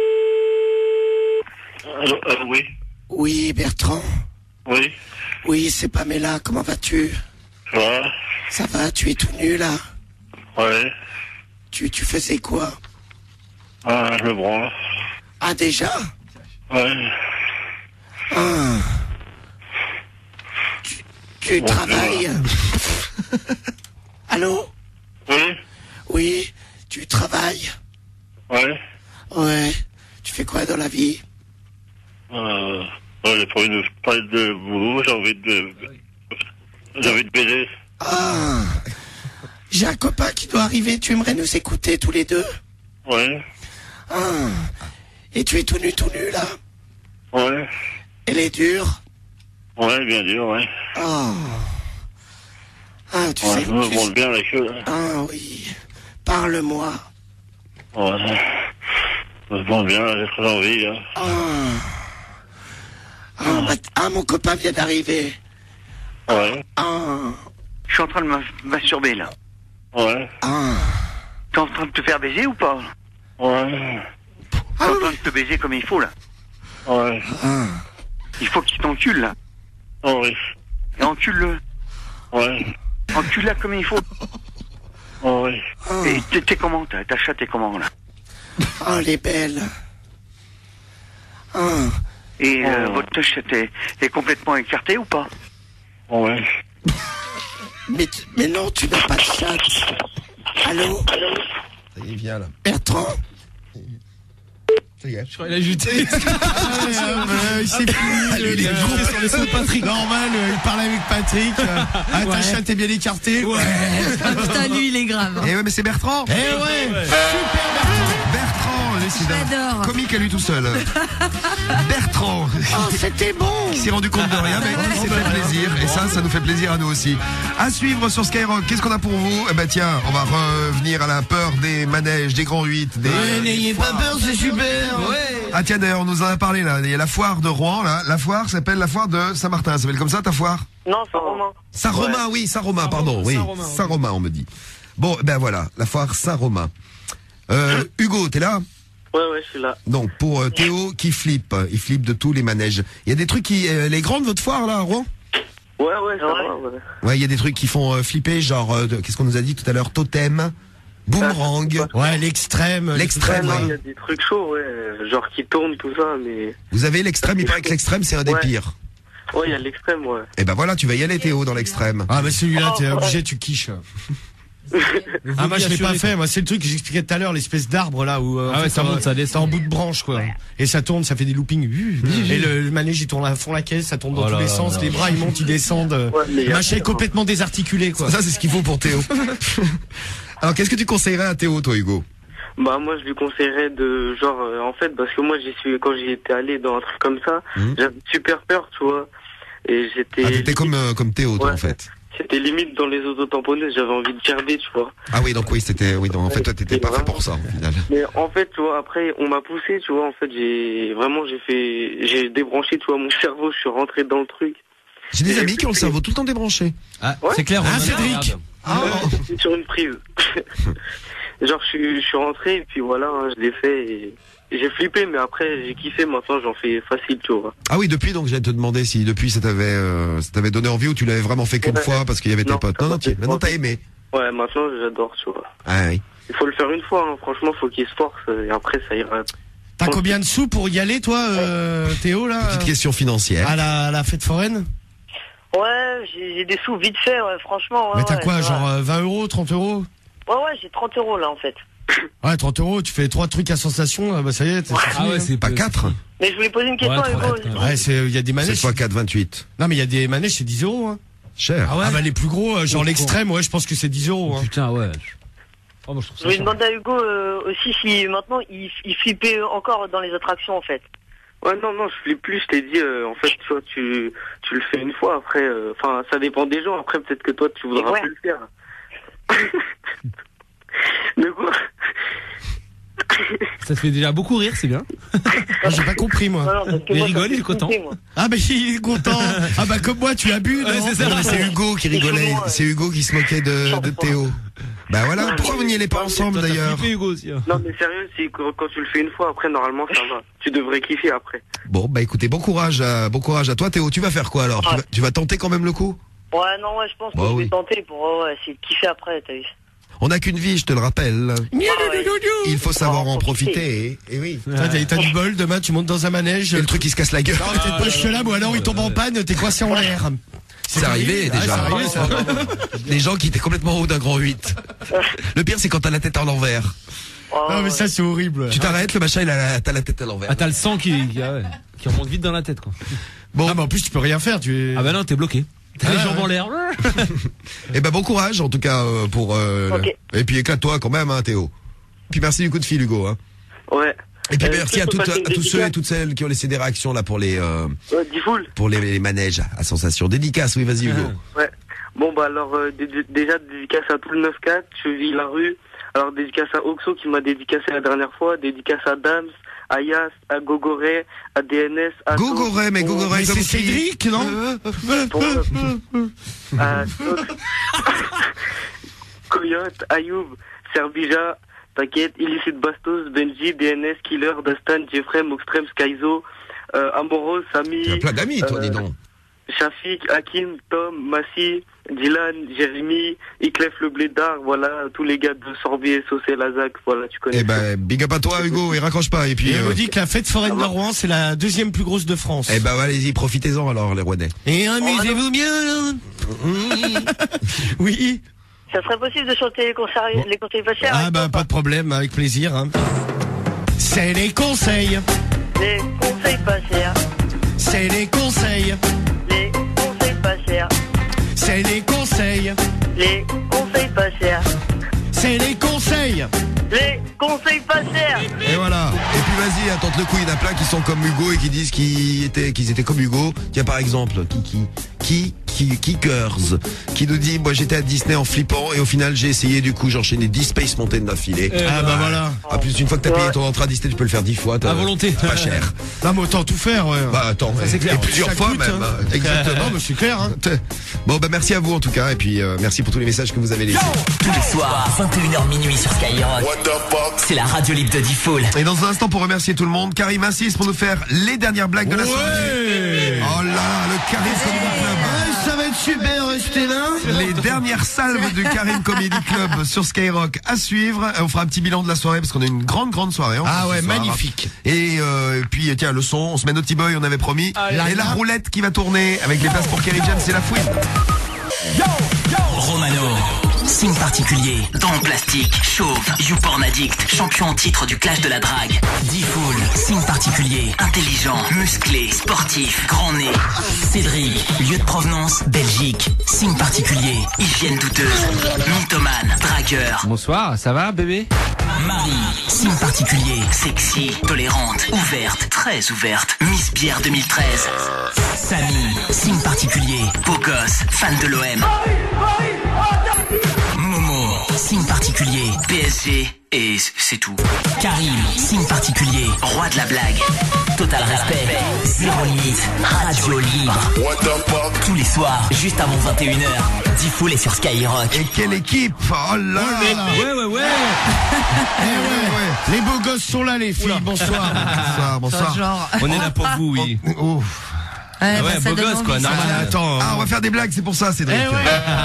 Allô, allô, oui. Oui, Bertrand. Oui. Oui, c'est Pamela. Comment vas-tu? Ça va? Ça va? Tu es tout nu là. Ouais. Tu, tu faisais quoi? Ah, je me branle. Ah déjà? Ouais. Ah. Tu, tu Bon, travailles? Allô? Oui. Oui, tu travailles? Ouais. Ouais. Tu fais quoi dans la vie? Euh, ouais, j'ai pas envie de parler de boulot, j'ai envie de, j'ai envie de baiser. Ah, j'ai un copain qui doit arriver, tu aimerais nous écouter tous les deux? Ouais. Ah, et tu es tout nu, tout nu, là? Ouais. Elle est dure? Ouais, bien dur, ouais. Ah. Ah, tu ouais, sais. je me tu montre sais- bien la queue, là. Ah oui. Parle-moi. Ouais. Je me montre bien, j'ai très envie, là. Ah. Ah, ma- ah, mon copain vient d'arriver. Ouais. Ah. Je suis en train de me masturber là. Ouais. Ah. T'es en train de te faire baiser ou pas? Ouais. T'es en train de te baiser comme il faut là. Ouais. Il faut qu'il t'encule là. Oh oui. Et encule-le. Ouais. Encule-la comme il faut. Oh oui. Et t'es- t'es comment? Ta ta chatte est comment là? Oh, elle est belle. Ah. Et euh, Oh. votre chatte est, est complètement écartée ou pas? Ouais. Mais, tu- mais non, tu n'as pas de chatte. Allô? Ça y est, viens là. Bertrand? Ça y est. Je crois qu'il a jeté. Euh, il s'est fini. il est groupé sur les sons de Patrick. Normal, euh, il parlait avec Patrick. euh, Ah, ta Ouais. chatte est bien écartée. Ouais. Ah putain, lui, il est grave. Eh ouais, mais c'est Bertrand. Eh ouais. Super Bertrand. Bertrand, décidément. J'adore. Comique à lui tout seul. Bertrand. Oh, c'était bon. Qui s'est rendu compte de rien, mais qui s'est fait plaisir. Et ça, ça nous fait plaisir à nous aussi. À suivre sur Skyrock. Qu'est-ce qu'on a pour vous? Eh ben tiens, on va revenir à la peur des manèges, des grands huit, des. Ouais, n'ayez pas peur, c'est super. Ah tiens, d'ailleurs, on nous en a parlé là. Il y a la foire de Rouen là. La foire s'appelle la foire de Saint-Martin. Ça s'appelle comme ça ta foire? Non, c'est Romain. Saint-Romain, oui, Saint-Romain, pardon, oui. Saint-Romain, oui. Saint-Romain, on me dit. Bon, ben voilà, la foire Saint-Romain. Euh, Hugo, t'es là? Ouais, ouais, je suis là. Donc, pour euh, Théo qui flippe, il flippe de tous les manèges. Il y a des trucs qui... Euh, les grandes, votre foire, là, à Rouen? Ouais, ouais, ça va, ouais. Ouais, il y a des trucs qui font euh, flipper, genre, euh, de- qu'est-ce qu'on nous a dit tout à l'heure? Totem, boomerang. Ouais, l'extrême. L'extrême, Ouais, non, ouais. il y a des trucs chauds, ouais. Genre qui tournent, tout ça, mais. Vous avez l'extrême, il paraît que l'extrême, c'est un des Ouais. pires. Ouais, il y a l'extrême, ouais. Et ben voilà, tu vas y aller, Théo, dans l'extrême. Ah, bah celui-là, t'es Oh, obligé, tu quiches. Ah, moi je l'ai pas fait, moi c'est le truc que j'expliquais tout à l'heure, l'espèce d'arbre là où euh, Ah en ouais, fait, ça t'as- monte, ça t'as descend. en bout de branche quoi. Et ça tourne, ça fait des loopings. Et le, le manège il tourne à fond la caisse, ça tourne dans Oh tous là les là sens, là. les bras ils montent, ils descendent. Ouais, mais Le y a- machin est complètement désarticulé quoi. Ça, c'est ce qu'il faut pour Théo. Alors, qu'est-ce que tu conseillerais à Théo, toi, Hugo? Bah, moi, je lui conseillerais de, genre, euh, en fait, parce que moi, j'y suis, quand j'y étais allé dans un truc comme ça, Mhm. j'avais super peur, tu vois. Et j'étais. Ah, t'étais comme, euh, comme Théo, toi, Ouais. en fait. C'était limite dans les auto-tamponneuses, j'avais envie de gerber, tu vois. Ah oui, donc oui, c'était, oui, donc en fait, toi, t'étais pas fait pour ça, au final. Mais en fait, tu vois, après, on m'a poussé, tu vois, en fait, j'ai, vraiment, j'ai fait, j'ai débranché, tu vois, mon cerveau, je suis rentré dans le truc. J'ai des Et amis qui ont le puis- cerveau tout le temps débranché. Ah, Ouais. c'est clair. Ah, Romain, Cédric. regarde. Ah, J'étais sur une prise. Genre, je suis, je suis rentré, et puis voilà, hein, je l'ai fait, et j'ai flippé, mais après, j'ai kiffé, maintenant, j'en fais facile, tu vois. Ah oui, depuis, donc, j'allais te demander si depuis ça t'avait, euh, ça t'avait donné envie ou tu l'avais vraiment fait qu'une Ouais. fois parce qu'il y avait tes Non, potes. Non, non, tu, maintenant t'as aimé. Ouais, maintenant, j'adore, tu vois. Ah oui. Il faut le faire une fois, hein. Franchement, faut qu'il se force, et après, ça ira. T'as combien de sous pour y aller toi euh, Théo là Petite question financière. à la, à la fête foraine? Ouais, j'ai j'ai des sous vite fait, ouais, franchement. Ouais, Mais t'as ouais, quoi, ça genre va. euh, vingt euros, trente euros? Ouais, ouais, j'ai trente euros là en fait. Ouais, trente euros, tu fais trois trucs à sensation, ah bah ça y est, t'es Ah fini, ouais, hein. c'est Pas quatre? Mais je voulais poser une question Ouais, à Hugo. trois, Ouais, c'est, il y a des sept manèges. fois quatre, vingt-huit. Non, mais il y a des manèges, c'est dix euros, hein. Cher. Ah, bah les plus gros, euh, genre Oh, l'extrême, ouais, je pense que c'est dix euros, hein. Putain, ouais. Oh, moi, je trouve Je ça voulais cher. demander à Hugo euh, aussi si maintenant il, il flippait encore dans les attractions en fait. Ouais, non, non, je flippe plus, je t'ai dit, euh, en fait, tu vois, tu, tu le fais une fois, après, euh, enfin, ça dépend des gens, après, peut-être que toi, tu voudras Ouais. plus le faire. De quoi? Ça te fait déjà beaucoup rire, c'est bien. Ah, j'ai pas compris, moi. Non, non, parce que Mais moi, rigole, ça me il est fait content. flipper, moi. Ah, bah il est content. Ah, bah comme moi, tu as bu, non? Ouais, c'est ça. Non, mais c'est Hugo qui rigolait. C'est Hugo qui se moquait de, de Théo. Bah voilà, pourquoi vous n'y allez pas ensemble Toi, t'as d'ailleurs? flippé, Hugo aussi. hein. Non, mais sérieux, c'est que quand tu le fais une fois, après, normalement, ça va. Tu devrais kiffer après. Bon, bah écoutez, bon courage, à, bon courage à toi, Théo. Tu vas faire quoi alors? Tu, vas, tu vas tenter quand même le coup? Ouais, non, ouais, je pense que Bah je vais oui. tenter pour ouais, ouais, essayer de kiffer après, t'as vu. On n'a qu'une vie, je te le rappelle. Il faut savoir en profiter. Et, et oui. T'as, t'as- t'as du bol, demain tu montes dans un manège. Et le truc il se casse la gueule. Non, peut-être pas jusque-là, ou alors il tombe en panne, t'es coincé en l'air. C'est arrivé Ah, déjà. c'est arrivé, ça. Des gens qui étaient complètement en haut d'un grand huit. Le pire c'est quand t'as la tête en l'envers. Non mais ça c'est horrible. Tu t'arrêtes, le machin il a la, t'as la tête à l'envers. Ah, t'as le sang qui, qui, ah ouais, qui remonte vite dans la tête, quoi. Bon, ah, mais en plus tu peux rien faire, tu es... Ah bah non, t'es bloqué. T'as Ah, les jambes ouais. en l'air. Eh ben bon courage en tout cas euh, pour. Euh, Ok. le- Et puis éclate-toi quand même, hein, Théo. Puis merci du coup de fil, Hugo. Hein. Ouais. Et puis Euh, merci à, je peux toutes, passer une à tous ceux et dédicace toutes celles qui ont laissé des réactions là pour les euh, Ouais, Diffoul. pour les, les manèges à sensation. Dédicace, oui, vas-y Hugo. Ouais. Bon, bah alors, euh, dé- dé- déjà, dédicace à tout le neuf quatre, Cheville la rue. Alors, dédicace à Oxo qui m'a dédicacé la dernière fois. Dédicace à Dams, à Yas, à Gogoré, à D N S, à... Gogoré, mais Gogoré, Mais comme c'est qui Cédric, non Pour- à Sox, Coyote, Ayoub, Serbija, t'inquiète, Illicite Bastos, Benji, D N S, Killer, Dastan, Jeffrey, Moxtrem, Skyzo, euh, Amoros, Sami... Tu as plein d'amis, toi, dis donc. Shafik, Hakim, Tom, Massi, Dylan, Jérémy, Iclef le Blédard, voilà, tous les gars de Sorbier, Saucé, Lazac, voilà, tu connais. Eh ben, big up à toi, Hugo, et raccroche pas. Et puis. Et on euh, me dit que la fête foraine de Rouen c'est la deuxième plus grosse de France. Eh ben, allez-y, profitez-en alors, les Rouennais. Et amusez-vous bien là. Oui. Ça serait possible de chanter les conseils, les conseils pas chers? Ah bah pas de problème, avec plaisir. Hein. C'est les conseils. Les conseils pas chers. C'est les conseils. Les conseils pas chers. C'est les conseils. Les conseils pas chers. C'est les conseils. Les conseils pas chers. Et voilà. Et puis vas-y, attends le coup, il y en a plein qui sont comme Hugo et qui disent qu'ils étaient, qu'ils étaient comme Hugo. Tiens, par exemple, Kiki, qui, qui, Kickers, qui nous dit, moi j'étais à Disney en flippant et au final j'ai essayé, du coup j'ai enchaîné dix Space Mountain d'affilée. Ah bah voilà. Ah, plus une fois que t'as payé ton entrée à Disney, tu peux le faire dix fois. À volonté. Pas cher. Non mais autant tout faire, ouais. Bah attends, Ça, c'est clair. et plusieurs Ça fois coûte, même. hein. Exactement. Non mais c'est clair. Hein. Bon bah merci à vous en tout cas et puis euh, merci pour tous les messages que vous avez laissés. Tous les soirs, vingt et une heures minuit sur Skyrock. C'est la radio libre de Diffoul. Et dans un instant, pour remercier tout le monde, Karim insiste pour nous faire les dernières blagues de la Ouais. soirée. Oh là là, le Karim Comedy Club. Ouais, ça va être super, restez là. Les dernières salves du Karim Comedy Club sur Skyrock à suivre. On fera un petit bilan de la soirée parce qu'on a une grande grande soirée. Ah ce ouais, soir. magnifique. Et euh, puis tiens, le son, on se met Naughty Boy, on avait promis. Allez. Et la roulette qui va tourner avec les places pour Kerry James, c'est la fouine. Romano, signe particulier, dents en plastique, chauve, YouPorn addict, champion en titre du clash de la drague. Diffoul, signe particulier, intelligent, musclé, sportif, grand nez. Cédric, lieu de provenance, Belgique, signe particulier, hygiène douteuse, mythomane, dragueur. Bonsoir, ça va, bébé? Marie, signe particulier, sexy, tolérante, ouverte, très ouverte, Miss Bière deux mille treize. Samy, signe particulier, beau gosse, fan de l'O M. Momo, signe particulier, P S G, et c'est tout. Karim, signe particulier, roi de la blague. Total respect, zéro limite, radio libre. Tous les soirs, juste avant vingt et une heures, Diffoul est sur Skyrock. Et quelle équipe! Oh là là! Ouais, ouais, ouais. Eh ouais. Les beaux gosses sont là, les filles. Bonsoir. Bonsoir, bonsoir. Genre. On est là pour vous, oui. Oh. Ouais, Ah bah, ouais, ça beau donne gosse, quoi, envie, ça. normal. Ah, attends. Ah, on va faire des blagues, c'est pour ça, Cédric. Eh ouais.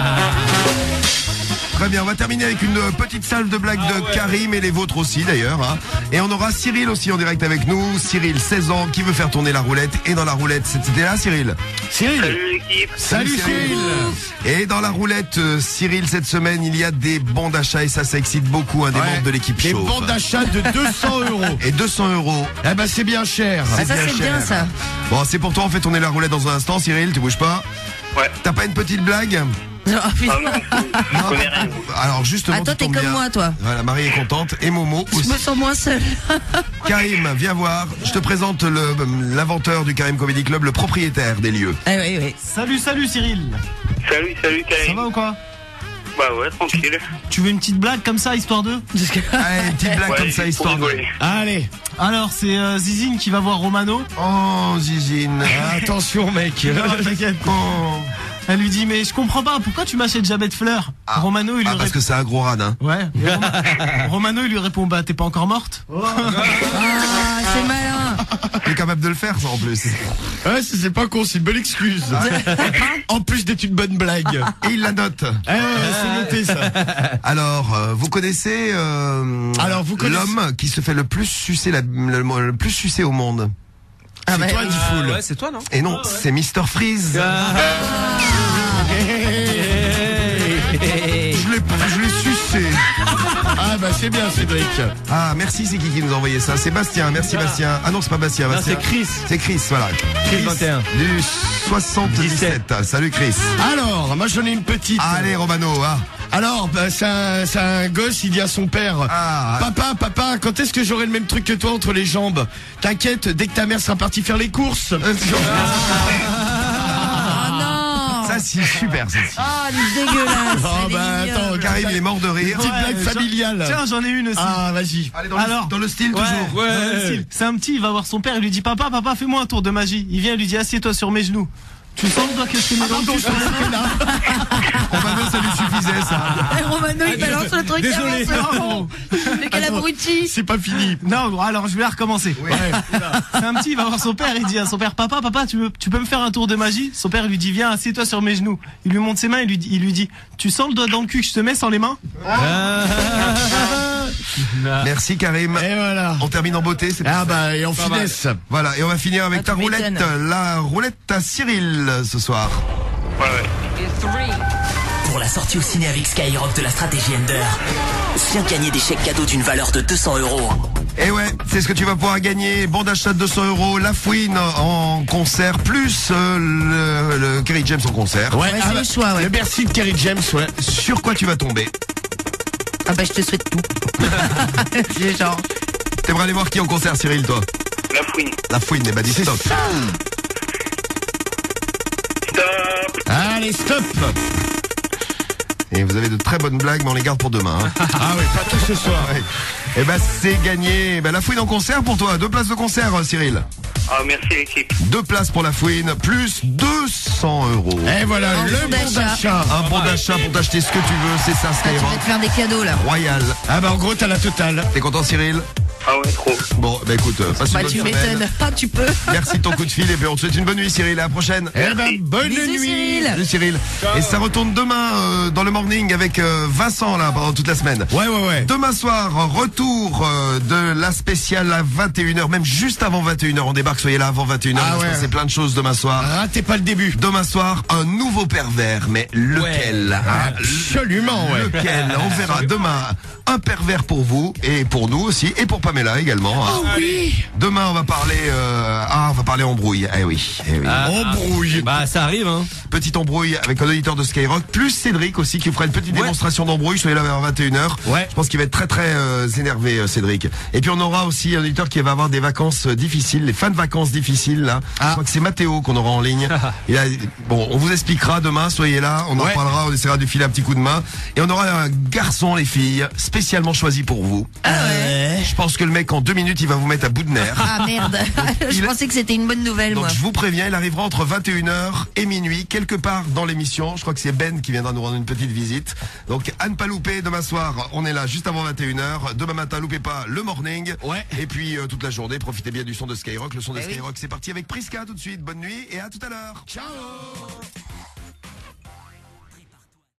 Très bien, on va terminer avec une petite salve de blagues de Karim et les vôtres aussi d'ailleurs. Hein. Et on aura Cyril aussi en direct avec nous. Cyril, seize ans, qui veut faire tourner la roulette. Et dans la roulette, c'était là Cyril. Cyril. Salut l'équipe. Salut Cyril. Et dans la roulette, euh, Cyril, cette semaine, il y a des bons d'achat et ça, ça excite beaucoup un des Ouais. membres de l'équipe Des Chauve. bons d'achat de deux cents euros. Et deux cents euros. Eh ben c'est bien cher. Ah, ça, c'est cher. bien, ça. Bon, c'est pour toi, on fait tourner la roulette dans un instant, Cyril, tu bouges pas. Ouais. T'as pas une petite blague? Ah, putain. Ah non, je connais rien. Alors justement, Ah, toi, tu t'es tombes comme bien. moi, toi. Voilà, Marie est contente et Momo Je aussi. me sens moins seule. Karim, viens voir. Je te présente le- l'inventeur du Karim Comedy Club, le propriétaire des lieux. Ah oui, oui. Salut, salut Cyril. Salut, salut Ça Karim. va ou quoi? Bah ouais, tranquille. Tu veux une petite blague comme ça, histoire de? Allez, une petite blague Ouais, comme ça, juste pour histoire de... rigoler. Allez. Alors, c'est euh, Zizine qui va voir Romano. Oh, Zizine. Attention mec. Non, t'inquiète. Oh. Elle lui dit, mais je comprends pas, pourquoi tu m'achètes jamais de fleurs? Ah. Romano, il lui Ah, parce répond. que c'est un gros radin. Ouais. Et Roma- Romano, il lui répond, bah, t'es pas encore morte? Ah, c'est malin. Il est capable de le faire, ça, en plus. Ouais, c'est c'est pas con, c'est une bonne excuse. En plus d'être une bonne blague. Et il la note. Eh ouais, c'est noté ça. Alors, euh, vous connaissez, euh, Alors, vous connaissez- l'homme qui se fait le plus sucer, la- le, le plus sucer au monde? Ah, C'est bah, toi, euh, Diffoul. Ouais, c'est toi, non? Et non, c'est Mister Freeze. Je l'ai, je l'ai sucé c'est... Ah bah c'est bien Cédric. Ah merci, c'est qui qui nous a envoyé ça? Sébastien, merci Bastien. Ah non, c'est pas Bastien, Non, Bastien. c'est Chris. C'est Chris, voilà. Chris vingt et un. Du soixante-dix-sept. Salut Chris. Alors, moi j'en ai une petite. Allez Romano, ah. Alors, bah, c'est un, c'est un gosse, il dit à son père, Ah. papa, papa, quand est-ce que j'aurai le même truc que toi entre les jambes? T'inquiète, dès que ta mère sera partie faire les courses. Ça c'est super, celle-ci. Ah, dégueulasse. Oh elle est bah mignonne. attends, Karim, il est mort de rire. petite Ouais, blague j'en- familiale. Tiens, j'en ai une aussi. Ah, vas-y. Allez, dans, Alors, le, dans le style Ouais, toujours. dans le style. C'est un petit, il va voir son père, il lui dit papa, papa, fais-moi un tour de magie. Il vient, il lui dit assieds-toi sur mes genoux. Tu sens le doigt que je te mets dans le cul sur le Romano, ça lui suffisait ça. Eh, Romano, il balance le truc. Désolé. avance le con. Mais quel Attends. abruti. C'est pas fini. Non, gros, alors je vais la recommencer. C'est un petit, il va voir son père, il dit à son père, papa, papa, tu, veux, tu peux me faire un tour de magie? Son père lui dit, viens, assieds-toi sur mes genoux. Il lui montre ses mains, il lui, dit- il lui dit, tu sens le doigt dans le cul que je te mets sans les mains? Merci Karim. Et voilà. On termine en beauté, c'est Ah bah, et en pas mal. finesse. Voilà, et on va finir avec Ah, ta tu roulette, m'étonnes. la roulette à Cyril ce soir. Ouais, ouais. Pour la sortie au ciné avec Skyrock de la stratégie Ender, viens gagner des chèques cadeaux d'une valeur de deux cents euros. Et ouais, c'est ce que tu vas pouvoir gagner. Bon d'achat de deux cents euros, La Fouine en concert, plus euh, le, le Kerry James en concert. Ouais, Ouais, ah c'est bah, le choix, ouais. Le Bercy de Kerry James, ouais. Sur quoi tu vas tomber? Ah bah, je te souhaite tout. C'est genre. T'aimerais aller voir qui en concert, Cyril, toi? La fouine. La Fouine, eh ben dis stop. Stop. Allez, stop. Et vous avez de très bonnes blagues, mais on les garde pour demain. Hein. Ah oui, pas tout ce soir. Ouais. Eh ben c'est gagné. Eh ben, La Fouine en concert pour toi. Deux places de concert, Cyril. Ah, merci l'équipe. Deux places pour La Fouine, plus deux cents euros. Et voilà, Un le bon bon d'achat. d'achat. Un bon d'achat pour t'acheter ce que tu veux, c'est ça, Ah, tu vas Skyrock. te faire des cadeaux, là. Royal. Ah bah en gros, t'as la totale. T'es content, Cyril? Ah ouais, trop. Bon, bah écoute, euh, passe une Bah, bonne tu semaine. m'étonnes. Ah, tu peux. Merci de ton coup de fil et puis on te souhaite une bonne nuit, Cyril. À la prochaine. Eh ben, bonne Bisous, nuit. Cyril. Salut Cyril. Et ça retourne demain euh, dans le morning avec euh, Vincent là pendant toute la semaine. Ouais, ouais, ouais. Demain soir, retour euh, de la spéciale à vingt et une heures, même juste avant vingt et une heures. On débarque, soyez là avant vingt et une heures. Ah Il va se ouais. passer plein de choses demain soir. Ratez pas le début. Demain soir, un nouveau pervers, mais lequel hein, Absolument, ouais. Lequel? On verra demain un pervers pour vous et pour nous aussi et pour Pamela également. hein. Oh oui. Demain, on va parler. Euh, ah, on va parler embrouille. Eh oui. Eh oui. Ah, Embrouille. Bah ça arrive hein. Petite embrouille avec un auditeur de Skyrock, plus Cédric aussi qui fera une petite Ouais. démonstration d'embrouille. Soyez là vers vingt et une heures. Ouais. Je pense qu'il va être très très euh, énervé, euh, Cédric. Et puis on aura aussi un auditeur qui va avoir des vacances euh, difficiles, les fins de vacances difficiles là. Ah. Je crois que c'est Mathéo qu'on aura en ligne. Il a, bon, on vous expliquera demain. Soyez là, on en Ouais. parlera, on essaiera de lui filer un petit coup de main. Et on aura un garçon, les filles, spécialement choisi pour vous. Ah ouais. Je pense que le mec en deux minutes, il va vous mettre à bout de nerfs. Ah merde. Je Il- pensais que c'était une bonne nouvelle, Donc moi. je vous préviens, il arrivera entre vingt et une heures et minuit, quelque part dans l'émission. Je crois que c'est Ben qui viendra nous rendre une petite visite. Donc à ne pas louper, demain soir, on est là juste avant vingt et une heures. Demain matin, loupez pas le morning. Ouais. Et puis euh, toute la journée, profitez bien du son de Skyrock. Le son de Eh oui. Skyrock, c'est parti avec Priska tout de suite. Bonne nuit et à tout à l'heure. Ciao.